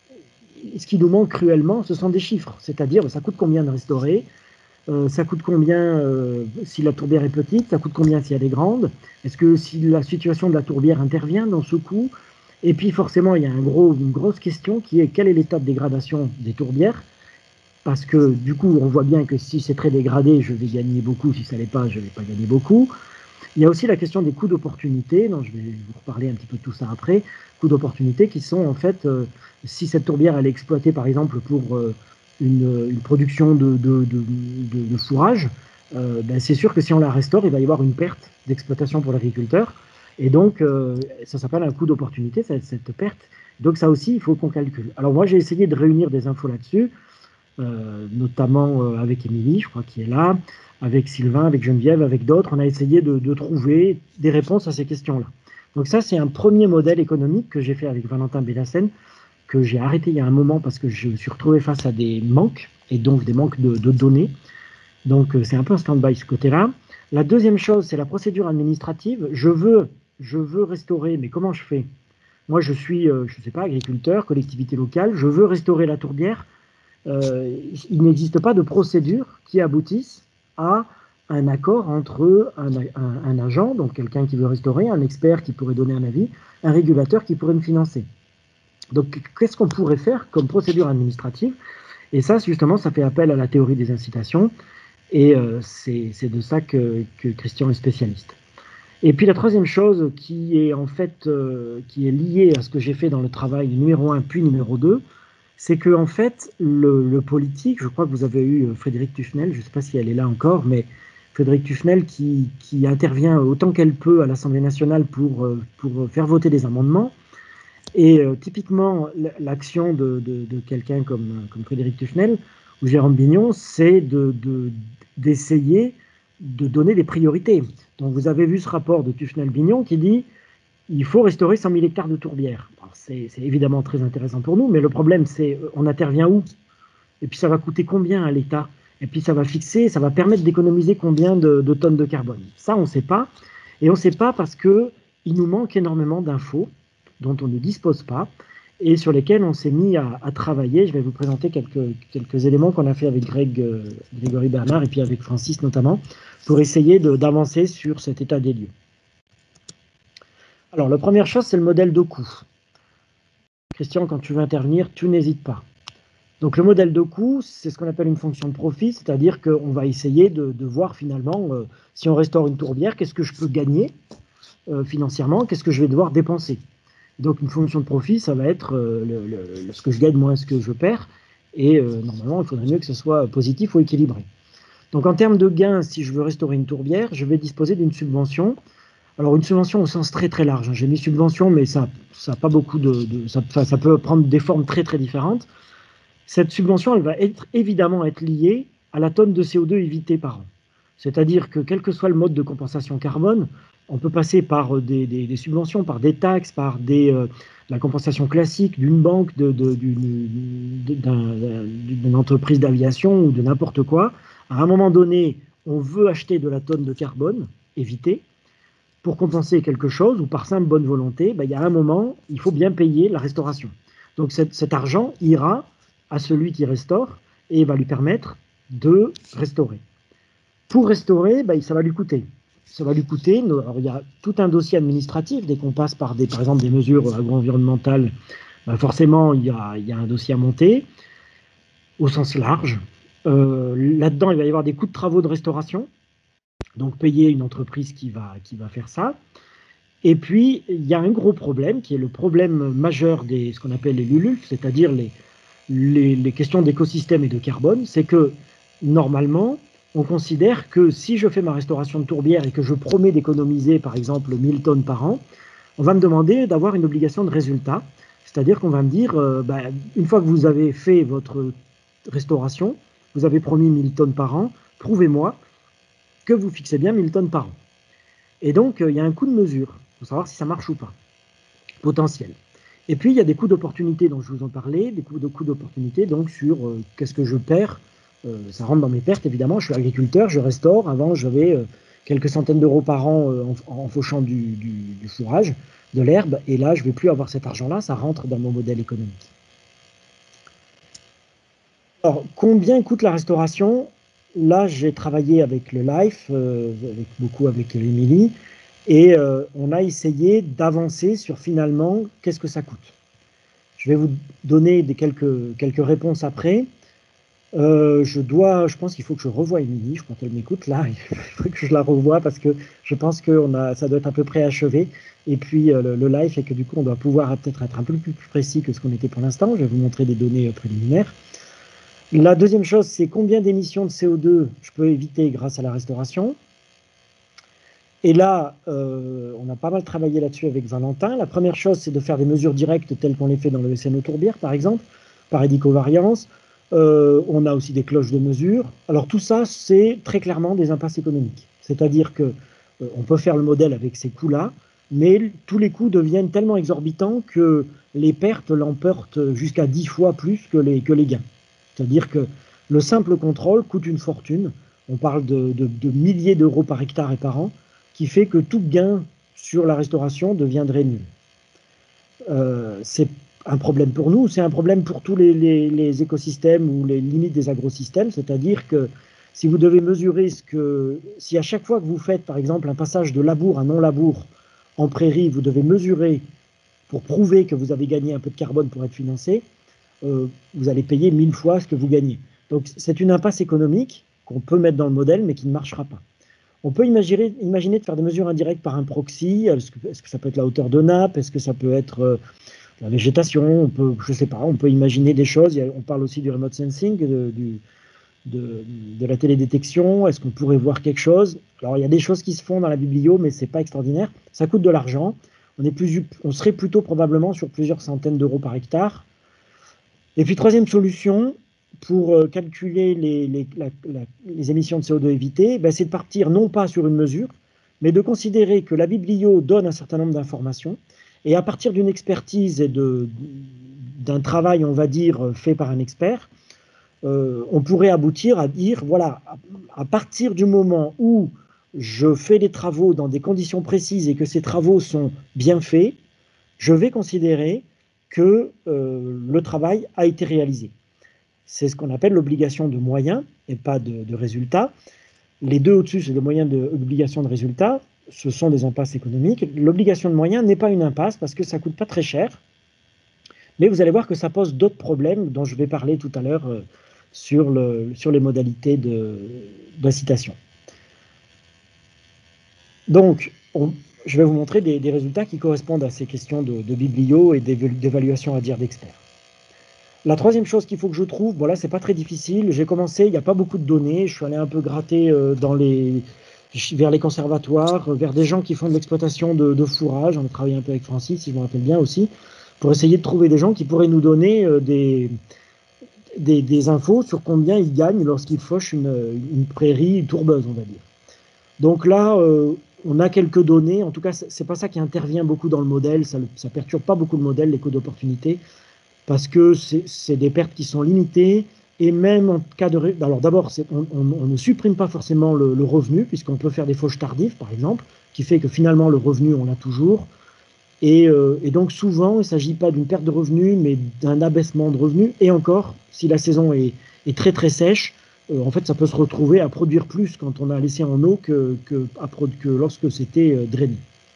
ce qui nous manque cruellement, ce sont des chiffres. C'est-à-dire, ça coûte combien de restaurer, euh, ça coûte combien euh, si la tourbière est petite, ça coûte combien si elle est grande, est-ce que si la situation de la tourbière intervient dans ce coût. Et puis forcément, il y a un gros, une grosse question qui est quel est l'état de dégradation des tourbières. Parce que du coup, on voit bien que si c'est très dégradé, je vais gagner beaucoup. Si ça ne l'est pas, je ne vais pas gagner beaucoup. Il y a aussi la question des coûts d'opportunité. Je vais vous reparler un petit peu de tout ça après. Coûts d'opportunité qui sont en fait, euh, si cette tourbière elle est exploitée par exemple pour euh, une, une production de, de, de, de, de fourrage, euh, ben c'est sûr que si on la restaure, il va y avoir une perte d'exploitation pour l'agriculteur. Et donc, euh, ça s'appelle un coût d'opportunité, cette, cette perte. Donc ça aussi, il faut qu'on calcule. Alors moi, j'ai essayé de réunir des infos là-dessus. Euh, notamment euh, avec Émilie, je crois, qui est là, avec Sylvain, avec Geneviève, avec d'autres. On a essayé de, de trouver des réponses à ces questions-là. Donc ça, c'est un premier modèle économique que j'ai fait avec Valentin Bellassène, que j'ai arrêté il y a un moment parce que je me suis retrouvé face à des manques, et donc des manques de, de données. Donc euh, c'est un peu un stand-by ce côté-là. La deuxième chose, c'est la procédure administrative. Je veux, je veux restaurer, mais comment je fais? Moi, je suis, euh, je ne sais pas, agriculteur, collectivité locale, je veux restaurer la tourbière. Euh, il n'existe pas de procédure qui aboutisse à un accord entre un, un, un agent, donc quelqu'un qui veut restaurer, un expert qui pourrait donner un avis, un régulateur qui pourrait me financer. Donc, qu'est-ce qu'on pourrait faire comme procédure administrative? Et ça, justement, ça fait appel à la théorie des incitations, et euh, c'est de ça que, que Christian est spécialiste. Et puis la troisième chose qui est en fait euh, qui est liée à ce que j'ai fait dans le travail numéro un puis numéro deux, c'est que en fait, le, le politique, je crois que vous avez eu Frédérique Tuffnel, je ne sais pas si elle est là encore, mais Frédérique Tuffnel qui, qui intervient autant qu'elle peut à l'Assemblée nationale pour, pour faire voter des amendements. Et euh, typiquement, l'action de, de, de quelqu'un comme, comme Frédérique Tuffnel ou Jérôme Bignon, c'est de, de, d'essayer de donner des priorités. Donc vous avez vu ce rapport de Tuffnel-Bignon qui dit il faut restaurer cent mille hectares de tourbières. c'est évidemment très intéressant pour nous, mais le problème, c'est on intervient où? Et puis ça va coûter combien à l'État? Et puis ça va fixer, ça va permettre d'économiser combien de, de tonnes de carbone? Ça, on ne sait pas. Et on ne sait pas parce qu'il nous manque énormément d'infos dont on ne dispose pas et sur lesquelles on s'est mis à, à travailler. Je vais vous présenter quelques, quelques éléments qu'on a fait avec Greg, euh, Grégory Bernard et puis avec Francis notamment, pour essayer d'avancer sur cet état des lieux. Alors, la première chose, c'est le modèle de coût. Christian, quand tu veux intervenir, tu n'hésites pas. Donc, le modèle de coût, c'est ce qu'on appelle une fonction de profit, c'est-à-dire qu'on va essayer de, de voir finalement, euh, si on restaure une tourbière, qu'est-ce que je peux gagner euh, financièrement, qu'est-ce que je vais devoir dépenser. Donc, une fonction de profit, ça va être euh, le, le, ce que je gagne moins ce que je perds, et euh, normalement, il faudrait mieux que ce soit positif ou équilibré. Donc, en termes de gains, si je veux restaurer une tourbière, je vais disposer d'une subvention. Alors, une subvention au sens très très large. J'ai mis subvention, mais ça, ça a pas beaucoup de, de ça, ça peut prendre des formes très très différentes. Cette subvention, elle va être, évidemment être liée à la tonne de C O deux évitée par an. C'est-à-dire que quel que soit le mode de compensation carbone, on peut passer par des, des, des subventions, par des taxes, par des, euh, la compensation classique d'une banque, d'une entreprise d'aviation ou de n'importe quoi. À un moment donné, on veut acheter de la tonne de carbone évitée pour compenser quelque chose ou par simple bonne volonté. Ben, il y a un moment, il faut bien payer la restauration. Donc cet, cet argent ira à celui qui restaure et va lui permettre de restaurer. Pour restaurer, ben, ça va lui coûter. Ça va lui coûter, alors il y a tout un dossier administratif, dès qu'on passe par, des, par exemple, des mesures agro-environnementales, ben forcément, il y, a, il y a un dossier à monter, au sens large. Euh, Là-dedans, il va y avoir des coûts de travaux de restauration, donc payer une entreprise qui va, qui va faire ça. Et puis, il y a un gros problème, qui est le problème majeur des ce qu'on appelle les L U L U F, c'est-à-dire les, les, les questions d'écosystème et de carbone, c'est que, normalement, on considère que si je fais ma restauration de tourbière et que je promets d'économiser, par exemple, mille tonnes par an, on va me demander d'avoir une obligation de résultat, c'est-à-dire qu'on va me dire, euh, bah, une fois que vous avez fait votre restauration, vous avez promis mille tonnes par an, prouvez-moi que vous fixez bien mille tonnes par an. Et donc, il euh, y a un coût de mesure, pour savoir si ça marche ou pas, potentiel. Et puis, il y a des coûts d'opportunité dont je vous en parlais, des coûts de coûts d'opportunité, donc sur euh, qu'est-ce que je perds. Euh, ça rentre dans mes pertes, évidemment. Je suis agriculteur, je restaure. Avant, j'avais euh, quelques centaines d'euros par an euh, en, en fauchant du, du, du fourrage, de l'herbe. Et là, je ne vais plus avoir cet argent-là. Ça rentre dans mon modèle économique. Alors, combien coûte la restauration? Là, j'ai travaillé avec le LIFE, euh, avec, beaucoup avec Émilie, et euh, on a essayé d'avancer sur finalement qu'est-ce que ça coûte. Je vais vous donner des quelques, quelques réponses après. Euh, je dois, je pense qu'il faut que je revoie Émilie, je crois qu'elle m'écoute là, il faut que je la revoie parce que je pense que on a, ça doit être à peu près achevé. Et puis euh, le, le live fait que du coup on doit pouvoir peut-être être un peu plus précis que ce qu'on était pour l'instant. Je vais vous montrer des données préliminaires. La deuxième chose, c'est combien d'émissions de C O deux je peux éviter grâce à la restauration. Et là, euh, on a pas mal travaillé là-dessus avec Valentin. La première chose, c'est de faire des mesures directes telles qu'on les fait dans le S N O Tourbière, par exemple, par édicovariance. Euh, on a aussi des cloches de mesure. Alors tout ça, c'est très clairement des impasses économiques. C'est-à-dire que euh, on peut faire le modèle avec ces coûts-là, mais tous les coûts deviennent tellement exorbitants que les pertes l'emportent jusqu'à dix fois plus que les, que les gains. C'est-à-dire que le simple contrôle coûte une fortune. On parle de, de, de milliers d'euros par hectare et par an, qui fait que tout gain sur la restauration deviendrait nul. Euh, c'est un problème pour nous, c'est un problème pour tous les, les, les écosystèmes ou les limites des agrosystèmes, c'est-à-dire que si vous devez mesurer ce que, si à chaque fois que vous faites par exemple un passage de labour à non-labour en prairie, vous devez mesurer pour prouver que vous avez gagné un peu de carbone pour être financé, euh, vous allez payer mille fois ce que vous gagnez. Donc c'est une impasse économique qu'on peut mettre dans le modèle mais qui ne marchera pas. On peut imaginer, imaginer de faire des mesures indirectes par un proxy, est-ce que, est-ce que ça peut être la hauteur de nappe, est-ce que ça peut être euh, la végétation, on peut, je sais pas, on peut imaginer des choses. On parle aussi du remote sensing, de, du, de, de la télédétection. Est-ce qu'on pourrait voir quelque chose? Alors, il y a des choses qui se font dans la biblio, mais c'est pas extraordinaire. Ça coûte de l'argent. On, est plus, on serait plutôt probablement sur plusieurs centaines d'euros par hectare. Et puis, troisième solution, pour euh, calculer les, les, la, la, les émissions de C O deux évitées, ben, c'est de partir non pas sur une mesure, mais de considérer que la biblio donne un certain nombre d'informations, Et à partir d'une expertise et d'un travail, on va dire, fait par un expert, euh, on pourrait aboutir à dire, voilà, à, à partir du moment où je fais des travaux dans des conditions précises et que ces travaux sont bien faits, je vais considérer que euh, le travail a été réalisé. C'est ce qu'on appelle l'obligation de moyens et pas de, de résultats. Les deux au-dessus, c'est les moyens de l'obligation de résultats. Ce sont des impasses économiques. L'obligation de moyens n'est pas une impasse parce que ça ne coûte pas très cher. Mais vous allez voir que ça pose d'autres problèmes dont je vais parler tout à l'heure euh, sur, le, sur les modalités d'incitation. Donc, on, je vais vous montrer des, des résultats qui correspondent à ces questions de, de biblio et d'évaluation à dire d'experts. La troisième chose qu'il faut que je trouve, bon là c'est pas très difficile, j'ai commencé, il n'y a pas beaucoup de données, je suis allé un peu gratter euh, dans les, vers les conservatoires, vers des gens qui font de l'exploitation de, de fourrage, on a travaillé un peu avec Francis, si je me rappelle bien aussi, pour essayer de trouver des gens qui pourraient nous donner euh, des, des, des infos sur combien ils gagnent lorsqu'ils fauchent une, une prairie tourbeuse, on va dire. Donc là, euh, on a quelques données, en tout cas c'est pas ça qui intervient beaucoup dans le modèle, ça ne perturbe pas beaucoup le modèle, les coûts d'opportunité, parce que c'est des pertes qui sont limitées, et même en cas de... Alors d'abord, on, on, on ne supprime pas forcément le, le revenu, puisqu'on peut faire des fauches tardives, par exemple, qui fait que finalement le revenu, on l'a toujours. Et, euh, et donc souvent, il ne s'agit pas d'une perte de revenu, mais d'un abaissement de revenu. Et encore, si la saison est, est très très sèche, euh, en fait, ça peut se retrouver à produire plus quand on a laissé en eau que, que, à, que lorsque c'était euh, drainé.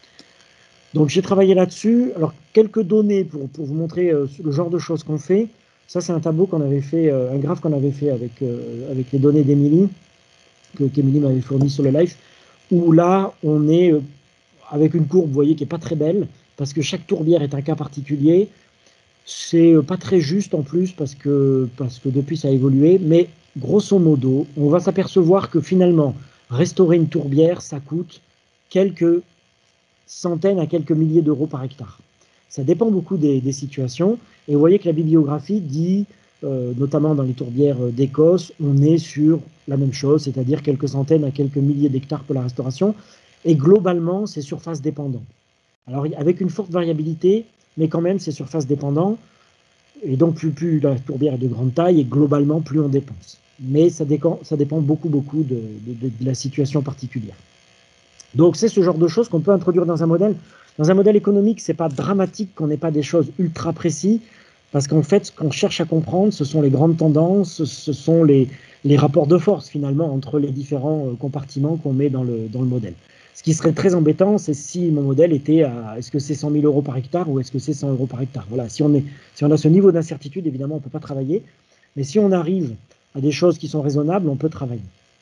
Donc j'ai travaillé là-dessus. Alors quelques données pour, pour vous montrer euh, le genre de choses qu'on fait. Ça c'est un tableau qu'on avait fait, euh, un graphe qu'on avait fait avec, euh, avec les données d'Emilie, que qu'Emilie m'avait fourni sur le live, où là on est euh, avec une courbe, vous voyez, qui n'est pas très belle, parce que chaque tourbière est un cas particulier. C'est euh, pas très juste en plus, parce que, parce que depuis ça a évolué, mais grosso modo, on va s'apercevoir que finalement, restaurer une tourbière, ça coûte quelques centaines à quelques milliers d'euros par hectare. Ça dépend beaucoup des, des situations. Et vous voyez que la bibliographie dit, euh, notamment dans les tourbières d'Écosse, on est sur la même chose, c'est-à-dire quelques centaines à quelques milliers d'hectares pour la restauration. Et globalement, c'est surface dépendant. Alors, avec une forte variabilité, mais quand même, c'est surface dépendant. Et donc, plus, plus la tourbière est de grande taille, et globalement, plus on dépense. Mais ça dépend, ça dépend beaucoup, beaucoup de, de, de la situation particulière. Donc, c'est ce genre de choses qu'on peut introduire dans un modèle. Dans un modèle économique, ce n'est pas dramatique qu'on n'ait pas des choses ultra précises, parce qu'en fait, ce qu'on cherche à comprendre, ce sont les grandes tendances, ce sont les, les rapports de force, finalement, entre les différents compartiments qu'on met dans le, dans le modèle. Ce qui serait très embêtant, c'est si mon modèle était à, est-ce que c'est cent mille euros par hectare ou est-ce que c'est cent euros par hectare. Voilà, si on, est, si on a ce niveau d'incertitude, évidemment, on ne peut pas travailler, mais si on arrive à des choses qui sont raisonnables, on peut travailler.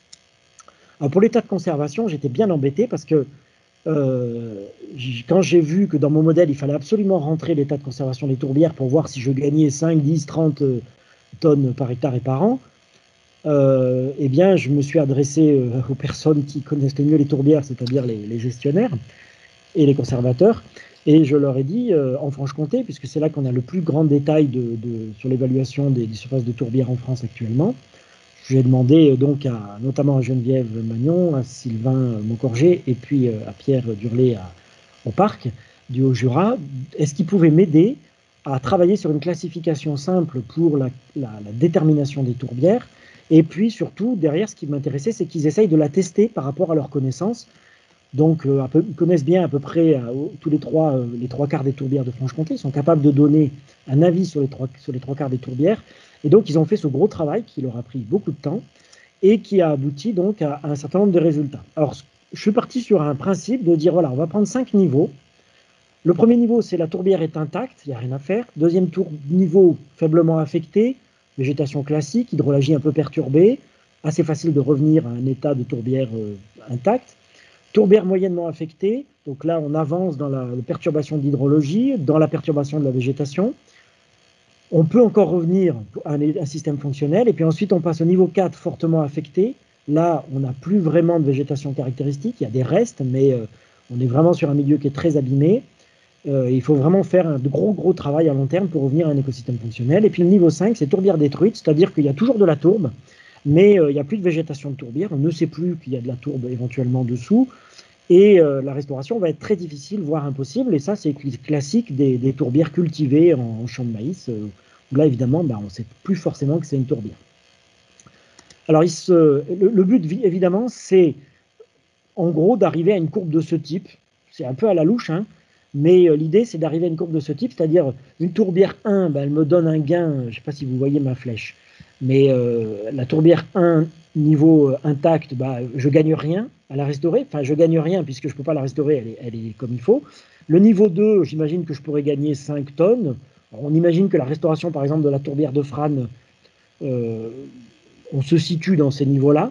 Alors pour l'état de conservation, j'étais bien embêté parce que euh, quand j'ai vu que dans mon modèle, il fallait absolument rentrer l'état de conservation des tourbières pour voir si je gagnais cinq, dix, trente tonnes par hectare et par an, euh, eh bien, je me suis adressé euh, aux personnes qui connaissent le mieux les tourbières, c'est-à-dire les, les gestionnaires et les conservateurs, et je leur ai dit, euh, en Franche-Comté, puisque c'est là qu'on a le plus grand détail de, de, sur l'évaluation des, des surfaces de tourbières en France actuellement. J'ai demandé donc à, notamment à Geneviève Magnon, à Sylvain Moncorgé et puis à Pierre Durlet à, au parc du Haut-Jura, est-ce qu'ils pouvaient m'aider à travailler sur une classification simple pour la, la, la détermination des tourbières. Et puis surtout, derrière, ce qui m'intéressait, c'est qu'ils essayent de la tester par rapport à leurs connaissances. Donc, euh, un peu, ils connaissent bien à peu près euh, tous les trois, euh, les trois quarts des tourbières de Franche-Comté. Ils sont capables de donner un avis sur les, trois, sur les trois quarts des tourbières. Et donc, ils ont fait ce gros travail qui leur a pris beaucoup de temps et qui a abouti donc à, à un certain nombre de résultats. Alors, je suis parti sur un principe de dire, voilà, on va prendre cinq niveaux. Le premier niveau, c'est la tourbière est intacte, il n'y a rien à faire. Deuxième tour, niveau faiblement affecté, végétation classique, hydrologie un peu perturbée, assez facile de revenir à un état de tourbière euh, intacte. Tourbière moyennement affectée, donc là on avance dans la, la perturbation de l'hydrologie, dans la perturbation de la végétation. On peut encore revenir à un, un système fonctionnel, et puis ensuite on passe au niveau quatre, fortement affecté. Là, on n'a plus vraiment de végétation caractéristique, il y a des restes, mais euh, on est vraiment sur un milieu qui est très abîmé. Euh, il faut vraiment faire un gros gros travail à long terme pour revenir à un écosystème fonctionnel. Et puis le niveau cinq, c'est tourbière détruite, c'est-à-dire qu'il y a toujours de la tourbe, mais euh, il n'y a plus de végétation de tourbière, on ne sait plus qu'il y a de la tourbe éventuellement dessous, Et euh, la restauration va être très difficile, voire impossible. Et ça, c'est classique des, des tourbières cultivées en, en champ de maïs, euh, où là, évidemment, ben, on ne sait plus forcément que c'est une tourbière. Alors, il se, le, le but, évidemment, c'est en gros d'arriver à une courbe de ce type. C'est un peu à la louche, hein, mais euh, l'idée, c'est d'arriver à une courbe de ce type, c'est-à-dire une tourbière un, ben, elle me donne un gain, je ne sais pas si vous voyez ma flèche, mais euh, la tourbière un, niveau euh, intact, bah, je ne gagne rien à la restaurer. Enfin, je ne gagne rien puisque je ne peux pas la restaurer, elle est, elle est comme il faut. Le niveau deux, j'imagine que je pourrais gagner cinq tonnes. Alors, on imagine que la restauration, par exemple, de la tourbière de Frane, euh, on se situe dans ces niveaux-là.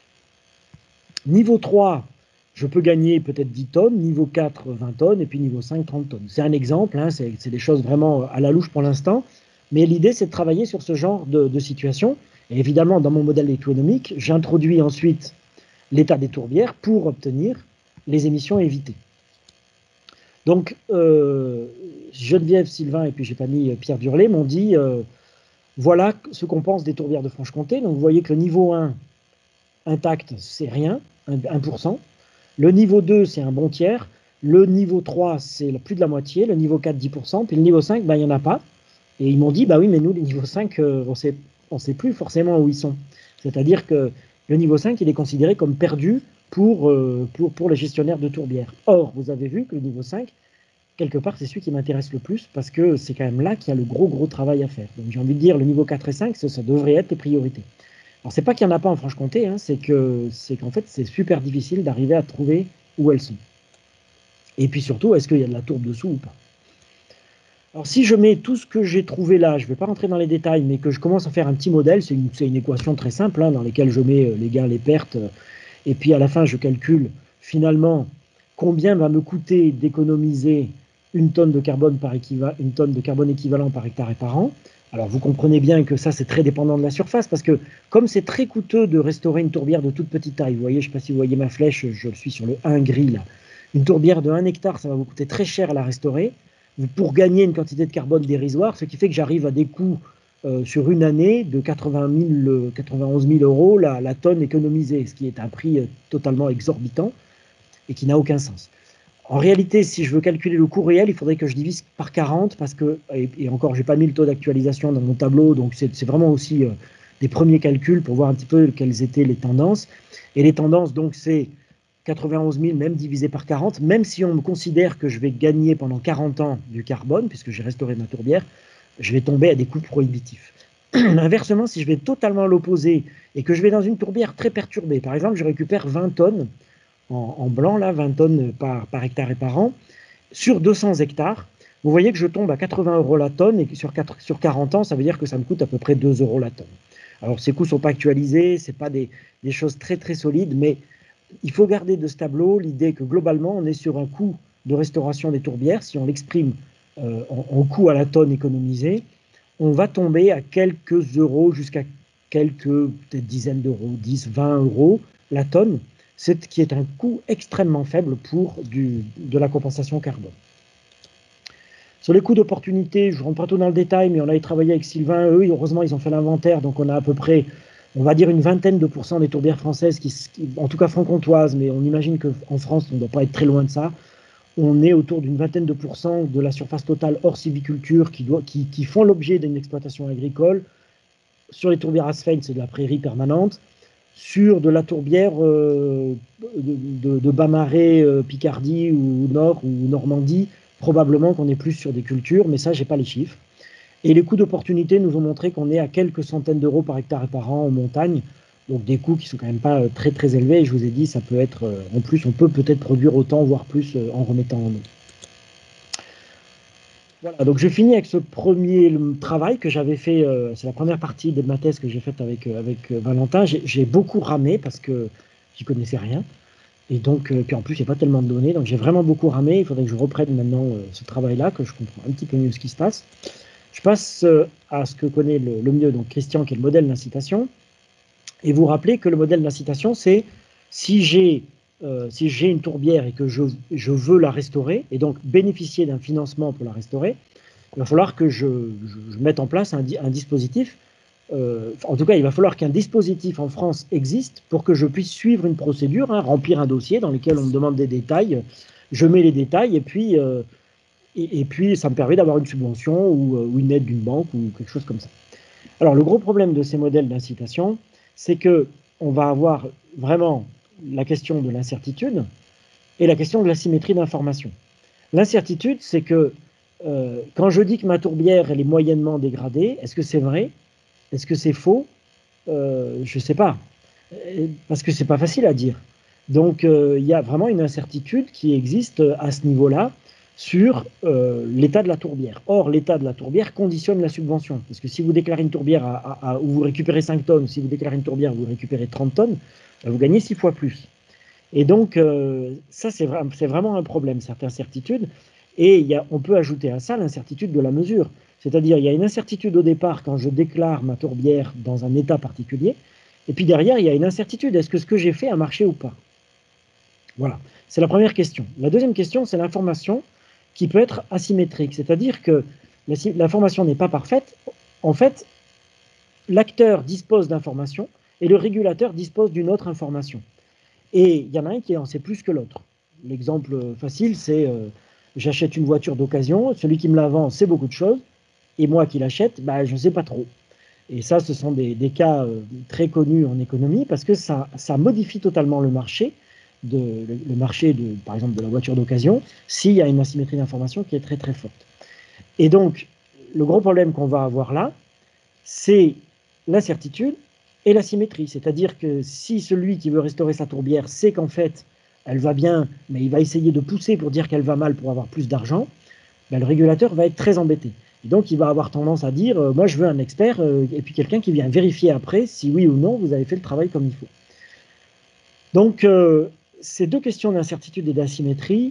Niveau trois, je peux gagner peut-être dix tonnes, niveau quatre, vingt tonnes, et puis niveau cinq, trente tonnes. C'est un exemple, hein, c'est des choses vraiment à la louche pour l'instant, mais l'idée, c'est de travailler sur ce genre de, de situation. Et évidemment, dans mon modèle économique, j'introduis ensuite l'état des tourbières pour obtenir les émissions évitées. Donc, euh, Geneviève, Sylvain et puis j'ai pas mis Pierre Durlet m'ont dit, euh, voilà ce qu'on pense des tourbières de Franche-Comté. Donc, vous voyez que le niveau un, intact, c'est rien, un pour cent. Le niveau deux, c'est un bon tiers. Le niveau trois, c'est plus de la moitié. Le niveau quatre, dix pour cent. Puis le niveau cinq, ben, il n'y en a pas. Et ils m'ont dit, bah oui, mais nous, les niveaux cinq, euh, on sait, on ne sait plus forcément où ils sont. C'est-à-dire que le niveau cinq, il est considéré comme perdu pour, euh, pour, pour les gestionnaires de tourbières. Or, vous avez vu que le niveau cinq, quelque part, c'est celui qui m'intéresse le plus parce que c'est quand même là qu'il y a le gros, gros travail à faire. Donc, j'ai envie de dire, le niveau quatre et cinq, ça, ça devrait être les priorités. Alors, c'est pas qu'il n'y en a pas en Franche-Comté, hein, c'est que, c'est qu'en fait, c'est super difficile d'arriver à trouver où elles sont. Et puis surtout, est-ce qu'il y a de la tourbe dessous ou pas? Alors, si je mets tout ce que j'ai trouvé là, je ne vais pas rentrer dans les détails, mais que je commence à faire un petit modèle, c'est une, une équation très simple, hein, dans laquelle je mets les gains, les pertes, et puis à la fin, je calcule finalement combien va me coûter d'économiser une tonne de carbone par équivalent, une tonne de carbone équivalent par hectare et par an. Alors, vous comprenez bien que ça, c'est très dépendant de la surface, parce que comme c'est très coûteux de restaurer une tourbière de toute petite taille, vous voyez, je ne sais pas si vous voyez ma flèche, je suis sur le un gris là. Une tourbière de un hectare, ça va vous coûter très cher à la restaurer, pour gagner une quantité de carbone dérisoire, ce qui fait que j'arrive à des coûts euh, sur une année de quatre-vingt mille, quatre-vingt-onze mille euros la, la tonne économisée, ce qui est un prix euh, totalement exorbitant et qui n'a aucun sens. En réalité, si je veux calculer le coût réel, il faudrait que je divise par quarante, parce que, et, et encore, je n'ai pas mis le taux d'actualisation dans mon tableau, donc c'est vraiment aussi euh, des premiers calculs pour voir un petit peu quelles étaient les tendances. Et les tendances, donc, c'est quatre-vingt-onze mille, même divisé par quarante, même si on me considère que je vais gagner pendant quarante ans du carbone, puisque j'ai restauré ma tourbière, je vais tomber à des coûts prohibitifs. Inversement, si je vais totalement à l'opposé et que je vais dans une tourbière très perturbée, par exemple, je récupère vingt tonnes en, en blanc, là, vingt tonnes par, par hectare et par an, sur deux cents hectares, vous voyez que je tombe à quatre-vingts euros la tonne et que sur, quatre, sur quarante ans, ça veut dire que ça me coûte à peu près deux euros la tonne. Alors, ces coûts ne sont pas actualisés, ce n'est pas des, des choses très, très solides, mais il faut garder de ce tableau l'idée que globalement, on est sur un coût de restauration des tourbières. Si on l'exprime euh, en, en coût à la tonne économisée, on va tomber à quelques euros jusqu'à quelques peut-être dizaines d'euros, dix, vingt euros la tonne, ce qui est un coût extrêmement faible pour du, de la compensation carbone. Sur les coûts d'opportunité, je ne rentre pas tout dans le détail, mais on a travaillé avec Sylvain, eux, heureusement, ils ont fait l'inventaire, donc on a à peu près, on va dire une vingtaine de pourcents des tourbières françaises, qui, qui, en tout cas franc-comtoises, mais on imagine qu'en France, on ne doit pas être très loin de ça. On est autour d'une vingtaine de pourcents de la surface totale hors sylviculture qui, doit, qui, qui font l'objet d'une exploitation agricole. Sur les tourbières Asphalt, c'est de la prairie permanente. Sur de la tourbière euh, de, de, de bas-marais, euh, Picardie ou Nord ou Normandie, probablement qu'on est plus sur des cultures, mais ça, je n'ai pas les chiffres. Et les coûts d'opportunité nous ont montré qu'on est à quelques centaines d'euros par hectare et par an en montagne, donc des coûts qui ne sont quand même pas très très élevés. Et je vous ai dit, ça peut être, en plus, on peut peut-être produire autant, voire plus, en remettant en eau. Voilà, donc je finis avec ce premier travail que j'avais fait, euh, c'est la première partie de ma thèse que j'ai faite avec, avec Valentin. J'ai beaucoup ramé parce que j'y connaissais rien. Et donc, euh, puis en plus, il n'y a pas tellement de données, donc j'ai vraiment beaucoup ramé. Il faudrait que je reprenne maintenant euh, ce travail-là, que je comprends un petit peu mieux ce qui se passe. Je passe euh, à ce que connaît le, le mieux donc Christian, qui est le modèle d'incitation. Et vous rappelez que le modèle d'incitation, c'est si j'ai euh, si j'ai une tourbière et que je, je veux la restaurer, et donc bénéficier d'un financement pour la restaurer, il va falloir que je, je, je mette en place un, un dispositif euh, en tout cas, il va falloir qu'un dispositif en France existe pour que je puisse suivre une procédure, hein, remplir un dossier dans lequel on me demande des détails, je mets les détails et puis, euh, et, et puis ça me permet d'avoir une subvention ou, ou une aide d'une banque ou quelque chose comme ça. Alors, le gros problème de ces modèles d'incitation, c'est qu'on va avoir vraiment la question de l'incertitude et la question de la symétrie d'information. L'incertitude, c'est que euh, quand je dis que ma tourbière elle est moyennement dégradée, est-ce que c'est vrai? Est-ce que c'est faux? euh, Je ne sais pas, parce que ce n'est pas facile à dire. Donc, euh, il y a vraiment une incertitude qui existe à ce niveau-là sur euh, l'état de la tourbière. Or, l'état de la tourbière conditionne la subvention, parce que si vous déclarez une tourbière à, à, à, où vous récupérez cinq tonnes, si vous déclarez une tourbière où vous récupérez trente tonnes, ben vous gagnez six fois plus. Et donc, euh, ça, c'est vra vraiment un problème, cette incertitude. Et il y a, on peut ajouter à ça l'incertitude de la mesure. C'est-à-dire, il y a une incertitude au départ quand je déclare ma tourbière dans un état particulier. Et puis derrière, il y a une incertitude. Est-ce que ce que j'ai fait a marché ou pas? Voilà, c'est la première question. La deuxième question, c'est l'information qui peut être asymétrique. C'est-à-dire que l'information n'est pas parfaite. En fait, l'acteur dispose d'informations et le régulateur dispose d'une autre information. Et il y en a un qui en sait plus que l'autre. L'exemple facile, c'est euh, j'achète une voiture d'occasion, celui qui me la vend sait beaucoup de choses, et moi qui l'achète, bah, je ne sais pas trop. Et ça, ce sont des, des cas euh, très connus en économie, parce que ça, ça modifie totalement le marché, de, le, le marché de, par exemple de la voiture d'occasion, s'il y a une asymétrie d'information qui est très très forte. Et donc, le gros problème qu'on va avoir là, c'est l'incertitude et la symétrie. C'est-à-dire que si celui qui veut restaurer sa tourbière sait qu'en fait, elle va bien, mais il va essayer de pousser pour dire qu'elle va mal pour avoir plus d'argent, ben, le régulateur va être très embêté. Et donc, il va avoir tendance à dire, euh, moi, je veux un expert, euh, et puis quelqu'un qui vient vérifier après si oui ou non, vous avez fait le travail comme il faut. Donc, euh, ces deux questions d'incertitude et d'asymétrie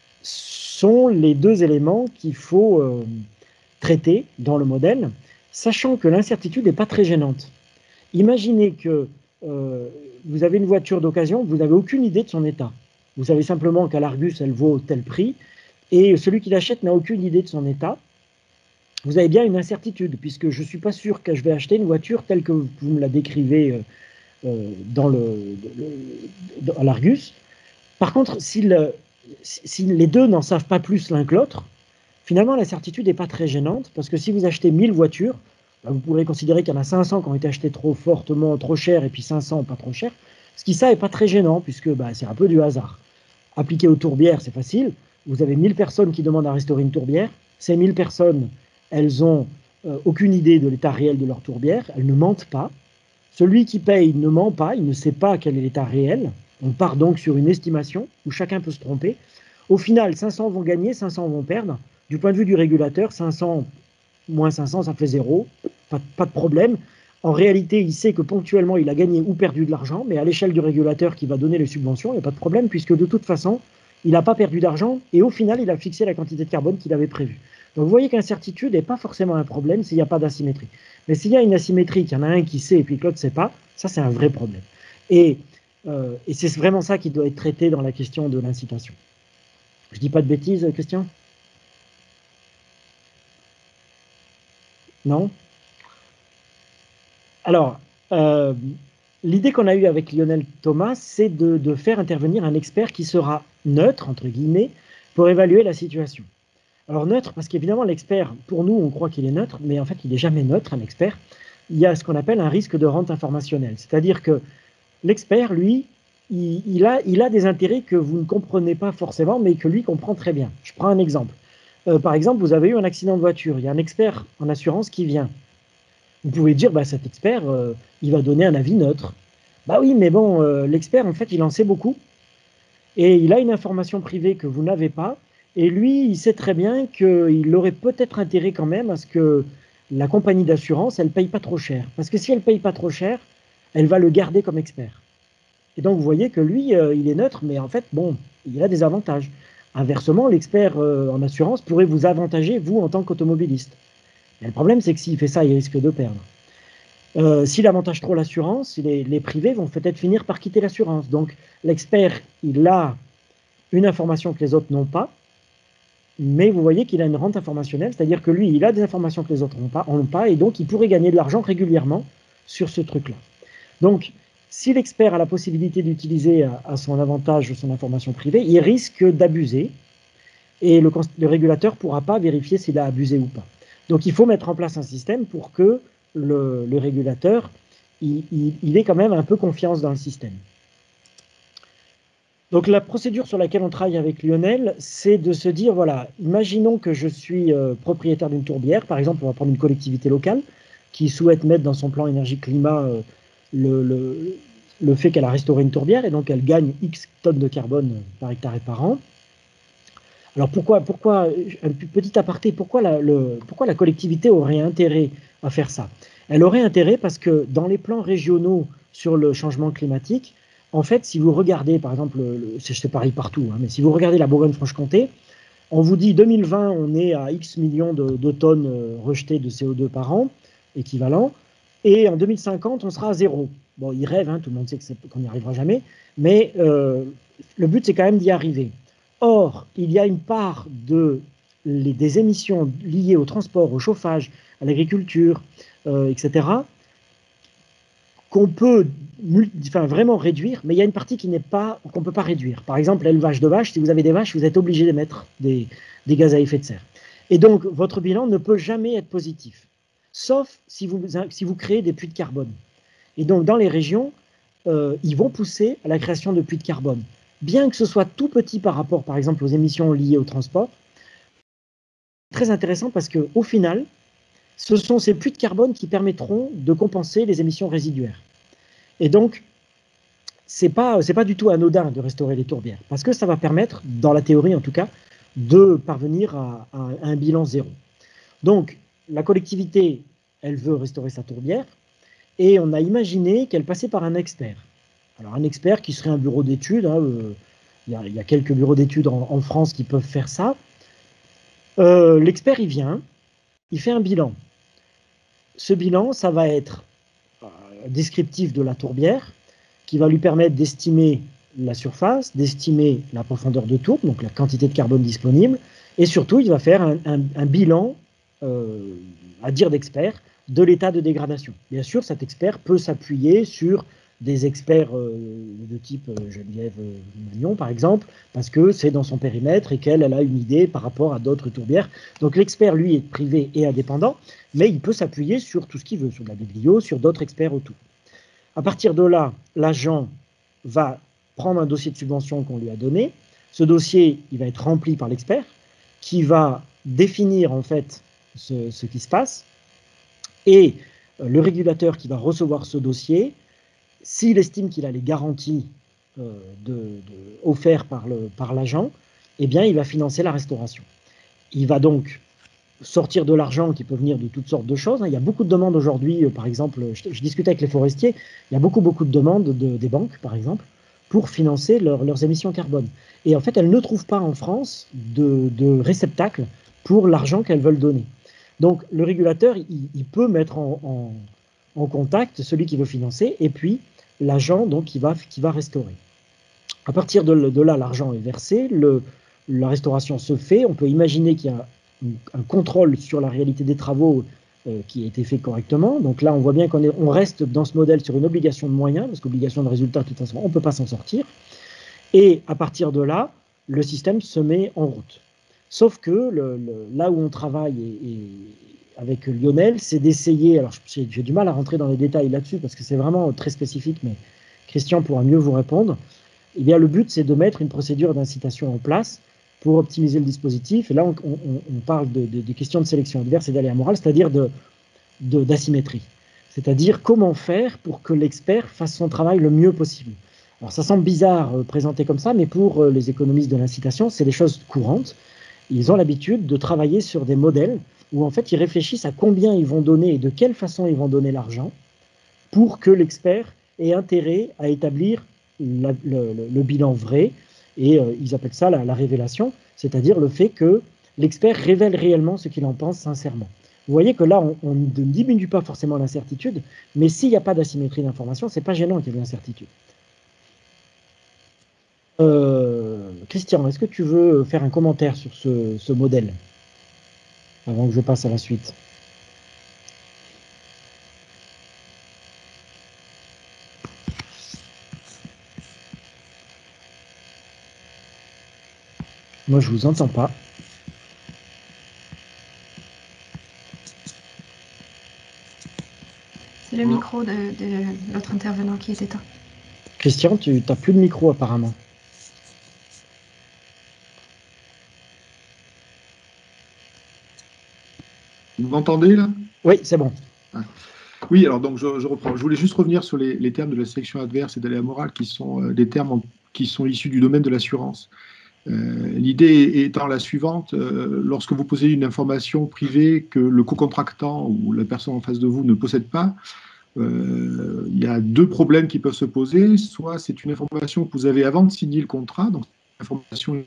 sont les deux éléments qu'il faut euh, traiter dans le modèle, sachant que l'incertitude n'est pas très gênante. Imaginez que euh, vous avez une voiture d'occasion, vous n'avez aucune idée de son état. Vous savez simplement qu'à l'Argus, elle vaut tel prix, et celui qui l'achète n'a aucune idée de son état. Vous avez bien une incertitude, puisque je ne suis pas sûr que je vais acheter une voiture telle que vous me la décrivez euh, dans le, le, à l'Argus. Par contre, si, le, si les deux n'en savent pas plus l'un que l'autre, finalement, l'incertitude n'est pas très gênante, parce que si vous achetez mille voitures, vous pourrez considérer qu'il y en a cinq cents qui ont été achetées trop fortement, trop cher, et puis cinq cents pas trop cher. Ce qui, ça, n'est pas très gênant, puisque bah, c'est un peu du hasard. Appliqué aux tourbières, c'est facile. Vous avez mille personnes qui demandent à restaurer une tourbière. Ces mille personnes, elles n'ont euh, aucune idée de l'état réel de leur tourbière. Elles ne mentent pas. Celui qui paye ne ment pas. Il ne sait pas quel est l'état réel. On part donc sur une estimation où chacun peut se tromper. Au final, cinq cents vont gagner, cinq cents vont perdre. Du point de vue du régulateur, cinq cents moins cinq cents, ça fait zéro. Pas, pas de problème. En réalité, il sait que ponctuellement, il a gagné ou perdu de l'argent, mais à l'échelle du régulateur qui va donner les subventions, il n'y a pas de problème, puisque de toute façon, il n'a pas perdu d'argent, et au final, il a fixé la quantité de carbone qu'il avait prévue. Donc vous voyez qu'incertitude n'est pas forcément un problème s'il n'y a pas d'asymétrie. Mais s'il y a une asymétrie, qu'il y en a un qui sait et puis que l'autre ne sait pas, ça c'est un vrai problème. Et, euh, et c'est vraiment ça qui doit être traité dans la question de l'incitation. Je ne dis pas de bêtises, Christian? Non? Alors, euh, l'idée qu'on a eue avec Lionel Thomas, c'est de, de faire intervenir un expert qui sera neutre, entre guillemets, pour évaluer la situation. Alors neutre, parce qu'évidemment l'expert, pour nous, on croit qu'il est neutre, mais en fait, il n'est jamais neutre, un expert. Il y a ce qu'on appelle un risque de rente informationnelle. C'est-à-dire que l'expert, lui, il, il, a, il a des intérêts que vous ne comprenez pas forcément, mais que lui comprend très bien. Je prends un exemple. Euh, par exemple, vous avez eu un accident de voiture. Il y a un expert en assurance qui vient. Vous pouvez dire, bah, cet expert, euh, il va donner un avis neutre. Bah oui, mais bon, euh, l'expert, en fait, il en sait beaucoup. Et il a une information privée que vous n'avez pas. Et lui, il sait très bien qu'il aurait peut-être intérêt quand même à ce que la compagnie d'assurance, elle ne paye pas trop cher. Parce que si elle ne paye pas trop cher, elle va le garder comme expert. Et donc, vous voyez que lui, euh, il est neutre, mais en fait, bon, il a des avantages. Inversement, l'expert euh, en assurance pourrait vous avantager, vous, en tant qu'automobiliste. Et le problème, c'est que s'il fait ça, il risque de perdre. Euh, s'il avantage trop l'assurance, les, les privés vont peut-être finir par quitter l'assurance. Donc, l'expert, il a une information que les autres n'ont pas. mais vous voyez qu'il a une rente informationnelle, c'est-à-dire que lui, il a des informations que les autres n'ont pas, n'ont pas, et donc il pourrait gagner de l'argent régulièrement sur ce truc-là. Donc, si l'expert a la possibilité d'utiliser à, à son avantage son information privée, il risque d'abuser, et le, le régulateur ne pourra pas vérifier s'il a abusé ou pas. Donc, il faut mettre en place un système pour que le, le régulateur, il, il, il ait quand même un peu confiance dans le système. Donc la procédure sur laquelle on travaille avec Lionel, c'est de se dire, voilà, imaginons que je suis euh, propriétaire d'une tourbière, par exemple, on va prendre une collectivité locale qui souhaite mettre dans son plan énergie-climat euh, le, le, le fait qu'elle a restauré une tourbière, et donc elle gagne X tonnes de carbone par hectare et par an. Alors pourquoi, pourquoi un petit aparté, pourquoi la, le, pourquoi la collectivité aurait intérêt à faire ça? Elle aurait intérêt parce que dans les plans régionaux sur le changement climatique, en fait, si vous regardez, par exemple, c'est pareil partout, hein, mais si vous regardez la Bourgogne-Franche-Comté, on vous dit deux mille vingt, on est à X millions de, de tonnes rejetées de C O deux par an, équivalent, et en deux mille cinquante, on sera à zéro. Bon, ils rêvent, hein, tout le monde sait qu'on n'y arrivera jamais, mais euh, le but, c'est quand même d'y arriver. Or, il y a une part de, les, des émissions liées au transport, au chauffage, à l'agriculture, euh, et cetera, qu'on peut enfin, vraiment réduire, mais il y a une partie qui n'est pas, qu'on ne peut pas réduire. Par exemple, l'élevage de vaches, si vous avez des vaches, vous êtes obligé d'émettre des, des gaz à effet de serre. Et donc, votre bilan ne peut jamais être positif, sauf si vous, si vous créez des puits de carbone. Et donc, dans les régions, euh, ils vont pousser à la création de puits de carbone. Bien que ce soit tout petit par rapport, par exemple, aux émissions liées au transport, c'est très intéressant parce qu'au final, ce sont ces puits de carbone qui permettront de compenser les émissions résiduaires. Et donc, ce n'est pas, c'est pas du tout anodin de restaurer les tourbières, parce que ça va permettre, dans la théorie en tout cas, de parvenir à, à un bilan zéro. Donc, la collectivité, elle veut restaurer sa tourbière, et on a imaginé qu'elle passait par un expert. Alors, un expert qui serait un bureau d'études, hein, euh, il, y a, il y a quelques bureaux d'études en, en France qui peuvent faire ça. Euh, l'expert, il vient, il fait un bilan. Ce bilan, ça va être euh, descriptif de la tourbière, qui va lui permettre d'estimer la surface, d'estimer la profondeur de tourbe, donc la quantité de carbone disponible, et surtout, il va faire un, un, un bilan, euh, à dire d'expert, de l'état de dégradation. Bien sûr, cet expert peut s'appuyer sur des experts euh, de type euh, Geneviève euh, Magnon, par exemple, parce que c'est dans son périmètre et qu'elle elle a une idée par rapport à d'autres tourbières. Donc l'expert, lui, est privé et indépendant, mais il peut s'appuyer sur tout ce qu'il veut, sur de la biblio, sur d'autres experts autour. À partir de là, l'agent va prendre un dossier de subvention qu'on lui a donné. Ce dossier, il va être rempli par l'expert, qui va définir en fait ce, ce qui se passe, et euh, le régulateur qui va recevoir ce dossier, s'il estime qu'il a les garanties euh, de, de, offertes par le, par l'agent, eh bien, il va financer la restauration. Il va donc sortir de l'argent qui peut venir de toutes sortes de choses. Il y a beaucoup de demandes aujourd'hui, euh, par exemple, je, je discutais avec les forestiers, il y a beaucoup, beaucoup de demandes de, des banques, par exemple, pour financer leur, leurs émissions carbone. Et en fait, elles ne trouvent pas en France de, de réceptacle pour l'argent qu'elles veulent donner. Donc, le régulateur, il, il peut mettre en, en, en contact celui qui veut financer, et puis l'agent donc qui va, qui va restaurer. À partir de, de là, l'argent est versé, le, la restauration se fait. On peut imaginer qu'il y a un, un contrôle sur la réalité des travaux euh, qui a été fait correctement. Donc là, on voit bien qu'on est, on reste dans ce modèle sur une obligation de moyens, parce qu'obligation de résultat, de toute façon, on ne peut pas s'en sortir. Et à partir de là, le système se met en route. Sauf que le, le, là où on travaille et, et avec Lionel, c'est d'essayer, alors j'ai du mal à rentrer dans les détails là-dessus parce que c'est vraiment très spécifique, mais Christian pourra mieux vous répondre. Eh bien, le but, c'est de mettre une procédure d'incitation en place pour optimiser le dispositif. Et là, on, on, on parle de, de, de questions de sélection adverse et d'aléa moral, c'est-à-dire de, de, d'asymétrie. C'est-à-dire comment faire pour que l'expert fasse son travail le mieux possible. Alors, ça semble bizarre euh, présenté comme ça, mais pour euh, les économistes de l'incitation, c'est des choses courantes. Ils ont l'habitude de travailler sur des modèles où en fait ils réfléchissent à combien ils vont donner et de quelle façon ils vont donner l'argent pour que l'expert ait intérêt à établir la, le, le, le bilan vrai. Et euh, ils appellent ça la, la révélation, c'est-à-dire le fait que l'expert révèle réellement ce qu'il en pense sincèrement. Vous voyez que là, on, on ne diminue pas forcément l'incertitude, mais s'il n'y a pas d'asymétrie d'information, ce n'est pas gênant qu'il y ait une incertitude. Euh, Christian, est-ce que tu veux faire un commentaire sur ce, ce modèle avant que je passe à la suite? Moi, je vous entends pas. C'est le micro de, de l'autre intervenant qui est éteint. Christian, tu n'as plus de micro apparemment. Vous m'entendez là? Oui, c'est bon. Ah. Oui, alors donc je, je reprends. Je voulais juste revenir sur les, les termes de la sélection adverse et d'aléa moral qui sont euh, des termes en, qui sont issus du domaine de l'assurance. Euh, L'idée étant la suivante, euh, lorsque vous possédez une information privée que le co-contractant ou la personne en face de vous ne possède pas, euh, il y a deux problèmes qui peuvent se poser. Soit c'est une information que vous avez avant de signer le contrat, donc information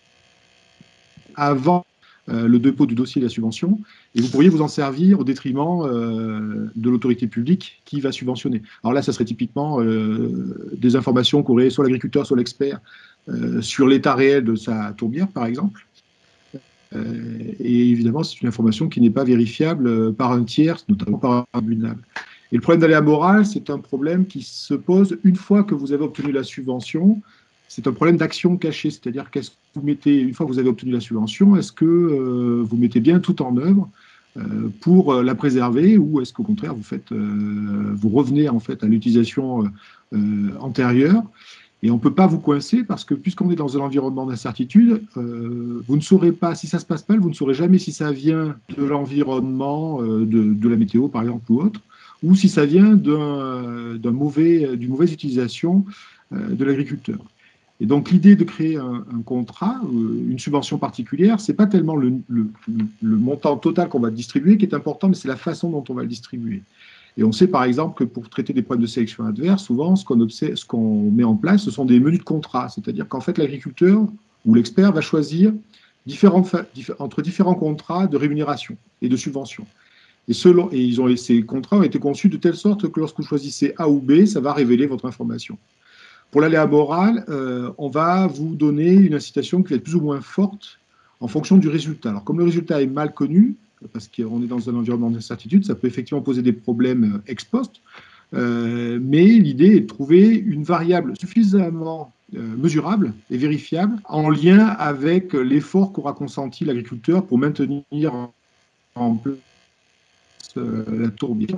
avant euh, le dépôt du dossier de la subvention, et vous pourriez vous en servir au détriment euh, de l'autorité publique qui va subventionner. Alors là, ça serait typiquement euh, des informations qu'aurait soit l'agriculteur, soit l'expert euh, sur l'état réel de sa tourbière, par exemple. Euh, et évidemment, c'est une information qui n'est pas vérifiable par un tiers, notamment par un tribunal. Et le problème d'aléa moral, c'est un problème qui se pose une fois que vous avez obtenu la subvention. C'est un problème d'action cachée, c'est-à-dire qu'est-ce que vous mettez, une fois que vous avez obtenu la subvention, est-ce que euh, vous mettez bien tout en œuvre euh, pour la préserver, ou est-ce qu'au contraire vous faites, euh, vous revenez en fait à l'utilisation euh, antérieure. Et on ne peut pas vous coincer parce que puisqu'on est dans un environnement d'incertitude, euh, vous ne saurez pas, si ça se passe mal, vous ne saurez jamais si ça vient de l'environnement, euh, de, de la météo par exemple ou autre, ou si ça vient d'un, d'un mauvais, d'une mauvaise utilisation euh, de l'agriculteur. Et donc l'idée de créer un, un contrat, euh, une subvention particulière, c'est pas tellement le, le, le montant total qu'on va distribuer qui est important, mais c'est la façon dont on va le distribuer. Et on sait par exemple que pour traiter des problèmes de sélection adverse, souvent ce qu'on observe, ce qu'on met en place, ce sont des menus de contrat, c'est-à-dire qu'en fait l'agriculteur ou l'expert va choisir différents, entre différents contrats de rémunération et de subvention. Et, selon, et ils ont, ces contrats ont été conçus de telle sorte que lorsque vous choisissez A ou B, ça va révéler votre information. Pour l'aléa moral, euh, on va vous donner une incitation qui va être plus ou moins forte en fonction du résultat. Alors, comme le résultat est mal connu, parce qu'on est dans un environnement d'incertitude, ça peut effectivement poser des problèmes ex post, euh, mais l'idée est de trouver une variable suffisamment euh, mesurable et vérifiable en lien avec l'effort qu'aura consenti l'agriculteur pour maintenir en place euh, la tourbière.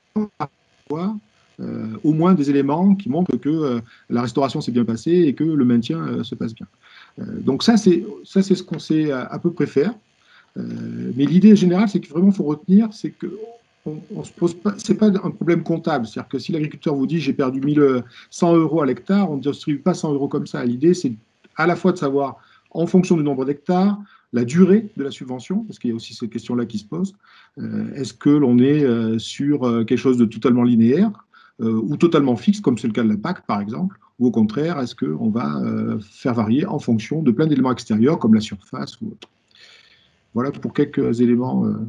Euh, au moins des éléments qui montrent que euh, la restauration s'est bien passée et que le maintien euh, se passe bien. Euh, donc ça, c'est ça, c'est ce qu'on sait à, à peu près faire. Euh, mais l'idée générale, c'est que vraiment, il faut retenir, c'est que on, on se pose pas, c'est pas un problème comptable. C'est-à-dire que si l'agriculteur vous dit j'ai perdu mille cent euros à l'hectare, on ne distribue pas cent euros comme ça. L'idée, c'est à la fois de savoir, en fonction du nombre d'hectares, la durée de la subvention, parce qu'il y a aussi cette question-là qui se pose. Euh, est-ce que l'on est euh, sur euh, quelque chose de totalement linéaire euh, ou totalement fixe, comme c'est le cas de la P A C, par exemple, ou au contraire, est-ce qu'on va euh, faire varier en fonction de plein d'éléments extérieurs, comme la surface ou autre. Voilà pour quelques éléments euh,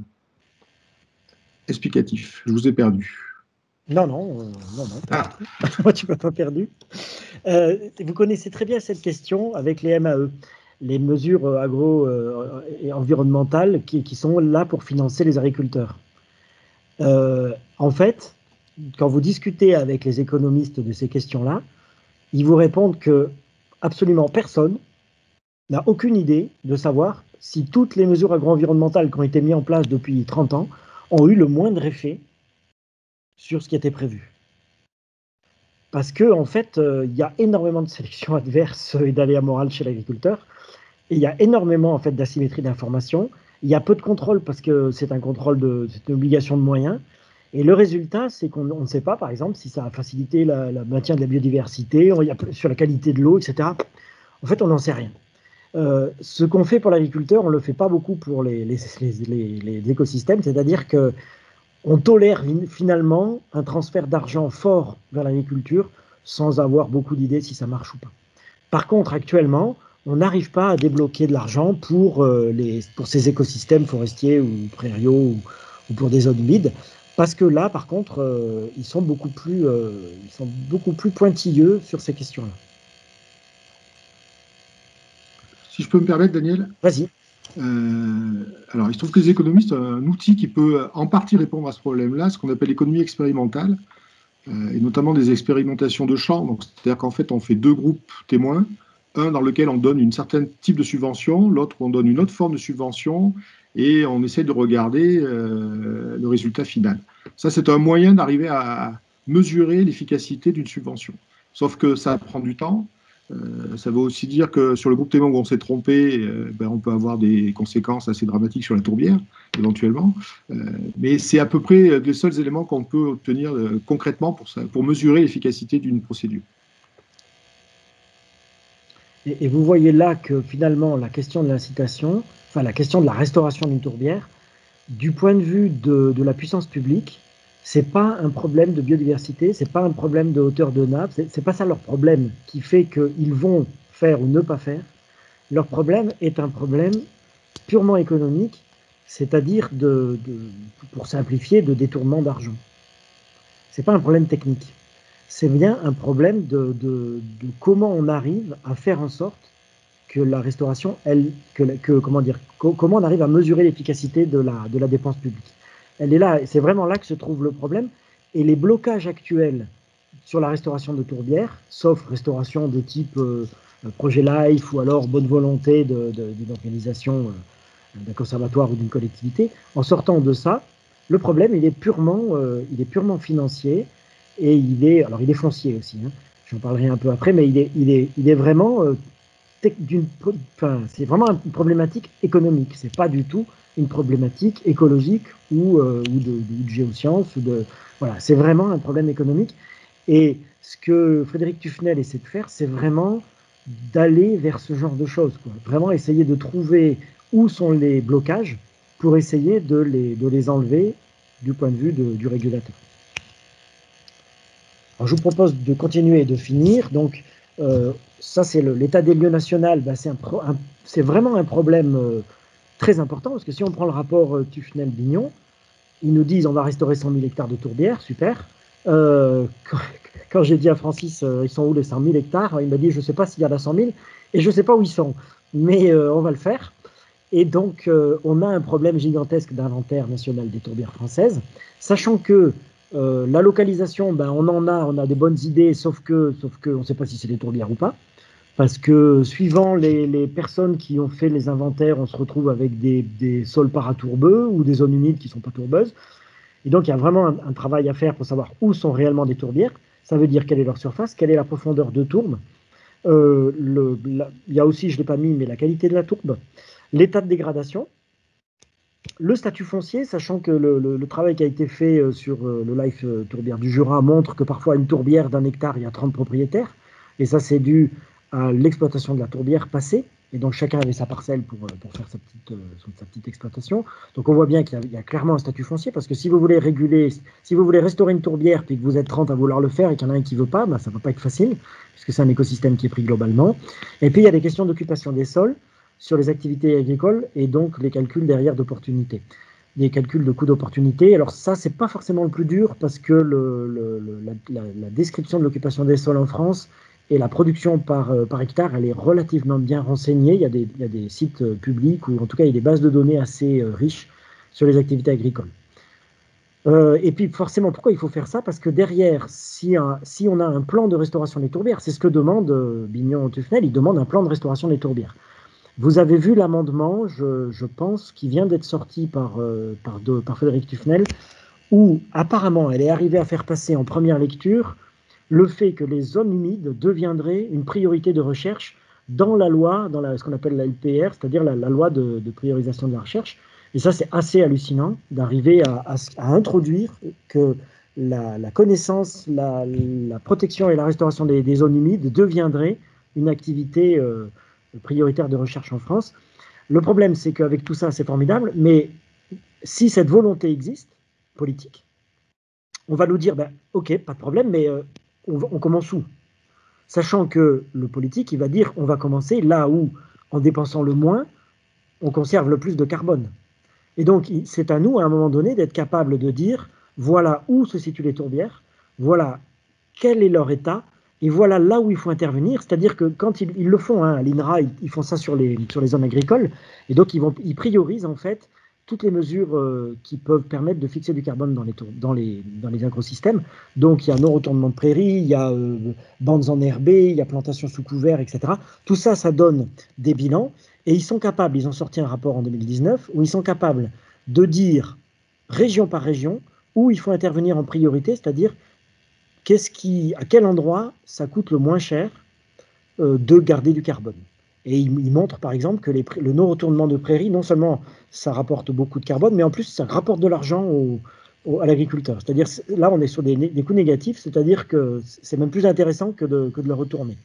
explicatifs. Je vous ai perdu. Non, non, euh, non, non. Ah. Moi, tu ne m'as pas perdu. Euh, vous connaissez très bien cette question avec les M A E, les mesures agro euh, et environnementales qui, qui sont là pour financer les agriculteurs. Euh, en fait, quand vous discutez avec les économistes de ces questions-là, ils vous répondent que absolument personne n'a aucune idée de savoir si toutes les mesures agro-environnementales qui ont été mises en place depuis trente ans ont eu le moindre effet sur ce qui était prévu. Parce que en fait, euh, il y a énormément de sélection adverse et d'aléas moraux chez l'agriculteur, et il y a énormément en fait d'asymétrie d'information. Il y a peu de contrôle parce que c'est un contrôle de, c'est une obligation de moyens. Et le résultat, c'est qu'on ne sait pas, par exemple, si ça a facilité le maintien de la biodiversité, on, y a, sur la qualité de l'eau, et cetera. En fait, on n'en sait rien. Euh, ce qu'on fait pour l'agriculteur, on ne le fait pas beaucoup pour les, les, les, les, les écosystèmes, c'est-à-dire qu'on tolère finalement un transfert d'argent fort vers l'agriculture sans avoir beaucoup d'idées si ça marche ou pas. Par contre, actuellement, on n'arrive pas à débloquer de l'argent pour, euh, les, pour ces écosystèmes forestiers ou prairiaux ou, ou pour des zones humides, parce que là, par contre, euh, ils sont beaucoup plus, euh, ils sont beaucoup plus pointilleux sur ces questions-là. Si je peux me permettre, Daniel. Vas-y. Euh, alors, il se trouve que les économistes ont un outil qui peut en partie répondre à ce problème-là, ce qu'on appelle l'économie expérimentale, euh, et notamment des expérimentations de champ. Donc, c'est-à-dire qu'en fait, on fait deux groupes témoins, un dans lequel on donne une certaine type de subvention, l'autre où on donne une autre forme de subvention, et on essaie de regarder euh, le résultat final. Ça, c'est un moyen d'arriver à mesurer l'efficacité d'une subvention. Sauf que ça prend du temps. Euh, ça veut aussi dire que sur le groupe témoin où on s'est trompé, euh, ben, on peut avoir des conséquences assez dramatiques sur la tourbière, éventuellement. Euh, mais c'est à peu près les seuls éléments qu'on peut obtenir euh, concrètement pour, ça, pour mesurer l'efficacité d'une procédure. Et, et vous voyez là que finalement, la question de l'incitation, enfin la question de la restauration d'une tourbière, du point de vue de, de la puissance publique, c'est pas un problème de biodiversité, c'est pas un problème de hauteur de nappe, c'est, c'est pas ça leur problème qui fait qu'ils vont faire ou ne pas faire. Leur problème est un problème purement économique, c'est-à-dire de, de, pour simplifier, de détournement d'argent. C'est pas un problème technique. C'est bien un problème de, de, de comment on arrive à faire en sorte que la restauration, elle, que, que comment dire, co, comment on arrive à mesurer l'efficacité de la, de la dépense publique. Elle est là, c'est vraiment là que se trouve le problème. Et les blocages actuels sur la restauration de tourbières, sauf restauration de type euh, projet LIFE ou alors bonne volonté de, de, d'une organisation, euh, d'un conservatoire ou d'une collectivité, en sortant de ça, le problème il est purement, euh, il est purement financier et il est, alors il est foncier aussi. Hein, j'en parlerai un peu après, mais il est, il est, il est vraiment euh, d'une, enfin, c'est vraiment une problématique économique. C'est pas du tout une problématique écologique ou, euh, ou, de, ou de géosciences. Ou de, voilà, c'est vraiment un problème économique. Et ce que Frédéric Tufnel essaie de faire, c'est vraiment d'aller vers ce genre de choses, quoi. Vraiment essayer de trouver où sont les blocages pour essayer de les, de les enlever du point de vue de, du régulateur. Alors, je vous propose de continuer et de finir. Donc, euh, ça, c'est le, l'état des lieux national. Ben, c'est, un pro, un, c'est vraiment un problème euh, très important, parce que si on prend le rapport euh, Tufnel-Bignon, ils nous disent on va restaurer cent mille hectares de tourbières, super. Euh, quand, quand j'ai dit à Francis, euh, ils sont où les cent mille hectares, il m'a dit je ne sais pas s'il y en a cent mille, et je ne sais pas où ils sont, mais euh, on va le faire. Et donc, euh, on a un problème gigantesque d'inventaire national des tourbières françaises, sachant que euh, la localisation, ben, on en a, on a des bonnes idées, sauf que, sauf que on ne sait pas si c'est des tourbières ou pas. Parce que suivant les, les personnes qui ont fait les inventaires, on se retrouve avec des, des sols paratourbeux ou des zones humides qui ne sont pas tourbeuses. Et donc, il y a vraiment un, un travail à faire pour savoir où sont réellement des tourbières. Ça veut dire quelle est leur surface, quelle est la profondeur de tourbe. Euh, le, la, il y a aussi, je ne l'ai pas mis, mais la qualité de la tourbe, l'état de dégradation, le statut foncier, sachant que le, le, le travail qui a été fait sur le LIFE Tourbière du Jura montre que parfois une tourbière d'un hectare, il y a trente propriétaires. Et ça, c'est dû à l'exploitation de la tourbière passée, et donc chacun avait sa parcelle pour, pour faire sa petite, euh, sa petite exploitation. Donc on voit bien qu'il y a, il y a clairement un statut foncier, parce que si vous voulez réguler, si vous voulez restaurer une tourbière, puis que vous êtes trente à vouloir le faire, et qu'il y en a un qui ne veut pas, ben, ça ne va pas être facile, puisque c'est un écosystème qui est pris globalement. Et puis il y a des questions d'occupation des sols sur les activités agricoles, et donc les calculs derrière d'opportunité. Des calculs de coûts d'opportunité. Alors ça, c'est pas forcément le plus dur, parce que le, le, le, la, la, la description de l'occupation des sols en France et la production par, euh, par hectare, elle est relativement bien renseignée. Il y a des, il y a des sites euh, publics, ou en tout cas, il y a des bases de données assez euh, riches sur les activités agricoles. Euh, et puis, forcément, pourquoi il faut faire ça? Parce que derrière, si, un, si on a un plan de restauration des tourbières, c'est ce que demande euh, Bignon-Tufnel, il demande un plan de restauration des tourbières. Vous avez vu l'amendement, je, je pense, qui vient d'être sorti par, euh, par, de, par Frédéric Tufnel, où apparemment, elle est arrivée à faire passer en première lecture le fait que les zones humides deviendraient une priorité de recherche dans la loi, dans la, ce qu'on appelle la L P R, c'est-à-dire la, la loi de, de priorisation de la recherche. Et ça, c'est assez hallucinant d'arriver à, à, à introduire que la, la connaissance, la, la protection et la restauration des, des zones humides deviendraient une activité euh, prioritaire de recherche en France. Le problème, c'est qu'avec tout ça, c'est formidable, mais si cette volonté existe, politique, on va nous dire, ben, ok, pas de problème, mais euh, on, on commence où? Sachant que le politique, il va dire, on va commencer là où, en dépensant le moins, on conserve le plus de carbone. Et donc, c'est à nous, à un moment donné, d'être capable de dire, voilà où se situent les tourbières, voilà quel est leur état, Et voilà là où il faut intervenir, c'est-à-dire que quand ils, ils le font, hein, à l'INRA, ils, ils font ça sur les, sur les zones agricoles, et donc ils, vont, ils priorisent en fait toutes les mesures euh, qui peuvent permettre de fixer du carbone dans les, dans les, dans les agrosystèmes. Donc il y a non-retournement de prairies, il y a euh, bandes enherbées, il y a plantation sous couvert, et cetera. Tout ça, ça donne des bilans, et ils sont capables, ils ont sorti un rapport en deux mille dix-neuf, où ils sont capables de dire, région par région, où il faut intervenir en priorité, c'est-à-dire qu'est-ce qui, à quel endroit ça coûte le moins cher euh, de garder du carbone. Et il, il montre par exemple que les, le non-retournement de prairies, non seulement ça rapporte beaucoup de carbone, mais en plus ça rapporte de l'argent au, au, à l'agriculteur. C'est-à-dire là on est sur des, des coûts négatifs, c'est-à-dire que c'est même plus intéressant que de, que de le retourner.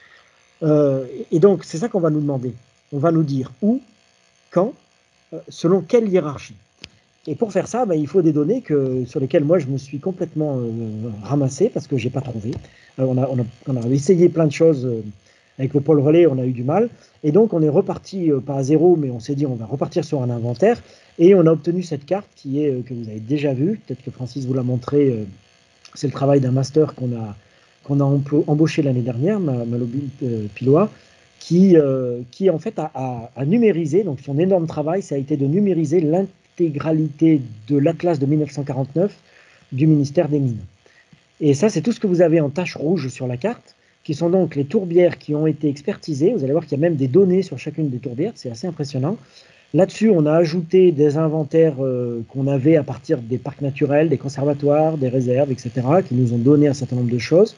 Euh, et donc c'est ça qu'on va nous demander. On va nous dire où, quand, euh, selon quelle hiérarchie. Et pour faire ça, ben, il faut des données que, sur lesquelles moi je me suis complètement euh, ramassé parce que je n'ai pas trouvé. Alors, on, a, on, a, on a essayé plein de choses euh, avec le pôle relais, on a eu du mal. Et donc on est reparti, euh, pas à zéro, mais on s'est dit on va repartir sur un inventaire. Et on a obtenu cette carte qui est, euh, que vous avez déjà vue, peut-être que Francis vous l'a montré, euh, c'est le travail d'un master qu'on a, qu'on a embauché l'année dernière, Malo euh, Pilois, qui, euh, qui en fait a, a, a numérisé, donc son énorme travail, ça a été de numériser l'intégralité intégralité de l'Atlas de mille neuf cent quarante-neuf du ministère des Mines. Et ça, c'est tout ce que vous avez en taches rouges sur la carte, qui sont donc les tourbières qui ont été expertisées. Vous allez voir qu'il y a même des données sur chacune des tourbières, c'est assez impressionnant. Là-dessus, on a ajouté des inventaires euh, qu'on avait à partir des parcs naturels, des conservatoires, des réserves, et cetera, qui nous ont donné un certain nombre de choses.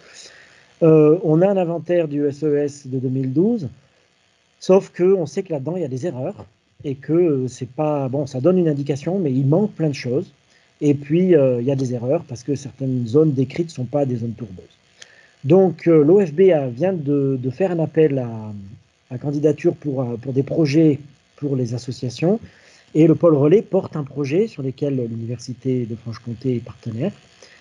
Euh, on a un inventaire du S E S de deux mille douze, sauf qu'on sait que là-dedans, il y a des erreurs. Et que c'est pas bon, ça donne une indication, mais il manque plein de choses. Et puis euh, il y a des erreurs parce que certaines zones décrites ne sont pas des zones tourbeuses. Donc euh, l'O F B A vient de, de faire un appel à, à candidature pour, pour des projets pour les associations, et le pôle relais porte un projet sur lequel l'Université de Franche-Comté est partenaire.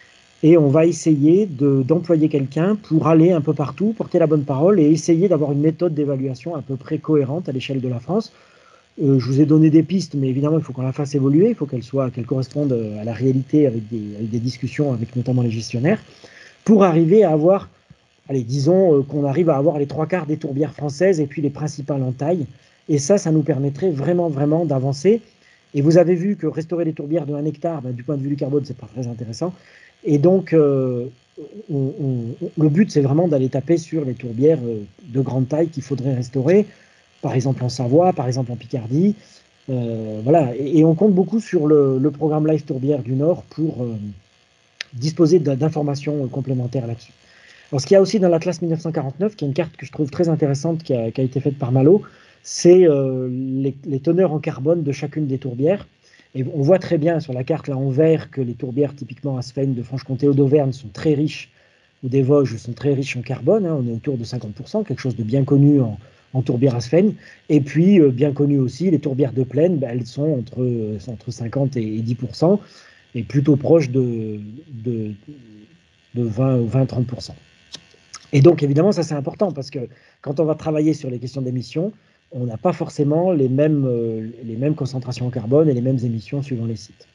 Et on va essayer d'employer quelqu'un pour aller un peu partout, porter la bonne parole et essayer d'avoir une méthode d'évaluation à peu près cohérente à l'échelle de la France. Euh, je vous ai donné des pistes, mais évidemment, il faut qu'on la fasse évoluer, il faut qu'elle soit, qu'elle corresponde à la réalité avec des, avec des discussions avec notamment les gestionnaires, pour arriver à avoir, allez, disons euh, qu'on arrive à avoir les trois quarts des tourbières françaises et puis les principales en taille. Et ça, ça nous permettrait vraiment, vraiment d'avancer. Et vous avez vu que restaurer les tourbières de un hectare, ben, du point de vue du carbone, c'est pas très intéressant. Et donc, euh, on, on, le but, c'est vraiment d'aller taper sur les tourbières euh, de grande taille qu'il faudrait restaurer. Par exemple en Savoie, par exemple en Picardie. Euh, voilà. Et, et on compte beaucoup sur le, le programme Live Tourbière du Nord pour euh, disposer d'informations complémentaires là-dessus. Alors, ce qu'il y a aussi dans l'Atlas mille neuf cent quarante-neuf, qui est une carte que je trouve très intéressante, qui a, qui a été faite par Malo, c'est euh, les, les teneurs en carbone de chacune des tourbières. Et on voit très bien sur la carte, là en vert, que les tourbières typiquement Asphène de Franche-Comté ou d'Auvergne sont très riches, ou des Vosges sont très riches en carbone. Hein, on est autour de cinquante pour cent, quelque chose de bien connu en en tourbière Asphène, et puis euh, bien connu aussi, les tourbières de plaine, ben, elles sont entre, euh, entre cinquante et dix pour cent, et plutôt proches de, de, de vingt à trente pour cent. Et donc évidemment, ça c'est important, parce que quand on va travailler sur les questions d'émissions, on n'a pas forcément les mêmes, euh, les mêmes concentrations en carbone et les mêmes émissions suivant les sites.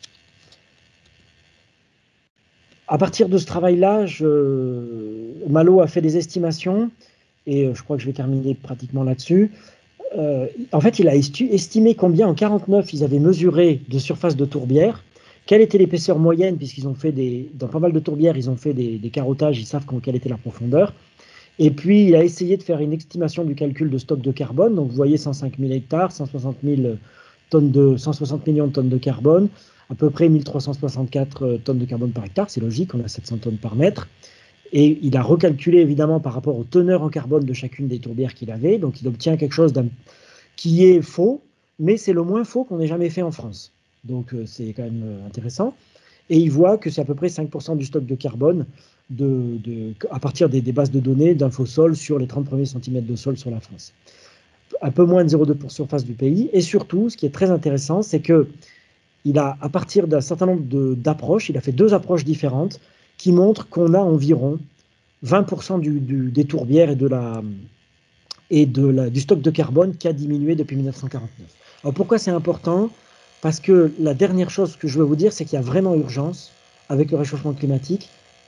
À partir de ce travail-là, Malo a fait des estimations, et je crois que je vais terminer pratiquement là-dessus. Euh, en fait, il a estimé combien en quarante-neuf ils avaient mesuré de surface de tourbière, quelle était l'épaisseur moyenne, puisqu'ils ont fait des, dans pas mal de tourbières, ils ont fait des, des carottages, ils savent quelle était la profondeur. Et puis, il a essayé de faire une estimation du calcul de stock de carbone. Donc, vous voyez cent cinq mille hectares, cent soixante mille tonnes de, cent soixante millions de tonnes de carbone, à peu près mille trois cent soixante-quatre tonnes de carbone par hectare. C'est logique, on a sept cents tonnes par mètre. Et il a recalculé évidemment par rapport aux teneurs en carbone de chacune des tourbières qu'il avait. Donc il obtient quelque chose qui est faux, mais c'est le moins faux qu'on ait jamais fait en France. Donc euh, c'est quand même euh, intéressant. Et il voit que c'est à peu près cinq pour cent du stock de carbone de, de, à partir des, des bases de données d'infosol sur les trente premiers centimètres de sol sur la France. Un peu moins de zéro virgule deux pour cent surface du pays. Et surtout, ce qui est très intéressant, c'est que il a, à partir d'un certain nombre d'approches, il a fait deux approches différentes qui montrent qu'on a environ vingt pour cent du, du, des tourbières et, de la, et de la, du stock de carbone qui a diminué depuis mille neuf cent quarante-neuf. Alors pourquoi c'est important? Parce que la dernière chose que je veux vous dire, c'est qu'il y a vraiment urgence avec le réchauffement climatique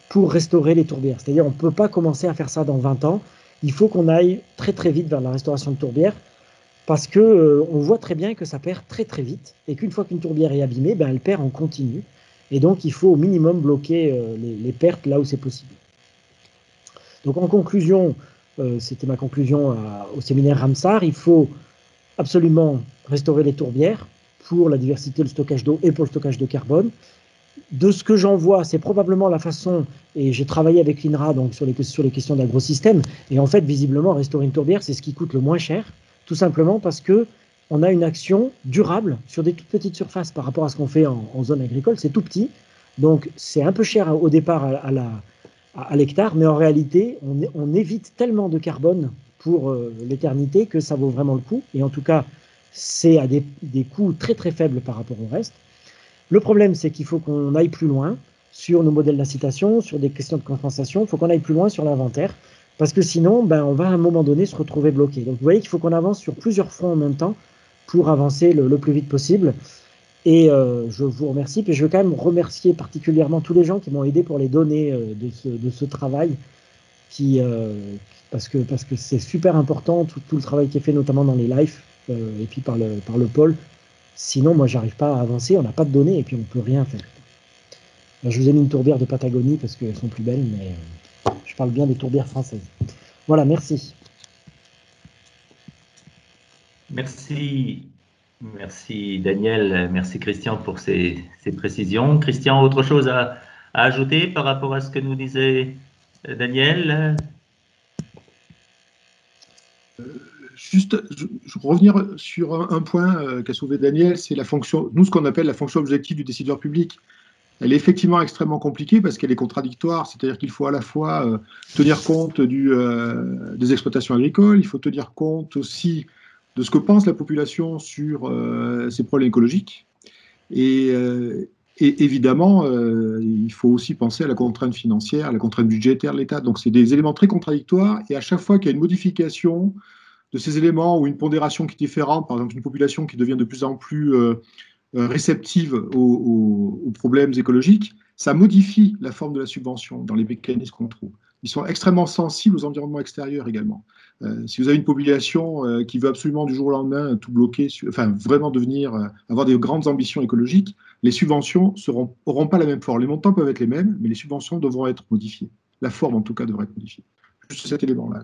pour restaurer les tourbières. C'est-à-dire on ne peut pas commencer à faire ça dans vingt ans. Il faut qu'on aille très très vite vers la restauration de tourbières parce qu'on euh, voit très bien que ça perd très très vite et qu'une fois qu'une tourbière est abîmée, ben, elle perd en continu. Et donc il faut au minimum bloquer euh, les, les pertes là où c'est possible. Donc en conclusion, euh, c'était ma conclusion à, au séminaire Ramsar, il faut absolument restaurer les tourbières pour la diversité, le stockage d'eau et pour le stockage de carbone. De ce que j'en vois, c'est probablement la façon, et j'ai travaillé avec l'I N R A donc sur les, sur les questions d'agrosystème, et en fait, visiblement, restaurer une tourbière, c'est ce qui coûte le moins cher, tout simplement parce qu'on a une action durable sur des toutes petites surfaces par rapport à ce qu'on fait en, en zone agricole, c'est tout petit, donc c'est un peu cher au départ à, à la à l'hectare, mais en réalité, on, on évite tellement de carbone pour euh, l'éternité que ça vaut vraiment le coup, et en tout cas, c'est à des, des coûts très très faibles par rapport au reste. Le problème, c'est qu'il faut qu'on aille plus loin sur nos modèles d'incitation, sur des questions de compensation, il faut qu'on aille plus loin sur l'inventaire, parce que sinon, ben, on va à un moment donné se retrouver bloqué. Donc vous voyez qu'il faut qu'on avance sur plusieurs fronts en même temps pour avancer le, le plus vite possible. Et euh, je vous remercie, puis je veux quand même remercier particulièrement tous les gens qui m'ont aidé pour les données euh, de, ce, de ce travail, qui, euh, parce que parce que c'est super important, tout, tout le travail qui est fait notamment dans les lives, euh, et puis par le, par le pôle. Sinon, moi, j'arrive pas à avancer, on n'a pas de données, et puis on ne peut rien faire. Alors, je vous ai mis une tourbière de Patagonie, parce qu'elles sont plus belles, mais euh, je parle bien des tourbières françaises. Voilà, merci. Merci. Merci Daniel, merci Christian pour ces, ces précisions. Christian, autre chose à, à ajouter par rapport à ce que nous disait Daniel? euh, Juste, je, je revenir sur un, un point euh, qu'a soulevé Daniel, c'est la fonction, nous ce qu'on appelle la fonction objective du décideur public. Elle est effectivement extrêmement compliquée parce qu'elle est contradictoire, c'est-à-dire qu'il faut à la fois euh, tenir compte du, euh, des exploitations agricoles, il faut tenir compte aussi de ce que pense la population sur euh, ces problèmes écologiques. Et, euh, et évidemment, euh, il faut aussi penser à la contrainte financière, à la contrainte budgétaire de l'État. Donc, c'est des éléments très contradictoires. Et à chaque fois qu'il y a une modification de ces éléments ou une pondération qui est différente, par exemple une population qui devient de plus en plus euh, réceptive aux, aux, aux problèmes écologiques, ça modifie la forme de la subvention dans les mécanismes qu'on trouve. Ils sont extrêmement sensibles aux environnements extérieurs également. Euh, si vous avez une population euh, qui veut absolument du jour au lendemain tout bloquer, enfin vraiment devenir, euh, avoir des grandes ambitions écologiques, les subventions n'auront pas la même forme. Les montants peuvent être les mêmes, mais les subventions devront être modifiées. La forme, en tout cas, devrait être modifiée. Juste cet élément-là.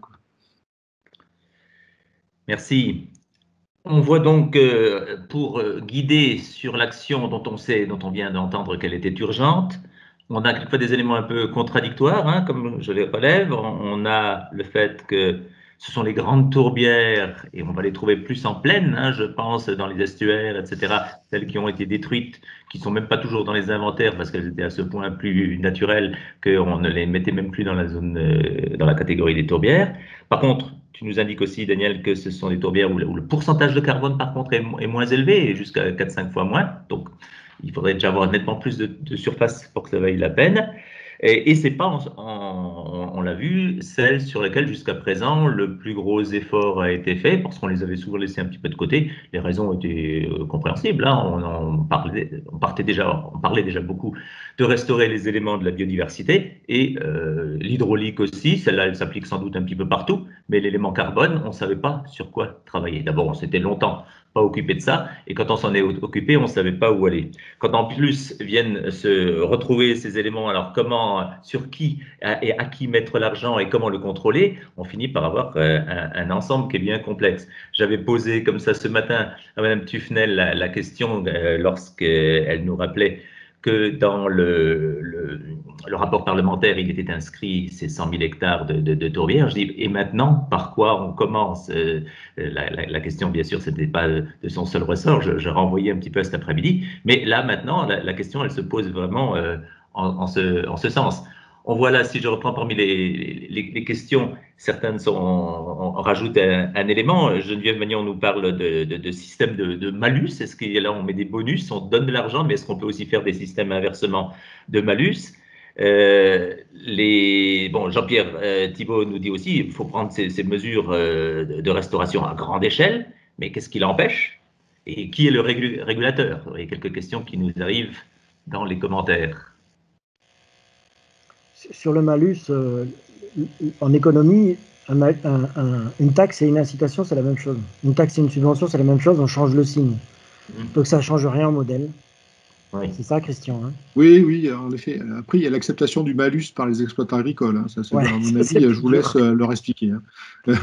Merci. On voit donc que pour guider sur l'action dont on sait, dont on vient d'entendre qu'elle était urgente, on a quelquefois des éléments un peu contradictoires, hein, comme je les relève. On a le fait que ce sont les grandes tourbières, et on va les trouver plus en plaine, hein, je pense, dans les estuaires, et cetera, celles qui ont été détruites, qui ne sont même pas toujours dans les inventaires parce qu'elles étaient à ce point plus naturelles qu'on ne les mettait même plus dans la zone, euh, dans la catégorie des tourbières. Par contre, tu nous indiques aussi, Daniel, que ce sont des tourbières où le, où le pourcentage de carbone, par contre, est, est moins élevé, jusqu'à quatre à cinq fois moins. Donc, il faudrait déjà avoir nettement plus de, de surface pour que ça vaille la peine. Et, et ce n'est pas, en, en, on l'a vu, celles sur lesquelles jusqu'à présent le plus gros effort a été fait, parce qu'on les avait souvent laissées un petit peu de côté. Les raisons étaient euh, compréhensibles. Hein. On, on, parlait, on, partait déjà, on parlait déjà beaucoup de restaurer les éléments de la biodiversité et euh, l'hydraulique aussi. Celle-là, elle s'applique sans doute un petit peu partout, mais l'élément carbone, on ne savait pas sur quoi travailler. D'abord, on s'était longtemps pas occupé de ça, et quand on s'en est occupé, on ne savait pas où aller. Quand en plus viennent se retrouver ces éléments, alors comment, sur qui et à qui mettre l'argent et comment le contrôler, on finit par avoir un, un ensemble qui est bien complexe. J'avais posé comme ça ce matin à Mme Tufnel la, la question euh, lorsqu'elle nous rappelait que dans le, le, le rapport parlementaire, il était inscrit ces cent mille hectares de, de, de tourbières. Je dis, et maintenant, par quoi on commence? euh, la, la, la question, bien sûr, ce n'était pas de son seul ressort, je, je renvoyais un petit peu à cet après-midi, mais là, maintenant, la, la question, elle se pose vraiment euh, en, en, ce, en ce sens. On voit là, si je reprends parmi les, les, les questions, certaines sont, on, on rajoute un, un élément. Geneviève Magnon nous parle de, de, de système de, de malus. Est-ce qu'il y a là, on met des bonus, on donne de l'argent, mais est-ce qu'on peut aussi faire des systèmes inversement de malus? Euh, les, bon, Jean-Pierre euh, Thibault nous dit aussi qu'il faut prendre ces, ces mesures euh, de, de restauration à grande échelle, mais qu'est-ce qui l'empêche? Et qui est le régul régulateur? Il y a quelques questions qui nous arrivent dans les commentaires. sur le malus, euh, en économie, un, un, un, une taxe et une incitation, c'est la même chose. Une taxe et une subvention, c'est la même chose, on change le signe. Donc ça ne change rien au modèle. Oui. C'est ça, Christian, hein? Oui, oui, en effet. Après, il y a l'acceptation du malus par les exploitants agricoles. Hein. Ça, ouais, à mon avis, je vous laisse dur. leur expliquer. Hein.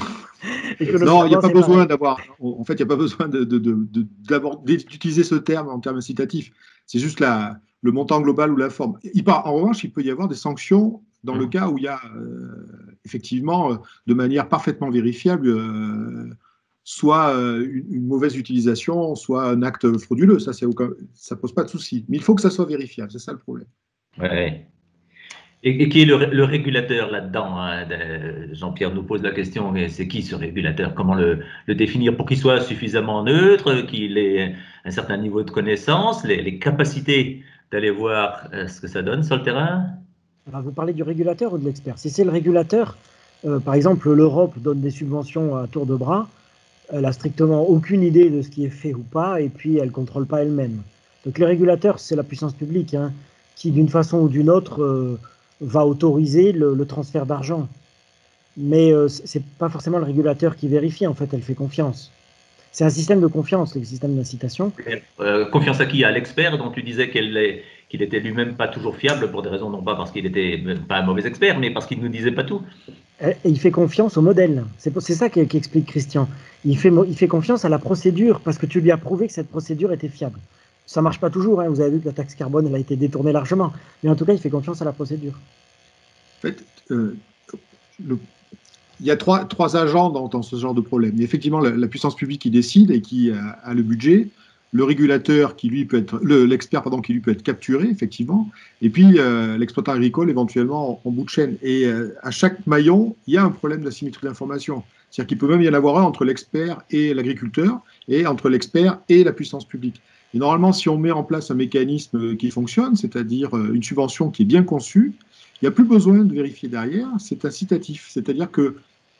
Non, il n'y a pas besoin d'avoir. En fait, il n'y a pas besoin de, de, de, de, d'utiliser ce terme en termes incitatifs. C'est juste la, le montant global ou la forme. Il part, en revanche, il peut y avoir des sanctions dans mmh. le cas où il y a euh, effectivement, euh, de manière parfaitement vérifiable, euh, soit euh, une, une mauvaise utilisation, soit un acte frauduleux. Ça, aucun, ça pose pas de souci. Mais il faut que ça soit vérifiable. C'est ça le problème. Ouais. Et, et qui est le, le régulateur là-dedans, hein? Jean-Pierre nous pose la question, c'est qui ce régulateur? Comment le, le définir pour qu'il soit suffisamment neutre, qu'il ait un certain niveau de connaissance, les, les capacités d'aller voir ce que ça donne sur le terrain? Alors, vous parlez du régulateur ou de l'expert? Si c'est le régulateur, euh, par exemple, l'Europe donne des subventions à tour de bras, elle n'a strictement aucune idée de ce qui est fait ou pas, et puis elle ne contrôle pas elle-même. Donc les régulateurs, c'est la puissance publique, hein, qui d'une façon ou d'une autre euh, va autoriser le, le transfert d'argent. Mais euh, ce n'est pas forcément le régulateur qui vérifie, en fait, elle fait confiance. C'est un système de confiance, le système d'incitation. Euh, confiance à qui? À l'expert dont tu disais qu'il est, qu'il était lui-même pas toujours fiable pour des raisons, non pas parce qu'il était pas un mauvais expert, mais parce qu'il ne nous disait pas tout. Et il fait confiance au modèle. C'est ça qu'explique Christian. Il fait, il fait confiance à la procédure parce que tu lui as prouvé que cette procédure était fiable. Ça ne marche pas toujours. Hein. Vous avez vu que la taxe carbone elle a été détournée largement. Mais en tout cas, il fait confiance à la procédure. En fait, euh, le... il y a trois, trois agents dans, dans ce genre de problème. Il y a effectivement la, la puissance publique qui décide et qui a, a le budget. Le régulateur qui lui peut être, l'expert pardon qui lui peut être capturé effectivement, et puis euh, l'exploitant agricole éventuellement en, en bout de chaîne. Et euh, à chaque maillon, il y a un problème d'asymétrie d'information. C'est-à-dire qu'il peut même y en avoir un entre l'expert et l'agriculteur, et entre l'expert et la puissance publique. Et normalement, si on met en place un mécanisme qui fonctionne, c'est-à-dire une subvention qui est bien conçue, il n'y a plus besoin de vérifier derrière. C'est incitatif, c'est-à-dire que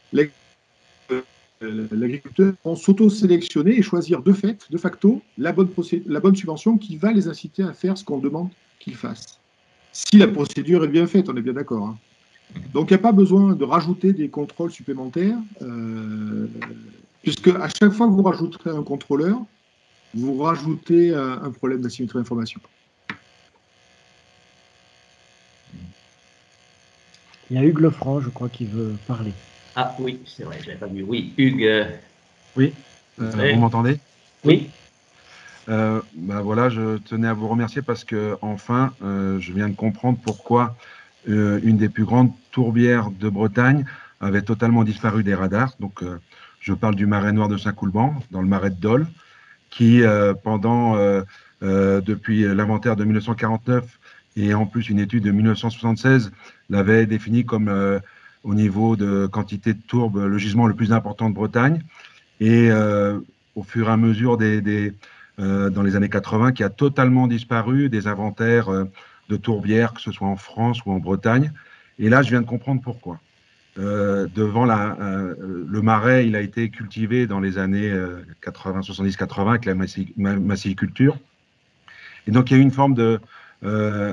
l'agriculteur vont s'auto-sélectionner et choisir de fait, de facto, la bonne, la bonne subvention qui va les inciter à faire ce qu'on demande qu'ils fassent. Si la procédure est bien faite, on est bien d'accord. Hein. Donc, il n'y a pas besoin de rajouter des contrôles supplémentaires, euh, puisque à chaque fois que vous rajouterez un contrôleur, vous rajoutez un, un problème d'asymétrie d'information. Il y a Hugues Lefranc, je crois, qui veut parler. Ah oui, c'est vrai, je ne l'avais pas vu. Oui, Hugues. Euh... Oui, euh, oui. Vous m'entendez? Oui. Euh, bah voilà, je tenais à vous remercier parce que enfin, euh, je viens de comprendre pourquoi euh, une des plus grandes tourbières de Bretagne avait totalement disparu des radars. Donc, euh, je parle du marais noir de Saint-Coulban, dans le marais de Dole, qui euh, pendant euh, euh, depuis l'inventaire de mille neuf cent quarante-neuf et en plus une étude de mille neuf cent soixante-seize l'avait défini comme euh, au niveau de quantité de tourbe, le gisement le plus important de Bretagne. Et euh, au fur et à mesure des, des euh, dans les années quatre-vingt, qui a totalement disparu des inventaires euh, de tourbières, que ce soit en France ou en Bretagne. Et là, je viens de comprendre pourquoi. Euh, devant la, euh, le marais, il a été cultivé dans les années euh, quatre-vingts, soixante-dix, quatre-vingts avec la massiliculture. Et donc, il y a eu une forme de, euh,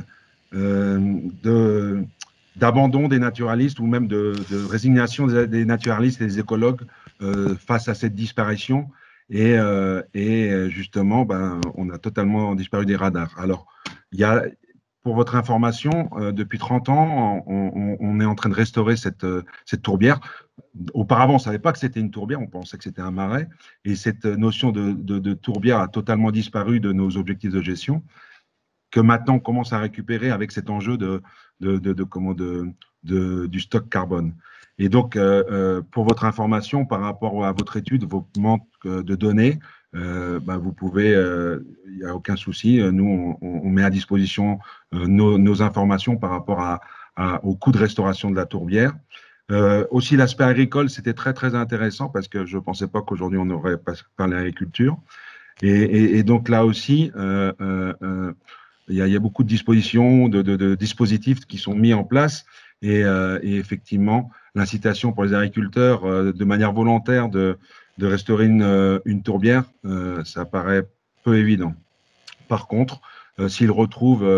euh, de d'abandon des naturalistes ou même de, de résignation des, des naturalistes et des écologues euh, face à cette disparition. Et, euh, et justement, ben, on a totalement disparu des radars. Alors, il y a, pour votre information, euh, depuis trente ans, on, on, on est en train de restaurer cette, cette tourbière. Auparavant, on ne savait pas que c'était une tourbière, on pensait que c'était un marais. Et cette notion de, de, de tourbière a totalement disparu de nos objectifs de gestion, que maintenant on commence à récupérer avec cet enjeu de, de, de, de, comment de, de, du stock carbone. Et donc, euh, euh, pour votre information, par rapport à votre étude, vos manques de données, euh, ben vous pouvez, il euh, n'y a aucun souci, nous, on, on met à disposition euh, nos, nos informations par rapport à, à, au coût de restauration de la tourbière. Euh, aussi, l'aspect agricole, c'était très, très intéressant parce que je ne pensais pas qu'aujourd'hui, on aurait parlé d'agriculture. Et, et, et donc, là aussi, euh, euh, il y a, il y a beaucoup de dispositions, de, de, de dispositifs qui sont mis en place et, euh, et effectivement, l'incitation pour les agriculteurs euh, de manière volontaire de, de restaurer une, une tourbière, euh, ça paraît peu évident. Par contre, euh, s'ils retrouvent euh,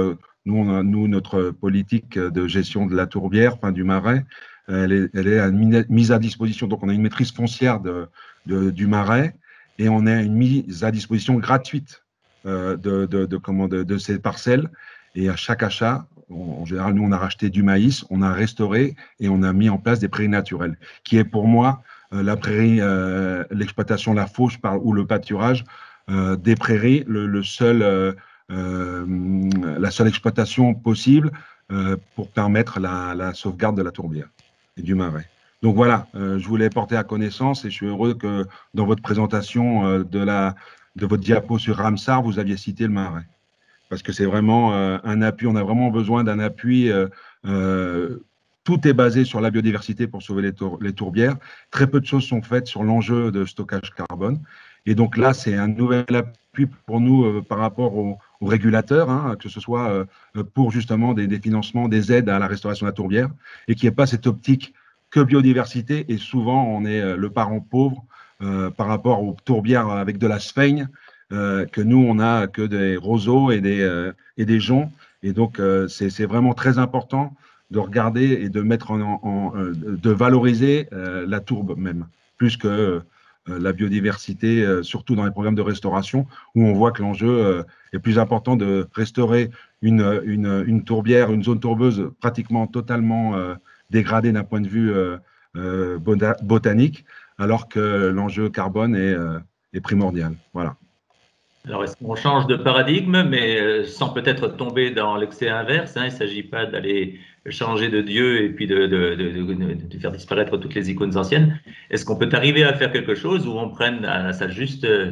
Nous, on a, nous, notre politique de gestion de la tourbière, enfin du marais, elle est, elle est à mise à disposition. Donc, on a une maîtrise foncière de, de, du marais et on a une mise à disposition gratuite euh, de, de, de, comment, de, de ces parcelles. Et à chaque achat, on, en général, nous, on a racheté du maïs, on a restauré et on a mis en place des prairies naturelles, qui est pour moi euh, la prairie, euh, l'exploitation, la fauche par, ou le pâturage euh, des prairies, le, le seul, euh, euh, la seule exploitation possible euh, pour permettre la, la sauvegarde de la tourbière et du marais. Donc voilà, euh, je voulais porter à connaissance et je suis heureux que dans votre présentation euh, de, la, de votre diapo sur Ramsar, vous aviez cité le marais. Parce que c'est vraiment euh, un appui, on a vraiment besoin d'un appui. Euh, euh, tout est basé sur la biodiversité pour sauver les, tour, les tourbières. Très peu de choses sont faites sur l'enjeu de stockage carbone. Et donc là, c'est un nouvel appui pour nous euh, par rapport aux, aux régulateurs, hein, que ce soit euh, pour justement des, des financements, des aides à la restauration de la tourbière, et qu'il n'y ait pas cette optique que biodiversité. Et souvent, on est euh, le parent pauvre euh, par rapport aux tourbières avec de la sphaigne. Euh, que nous, on n'a que des roseaux et des, euh, et des joncs. Et donc, euh, c'est vraiment très important de regarder et de mettre en, en, en de valoriser euh, la tourbe même, plus que euh, la biodiversité, euh, surtout dans les programmes de restauration, où on voit que l'enjeu euh, est plus important de restaurer une, une, une tourbière, une zone tourbeuse pratiquement totalement euh, dégradée d'un point de vue euh, euh, botanique, alors que l'enjeu carbone est, euh, est primordial. Voilà. Alors, est-ce qu'on change de paradigme, mais euh, sans peut-être tomber dans l'excès inverse, hein, il ne s'agit pas d'aller changer de Dieu et puis de, de, de, de, de faire disparaître toutes les icônes anciennes. Est-ce qu'on peut arriver à faire quelque chose où on prenne à sa juste euh,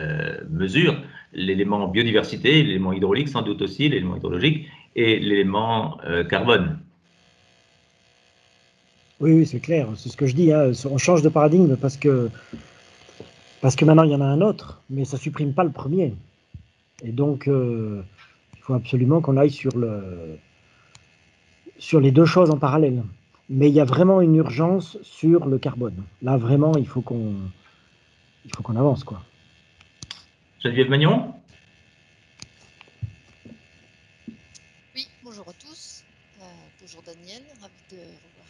mesure l'élément biodiversité, l'élément hydraulique sans doute aussi, l'élément hydrologique et l'élément euh, carbone? Oui, oui, c'est clair, c'est ce que je dis, hein. On change de paradigme parce que Parce que maintenant, il y en a un autre, mais ça ne supprime pas le premier. Et donc, euh, il faut absolument qu'on aille sur, le, sur les deux choses en parallèle. Mais il y a vraiment une urgence sur le carbone. Là, vraiment, il faut qu'on il faut qu'on avance, quoi. Geneviève Magnon? Oui, bonjour à tous. Euh, bonjour Daniel, ravi de revoir.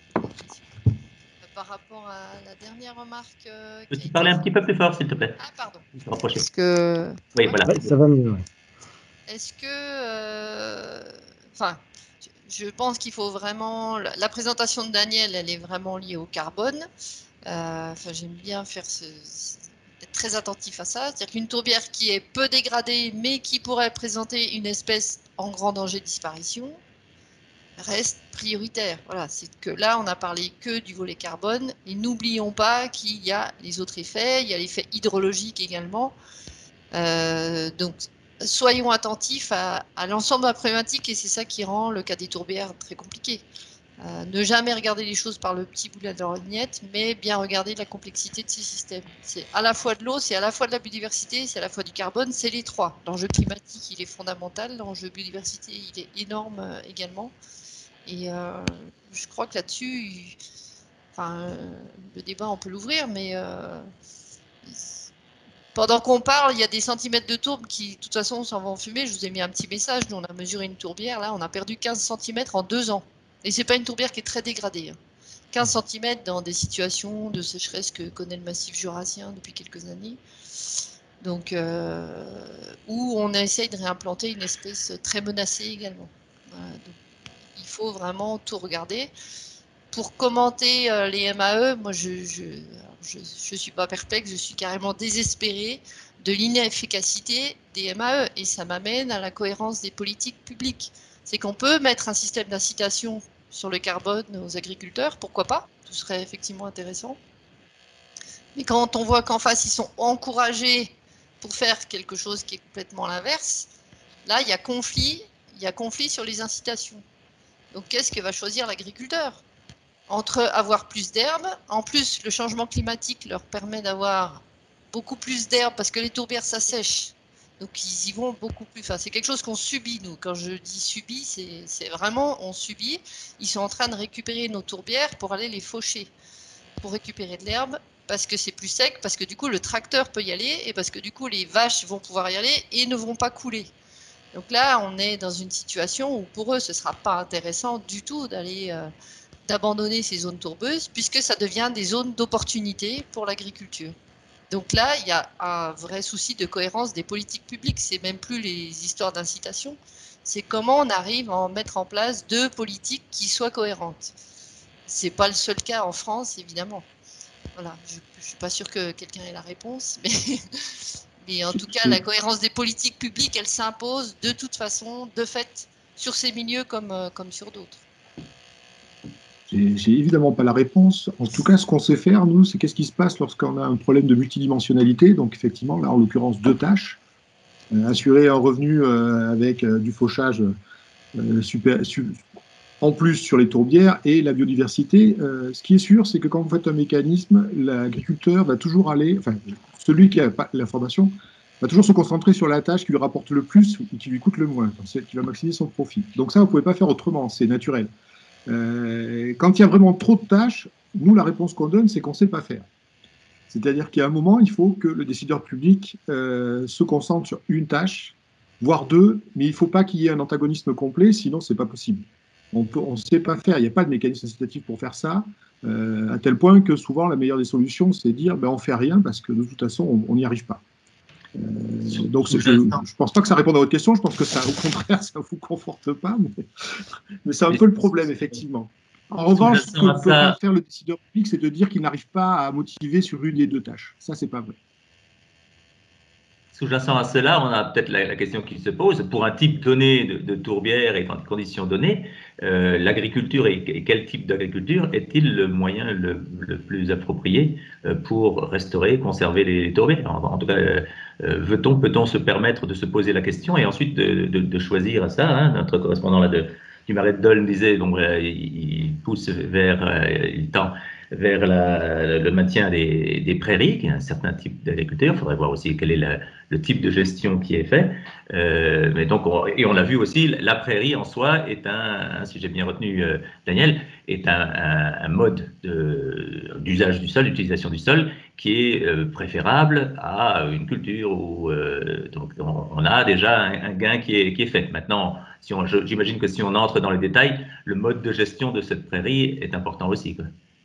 Par rapport à la dernière remarque. Euh, Peux-tu parler un petit peu plus fort, s'il te plaît? Ah, pardon. Est-ce que... Oui, voilà. Ouais, ça va mieux. Ouais. Est-ce que. Euh... Enfin, je pense qu'il faut vraiment. La présentation de Daniel, elle est vraiment liée au carbone. Euh, enfin, j'aime bien faire ce. Être très attentif à ça. C'est-à-dire qu'une tourbière qui est peu dégradée, mais qui pourrait présenter une espèce en grand danger de disparition, reste prioritaire. Voilà, c'est que là, on a parlé que du volet carbone, et n'oublions pas qu'il y a les autres effets, il y a l'effet hydrologique également. Euh, donc, soyons attentifs à, à l'ensemble de la problématique, et c'est ça qui rend le cas des tourbières très compliqué. Euh, ne jamais regarder les choses par le petit bout de la lorgnette, mais bien regarder la complexité de ces systèmes. C'est à la fois de l'eau, c'est à la fois de la biodiversité, c'est à la fois du carbone, c'est les trois. L'enjeu climatique, il est fondamental, l'enjeu biodiversité, il est énorme euh, également. Et euh, je crois que là-dessus, enfin, euh, le débat, on peut l'ouvrir, mais euh, pendant qu'on parle, il y a des centimètres de tourbe qui, de toute façon, s'en vont en fumée. Je vous ai mis un petit message. Nous, on a mesuré une tourbière. Là, on a perdu quinze centimètres en deux ans. Et ce n'est pas une tourbière qui est très dégradée. Hein. quinze centimètres dans des situations de sécheresse que connaît le massif jurassien depuis quelques années. Donc, euh, où on essaye de réimplanter une espèce très menacée également. Voilà, donc, il faut vraiment tout regarder. Pour commenter euh, les M A E, moi, je ne je, je suis pas perplexe, je suis carrément désespérée de l'inefficacité des M A E. Et ça m'amène à la cohérence des politiques publiques. C'est qu'on peut mettre un système d'incitation sur le carbone aux agriculteurs, pourquoi pas? Tout serait effectivement intéressant. Mais quand on voit qu'en face, ils sont encouragés pour faire quelque chose qui est complètement l'inverse, là, il y a conflit, il y a conflit sur les incitations. Donc, qu'est-ce que va choisir l'agriculteur? Entre avoir plus d'herbes, en plus, le changement climatique leur permet d'avoir beaucoup plus d'herbes parce que les tourbières s'assèchent. Donc, ils y vont beaucoup plus. Enfin, c'est quelque chose qu'on subit, nous. Quand je dis subit, c'est vraiment on subit. Ils sont en train de récupérer nos tourbières pour aller les faucher, pour récupérer de l'herbe, parce que c'est plus sec, parce que du coup, le tracteur peut y aller et parce que du coup, les vaches vont pouvoir y aller et ne vont pas couler. Donc là, on est dans une situation où pour eux, ce ne sera pas intéressant du tout d'aller euh, d'abandonner ces zones tourbeuses, puisque ça devient des zones d'opportunité pour l'agriculture. Donc là, il y a un vrai souci de cohérence des politiques publiques. C'est même plus les histoires d'incitation, c'est comment on arrive à en mettre en place deux politiques qui soient cohérentes. C'est pas le seul cas en France, évidemment. Voilà, je ne suis pas sûre que quelqu'un ait la réponse, mais, mais en tout cas, la cohérence des politiques publiques, elle s'impose de toute façon, de fait, sur ces milieux comme, comme sur d'autres. J'ai évidemment pas la réponse. En tout cas, ce qu'on sait faire, nous, c'est qu'est-ce qui se passe lorsqu'on a un problème de multidimensionnalité. Donc, effectivement, là, en l'occurrence, deux tâches. Euh, assurer un revenu euh, avec euh, du fauchage euh, super, su, en plus sur les tourbières et la biodiversité. Euh, ce qui est sûr, c'est que quand vous faites un mécanisme, l'agriculteur va toujours aller, enfin, celui qui a pas l'information, va toujours se concentrer sur la tâche qui lui rapporte le plus et qui lui coûte le moins, celle qui va maximiser son profit. Donc ça, vous ne pouvez pas faire autrement, c'est naturel. Euh, quand il y a vraiment trop de tâches, nous, la réponse qu'on donne, c'est qu'on ne sait pas faire. C'est-à-dire qu'à un moment, il faut que le décideur public euh, se concentre sur une tâche, voire deux, mais il ne faut pas qu'il y ait un antagonisme complet, sinon ce n'est pas possible. On ne sait pas faire, il n'y a pas de mécanisme incitatif pour faire ça, euh, à tel point que souvent, la meilleure des solutions, c'est de dire ben, on ne fait rien parce que de toute façon, on n'y arrive pas. Euh, donc, je ne pense pas que ça réponde à votre question, je pense que ça, au contraire, ça ne vous conforte pas, mais, mais c'est un peu le problème, effectivement. En revanche, ce que ne peut pas faire le décideur public, c'est de dire qu'il n'arrive pas à motiver sur une des deux tâches. Ça, c'est pas vrai. Sous-jacent à cela, on a peut-être la, la question qui se pose. Pour un type donné de, de tourbière et dans des conditions données, euh, l'agriculture et, et quel type d'agriculture est-il le moyen le, le plus approprié euh, pour restaurer, conserver les, les tourbières? En, en tout cas, euh, veut-on, peut-on se permettre de se poser la question et ensuite de, de, de choisir à ça, hein, notre correspondant là de du Marais de Dole disait, donc euh, il pousse vers, euh, il tend vers la, le maintien des, des prairies, qui est un certain type d'agriculture. Il faudrait voir aussi quel est la, le type de gestion qui est fait. Euh, mais donc, on, et on l'a vu aussi, la prairie en soi est un, un si j'ai bien retenu euh, Daniel, est un, un, un mode d'usage du sol, d'utilisation du sol, qui est euh, préférable à une culture où euh, donc on, on a déjà un, un gain qui est, qui est fait. Maintenant, si j'imagine que si on entre dans les détails, le mode de gestion de cette prairie est important aussi.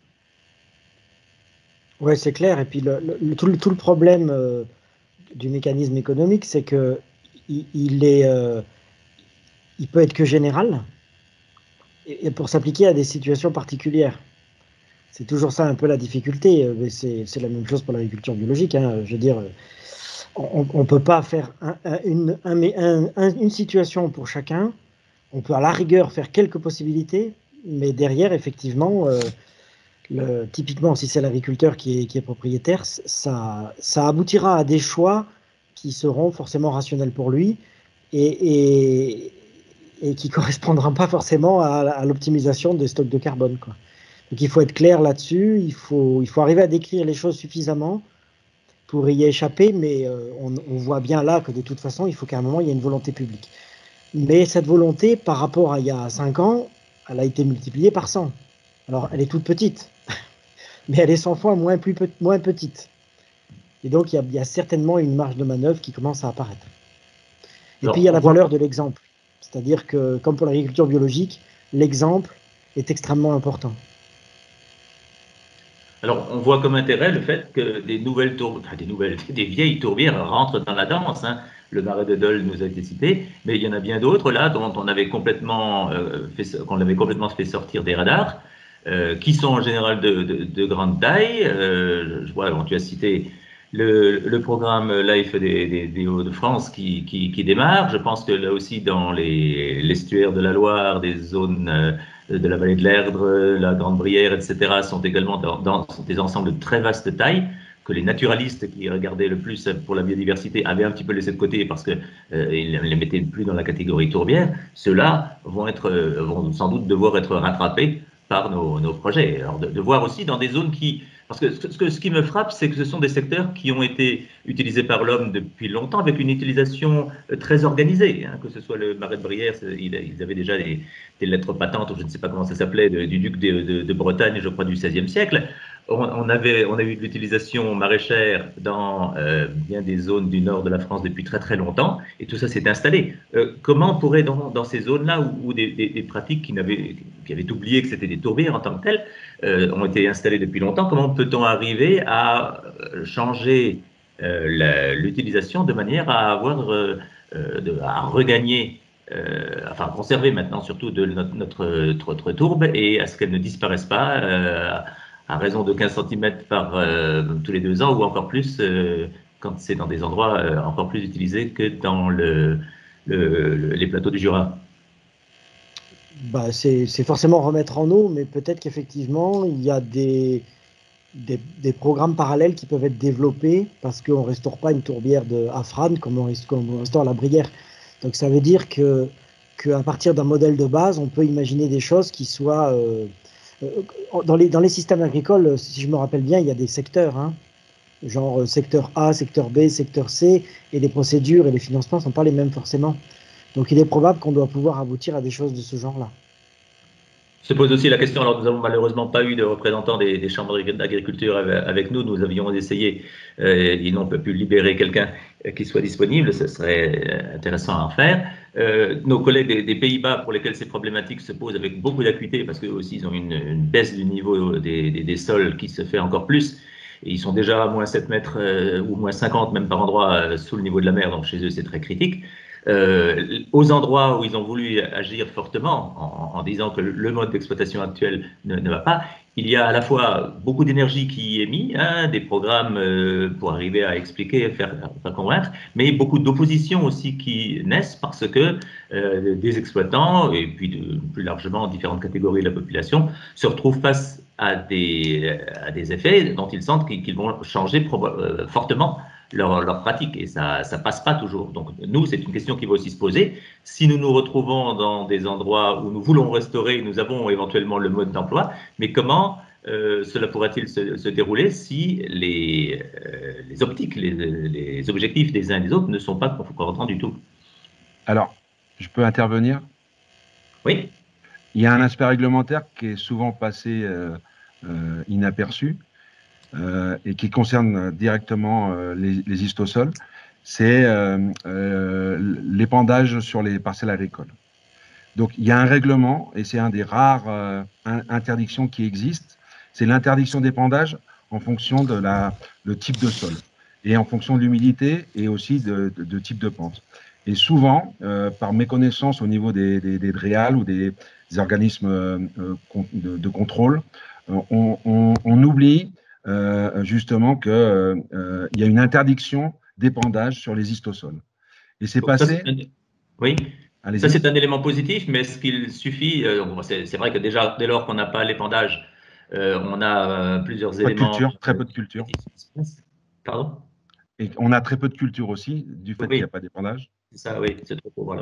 Oui, c'est clair. Et puis le, le, tout, le, tout le problème euh, du mécanisme économique, c'est que il, il est, euh, il peut être que général et, et pour s'appliquer à des situations particulières. C'est toujours ça un peu la difficulté. C'est la même chose pour l'agriculture biologique. Hein. Je veux dire, on ne peut pas faire un, un, une, un, un, une situation pour chacun. On peut à la rigueur faire quelques possibilités, mais derrière, effectivement, euh, le, typiquement, si c'est l'agriculteur qui est, qui est propriétaire, ça, ça aboutira à des choix qui seront forcément rationnels pour lui et, et, et qui ne correspondront pas forcément à, à l'optimisation des stocks de carbone, quoi. Donc il faut être clair là-dessus, il faut, il faut arriver à décrire les choses suffisamment pour y échapper, mais euh, on, on voit bien là que de toute façon, il faut qu'à un moment, il y ait une volonté publique. Mais cette volonté, par rapport à il y a cinq ans, elle a été multipliée par cent. Alors, elle est toute petite, mais elle est cent fois moins, plus pe moins petite. Et donc, il y, a, il y a certainement une marge de manœuvre qui commence à apparaître. Et Alors, puis, il y a la voit... valeur de l'exemple. C'est-à-dire que, comme pour l'agriculture biologique, l'exemple est extrêmement important. Alors, on voit comme intérêt le fait que des nouvelles tourbières, enfin, des nouvelles, des vieilles tourbières rentrent dans la danse, hein. Le Marais de Dole nous a été cité, mais il y en a bien d'autres là dont on avait complètement, euh, fait, qu'on avait complètement fait sortir des radars, euh, qui sont en général de, de, de grande taille. Euh, je vois, bon, tu as cité le, le programme LIFE des, des, des Hauts-de-France qui, qui, qui démarre. Je pense que là aussi dans les l'estuaire de la Loire, des zones euh, de la vallée de l'Erdre, la Grande Brière, et cetera, sont également dans, dans des ensembles de très vaste taille, que les naturalistes qui regardaient le plus pour la biodiversité avaient un petit peu laissé de côté parce qu'ils euh, ne les mettaient plus dans la catégorie tourbière. Ceux-là vont, être, euh, vont sans doute devoir être rattrapés par nos, nos projets. Alors de, de voir aussi dans des zones qui... Parce que ce, que ce qui me frappe, c'est que ce sont des secteurs qui ont été utilisés par l'homme depuis longtemps, avec une utilisation très organisée, hein, que ce soit le Marais de Brière, ils avaient déjà des, des lettres patentes, ou je ne sais pas comment ça s'appelait, du duc de, de, de Bretagne, je crois, du seizième siècle. on, on, avait, on a eu de l'utilisation maraîchère dans euh, bien des zones du nord de la France depuis très très longtemps, et tout ça s'est installé. Euh, comment on pourrait, dans, dans ces zones-là, où, où des, des, des pratiques qui, n'avaient, qui avaient oublié que c'était des tourbières en tant que telles, euh, ont été installées depuis longtemps, comment peut-on arriver à changer euh, l'utilisation de manière à avoir, euh, de, à regagner Euh, enfin conserver maintenant surtout de notre, notre, notre tourbe et à ce qu'elle ne disparaisse pas euh, à raison de quinze centimètres par euh, tous les deux ans ou encore plus euh, quand c'est dans des endroits euh, encore plus utilisés que dans le, le, le, les plateaux du Jura. Bah, c'est forcément remettre en eau, mais peut-être qu'effectivement il y a des, des, des programmes parallèles qui peuvent être développés parce qu'on ne restaure pas une tourbière de Afran comme on restaure, comme on restaure la Brière. Donc ça veut dire que qu'à partir d'un modèle de base, on peut imaginer des choses qui soient… Euh, dans, les, dans les systèmes agricoles, si je me rappelle bien, il y a des secteurs, hein, genre secteur A, secteur B, secteur C, et les procédures et les financements ne sont pas les mêmes forcément. Donc il est probable qu'on doit pouvoir aboutir à des choses de ce genre-là. Se pose aussi la question, alors nous n'avons malheureusement pas eu de représentants des, des chambres d'agriculture avec nous, nous avions essayé, euh, ils n'ont pas pu libérer quelqu'un qui soit disponible, ce serait intéressant à en faire. Euh, nos collègues des, des Pays-Bas, pour lesquels ces problématiques se posent avec beaucoup d'acuité, parce qu'eux aussi ils ont une, une baisse du niveau des, des, des sols qui se fait encore plus, et ils sont déjà à moins sept mètres euh, ou moins cinquante même par endroit euh, sous le niveau de la mer, donc chez eux c'est très critique. Euh, aux endroits où ils ont voulu agir fortement en, en disant que le mode d'exploitation actuel ne, ne va pas, il y a à la fois beaucoup d'énergie qui y est mise, hein, des programmes euh, pour arriver à expliquer, faire, faire convaincre, mais beaucoup d'opposition aussi qui naissent parce que euh, des exploitants et puis de, plus largement différentes catégories de la population se retrouvent face à des, à des effets dont ils sentent qu'ils vont changer euh, fortement Leur, leur pratique et ça ne passe pas toujours. Donc nous, c'est une question qui va aussi se poser. Si nous nous retrouvons dans des endroits où nous voulons restaurer, nous avons éventuellement le mode d'emploi, mais comment euh, cela pourrait-il se, se dérouler si les, euh, les optiques, les, les objectifs des uns et des autres ne sont pas concordants du tout? Alors, je peux intervenir? Oui. Il y a un aspect réglementaire qui est souvent passé euh, euh, inaperçu. Euh, et qui concerne directement euh, les, les histosols, c'est euh, euh, l'épandage sur les parcelles agricoles. Donc, il y a un règlement, et c'est un des rares euh, interdictions qui existent, c'est l'interdiction d'épandage en fonction de la, le type de sol, et en fonction de l'humidité, et aussi de, de, de type de pente. Et souvent, euh, par méconnaissance au niveau des, des, des D R E A L ou des, des organismes euh, de, de contrôle, on, on, on oublie Euh, justement qu'il euh, y a une interdiction d'épandage sur les histosols. Et c'est passé… Ça, oui, ça c'est un élément positif, mais est-ce qu'il suffit euh, C'est vrai que déjà, dès lors qu'on n'a pas l'épandage, euh, on a euh, plusieurs pas éléments… De culture, très peu de culture. Pardon? Et on a très peu de culture aussi, du fait oui. qu'il n'y a pas d'épandage. Ça, oui, c'est trop, voilà.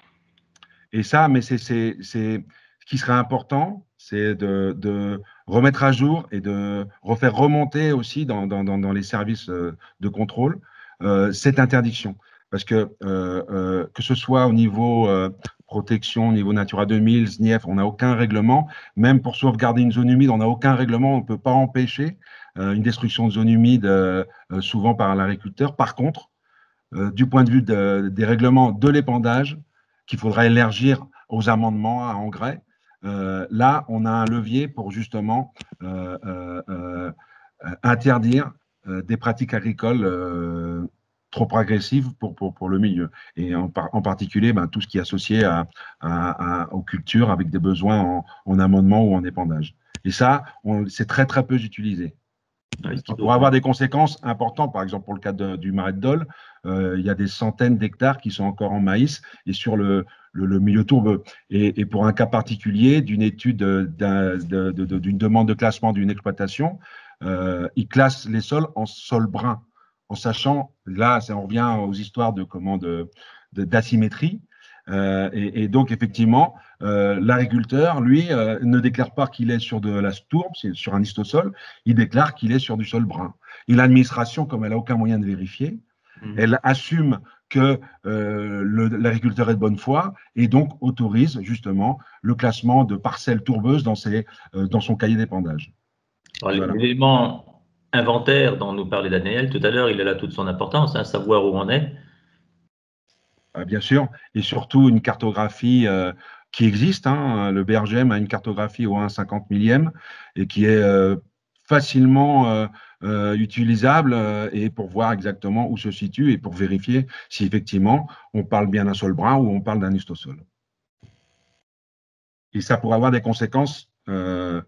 Et ça, mais c'est ce qui serait important, c'est de, de remettre à jour et de refaire remonter aussi dans, dans, dans les services de contrôle euh, cette interdiction. Parce que euh, euh, que ce soit au niveau euh, protection, au niveau Natura deux mille, S N I E F, on n'a aucun règlement. Même pour sauvegarder une zone humide, on n'a aucun règlement. On ne peut pas empêcher euh, une destruction de zone humide, euh, souvent par l'agriculteur. Par contre, euh, du point de vue de, des règlements de l'épandage, qu'il faudra élargir aux amendements à engrais, Euh, là, on a un levier pour justement euh, euh, euh, interdire euh, des pratiques agricoles euh, trop agressives pour, pour, pour le milieu. Et en, par, en particulier, ben, tout ce qui est associé à, à, à, aux cultures avec des besoins en, en amendement ou en épandage. Et ça, c'est très, très peu utilisé. Ça pourrait avoir des conséquences importantes, par exemple pour le cas de, du marais de Dole, euh, il y a des centaines d'hectares qui sont encore en maïs et sur le, le, le milieu tourbeux. Et, et pour un cas particulier d'une étude d'un, de, de, de, d'une demande de classement d'une exploitation, euh, ils classent les sols en sol brun, en sachant, là on revient aux histoires de comment de, de, d'asymétrie. Euh, et, et donc, effectivement, euh, l'agriculteur, lui, euh, ne déclare pas qu'il est sur de la tourbe, c'est sur un histosol, il déclare qu'il est sur du sol brun. Et l'administration, comme elle n'a aucun moyen de vérifier, mmh. elle assume que euh, l'agriculteur est de bonne foi et donc autorise justement le classement de parcelles tourbeuses dans, ses, euh, dans son cahier d'épandage. Voilà. L'élément inventaire dont nous parlait Daniel tout à l'heure, il a là toute son importance, hein, savoir où on est. Ah, bien sûr, et surtout une cartographie euh, qui existe. Hein. Le B R G M a une cartographie au un cinquante millième et qui est euh, facilement euh, euh, utilisable euh, et pour voir exactement où se situe et pour vérifier si effectivement on parle bien d'un sol brun ou on parle d'un histosol. Et ça pourrait avoir des conséquences euh,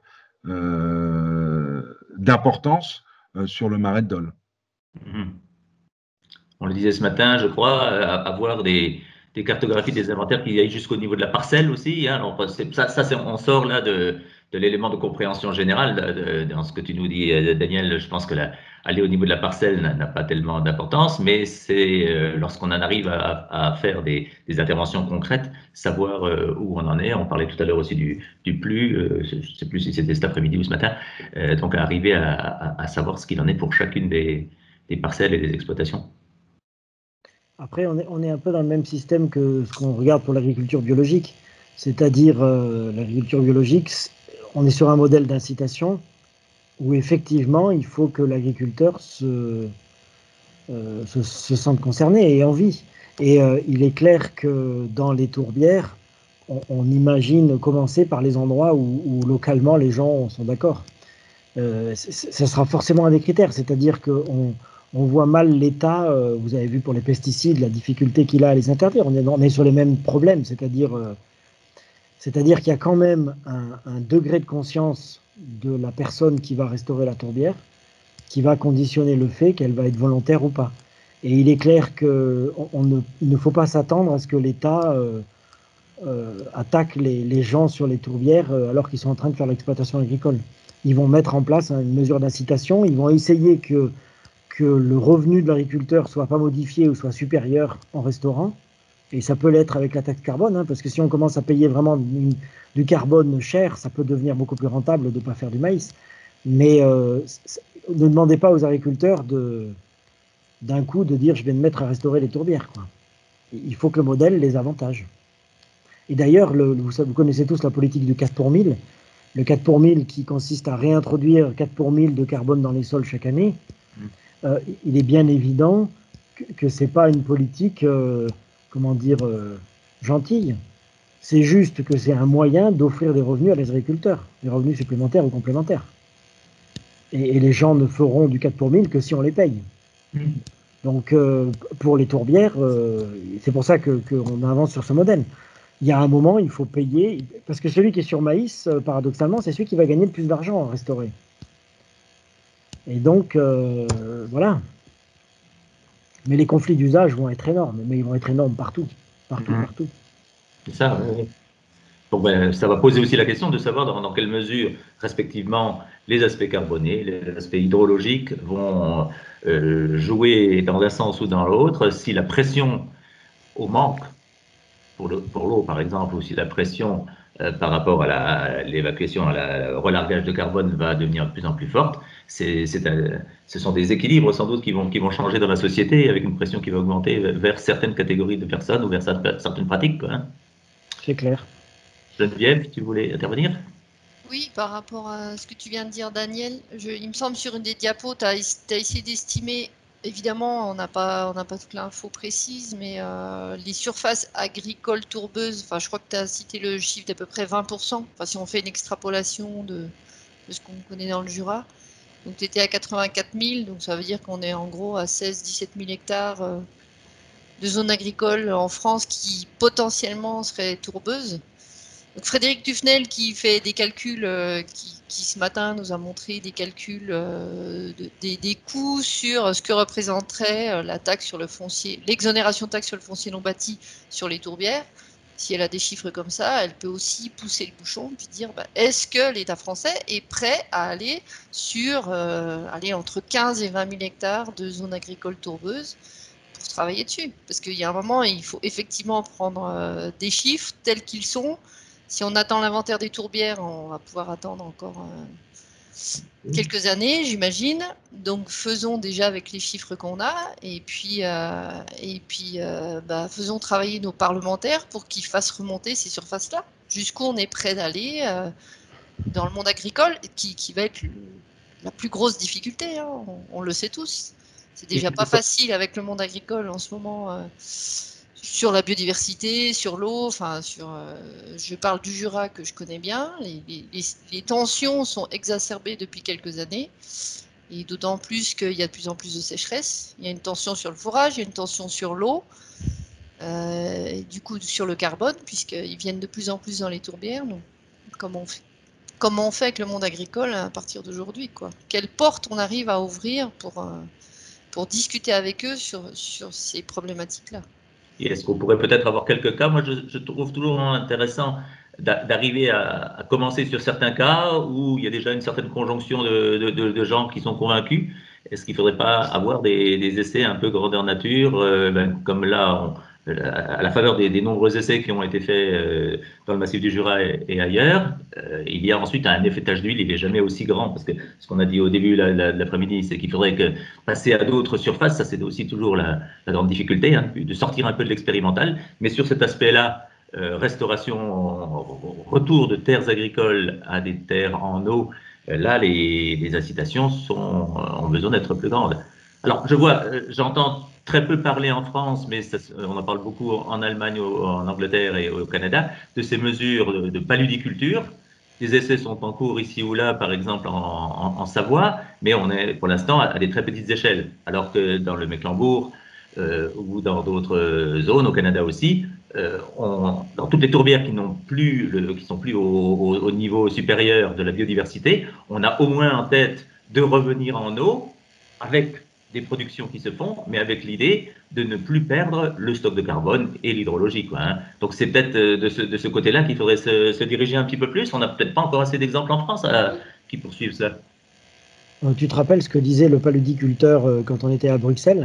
euh, d'importance euh, sur le marais de Dole. Mmh. On le disait ce matin, je crois, avoir des, des cartographies, des inventaires qui aillent jusqu'au niveau de la parcelle aussi. Hein. Alors, ça, ça on sort là de, de l'élément de compréhension générale de, de, dans ce que tu nous dis, Daniel. Je pense que la, aller au niveau de la parcelle n'a pas tellement d'importance, mais c'est euh, lorsqu'on en arrive à, à faire des, des interventions concrètes, savoir euh, où on en est. On parlait tout à l'heure aussi du, du plus, euh, je ne sais plus si c'était cet après-midi ou ce matin, euh, donc arriver à, à, à savoir ce qu'il en est pour chacune des, des parcelles et des exploitations. Après, on est, on est un peu dans le même système que ce qu'on regarde pour l'agriculture biologique. C'est-à-dire, euh, l'agriculture biologique, on est sur un modèle d'incitation où effectivement, il faut que l'agriculteur se, euh, se, se sente concerné et ait envie. Et euh, il est clair que dans les tourbières, on, on imagine commencer par les endroits où, où localement les gens sont d'accord. Euh, ça sera forcément un des critères, c'est-à-dire qu'on on voit mal l'État, euh, vous avez vu pour les pesticides, la difficulté qu'il a à les interdire. On est, on est sur les mêmes problèmes, c'est-à-dire euh, c'est-à-dire qu'il y a quand même un, un degré de conscience de la personne qui va restaurer la tourbière qui va conditionner le fait qu'elle va être volontaire ou pas. Et il est clair qu'il ne, ne faut pas s'attendre à ce que l'État euh, euh, attaque les, les gens sur les tourbières euh, alors qu'ils sont en train de faire l'exploitation agricole. Ils vont mettre en place une mesure d'incitation, ils vont essayer que, que le revenu de l'agriculteur soit pas modifié ou soit supérieur en restaurant. Et ça peut l'être avec la taxe carbone, hein, parce que si on commence à payer vraiment du, du carbone cher, ça peut devenir beaucoup plus rentable de ne pas faire du maïs. Mais euh, ne demandez pas aux agriculteurs de, d'un coup de dire je vais me mettre à restaurer les tourbières, quoi. Il faut que le modèle les avantage. Et d'ailleurs, le, vous, vous connaissez tous la politique du quatre pour mille. Le quatre pour mille qui consiste à réintroduire quatre pour mille de carbone dans les sols chaque année. Euh, il est bien évident que, que ce n'est pas une politique, euh, comment dire, euh, gentille. C'est juste que c'est un moyen d'offrir des revenus à les agriculteurs, des revenus supplémentaires ou complémentaires. Et, et les gens ne feront du quatre pour mille que si on les paye. Mmh. Donc, euh, pour les tourbières, euh, c'est pour ça qu'on que avance sur ce modèle. Il y a un moment, il faut payer, parce que celui qui est sur maïs, euh, paradoxalement, c'est celui qui va gagner le plus d'argent à restaurer. Et donc, euh, voilà. Mais les conflits d'usage vont être énormes, mais ils vont être énormes partout, partout, mmh. partout. C'est ça, oui. Bon, ben, ça va poser aussi la question de savoir dans, dans quelle mesure, respectivement, les aspects carbonés, les aspects hydrologiques vont euh, jouer dans un sens ou dans l'autre, si la pression au manque, pour l'eau, pour l'eau par exemple, ou si la pression euh, par rapport à l'évacuation, à la relargage de carbone va devenir de plus en plus forte, c'est, c'est un, ce sont des équilibres sans doute qui vont, qui vont changer dans la société avec une pression qui va augmenter vers certaines catégories de personnes ou vers certaines pratiques, quoi, hein. C'est clair. Geneviève, tu voulais intervenir? Oui, par rapport à ce que tu viens de dire, Daniel, je, il me semble sur une des diapos, tu as essayé d'estimer, évidemment, on n'a pas, on n'a pas toute l'info précise, mais euh, les surfaces agricoles tourbeuses, enfin, je crois que tu as cité le chiffre d'à peu près vingt pour cent, enfin, si on fait une extrapolation de, de ce qu'on connaît dans le Jura. Donc, tu étais à quatre-vingt-quatre mille, donc ça veut dire qu'on est en gros à seize à dix-sept mille hectares euh, de zones agricoles en France qui potentiellement seraient tourbeuses. Donc Frédéric Dufnel qui fait des calculs, euh, qui, qui ce matin nous a montré des calculs, euh, de, des, des coûts sur ce que représenterait euh, la taxe sur le foncier, l'exonération de taxe sur le foncier non bâti sur les tourbières. Si elle a des chiffres comme ça, elle peut aussi pousser le bouchon puis dire bah, est-ce que l'État français est prêt à aller sur euh, aller entre quinze et vingt mille hectares de zones agricoles tourbeuses pour travailler dessus. Parce qu'il y a un moment, il faut effectivement prendre euh, des chiffres tels qu'ils sont. Si on attend l'inventaire des tourbières, on va pouvoir attendre encore euh, quelques années, j'imagine. Donc faisons déjà avec les chiffres qu'on a, et puis, euh, et puis euh, bah, faisons travailler nos parlementaires pour qu'ils fassent remonter ces surfaces-là. Jusqu'où on est prêt d'aller euh, dans le monde agricole, qui, qui va être le, la plus grosse difficulté, hein, on, on le sait tous. C'est déjà pas facile avec le monde agricole en ce moment, euh, sur la biodiversité, sur l'eau, enfin, sur, euh, je parle du Jura que je connais bien, les, les, les tensions sont exacerbées depuis quelques années, et d'autant plus qu'il y a de plus en plus de sécheresse. Il y a une tension sur le fourrage, il y a une tension sur l'eau, euh, et du coup sur le carbone, puisqu'ils viennent de plus en plus dans les tourbières. Donc, comment on fait, comment on fait avec le monde agricole à partir d'aujourd'hui, quoi? Quelle porte on arrive à ouvrir pour, euh, pour discuter avec eux sur, sur ces problématiques-là? Et est-ce qu'on pourrait peut-être avoir quelques cas? Moi, je, je trouve toujours intéressant d'arriver à, à commencer sur certains cas où il y a déjà une certaine conjonction de, de, de, de gens qui sont convaincus. Est-ce qu'il ne faudrait pas avoir des, des essais un peu grandeur nature, euh, ben, comme là, on, à la faveur des, des nombreux essais qui ont été faits euh, dans le massif du Jura et, et ailleurs, euh, il y a ensuite un effetage d'huile, il n'est jamais aussi grand, parce que ce qu'on a dit au début de l'après-midi, c'est qu'il faudrait que passer à d'autres surfaces, ça c'est aussi toujours la, la grande difficulté, hein, de sortir un peu de l'expérimental, mais sur cet aspect-là, euh, restauration, retour de terres agricoles à des terres en eau, euh, là les, les incitations sont, ont besoin d'être plus grandes. Alors je vois, euh, j'entends très peu parler en France, mais ça, on en parle beaucoup en Allemagne, au, en Angleterre et au Canada, de ces mesures de, de paludiculture. Des essais sont en cours ici ou là, par exemple en, en, en Savoie, mais on est pour l'instant à, à des très petites échelles, alors que dans le Mecklembourg euh, ou dans d'autres zones, au Canada aussi, euh, on, dans toutes les tourbières qui n'ont plus, le, qui sont plus au, au, au niveau supérieur de la biodiversité, on a au moins en tête de revenir en eau avec des productions qui se font, mais avec l'idée de ne plus perdre le stock de carbone et l'hydrologie, quoi, hein. Donc c'est peut-être de ce, de ce côté-là qu'il faudrait se, se diriger un petit peu plus. On n'a peut-être pas encore assez d'exemples en France à, qui poursuivent ça. Tu te rappelles ce que disait le paludiculteur euh, quand on était à Bruxelles,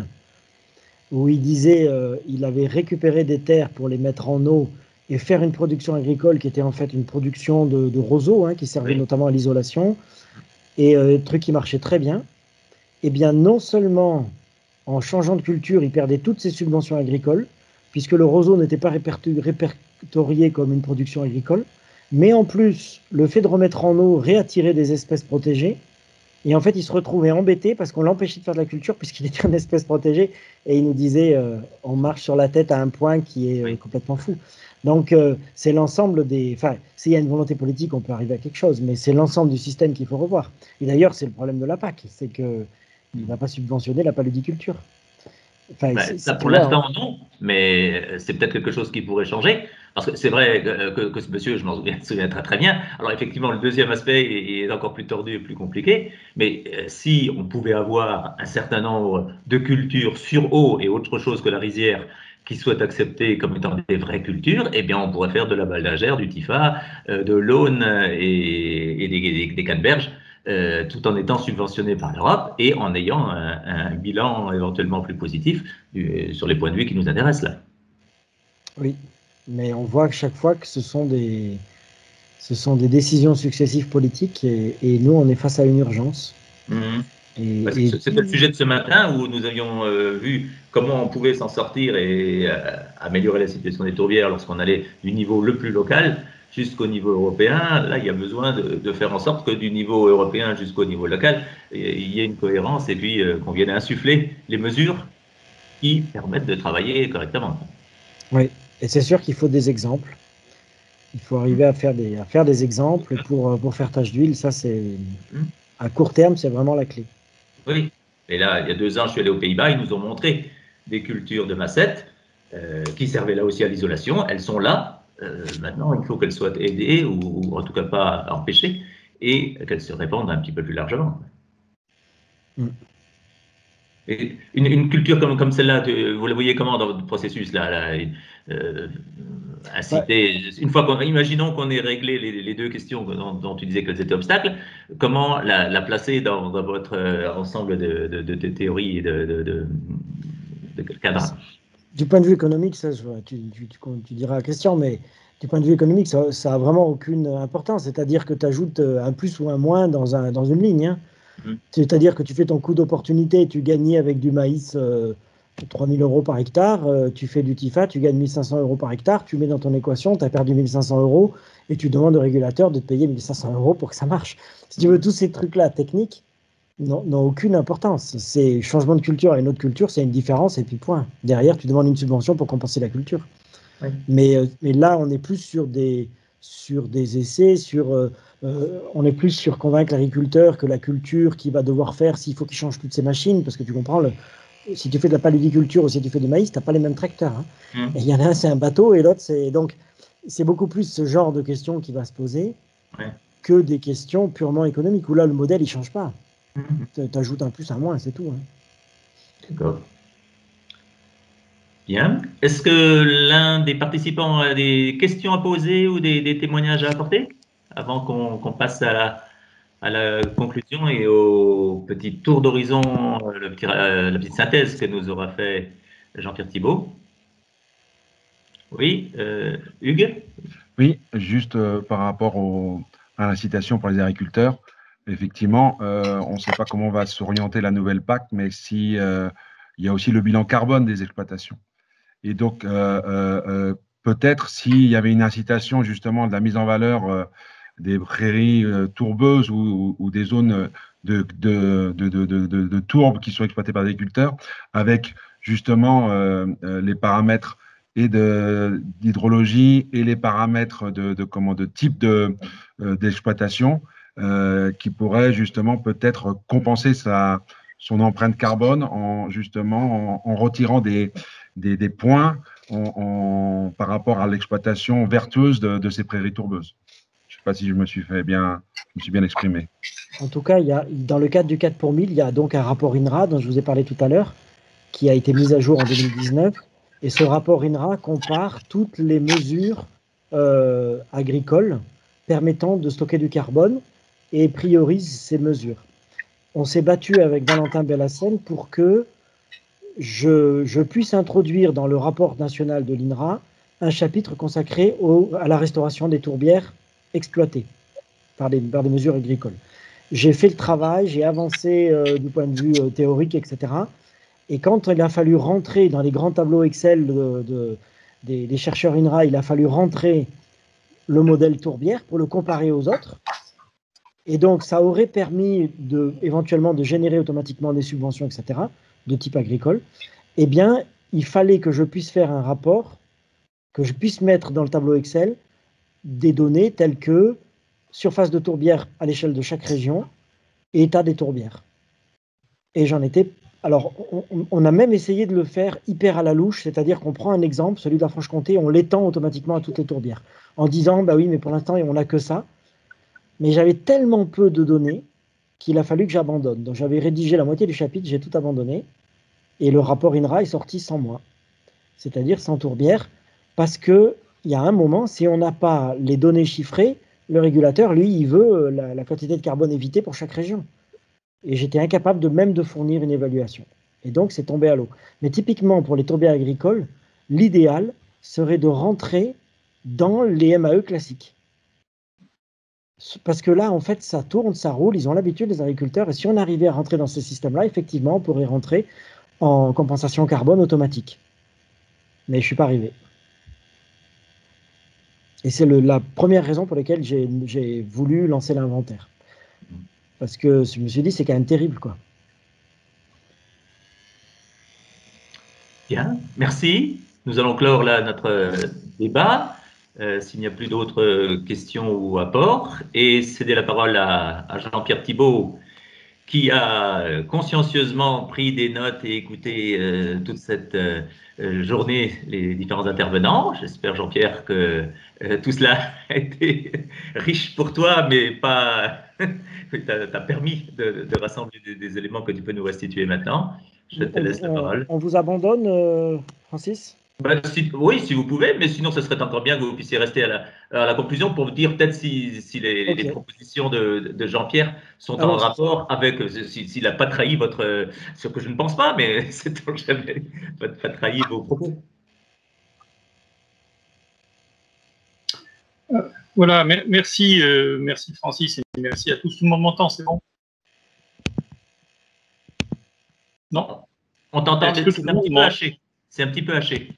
où il disait euh, il avait récupéré des terres pour les mettre en eau et faire une production agricole qui était en fait une production de, de roseaux, hein, qui servait oui. notamment à l'isolation, et euh, truc qui marchait très bien. Eh bien, non seulement en changeant de culture, il perdait toutes ses subventions agricoles, puisque le roseau n'était pas répertorié comme une production agricole, mais en plus, le fait de remettre en eau réattirait des espèces protégées, et en fait, il se retrouvait embêté parce qu'on l'empêchait de faire de la culture puisqu'il était une espèce protégée, et il nous disait euh, on marche sur la tête à un point qui est euh, complètement fou. Donc, euh, c'est l'ensemble des... Enfin, s'il y a une volonté politique, on peut arriver à quelque chose, mais c'est l'ensemble du système qu'il faut revoir. Et d'ailleurs, c'est le problème de la P A C, c'est qu'il ne va pas subventionner la paludiculture. Enfin, ben, ça, pour l'instant, hein. Non, mais c'est peut-être quelque chose qui pourrait changer. Parce que c'est vrai que, que, que ce monsieur, je m'en souviens, souviens très, très bien. Alors, effectivement, le deuxième aspect est encore plus tordu et plus compliqué. Mais euh, si on pouvait avoir un certain nombre de cultures sur eau et autre chose que la rizière qui soient acceptées comme étant des vraies cultures, eh bien, on pourrait faire de la baldagère, du tifa, euh, de l'aune et, et des, des, des canneberges. Euh, tout en étant subventionné par l'Europe et en ayant un, un bilan éventuellement plus positif du, sur les points de vue qui nous intéressent là. Oui, mais on voit chaque fois que ce sont des, ce sont des décisions successives politiques et, et nous, on est face à une urgence. Mmh. Et, et... C'était le sujet de ce matin où nous avions euh, vu comment on pouvait s'en sortir et euh, améliorer la situation des tourbières lorsqu'on allait du niveau le plus local jusqu'au niveau européen. Là, il y a besoin de, de faire en sorte que du niveau européen jusqu'au niveau local, il y ait une cohérence et puis euh, qu'on vienne insuffler les mesures qui permettent de travailler correctement. Oui, et c'est sûr qu'il faut des exemples. Il faut arriver à faire des, à faire des exemples pour, pour faire tache d'huile. Ça, c'est à court terme, c'est vraiment la clé. Oui, et là, il y a deux ans, je suis allé aux Pays-Bas, ils nous ont montré des cultures de massettes euh, qui servaient là aussi à l'isolation. Elles sont là. Euh, maintenant, il faut qu'elles soient aidées ou, ou en tout cas pas empêchées et qu'elles se répandent un petit peu plus largement. Mm. Et une, une culture comme, comme celle-là, vous la voyez comment dans votre processus là, là euh, inciter, ouais. Une fois qu'on, imaginons qu'on ait réglé les, les deux questions dont, dont tu disais qu'elles étaient obstacles, comment la, la placer dans, dans votre euh, ensemble de, de, de, de théories et de, de, de, de cadres? Du point de vue économique, ça, tu, tu, tu, tu diras à Christian, mais du point de vue économique, ça n'a vraiment aucune importance. C'est-à-dire que tu ajoutes un plus ou un moins dans, un, dans une ligne. Hein. Mmh. C'est-à-dire que tu fais ton coût d'opportunité, tu gagnais avec du maïs euh, trois mille euros par hectare, euh, tu fais du tifa, tu gagnes mille cinq cents euros par hectare, tu mets dans ton équation, tu as perdu mille cinq cents euros et tu demandes au régulateur de te payer mille cinq cents euros pour que ça marche. Si tu veux, tous ces trucs-là techniques, n'ont aucune importance. C'est changement de culture à une autre culture, c'est une différence et puis point. Derrière, tu demandes une subvention pour compenser la culture. Oui. Mais, euh, mais là, on est plus sur des, sur des essais, sur, euh, euh, on est plus sur convaincre l'agriculteur que la culture qu'il va devoir faire, s'il faut qu'il change toutes ses machines, parce que tu comprends, le, si tu fais de la paludiculture ou si tu fais du maïs, tu n'as pas les mêmes tracteurs. Hein. Mmh. Et il y en a un, c'est un bateau, et l'autre, c'est... Donc, c'est beaucoup plus ce genre de questions qui va se poser Ouais. que des questions purement économiques, où là, le modèle, il ne change pas. Mmh. Tu ajoutes un plus, un moins, c'est tout. Hein. D'accord. Bien. Est-ce que l'un des participants a des questions à poser ou des, des témoignages à apporter avant qu'on qu'on passe à la, à la conclusion et au petit tour d'horizon, le petit- euh, la petite synthèse que nous aura fait Jean-Pierre Thibault? Oui, euh, Hugues? Oui, juste euh, par rapport au, à l'incitation pour les agriculteurs, effectivement, euh, on ne sait pas comment va s'orienter la nouvelle P A C, mais si, euh, il y a aussi le bilan carbone des exploitations. Et donc, euh, euh, euh, peut-être s'il y avait une incitation justement de la mise en valeur euh, des prairies euh, tourbeuses ou, ou, ou des zones de, de, de, de, de, de tourbes qui sont exploitées par les agriculteurs, avec justement euh, euh, les paramètres et d'hydrologie et les paramètres de, de, comment, de type d'exploitation de, euh, qui pourraient justement peut-être compenser sa, son empreinte carbone en justement en, en retirant des, des, des points en, en, par rapport à l'exploitation vertueuse de, de ces prairies tourbeuses. Je ne sais pas si je me suis fait bien, je me suis bien exprimé. En tout cas, il y a, dans le cadre du quatre pour mille, il y a donc un rapport INRA dont je vous ai parlé tout à l'heure, qui a été mis à jour en deux mille dix-neuf. Et ce rapport INRA compare toutes les mesures euh, agricoles permettant de stocker du carbone et priorise ces mesures. On s'est battu avec Valentin Bellassène pour que je, je puisse introduire dans le rapport national de l'INRA un chapitre consacré au, à la restauration des tourbières exploitées par des, par des mesures agricoles. J'ai fait le travail, j'ai avancé euh, du point de vue euh, théorique, et cetera. Et quand il a fallu rentrer dans les grands tableaux Excel de, de, des, des chercheurs INRA, il a fallu rentrer le modèle tourbière pour le comparer aux autres. Et donc, ça aurait permis de, éventuellement de générer automatiquement des subventions, et cetera, de type agricole. Eh bien, il fallait que je puisse faire un rapport, que je puisse mettre dans le tableau Excel des données telles que surface de tourbière à l'échelle de chaque région et état des tourbières. Et j'en étais... Alors, on, on a même essayé de le faire hyper à la louche, c'est-à-dire qu'on prend un exemple, celui de la Franche-Comté, on l'étend automatiquement à toutes les tourbières, en disant, bah oui, mais pour l'instant, on n'a que ça. Mais j'avais tellement peu de données qu'il a fallu que j'abandonne. Donc, j'avais rédigé la moitié du chapitre, j'ai tout abandonné, et le rapport INRA est sorti sans moi, c'est-à-dire sans tourbière, parce qu'il y a un moment, si on n'a pas les données chiffrées, le régulateur, lui, il veut la, la quantité de carbone évitée pour chaque région. Et j'étais incapable de même de fournir une évaluation. Et donc, c'est tombé à l'eau. Mais typiquement, pour les tourbières agricoles, l'idéal serait de rentrer dans les M A E classiques. Parce que là, en fait, ça tourne, ça roule, ils ont l'habitude, les agriculteurs. Et si on arrivait à rentrer dans ce système-là, effectivement, on pourrait rentrer en compensation carbone automatique. Mais je ne suis pas arrivé. Et c'est la première raison pour laquelle j'ai voulu lancer l'inventaire. Parce que je me suis dit, c'est quand même terrible, quoi. Bien, merci. Nous allons clore là notre débat, euh, s'il n'y a plus d'autres questions ou apports, et céder la parole à, à Jean-Pierre Thibault, qui a consciencieusement pris des notes et écouté euh, toute cette euh, journée les différents intervenants. J'espère, Jean-Pierre, que euh, tout cela a été riche pour toi, mais pas t'a permis de, de rassembler des, des éléments que tu peux nous restituer maintenant. Je te on, laisse la on, parole. On vous abandonne, euh, Francis? Ben, si, oui, si vous pouvez, mais sinon, ce serait encore bien que vous puissiez rester à la, à la conclusion pour vous dire peut-être si, si les, okay. les propositions de, de Jean-Pierre sont en rapport avec, s'il si, n'a pas trahi votre, ce que je ne pense pas, mais c'est jamais pas, pas trahi vos propos. Euh, voilà, merci, euh, merci Francis et merci à tous. Tout le monde m'entend, c'est bon? Non? On t'entend, mais c'est un petit peu haché. C'est un petit peu haché.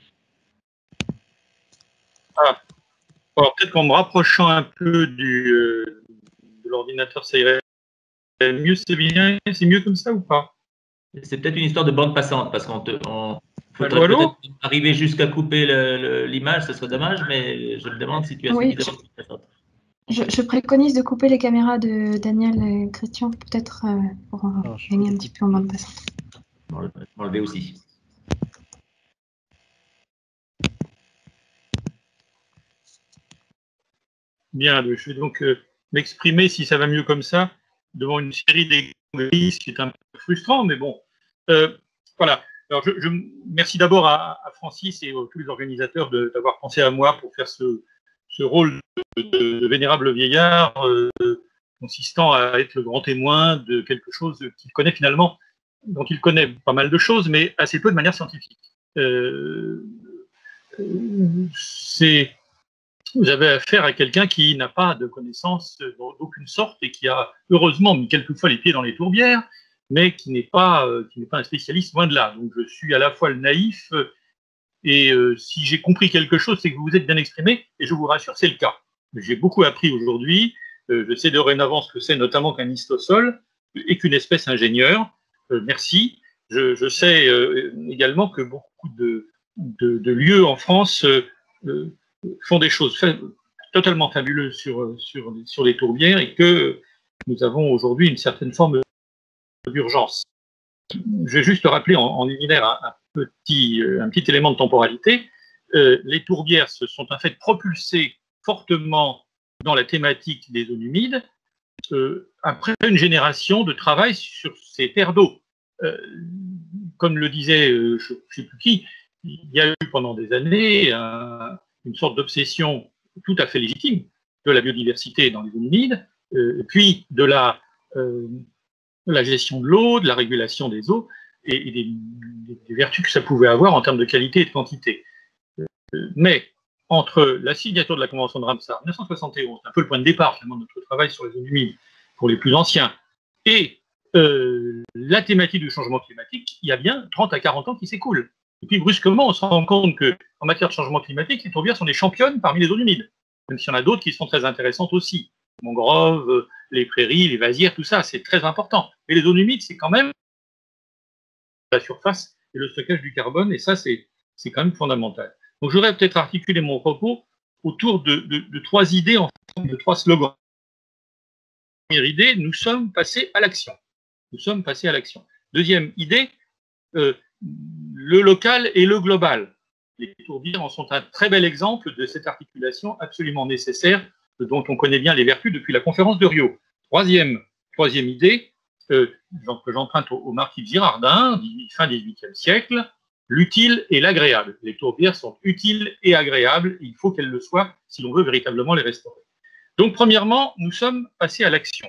Ah. Alors peut-être qu'en me rapprochant un peu du, euh, de l'ordinateur, ça irait. mieux c'est bien, c'est mieux comme ça ou pas? C'est peut-être une histoire de bande passante, parce qu'on on, faudrait allô, allô peut-être arriver jusqu'à couper l'image, ce serait dommage, mais je me demande si tu as Oui, suffisamment de bande passante. Je, je préconise de couper les caméras de Daniel et Christian, peut-être euh, pour euh, Alors, je gagner vais un petit peu en bande passante. M'enlever aussi. Bien, je vais donc euh, m'exprimer, si ça va mieux comme ça, devant une série d'écrans gris, qui est un peu frustrant, mais bon. Euh, voilà. Alors, je, je merci d'abord à, à Francis et à tous les organisateurs d'avoir pensé à moi pour faire ce, ce rôle de, de, de vénérable vieillard, euh, consistant à être le grand témoin de quelque chose qu'il connaît finalement, dont il connaît pas mal de choses, mais assez peu de manière scientifique. Euh, c'est Vous avez affaire à quelqu'un qui n'a pas de connaissances d'aucune sorte et qui a heureusement mis quelquefois les pieds dans les tourbières, mais qui n'est pas, euh, qui n'est pas un spécialiste, loin de là. Donc je suis à la fois le naïf et euh, si j'ai compris quelque chose, c'est que vous vous êtes bien exprimé et je vous rassure, c'est le cas. J'ai beaucoup appris aujourd'hui. Euh, je sais dorénavant ce que c'est, notamment qu'un histosol et qu'une espèce ingénieur. Euh, merci. Je, je sais euh, également que beaucoup de, de, de lieux en France euh, euh, font des choses fa totalement fabuleuses sur, sur, sur les tourbières et que nous avons aujourd'hui une certaine forme d'urgence. Je vais juste rappeler en, en liminaire un, un, petit, un petit élément de temporalité. Euh, les tourbières se sont en fait propulsées fortement dans la thématique des zones humides euh, après une génération de travail sur ces terres d'eau. Euh, comme le disait, euh, je ne sais plus qui, il y a eu pendant des années un, une sorte d'obsession tout à fait légitime de la biodiversité dans les zones humides, euh, puis de la, euh, de la gestion de l'eau, de la régulation des eaux et, et des, des vertus que ça pouvait avoir en termes de qualité et de quantité. Euh, mais entre la signature de la Convention de Ramsar en mille neuf cent soixante et onze, un peu le point de départ finalement de notre travail sur les zones humides pour les plus anciens, et euh, la thématique du changement climatique, il y a bien trente à quarante ans qui s'écoulent. Et puis brusquement, on se rend compte qu'en matière de changement climatique, les tourbières sont des championnes parmi les zones humides, même s'il y en a d'autres qui sont très intéressantes aussi. Les mangroves, les prairies, les vasières, tout ça, c'est très important. Mais les zones humides, c'est quand même la surface et le stockage du carbone, et ça, c'est quand même fondamental. Donc, j'aurais peut-être articulé mon propos autour de, de, de trois idées, en forme de trois slogans. Première idée, nous sommes passés à l'action. Nous sommes passés à l'action. Deuxième idée, euh, le local et le global. Les tourbières en sont un très bel exemple de cette articulation absolument nécessaire, dont on connaît bien les vertus depuis la conférence de Rio. Troisième, troisième idée, euh, que j'emprunte au, au marquis de Girardin, fin dix-huitième siècle, l'utile et l'agréable. Les tourbières sont utiles et agréables, et il faut qu'elles le soient si l'on veut véritablement les restaurer. Donc, premièrement, nous sommes passés à l'action.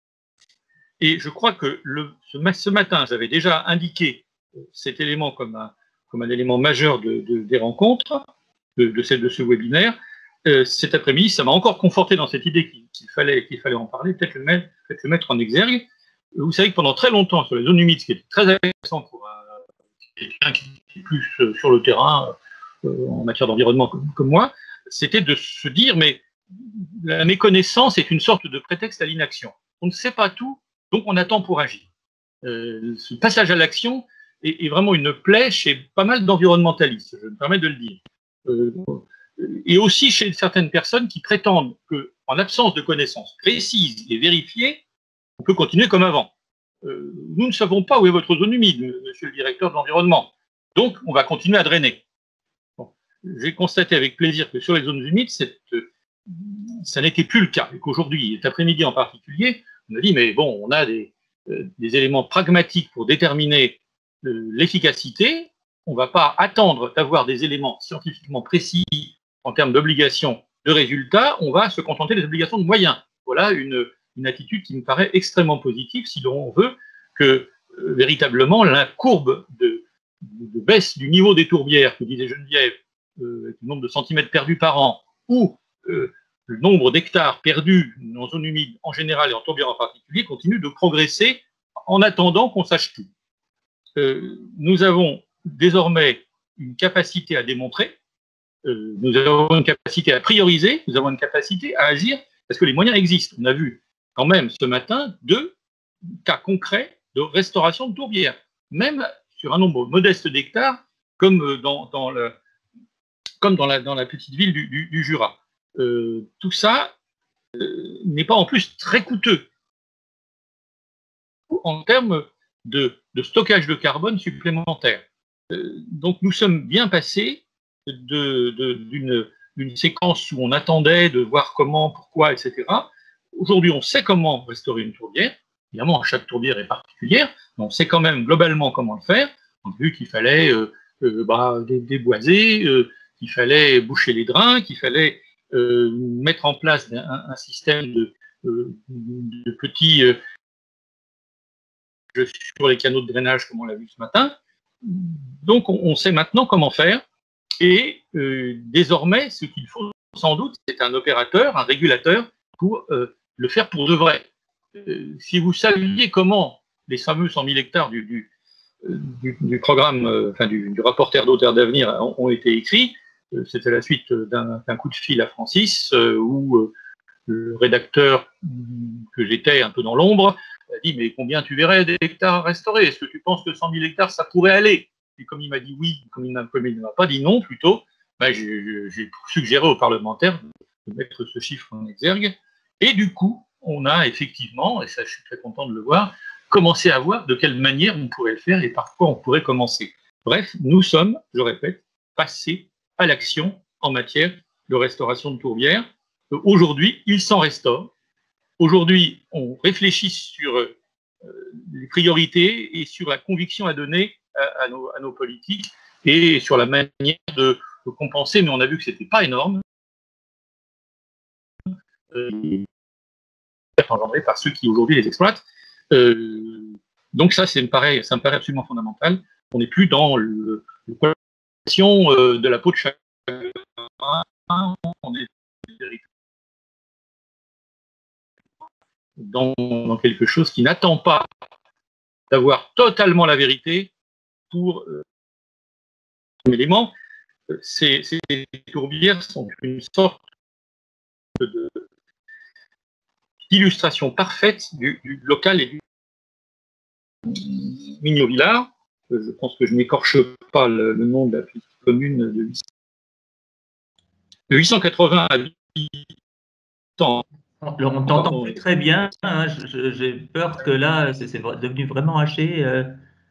Et je crois que le, ce, ce matin, j'avais déjà indiqué cet élément comme un, comme un élément majeur de, de, des rencontres, de, de, celle de ce webinaire. Euh, cet après-midi, ça m'a encore conforté dans cette idée qu'il qu'il fallait, qu'il fallait en parler, peut-être le, peut le mettre en exergue. Vous savez que pendant très longtemps, sur les zones humides, ce qui était très intéressant pour quelqu'un qui est plus euh, sur le terrain euh, en matière d'environnement comme, comme moi, c'était de se dire, mais la méconnaissance est une sorte de prétexte à l'inaction. On ne sait pas tout, donc on attend pour agir. Euh, ce passage à l'action est, est vraiment une plaie chez pas mal d'environnementalistes, je me permets de le dire. Euh, et aussi chez certaines personnes qui prétendent qu'en l'absence de connaissances précises et vérifiées, on peut continuer comme avant. Euh, nous ne savons pas où est votre zone humide, monsieur le directeur de l'environnement, donc on va continuer à drainer. Bon. J'ai constaté avec plaisir que sur les zones humides, cette, euh, ça n'était plus le cas, et qu'aujourd'hui, cet après-midi en particulier, on a dit, mais bon, on a des, euh, des éléments pragmatiques pour déterminer euh, l'efficacité, on ne va pas attendre d'avoir des éléments scientifiquement précis en termes d'obligations de résultats, on va se contenter des obligations de moyens. Voilà une, une attitude qui me paraît extrêmement positive si l'on veut que euh, véritablement la courbe de, de baisse du niveau des tourbières, que disait Geneviève, euh, le nombre de centimètres perdus par an, ou euh, le nombre d'hectares perdus en zone humide en général et en tourbière en particulier, continue de progresser en attendant qu'on sache tout. Euh, nous avons désormais une capacité à démontrer, euh, nous avons une capacité à prioriser, nous avons une capacité à agir, parce que les moyens existent. On a vu quand même ce matin deux cas concret de restauration de tourbières, même sur un nombre modeste d'hectares, comme dans, dans, le, comme dans, la, dans la petite ville du, du, du Jura. Euh, tout ça euh, n'est pas en plus très coûteux en termes de, de stockage de carbone supplémentaire. Euh, donc nous sommes bien passés de, de, d'une, d'une séquence où on attendait de voir comment, pourquoi, et cetera. Aujourd'hui, on sait comment restaurer une tourbière. Évidemment, chaque tourbière est particulière, mais on sait quand même globalement comment le faire. On a vu qu'il fallait euh, euh, bah, déboiser, euh, qu'il fallait boucher les drains, qu'il fallait euh, mettre en place un, un système de, euh, de petits euh, sur les canaux de drainage, comme on l'a vu ce matin. Donc, on, on sait maintenant comment faire. Et euh, désormais, ce qu'il faut sans doute, c'est un opérateur, un régulateur pour euh, le faire pour de vrai. Euh, si vous saviez comment les fameux cent mille hectares du, du, du, du programme, euh, enfin du, du rapport Terre d'eau, Terre d'avenir ont, ont été écrits, euh, c'était la suite d'un, d'un coup de fil à Francis, euh, où euh, le rédacteur que j'étais un peu dans l'ombre a dit « Mais combien tu verrais d'hectares à restaurer? Est-ce que tu penses que cent mille hectares, ça pourrait aller ?» Et comme il m'a dit oui, comme il, comme il ne m'a pas dit non plutôt, ben j'ai, j'ai suggéré aux parlementaires de mettre ce chiffre en exergue. Et du coup, on a effectivement, et ça je suis très content de le voir, commencé à voir de quelle manière on pourrait le faire et par quoi on pourrait commencer. Bref, nous sommes, je répète, passés à l'action en matière de restauration de tourbières. Aujourd'hui, il s'en restaure. Aujourd'hui, on réfléchit sur euh, les priorités et sur la conviction à donner à, à, nos, à nos politiques et sur la manière de, de compenser, mais on a vu que ce n'était pas énorme, euh, engendré par ceux qui aujourd'hui les exploitent. Euh, donc ça, ça me paraît, ça me paraît absolument fondamental. On n'est plus dans le, le euh, de la peau de chacun. On est Dans, dans quelque chose qui n'attend pas d'avoir totalement la vérité pour euh, un élément. Ces, ces tourbières sont une sorte de, d'illustration parfaite du, du local et du Mignot-Villard. Je pense que je n'écorche pas le, le nom de la petite commune de huit cent quatre-vingts habitants. On t'entend plus très bien, hein. J'ai peur que là, c'est devenu vraiment haché. Euh...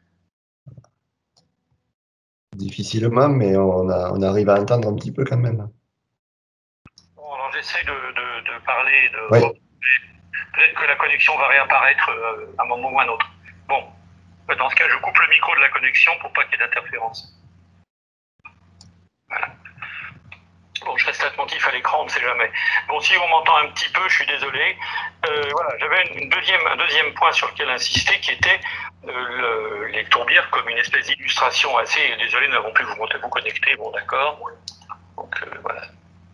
Difficilement, mais on, a, on arrive à entendre un petit peu quand même. Bon, alors j'essaie de, de, de parler, de... Oui. Peut-être que la connexion va réapparaître euh, à un moment ou à un autre. Bon, dans ce cas, je coupe le micro de la connexion pour pas qu'il y ait d'interférence. Voilà. Bon, je reste attentif à l'écran, on ne sait jamais. Bon, si on m'entend un petit peu, je suis désolé. Euh, voilà, j'avais une deuxième, un deuxième point sur lequel insister, qui était euh, le, les tourbières comme une espèce d'illustration assez... Désolé, nous n'avons pu vous, vous connecter, bon d'accord. Donc, euh, voilà.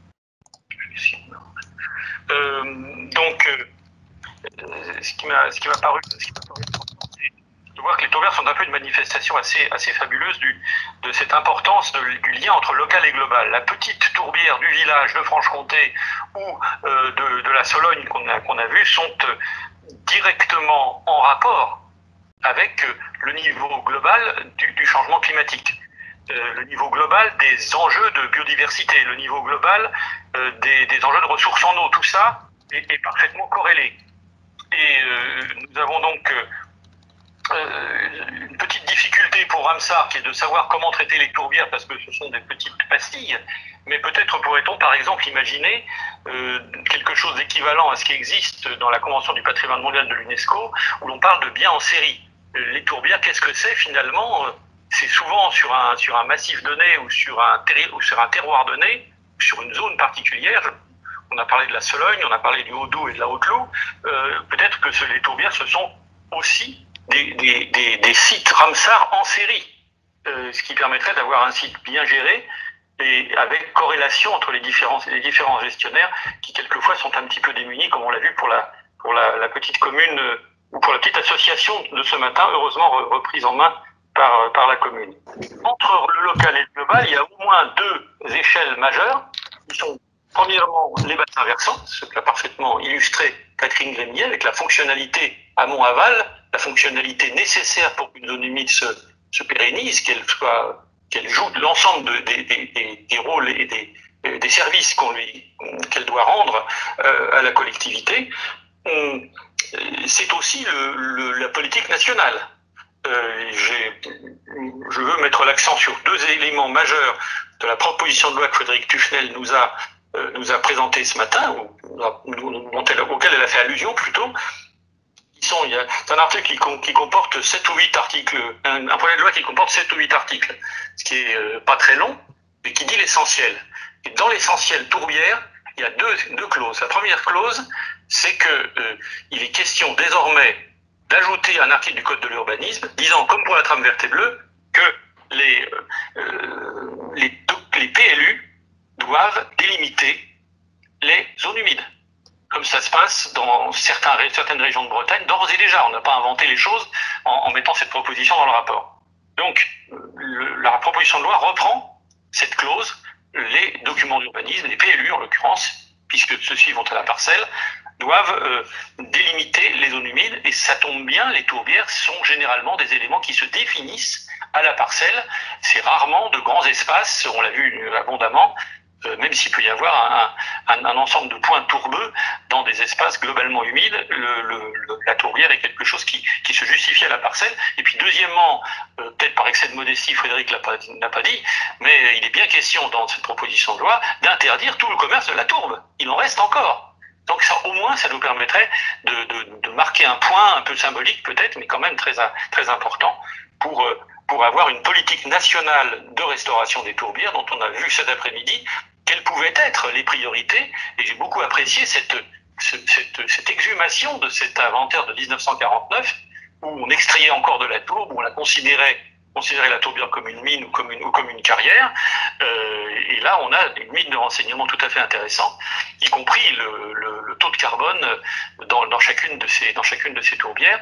Euh, donc, euh, ce qui m'a ce qui m'a paru... Ce qui m'a paru de voir que les tourbières sont un peu une manifestation assez, assez fabuleuse du, de cette importance de, du lien entre local et global. La petite tourbière du village de Franche-Comté ou euh, de, de la Sologne qu'on a, qu'on a vue sont euh, directement en rapport avec euh, le niveau global du, du changement climatique, euh, le niveau global des enjeux de biodiversité, le niveau global euh, des, des enjeux de ressources en eau. Tout ça est, est parfaitement corrélé. Et euh, nous avons donc... Euh, Euh, une petite difficulté pour Ramsar qui est de savoir comment traiter les tourbières parce que ce sont des petites pastilles, mais peut-être pourrait-on par exemple imaginer euh, quelque chose d'équivalent à ce qui existe dans la Convention du patrimoine mondial de l'UNESCO où l'on parle de biens en série. Euh, les tourbières, qu'est-ce que c'est finalement? C'est souvent sur un, sur un massif donné ou sur un, ou sur un terroir donné, sur une zone particulière. On a parlé de la Sologne, on a parlé du Haut-Doubs et de la Haute-Loup. Euh, peut-être que ce, les tourbières, ce sont aussi Des, des, des, des sites Ramsar en série, euh, ce qui permettrait d'avoir un site bien géré et avec corrélation entre les différents, les différents gestionnaires qui quelquefois sont un petit peu démunis, comme on l'a vu pour la, pour la, la petite commune euh, ou pour la petite association de ce matin, heureusement re, reprise en main par, par la commune. Entre le local et le global, il y a au moins deux échelles majeures qui sont Premièrement, les bassins versants, ce qu'a parfaitement illustré Catherine Grémier, avec la fonctionnalité amont-aval, la fonctionnalité nécessaire pour qu'une zone humide se, se pérennise, qu'elle soit, qu'elle joue l'ensemble de, des, des, des rôles et des, des services qu'on lui, qu'elle doit rendre euh, à la collectivité. C'est aussi le, le, la politique nationale. Euh, je veux mettre l'accent sur deux éléments majeurs de la proposition de loi que Frédéric Tufnel nous a, euh, nous a présenté ce matin, ou, dont elle, auquel elle a fait allusion plutôt. C'est un article qui, qui comporte sept ou huit articles, un, un projet de loi qui comporte sept ou huit articles, ce qui est euh, pas très long, mais qui dit l'essentiel. Et dans l'essentiel tourbière, il y a deux, deux clauses. La première clause, c'est que euh, il est question désormais d'ajouter un article du Code de l'urbanisme disant, comme pour la trame verte et bleue, que les, euh, les, les P L U doivent délimiter les zones humides. Comme ça se passe dans certains, certaines régions de Bretagne, d'ores et déjà. On n'a pas inventé les choses en, en mettant cette proposition dans le rapport. Donc, le, la proposition de loi reprend cette clause, les documents d'urbanisme, les P L U en l'occurrence, puisque ceux-ci vont à la parcelle, doivent euh, délimiter les zones humides, et ça tombe bien, les tourbières sont généralement des éléments qui se définissent à la parcelle. C'est rarement de grands espaces, on l'a vu abondamment, euh, même s'il peut y avoir un, un, un ensemble de points tourbeux dans des espaces globalement humides, le, le, le, la tourbière est quelque chose qui, qui se justifie à la parcelle. Et puis deuxièmement, euh, peut-être par excès de modestie, Frédéric l'a pas, n'a pas dit, mais il est bien question dans cette proposition de loi d'interdire tout le commerce de la tourbe. Il en reste encore. Donc ça, au moins, ça nous permettrait de, de, de marquer un point un peu symbolique peut-être, mais quand même très, très important pour, pour avoir une politique nationale de restauration des tourbières dont on a vu cet après-midi quelles pouvaient être les priorités. Et j'ai beaucoup apprécié cette, cette, cette exhumation de cet inventaire de dix-neuf cent quarante-neuf où on extrayait encore de la tourbe, où on la considérait considérer la tourbière comme une mine ou comme une, ou comme une carrière. Euh, et là, on a une mine de renseignements tout à fait intéressante, y compris le, le, le taux de carbone dans, dans, chacune de ces, dans chacune de ces tourbières.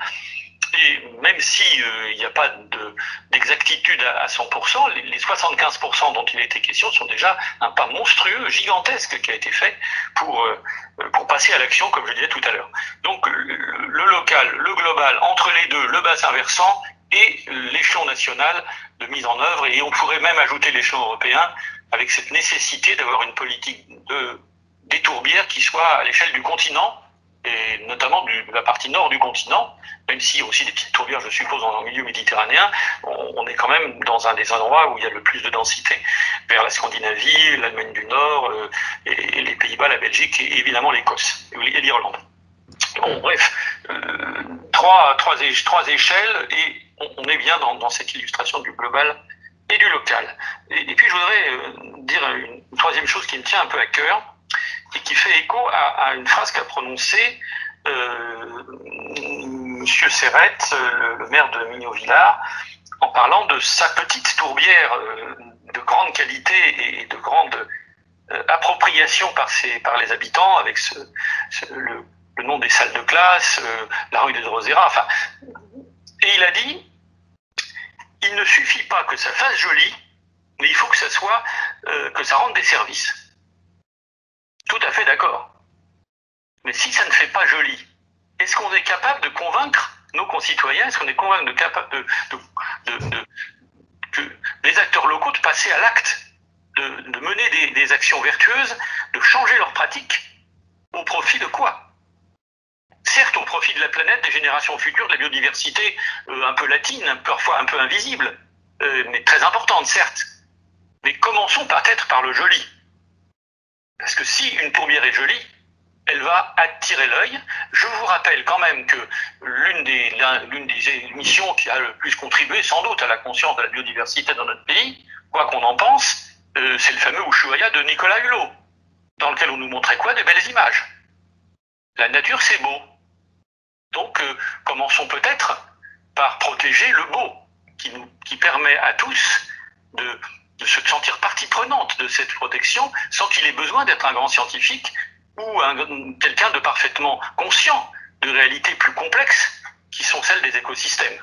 Et même s'il n'y euh, a pas d'exactitude de, à, à cent pour cent, les, les soixante-quinze pour cent dont il a été question sont déjà un pas monstrueux, gigantesque qui a été fait pour, euh, pour passer à l'action, comme je disais tout à l'heure. Donc le, le local, le global, entre les deux, le bassin versant et l'échelon national de mise en œuvre, et on pourrait même ajouter l'échelon européen avec cette nécessité d'avoir une politique de, des tourbières qui soit à l'échelle du continent, et notamment du, de la partie nord du continent, même s'il y a aussi des petites tourbières, je suppose, dans le milieu méditerranéen, on, on est quand même dans un des endroits où il y a le plus de densité, vers la Scandinavie, l'Allemagne du Nord, euh, et, et les Pays-Bas, la Belgique, et évidemment l'Écosse et l'Irlande. Bon, bref, euh, trois, trois, trois échelles, et on, on est bien dans, dans cette illustration du global et du local. Et, et puis je voudrais euh, dire une, une troisième chose qui me tient un peu à cœur, et qui fait écho à, à une phrase qu'a prononcée euh, M. Serrette, le, le maire de Mignot-Villars, en parlant de sa petite tourbière euh, de grande qualité et de grande euh, appropriation par, ses, par les habitants, avec ce, ce, le, le nom des salles de classe, euh, la rue des Roséras, enfin. Et il a dit, il ne suffit pas que ça fasse joli, mais il faut que ça soit, euh, que ça rende des services. Tout à fait d'accord. Mais si ça ne fait pas joli, est-ce qu'on est capable de convaincre nos concitoyens, est-ce qu'on est convaincu de, de, de, de, de, de les acteurs locaux de passer à l'acte, de, de mener des, des actions vertueuses, de changer leurs pratiques, au profit de quoi? Certes, au profit de la planète, des générations futures, de la biodiversité euh, un peu latine, parfois un peu invisible, euh, mais très importante, certes. Mais commençons peut-être par le joli. Parce que si une tourbière est jolie, elle va attirer l'œil. Je vous rappelle quand même que l'une des, l'une des émissions qui a le plus contribué, sans doute, à la conscience de la biodiversité dans notre pays, quoi qu'on en pense, euh, c'est le fameux Ushuaïa de Nicolas Hulot, dans lequel on nous montrait quoi? Des belles images. La nature, c'est beau. Donc, euh, commençons peut-être par protéger le beau, qui, nous, qui permet à tous de... de se sentir partie prenante de cette protection sans qu'il ait besoin d'être un grand scientifique ou un, quelqu'un de parfaitement conscient de réalités plus complexes qui sont celles des écosystèmes.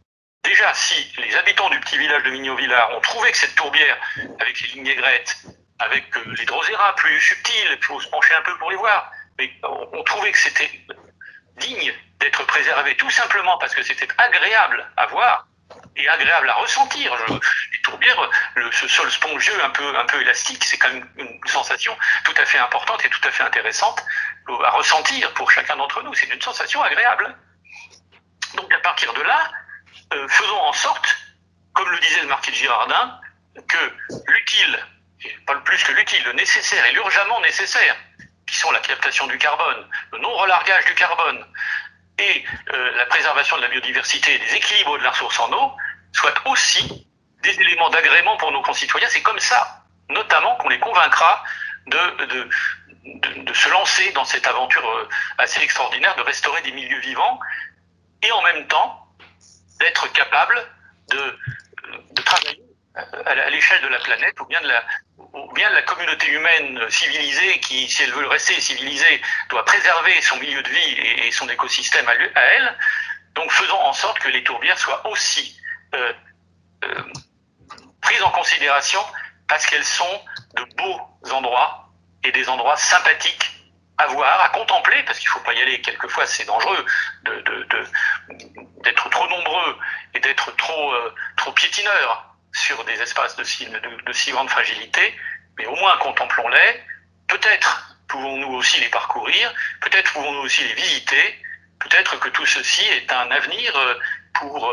Déjà, si les habitants du petit village de Mignot-Villars ont trouvé que cette tourbière, avec les lignes aigrettes, avec euh, les drosera plus subtils, il faut se pencher un peu pour les voir. Mais on, on trouvait que c'était digne d'être préservé, tout simplement parce que c'était agréable à voir et agréable à ressentir. Je, les tourbières, le, ce sol spongieux un peu, un peu élastique, c'est quand même une sensation tout à fait importante et tout à fait intéressante à ressentir pour chacun d'entre nous. C'est une sensation agréable. Donc à partir de là, euh, faisons en sorte, comme le disait le marquis de Girardin, que l'utile, et pas le plus que l'utile, le nécessaire et l'urgemment nécessaire, qui sont la captation du carbone, le non-relargage du carbone et euh, la préservation de la biodiversité et des équilibres de la ressource en eau, soient aussi des éléments d'agrément pour nos concitoyens. C'est comme ça, notamment, qu'on les convaincra de, de, de, de se lancer dans cette aventure assez extraordinaire de restaurer des milieux vivants et en même temps d'être capable de, de travailler à l'échelle de la planète ou bien de la, ou bien de la communauté humaine civilisée qui, si elle veut rester civilisée, doit préserver son milieu de vie et, et son écosystème à, à elle. Donc faisons en sorte que les tourbières soient aussi euh, euh, prises en considération parce qu'elles sont de beaux endroits et des endroits sympathiques à voir, à contempler, parce qu'il ne faut pas y aller, quelquefois c'est dangereux de, de, de, d'être trop nombreux et d'être trop, euh, trop piétineurs sur des espaces de si, de, de si grande fragilité, mais au moins contemplons-les. Peut-être pouvons-nous aussi les parcourir, peut-être pouvons-nous aussi les visiter, peut-être que tout ceci est un avenir pour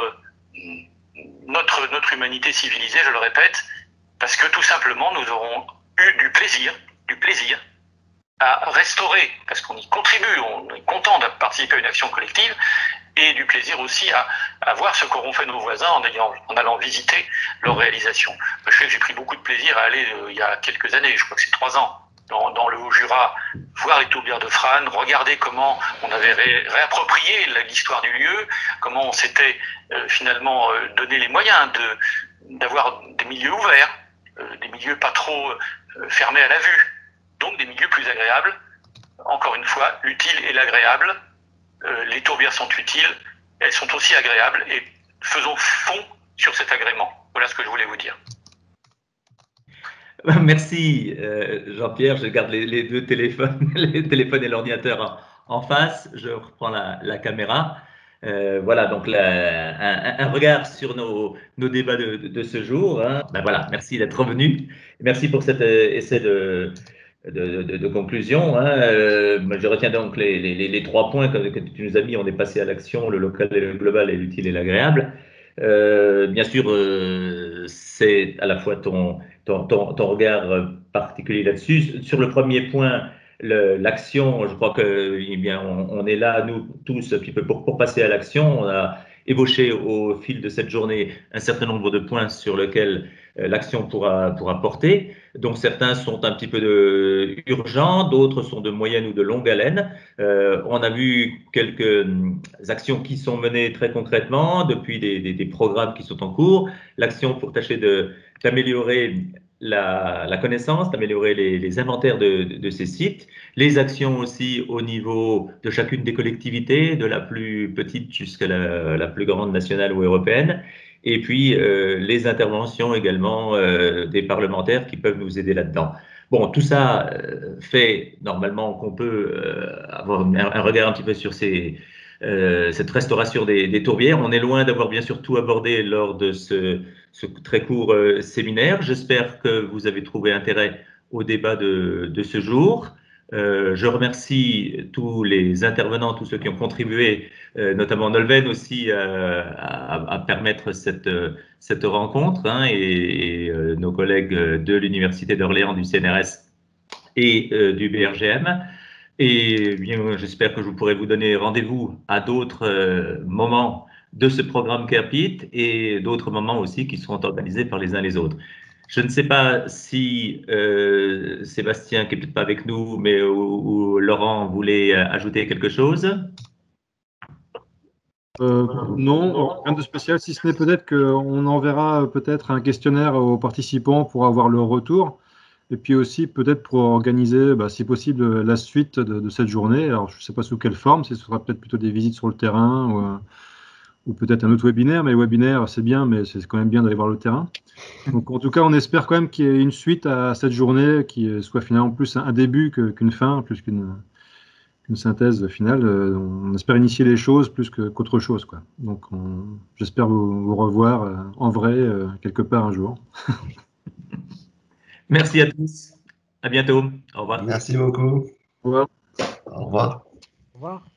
notre, notre humanité civilisée, je le répète, parce que tout simplement nous aurons eu du plaisir, du plaisir à restaurer, parce qu'on y contribue, on est content de participer à une action collective, et du plaisir aussi à, à voir ce qu'auront fait nos voisins en, ayant, en allant visiter leur réalisation. Je sais que j'ai pris beaucoup de plaisir à aller, euh, il y a quelques années, je crois que c'est trois ans, dans, dans le Haut-Jura, voir les tourbières de Frasnes, regarder comment on avait ré, réapproprié l'histoire du lieu, comment on s'était euh, finalement euh, donné les moyens de, d'avoir des milieux ouverts, euh, des milieux pas trop euh, fermés à la vue, donc des milieux plus agréables. Encore une fois, l'utile et l'agréable. Euh, les tourbières sont utiles, elles sont aussi agréables et faisons fond sur cet agrément. Voilà ce que je voulais vous dire. Merci euh, Jean-Pierre, je garde les, les deux téléphones, les téléphones et l'ordinateur en, en face, je reprends la, la caméra. Euh, voilà, donc la, un, un regard sur nos, nos débats de, de, de ce jour. Hein. Ben voilà, merci d'être revenu. Merci pour cet euh, essai de, de, de, de conclusion. Hein. Euh, je retiens donc les, les, les trois points que, que tu nous as mis. On est passé à l'action, le local et le global et l'utile et l'agréable. Euh, bien sûr, euh, c'est à la fois ton, ton, ton, ton regard particulier là-dessus. Sur le premier point, l'action, je crois que eh bien, on, on est là, nous tous, un petit peu pour, pour passer à l'action. On a ébauché au fil de cette journée un certain nombre de points sur lesquels euh, l'action pourra, pourra porter. Donc certains sont un petit peu de, urgents, d'autres sont de moyenne ou de longue haleine. Euh, on a vu quelques actions qui sont menées très concrètement depuis des, des, des programmes qui sont en cours. L'action pour tâcher de, d'améliorer La, la connaissance, d'améliorer les, les inventaires de, de, de ces sites, les actions aussi au niveau de chacune des collectivités, de la plus petite jusqu'à la, la plus grande nationale ou européenne, et puis euh, les interventions également euh, des parlementaires qui peuvent nous aider là-dedans. Bon, tout ça euh, fait normalement qu'on peut euh, avoir un, un regard un petit peu sur ces, euh, cette restauration des, des tourbières. On est loin d'avoir bien sûr tout abordé lors de ce ce très court euh, séminaire. J'espère que vous avez trouvé intérêt au débat de, de ce jour. Euh, je remercie tous les intervenants, tous ceux qui ont contribué, euh, notamment Nolwenn aussi, euh, à, à permettre cette, cette rencontre, hein, et, et euh, nos collègues de l'Université d'Orléans, du C N R S et euh, du B R G M. Et bien, j'espère que je pourrai vous donner rendez-vous à d'autres euh, moments de ce programme CAREPIT et d'autres moments aussi qui seront organisés par les uns les autres. Je ne sais pas si euh, Sébastien, qui n'est peut-être pas avec nous, mais ou, ou Laurent voulait ajouter quelque chose. Euh, non, rien de spécial, si ce n'est peut-être qu'on enverra peut-être un questionnaire aux participants pour avoir leur retour. Et puis aussi peut-être pour organiser, bah, si possible, la suite de, de cette journée. Alors je ne sais pas sous quelle forme, ce sera peut-être plutôt des visites sur le terrain ou, ou peut-être un autre webinaire, mais le webinaire, c'est bien, mais c'est quand même bien d'aller voir le terrain. Donc, en tout cas, on espère quand même qu'il y ait une suite à cette journée, qui soit finalement plus un début qu'une fin, plus qu'une une synthèse finale. On espère initier les choses plus qu'autre chose, quoi. Donc, j'espère vous, vous revoir euh, en vrai euh, quelque part un jour. Merci à tous. À bientôt. Au revoir. Merci beaucoup. Au revoir. Au revoir. Au revoir.